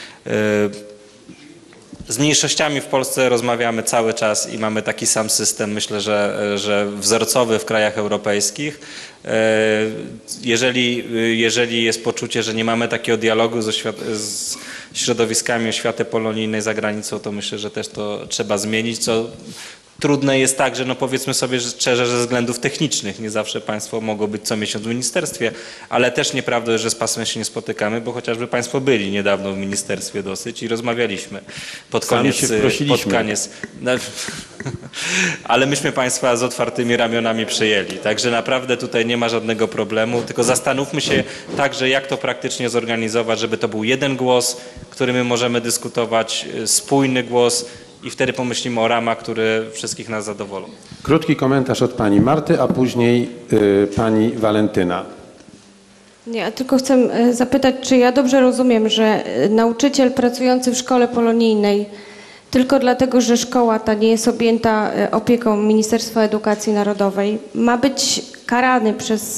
P: Z mniejszościami w Polsce rozmawiamy cały czas i mamy taki sam system, myślę, że wzorcowy w krajach europejskich. Jeżeli jest poczucie, że nie mamy takiego dialogu z środowiskami oświaty polonijnej za granicą, to myślę, że też to trzeba zmienić, co trudne jest tak, że no powiedzmy sobie szczerze, że ze względów technicznych nie zawsze Państwo mogą być co miesiąc w ministerstwie, ale też nieprawda, że z Państwem się nie spotykamy, bo chociażby Państwo byli niedawno w ministerstwie dosyć i rozmawialiśmy pod koniec. Ale myśmy Państwa z otwartymi ramionami przyjęli, także naprawdę tutaj nie ma żadnego problemu, tylko zastanówmy się także, jak to praktycznie zorganizować, żeby to był jeden głos, który my możemy dyskutować, spójny głos, i wtedy pomyślimy o ramach, które wszystkich nas zadowolą.
O: Krótki komentarz od pani Marty, a później pani Walentyna.
R: Nie, ja tylko chcę zapytać, czy ja dobrze rozumiem, że nauczyciel pracujący w szkole polonijnej tylko dlatego, że szkoła ta nie jest objęta opieką Ministerstwa Edukacji Narodowej, ma być karany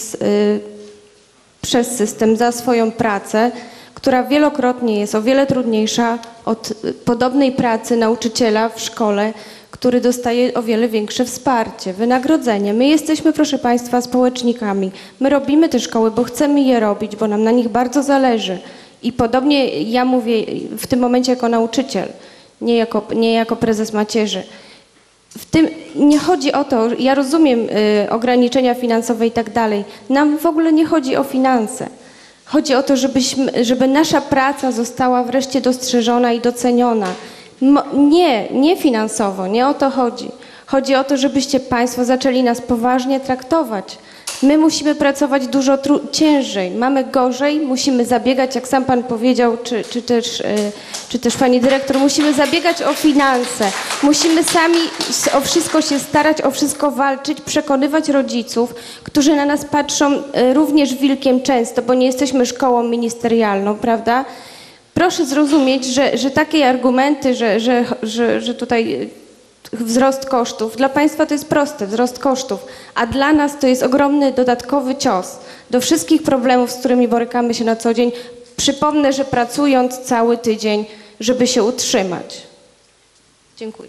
R: przez system za swoją pracę, która wielokrotnie jest o wiele trudniejsza od podobnej pracy nauczyciela w szkole, który dostaje o wiele większe wsparcie, wynagrodzenie. My jesteśmy, proszę Państwa, społecznikami. My robimy te szkoły, bo chcemy je robić, bo nam na nich bardzo zależy. I podobnie ja mówię w tym momencie jako nauczyciel, nie jako prezes macierzy. W tym nie chodzi o to, ja rozumiem ograniczenia finansowe i tak dalej. Nam w ogóle nie chodzi o finanse. Chodzi o to, żeby nasza praca została wreszcie dostrzeżona i doceniona. Nie finansowo, nie o to chodzi. Chodzi o to, żebyście Państwo zaczęli nas poważnie traktować. My musimy pracować dużo ciężej, mamy gorzej, musimy zabiegać, jak sam Pan powiedział, czy też Pani Dyrektor, musimy zabiegać o finanse. Musimy sami o wszystko się starać, o wszystko walczyć, przekonywać rodziców, którzy na nas patrzą również wilkiem często, bo nie jesteśmy szkołą ministerialną, prawda? Proszę zrozumieć, że takie argumenty, że tutaj wzrost kosztów, dla Państwa to jest proste, wzrost kosztów, a dla nas to jest ogromny dodatkowy cios do wszystkich problemów, z którymi borykamy się na co dzień. Przypomnę, że pracując cały tydzień, żeby się utrzymać. Dziękuję.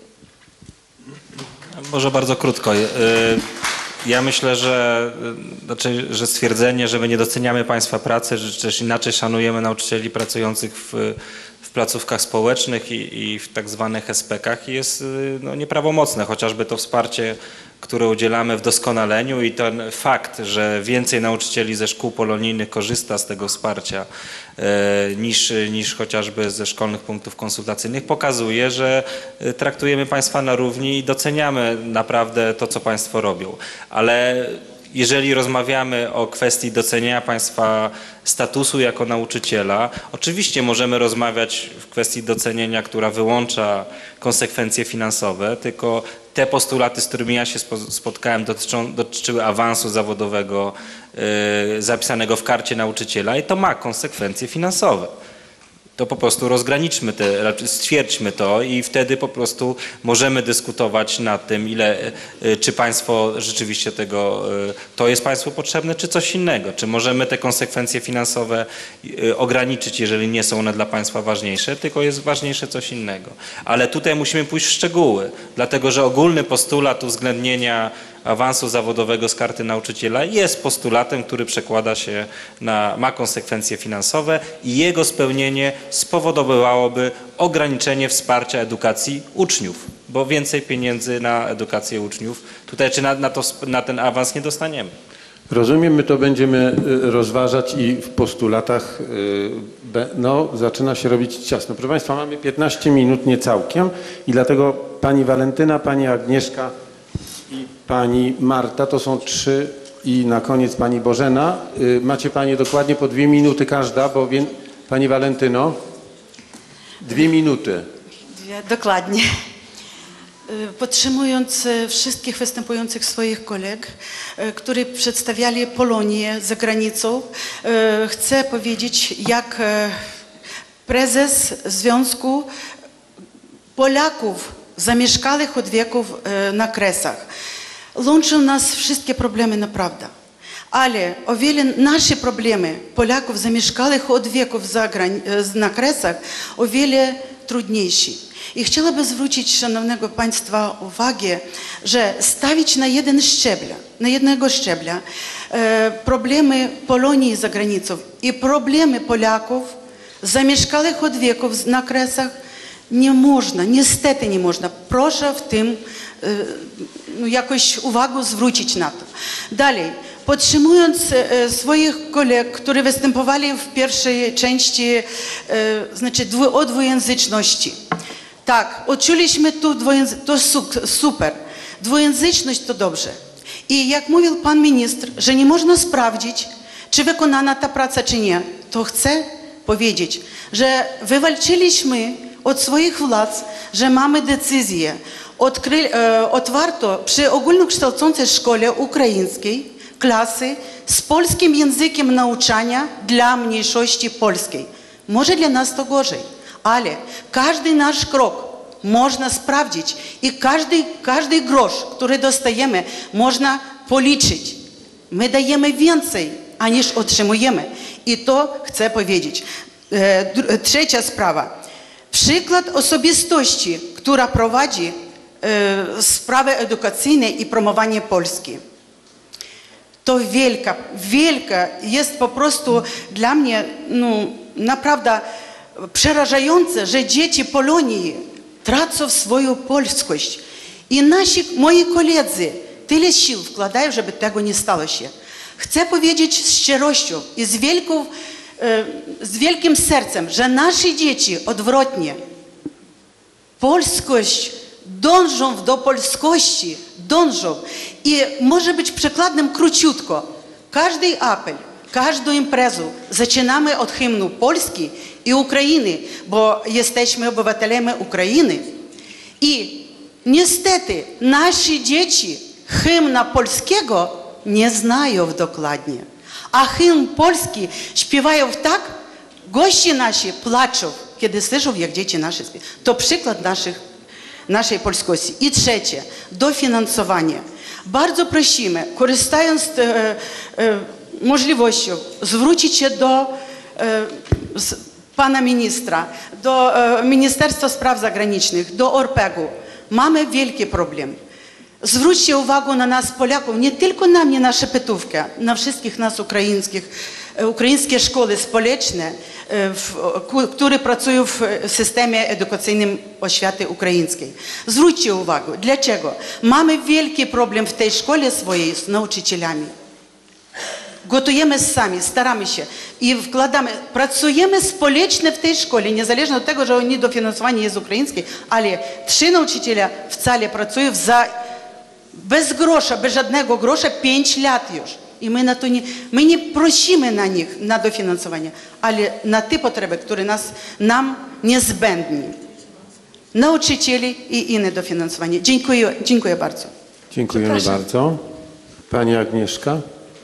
P: Może bardzo krótko. Ja myślę, że stwierdzenie, że my nie doceniamy Państwa pracy, że też inaczej szanujemy nauczycieli pracujących w placówkach społecznych i w tak zwanych SPK-ach jest nieprawomocne, chociażby to wsparcie, które udzielamy w doskonaleniu i ten fakt, że więcej nauczycieli ze szkół polonijnych korzysta z tego wsparcia niż chociażby ze szkolnych punktów konsultacyjnych pokazuje, że traktujemy Państwa na równi i doceniamy naprawdę to, co Państwo robią. Ale jeżeli rozmawiamy o kwestii doceniania Państwa statusu jako nauczyciela, oczywiście możemy rozmawiać w kwestii docenienia, która wyłącza konsekwencje finansowe, tylko te postulaty, z którymi ja się spotkałem, dotyczyły awansu zawodowego zapisanego w karcie nauczyciela i to ma konsekwencje finansowe. To po prostu rozgraniczmy stwierdźmy to i wtedy po prostu możemy dyskutować nad tym, czy Państwo rzeczywiście to jest Państwu potrzebne, czy coś innego. Czy możemy te konsekwencje finansowe ograniczyć, jeżeli nie są one dla Państwa ważniejsze, tylko jest ważniejsze coś innego. Ale tutaj musimy pójść w szczegóły, dlatego że ogólny postulat uwzględnienia awansu zawodowego z karty nauczyciela jest postulatem, który przekłada się ma konsekwencje finansowe i jego spełnienie spowodowałoby ograniczenie wsparcia edukacji uczniów, bo więcej pieniędzy na edukację uczniów. Tutaj czy na ten awans nie dostaniemy.
O: Rozumiem, my to będziemy rozważać i w postulatach zaczyna się robić ciasno. Proszę Państwa, mamy 15 minut, nie całkiem, i dlatego pani Walentyna, pani Agnieszka i pani Marta, to są 3 i na koniec pani Bożena. Macie panie dokładnie po 2 minuty każda, bo pani Walentyno, 2 minuty.
J: Dokładnie. Podtrzymując wszystkich występujących swoich kolegów, którzy przedstawiali Polonię za granicą, chcę powiedzieć, jak prezes Związku Polaków zamieszkałych od wieków na Kresach. Łączą nas wszystkie problemy, naprawdę. Ale o wiele nasze problemy Polaków zamieszkałych od wieków na Kresach o wiele trudniejsze. I chciałabym zwrócić szanownego Państwa uwagę, że stawić na jednego szczebla problemy Polonii za granicą i problemy Polaków zamieszkałych od wieków na Kresach nie można, niestety nie można. Proszę w tym jakoś uwagę zwrócić na to. Dalej, podtrzymując swoich kolegów, którzy występowali w pierwszej części, o dwujęzyczności. Tak, odczuliśmy tu dwujęzyczność, to super. Dwujęzyczność to dobrze. I jak mówił pan minister, że nie można sprawdzić, czy wykonana ta praca, czy nie, to chcę powiedzieć, że wywalczyliśmy od swoich władz, że mamy decyzję. Otwarto przy ogólnokształcącej szkole ukraińskiej klasy z polskim językiem nauczania dla mniejszości polskiej. Może dla nas to gorzej, ale każdy nasz krok można sprawdzić i każdy grosz, który dostajemy, można policzyć. My dajemy więcej, aniż otrzymujemy. I to chcę powiedzieć. Trzecia sprawa. Przykład osobistości, która prowadzi sprawy edukacyjne i promowanie Polski. To wielka jest po prostu dla mnie naprawdę przerażające, że dzieci Polonii tracą swoją polskość. I moi koledzy tyle sił wkładają, żeby tego nie stało się. Chcę powiedzieć z szczerością i z wielkim sercem, że nasze dzieci odwrotnie polskość dążą do polskości, i może być przykładem króciutko. Każdy apel, każdą imprezę zaczynamy od hymnu Polski i Ukrainy, bo jesteśmy obywatelami Ukrainy. I niestety nasze dzieci hymna polskiego nie znają dokładnie. A hymn polski śpiewają tak, goście nasi płaczą, kiedy słyszą, jak dzieci nasze śpiewają. To przykład naszej polskości. I trzecie, dofinansowanie. Bardzo prosimy, korzystając z możliwością, zwrócić się do pana ministra, do Ministerstwa Spraw Zagranicznych, do ORPEG-u. Mamy wielki problem. Zwróćcie uwagę na nas, Polaków, nie tylko na mnie, nasze pytówki, na wszystkich nas ukraińskie szkoły społeczne, które pracują w systemie edukacyjnym oświaty ukraińskiej. Zwróćcie uwagę, dlaczego? Mamy wielki problem w tej szkole swojej z nauczycielami. Gotujemy sami, staramy się i wkładamy, pracujemy społecznie w tej szkole, niezależnie od tego, że oni dofinansowanie jest ukraińskie, ale 3 nauczyciele wcale pracują bez grosza, bez żadnego grosza 5 lat już. I my nie prosimy na nich na dofinansowanie, ale na te potrzeby, które nam niezbędne. Nauczycieli i inne dofinansowanie. Dziękuję bardzo.
O: Dziękujemy bardzo. Pani Agnieszka.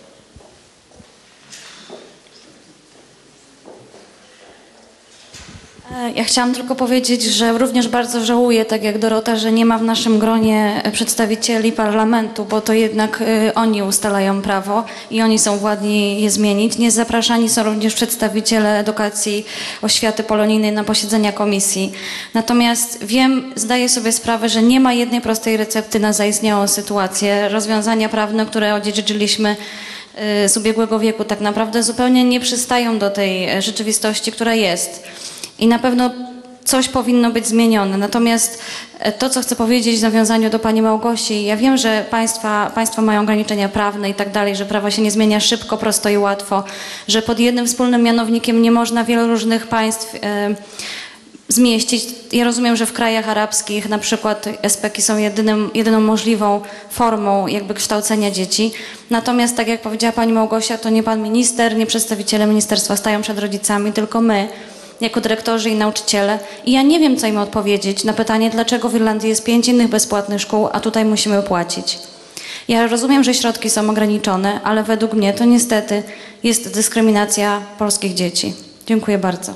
E: Ja chciałam tylko powiedzieć, że również bardzo żałuję, tak jak Dorota, że nie ma w naszym gronie przedstawicieli parlamentu, bo to jednak oni ustalają prawo i oni są władni je zmienić. Nie zapraszani są również przedstawiciele edukacji, oświaty polonijnej na posiedzenia komisji. Natomiast zdaję sobie sprawę, że nie ma jednej prostej recepty na zaistniałą sytuację. Rozwiązania prawne, które odziedziczyliśmy z ubiegłego wieku, tak naprawdę zupełnie nie przystają do tej rzeczywistości, która jest. I na pewno coś powinno być zmienione. Natomiast to, co chcę powiedzieć w nawiązaniu do pani Małgosi, ja wiem, że państwa mają ograniczenia prawne i tak dalej, że prawo się nie zmienia szybko, prosto i łatwo, że pod jednym wspólnym mianownikiem nie można wielu różnych państw zmieścić. Ja rozumiem, że w krajach arabskich na przykład SPK-i są jedyną możliwą formą jakby kształcenia dzieci. Natomiast tak jak powiedziała pani Małgosia, to nie pan minister, nie przedstawiciele ministerstwa stają przed rodzicami, tylko my, jako dyrektorzy i nauczyciele. I ja nie wiem, co im odpowiedzieć na pytanie, dlaczego w Irlandii jest 5 innych bezpłatnych szkół, a tutaj musimy płacić. Ja rozumiem, że środki są ograniczone, ale według mnie to niestety jest dyskryminacja polskich dzieci. Dziękuję bardzo.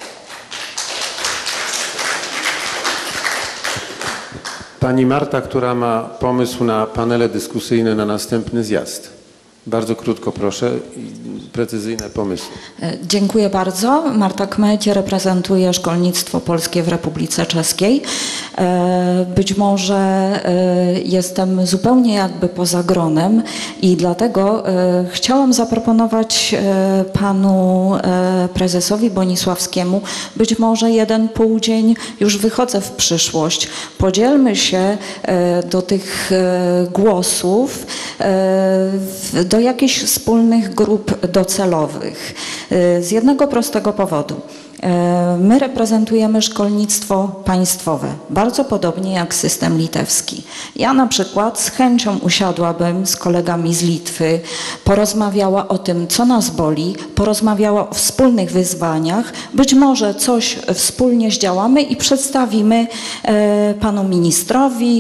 O: Pani Marta, która ma pomysł na panele dyskusyjne na następny zjazd. Bardzo krótko proszę i precyzyjne pomysły.
G: Dziękuję bardzo. Marta Kmeć, reprezentuję szkolnictwo polskie w Republice Czeskiej. Być może jestem zupełnie jakby poza gronem i dlatego chciałam zaproponować panu prezesowi Bonisławskiemu być może 1,5 dzień, już wychodzę w przyszłość. Podzielmy się do tych głosów do jakichś wspólnych grup docelowych. Z jednego prostego powodu. My reprezentujemy szkolnictwo państwowe, bardzo podobnie jak system litewski. Ja na przykład z chęcią usiadłabym z kolegami z Litwy, porozmawiała o tym, co nas boli, porozmawiała o wspólnych wyzwaniach, być może coś wspólnie zdziałamy i przedstawimy panu ministrowi,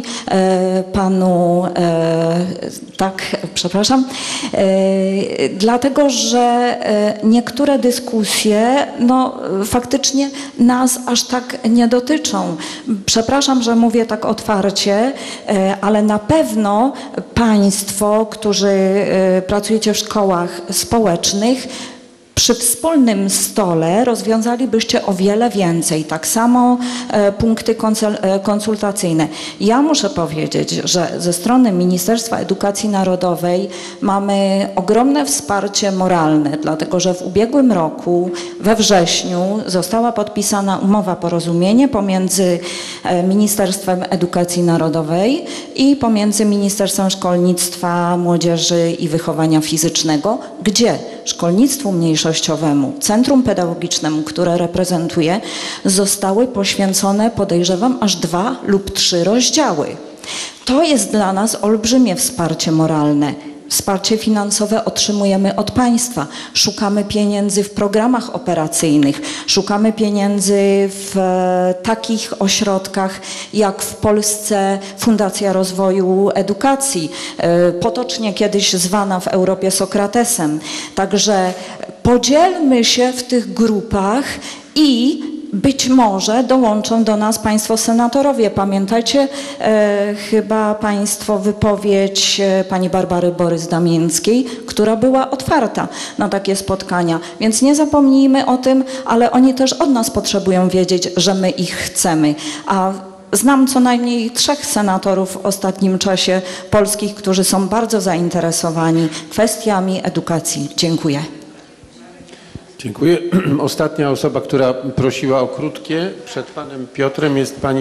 G: dlatego, że niektóre dyskusje, faktycznie nas aż tak nie dotyczą. Przepraszam, że mówię tak otwarcie, ale na pewno państwo, którzy pracujecie w szkołach społecznych, przy wspólnym stole rozwiązalibyście o wiele więcej. Tak samo punkty konsultacyjne. Ja muszę powiedzieć, że ze strony Ministerstwa Edukacji Narodowej mamy ogromne wsparcie moralne, dlatego że w ubiegłym roku, we wrześniu, została podpisana umowa porozumienie pomiędzy Ministerstwem Edukacji Narodowej i pomiędzy Ministerstwem Szkolnictwa, Młodzieży i Wychowania Fizycznego, gdzie szkolnictwu mniejszościowemu, centrum pedagogicznemu, które reprezentuję, zostały poświęcone, podejrzewam, aż 2 lub 3 rozdziały. To jest dla nas olbrzymie wsparcie moralne. Wsparcie finansowe otrzymujemy od państwa. Szukamy pieniędzy w programach operacyjnych, szukamy pieniędzy w takich ośrodkach jak w Polsce Fundacja Rozwoju Edukacji, potocznie kiedyś zwana w Europie Sokratesem. Także podzielmy się w tych grupach i być może dołączą do nas państwo senatorowie. Pamiętajcie chyba państwo wypowiedź pani Barbary Borys-Damińskiej, która była otwarta na takie spotkania. Więc nie zapomnijmy o tym, ale oni też od nas potrzebują wiedzieć, że my ich chcemy. A znam co najmniej 3 senatorów w ostatnim czasie polskich, którzy są bardzo zainteresowani kwestiami edukacji. Dziękuję.
O: Dziękuję. Ostatnia osoba, która prosiła o krótkie przed panem Piotrem, jest pani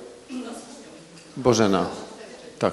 O: Bożena. Tak.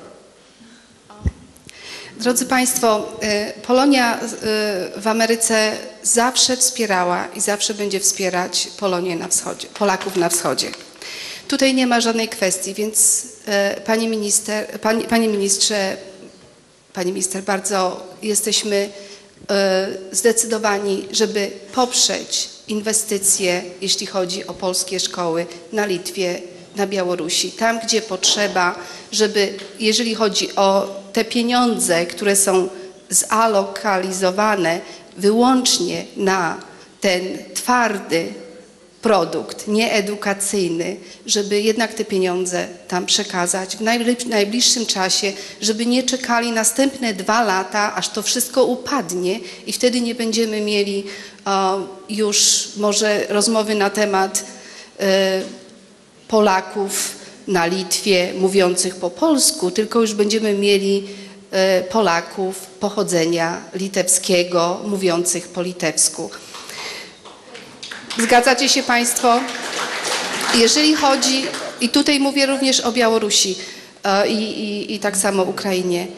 V: Drodzy Państwo, Polonia w Ameryce zawsze wspierała i zawsze będzie wspierać Polonię na wschodzie, Polaków na wschodzie. Tutaj nie ma żadnej kwestii, więc panie ministrze, bardzo jesteśmy zdecydowani, żeby poprzeć inwestycje, jeśli chodzi o polskie szkoły na Litwie, na Białorusi, tam gdzie potrzeba, żeby jeżeli chodzi o te pieniądze, które są zalokalizowane wyłącznie na ten twardy produkt, nieedukacyjny, żeby jednak te pieniądze tam przekazać w najbliższym czasie, żeby nie czekali następne 2 lata, aż to wszystko upadnie i wtedy nie będziemy mieli już może rozmowy na temat Polaków na Litwie mówiących po polsku, tylko już będziemy mieli Polaków pochodzenia litewskiego mówiących po litewsku. Zgadzacie się Państwo? Jeżeli chodzi, i tutaj mówię również o Białorusi i tak samo Ukrainie.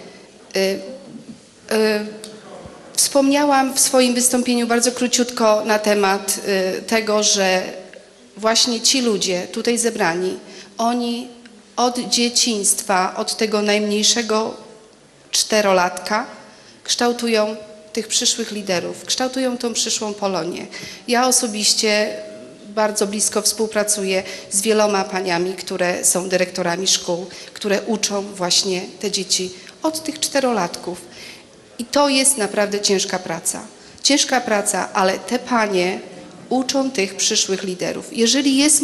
V: Wspomniałam w swoim wystąpieniu bardzo króciutko na temat tego, że właśnie ci ludzie tutaj zebrani, oni od dzieciństwa, od tego najmniejszego 4-latka kształtują tych przyszłych liderów, kształtują tą przyszłą Polonię. Ja osobiście bardzo blisko współpracuję z wieloma paniami, które są dyrektorami szkół, które uczą właśnie te dzieci od tych 4-latków. I to jest naprawdę ciężka praca. Ciężka praca, ale te panie uczą tych przyszłych liderów. Jeżeli jest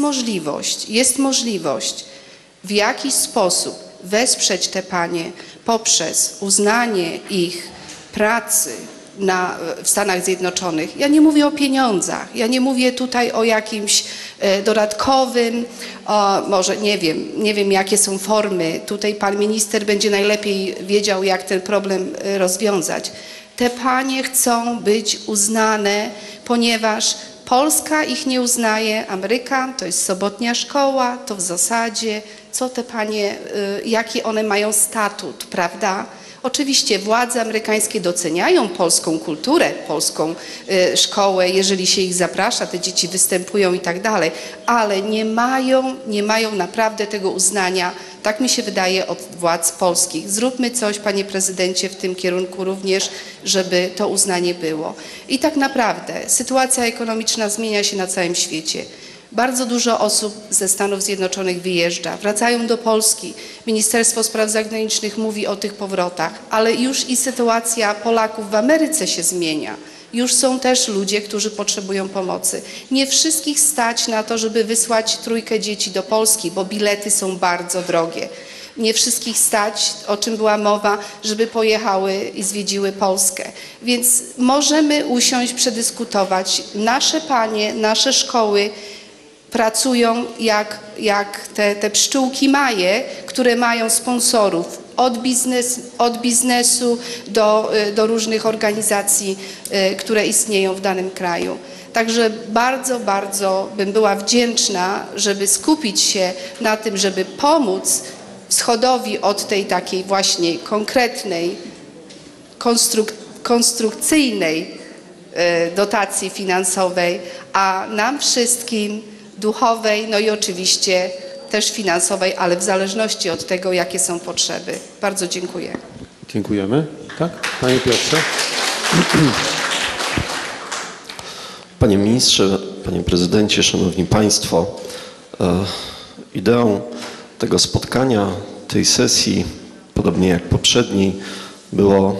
V: możliwość w jakiś sposób wesprzeć te panie poprzez uznanie ich pracy w Stanach Zjednoczonych. Ja nie mówię o pieniądzach, ja nie mówię tutaj o jakimś dodatkowym, może nie wiem jakie są formy. Tutaj pan minister będzie najlepiej wiedział, jak ten problem rozwiązać. Te panie chcą być uznane, ponieważ Polska ich nie uznaje, Ameryka to jest sobotnia szkoła, to w zasadzie co te panie, jaki one mają statut, prawda? Oczywiście władze amerykańskie doceniają polską kulturę, polską szkołę, jeżeli się ich zaprasza, te dzieci występują i tak dalej, ale nie mają naprawdę tego uznania, tak mi się wydaje, od władz polskich. Zróbmy coś, panie prezydencie, w tym kierunku również, żeby to uznanie było. I tak naprawdę sytuacja ekonomiczna zmienia się na całym świecie. Bardzo dużo osób ze Stanów Zjednoczonych wyjeżdża, wracają do Polski. Ministerstwo Spraw Zagranicznych mówi o tych powrotach, ale już i sytuacja Polaków w Ameryce się zmienia. Już są też ludzie, którzy potrzebują pomocy. Nie wszystkich stać na to, żeby wysłać 3 dzieci do Polski, bo bilety są bardzo drogie. Nie wszystkich stać, o czym była mowa, żeby pojechały i zwiedziły Polskę. Więc możemy usiąść, przedyskutować. Nasze panie, nasze szkoły pracują jak te pszczółki maje, które mają sponsorów od biznesu do różnych organizacji, które istnieją w danym kraju. Także bardzo, bardzo bym była wdzięczna, żeby skupić się na tym, żeby pomóc Wschodowi od tej takiej właśnie konkretnej, konstrukcyjnej dotacji finansowej, a nam wszystkim duchowej, no i oczywiście też finansowej, ale w zależności od tego, jakie są potrzeby. Bardzo dziękuję.
O: Dziękujemy. Tak? Panie Piotrze.
U: Panie ministrze, panie prezydencie, szanowni państwo, ideą tego spotkania, tej sesji, podobnie jak poprzedniej, było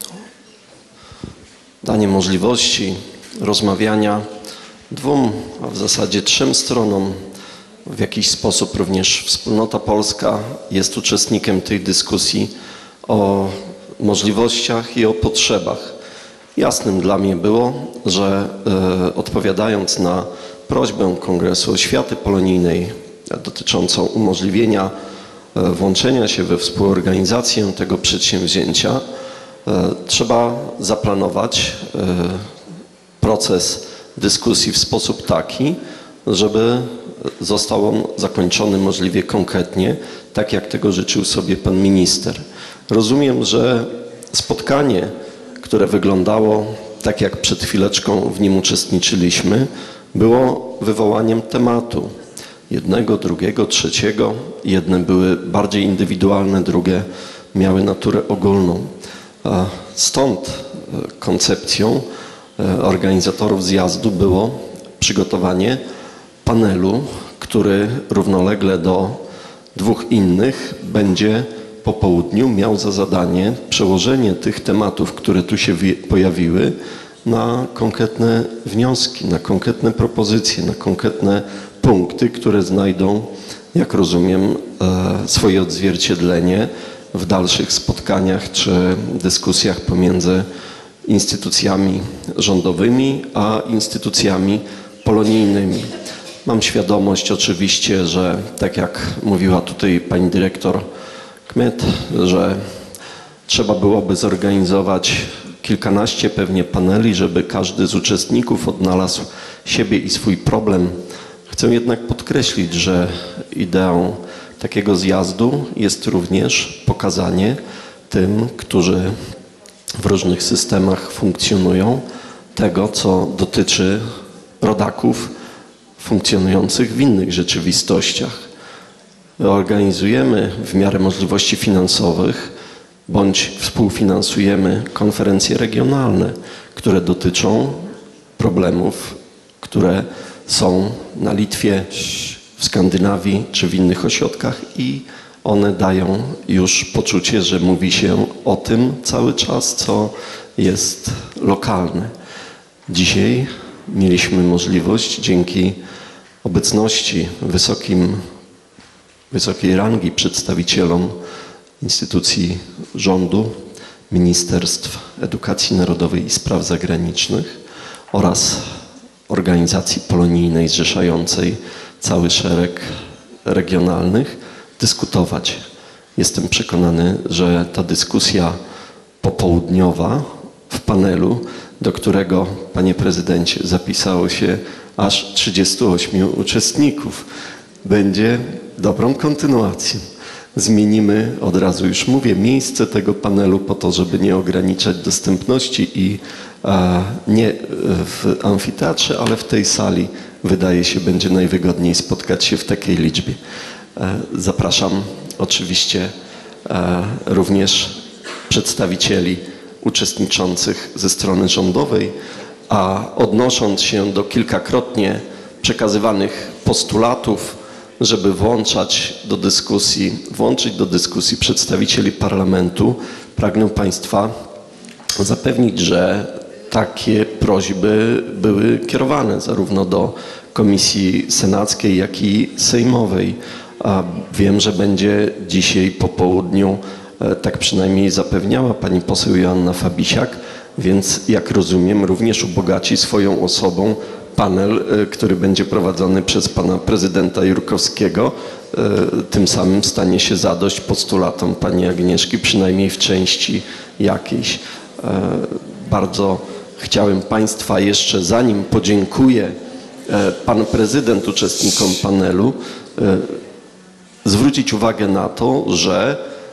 U: danie możliwości rozmawiania 2, a w zasadzie 3 stronom. W jakiś sposób również wspólnota polska jest uczestnikiem tej dyskusji o możliwościach i o potrzebach. Jasnym dla mnie było, że odpowiadając na prośbę Kongresu Oświaty Polonijnej dotyczącą umożliwienia włączenia się we współorganizację tego przedsięwzięcia, trzeba zaplanować proces dyskusji w sposób taki, żeby został on zakończony możliwie konkretnie, tak jak tego życzył sobie pan minister. Rozumiem, że spotkanie, które wyglądało tak jak przed chwileczką w nim uczestniczyliśmy, było wywołaniem tematu. Jednego, drugiego, trzeciego. Jedne były bardziej indywidualne, drugie miały naturę ogólną. Stąd koncepcją organizatorów zjazdu było przygotowanie panelu, który równolegle do 2 innych będzie po południu miał za zadanie przełożenie tych tematów, które tu się pojawiły, na konkretne wnioski, na konkretne propozycje, na konkretne punkty, które znajdą, jak rozumiem, swoje odzwierciedlenie w dalszych spotkaniach czy dyskusjach pomiędzy instytucjami rządowymi a instytucjami polonijnymi. Mam świadomość oczywiście, że tak jak mówiła tutaj pani dyrektor Kmet, że trzeba byłoby zorganizować kilkanaście pewnie paneli, żeby każdy z uczestników odnalazł siebie i swój problem. Chcę jednak podkreślić, że ideą takiego zjazdu jest również pokazanie tym, którzy w różnych systemach funkcjonują, tego, co dotyczy rodaków funkcjonujących w innych rzeczywistościach. Organizujemy w miarę możliwości finansowych bądź współfinansujemy konferencje regionalne, które dotyczą problemów, które są na Litwie, w Skandynawii czy w innych ośrodkach i one dają już poczucie, że mówi się o tym cały czas, co jest lokalne. Dzisiaj mieliśmy możliwość dzięki obecności wysokiej rangi przedstawicielom instytucji rządu, Ministerstw Edukacji Narodowej i Spraw Zagranicznych oraz organizacji polonijnej zrzeszającej cały szereg regionalnych dyskutować. Jestem przekonany, że ta dyskusja popołudniowa w panelu, do którego, panie prezydencie, zapisało się aż 38 uczestników, będzie dobrą kontynuacją. Zmienimy, od razu już mówię, miejsce tego panelu po to, żeby nie ograniczać dostępności i nie w amfiteatrze, ale w tej sali, wydaje się, będzie najwygodniej spotkać się w takiej liczbie. Zapraszam oczywiście również przedstawicieli uczestniczących ze strony rządowej, a odnosząc się do kilkakrotnie przekazywanych postulatów, żeby włączyć do dyskusji przedstawicieli parlamentu, pragnę Państwa zapewnić, że takie prośby były kierowane zarówno do Komisji Senackiej, jak i Sejmowej. A wiem, że będzie dzisiaj po południu, tak przynajmniej zapewniała pani poseł Joanna Fabisiak, więc jak rozumiem również ubogaci swoją osobą panel, który będzie prowadzony przez pana prezydenta Jurkowskiego. Tym samym stanie się zadość postulatom pani Agnieszki, przynajmniej w części jakiejś. Bardzo chciałem Państwa jeszcze, zanim podziękuję pan prezydent uczestnikom panelu, zwrócić uwagę na to, że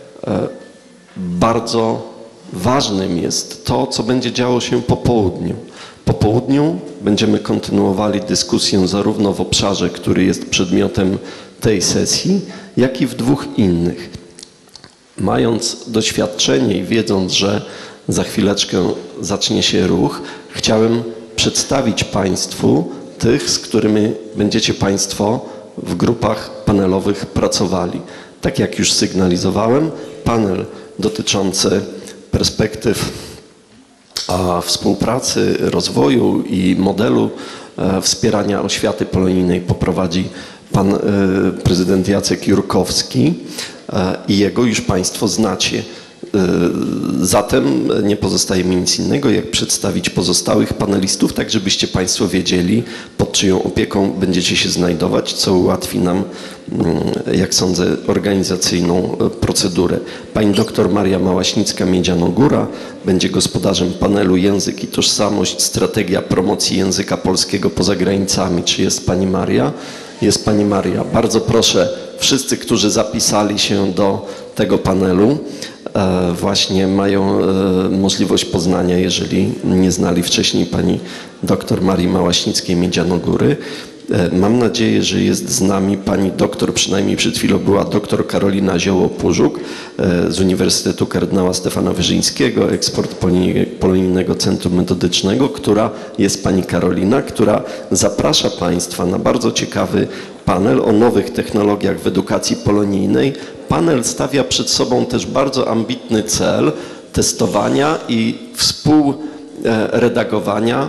U: bardzo ważnym jest to, co będzie działo się po południu. Po południu będziemy kontynuowali dyskusję zarówno w obszarze, który jest przedmiotem tej sesji, jak i w dwóch innych. Mając doświadczenie i wiedząc, że za chwileczkę zacznie się ruch, chciałem przedstawić Państwu tych, z którymi będziecie Państwo w grupach panelowych pracowali. Tak jak już sygnalizowałem, panel dotyczący perspektyw współpracy, rozwoju i modelu wspierania oświaty polonijnej poprowadzi pan prezydent Jacek Jurkowski i jego już Państwo znacie. Zatem nie pozostaje mi nic innego, jak przedstawić pozostałych panelistów, tak żebyście Państwo wiedzieli, pod czyją opieką będziecie się znajdować, co ułatwi nam, jak sądzę, organizacyjną procedurę. Pani doktor Maria Małaśnicka-Miedzianogóra będzie gospodarzem panelu Język i Tożsamość, strategia promocji języka polskiego poza granicami. Czy jest Pani Maria? Jest Pani Maria. Bardzo proszę, wszyscy, którzy zapisali się do tego panelu, właśnie mają możliwość poznania, jeżeli nie znali wcześniej pani doktor Marii Małaśnickiej-Miedzianogóry. Mam nadzieję, że jest z nami pani doktor, przynajmniej przed chwilą była doktor Karolina Zioło-Pużuk z Uniwersytetu Kardynała Stefana Wyszyńskiego, ekspert Polonijnego Centrum Metodycznego, która jest pani Karolina, która zaprasza Państwa na bardzo ciekawy panel o nowych technologiach w edukacji polonijnej. Panel stawia przed sobą też bardzo ambitny cel testowania i współredagowania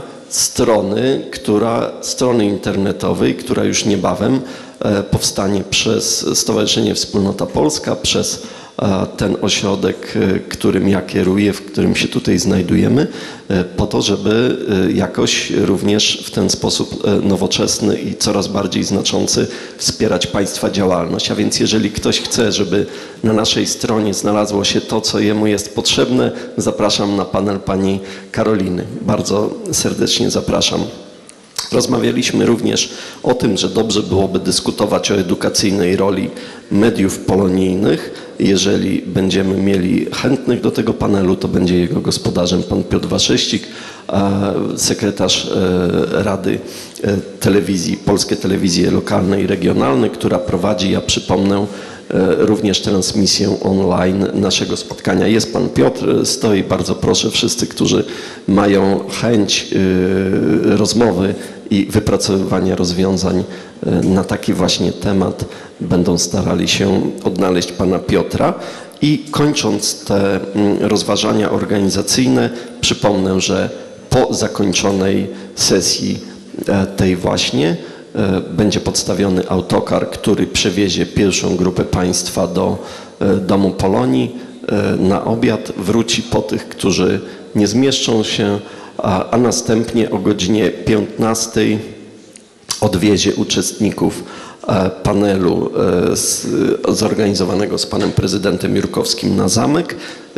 U: strony internetowej, która już niebawem powstanie przez Stowarzyszenie Wspólnota Polska, przez ten ośrodek, którym ja kieruję, w którym się tutaj znajdujemy, po to, żeby jakoś również w ten sposób nowoczesny i coraz bardziej znaczący wspierać Państwa działalność. A więc jeżeli ktoś chce, żeby na naszej stronie znalazło się to, co jemu jest potrzebne, zapraszam na panel pani Karoliny. Bardzo serdecznie zapraszam. Rozmawialiśmy również o tym, że dobrze byłoby dyskutować o edukacyjnej roli mediów polonijnych. Jeżeli będziemy mieli chętnych do tego panelu, to będzie jego gospodarzem pan Piotr Wasześcik, sekretarz Rady Telewizji, Polskiej Telewizji Lokalnej i Regionalnej, która prowadzi, ja przypomnę, również transmisję online naszego spotkania. Jest pan Piotr, stoi, bardzo proszę, wszyscy, którzy mają chęć rozmowy i wypracowywania rozwiązań na taki właśnie temat, będą starali się odnaleźć pana Piotra. I kończąc te rozważania organizacyjne, przypomnę, że po zakończonej sesji tej właśnie będzie podstawiony autokar, który przewiezie pierwszą grupę państwa do Domu Polonii na obiad. Wróci po tych, którzy nie zmieszczą się, a następnie o godzinie 15 odwiezie uczestników panelu zorganizowanego z panem prezydentem Jurkowskim na zamek,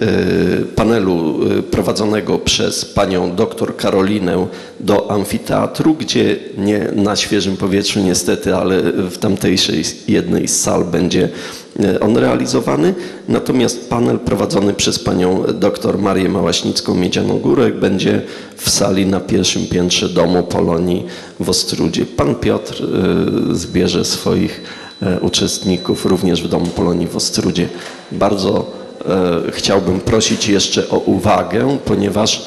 U: panelu prowadzonego przez panią doktor Karolinę do amfiteatru, gdzie nie na świeżym powietrzu niestety, ale w tamtejszej jednej z sal będzie on realizowany. Natomiast panel prowadzony przez panią doktor Marię Małaśnicką-Miedzianogórek będzie w sali na pierwszym piętrze Domu Polonii w Ostródzie. Pan Piotr zbierze swoich uczestników również w Domu Polonii w Ostródzie. Bardzo chciałbym prosić jeszcze o uwagę, ponieważ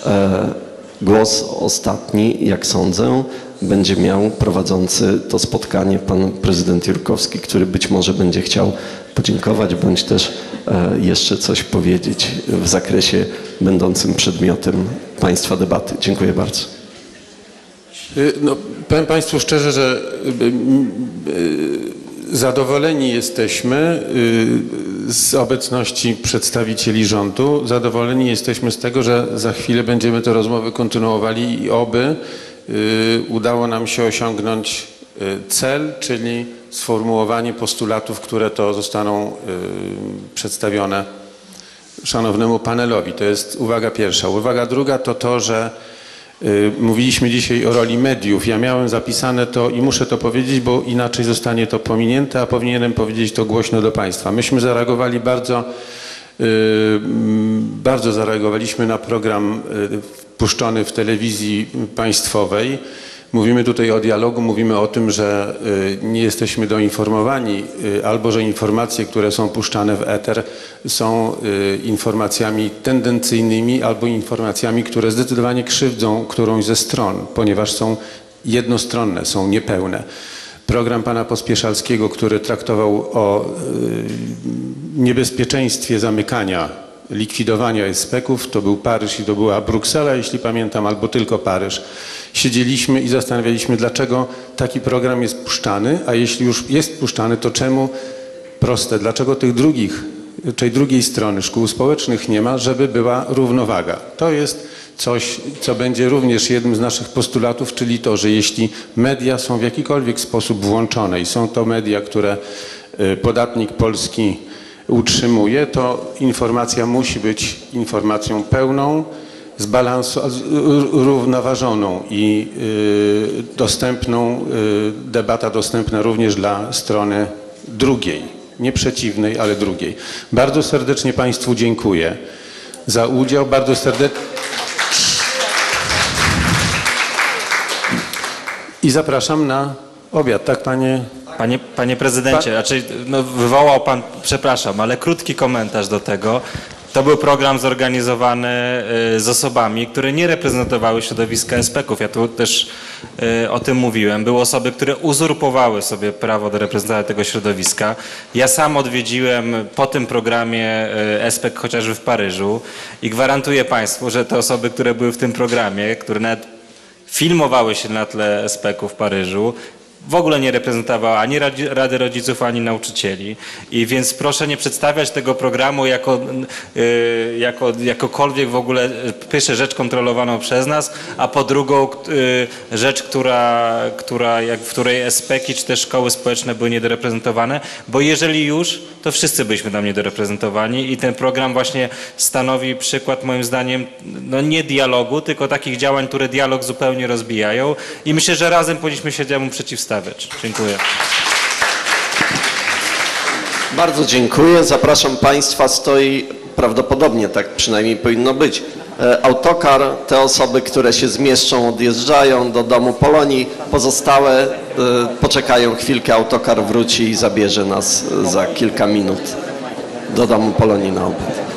U: głos ostatni, jak sądzę, będzie miał prowadzący to spotkanie pan prezydent Jurkowski, który być może będzie chciał podziękować, bądź też jeszcze coś powiedzieć w zakresie będącym przedmiotem państwa debaty. Dziękuję bardzo.
O: No, powiem państwu szczerze, że zadowoleni jesteśmy z obecności przedstawicieli rządu. Zadowoleni jesteśmy z tego, że za chwilę będziemy te rozmowy kontynuowali i oby udało nam się osiągnąć cel, czyli sformułowanie postulatów, które to zostaną przedstawione szanownemu panelowi. To jest uwaga pierwsza. Uwaga druga to to, że mówiliśmy dzisiaj o roli mediów. Ja miałem zapisane to i muszę to powiedzieć, bo inaczej zostanie to pominięte, a powinienem powiedzieć to głośno do państwa. Myśmy zareagowali bardzo zareagowaliśmy na program puszczony w telewizji państwowej. Mówimy tutaj o dialogu, mówimy o tym, że nie jesteśmy doinformowani, albo że informacje, które są puszczane w eter, są informacjami tendencyjnymi, albo informacjami, które zdecydowanie krzywdzą którąś ze stron, ponieważ są jednostronne, są niepełne. Program pana Pospieszalskiego, który traktował o niebezpieczeństwie zamykania, likwidowania SPEK-ów, to był Paryż i to była Bruksela, jeśli pamiętam, albo tylko Paryż. Siedzieliśmy i zastanawialiśmy, dlaczego taki program jest puszczany, a jeśli już jest puszczany, to czemu proste, dlaczego tej drugiej strony szkół społecznych nie ma, żeby była równowaga. To jest coś, co będzie również jednym z naszych postulatów, czyli to, że jeśli media są w jakikolwiek sposób włączone i są to media, które podatnik polski utrzymuje, to informacja musi być informacją pełną, równoważoną i dostępną, debata dostępna również dla strony drugiej, nie przeciwnej, ale drugiej. Bardzo serdecznie państwu dziękuję za udział, bardzo serdecznie i zapraszam na obiad, tak panie?
P: Panie prezydencie, raczej no, wywołał pan, przepraszam, ale krótki komentarz do tego. To był program zorganizowany z osobami, które nie reprezentowały środowiska SPEK-ów. Ja tu też o tym mówiłem. Były osoby, które uzurpowały sobie prawo do reprezentowania tego środowiska. Ja sam odwiedziłem po tym programie SPEK chociażby w Paryżu i gwarantuję państwu, że te osoby, które były w tym programie, które nawet filmowały się na tle SPEK-u w Paryżu, w ogóle nie reprezentowała ani Rady Rodziców, ani nauczycieli. I więc proszę nie przedstawiać tego programu jako jakokolwiek w ogóle pierwsza rzecz kontrolowaną przez nas, a po drugą rzecz, w której SPK-i czy też szkoły społeczne były niedoreprezentowane, bo jeżeli już, to wszyscy byliśmy tam niedoreprezentowani i ten program właśnie stanowi przykład moim zdaniem no nie dialogu, tylko takich działań, które dialog zupełnie rozbijają i myślę, że razem powinniśmy się temu przeciwstawiać. Dziękuję.
A: Bardzo dziękuję. Zapraszam Państwa. Stoi prawdopodobnie, tak przynajmniej powinno być, autokar. Te osoby, które się zmieszczą, odjeżdżają do Domu Polonii. Pozostałe poczekają chwilkę. Autokar wróci i zabierze nas za kilka minut do Domu Polonii na obiad.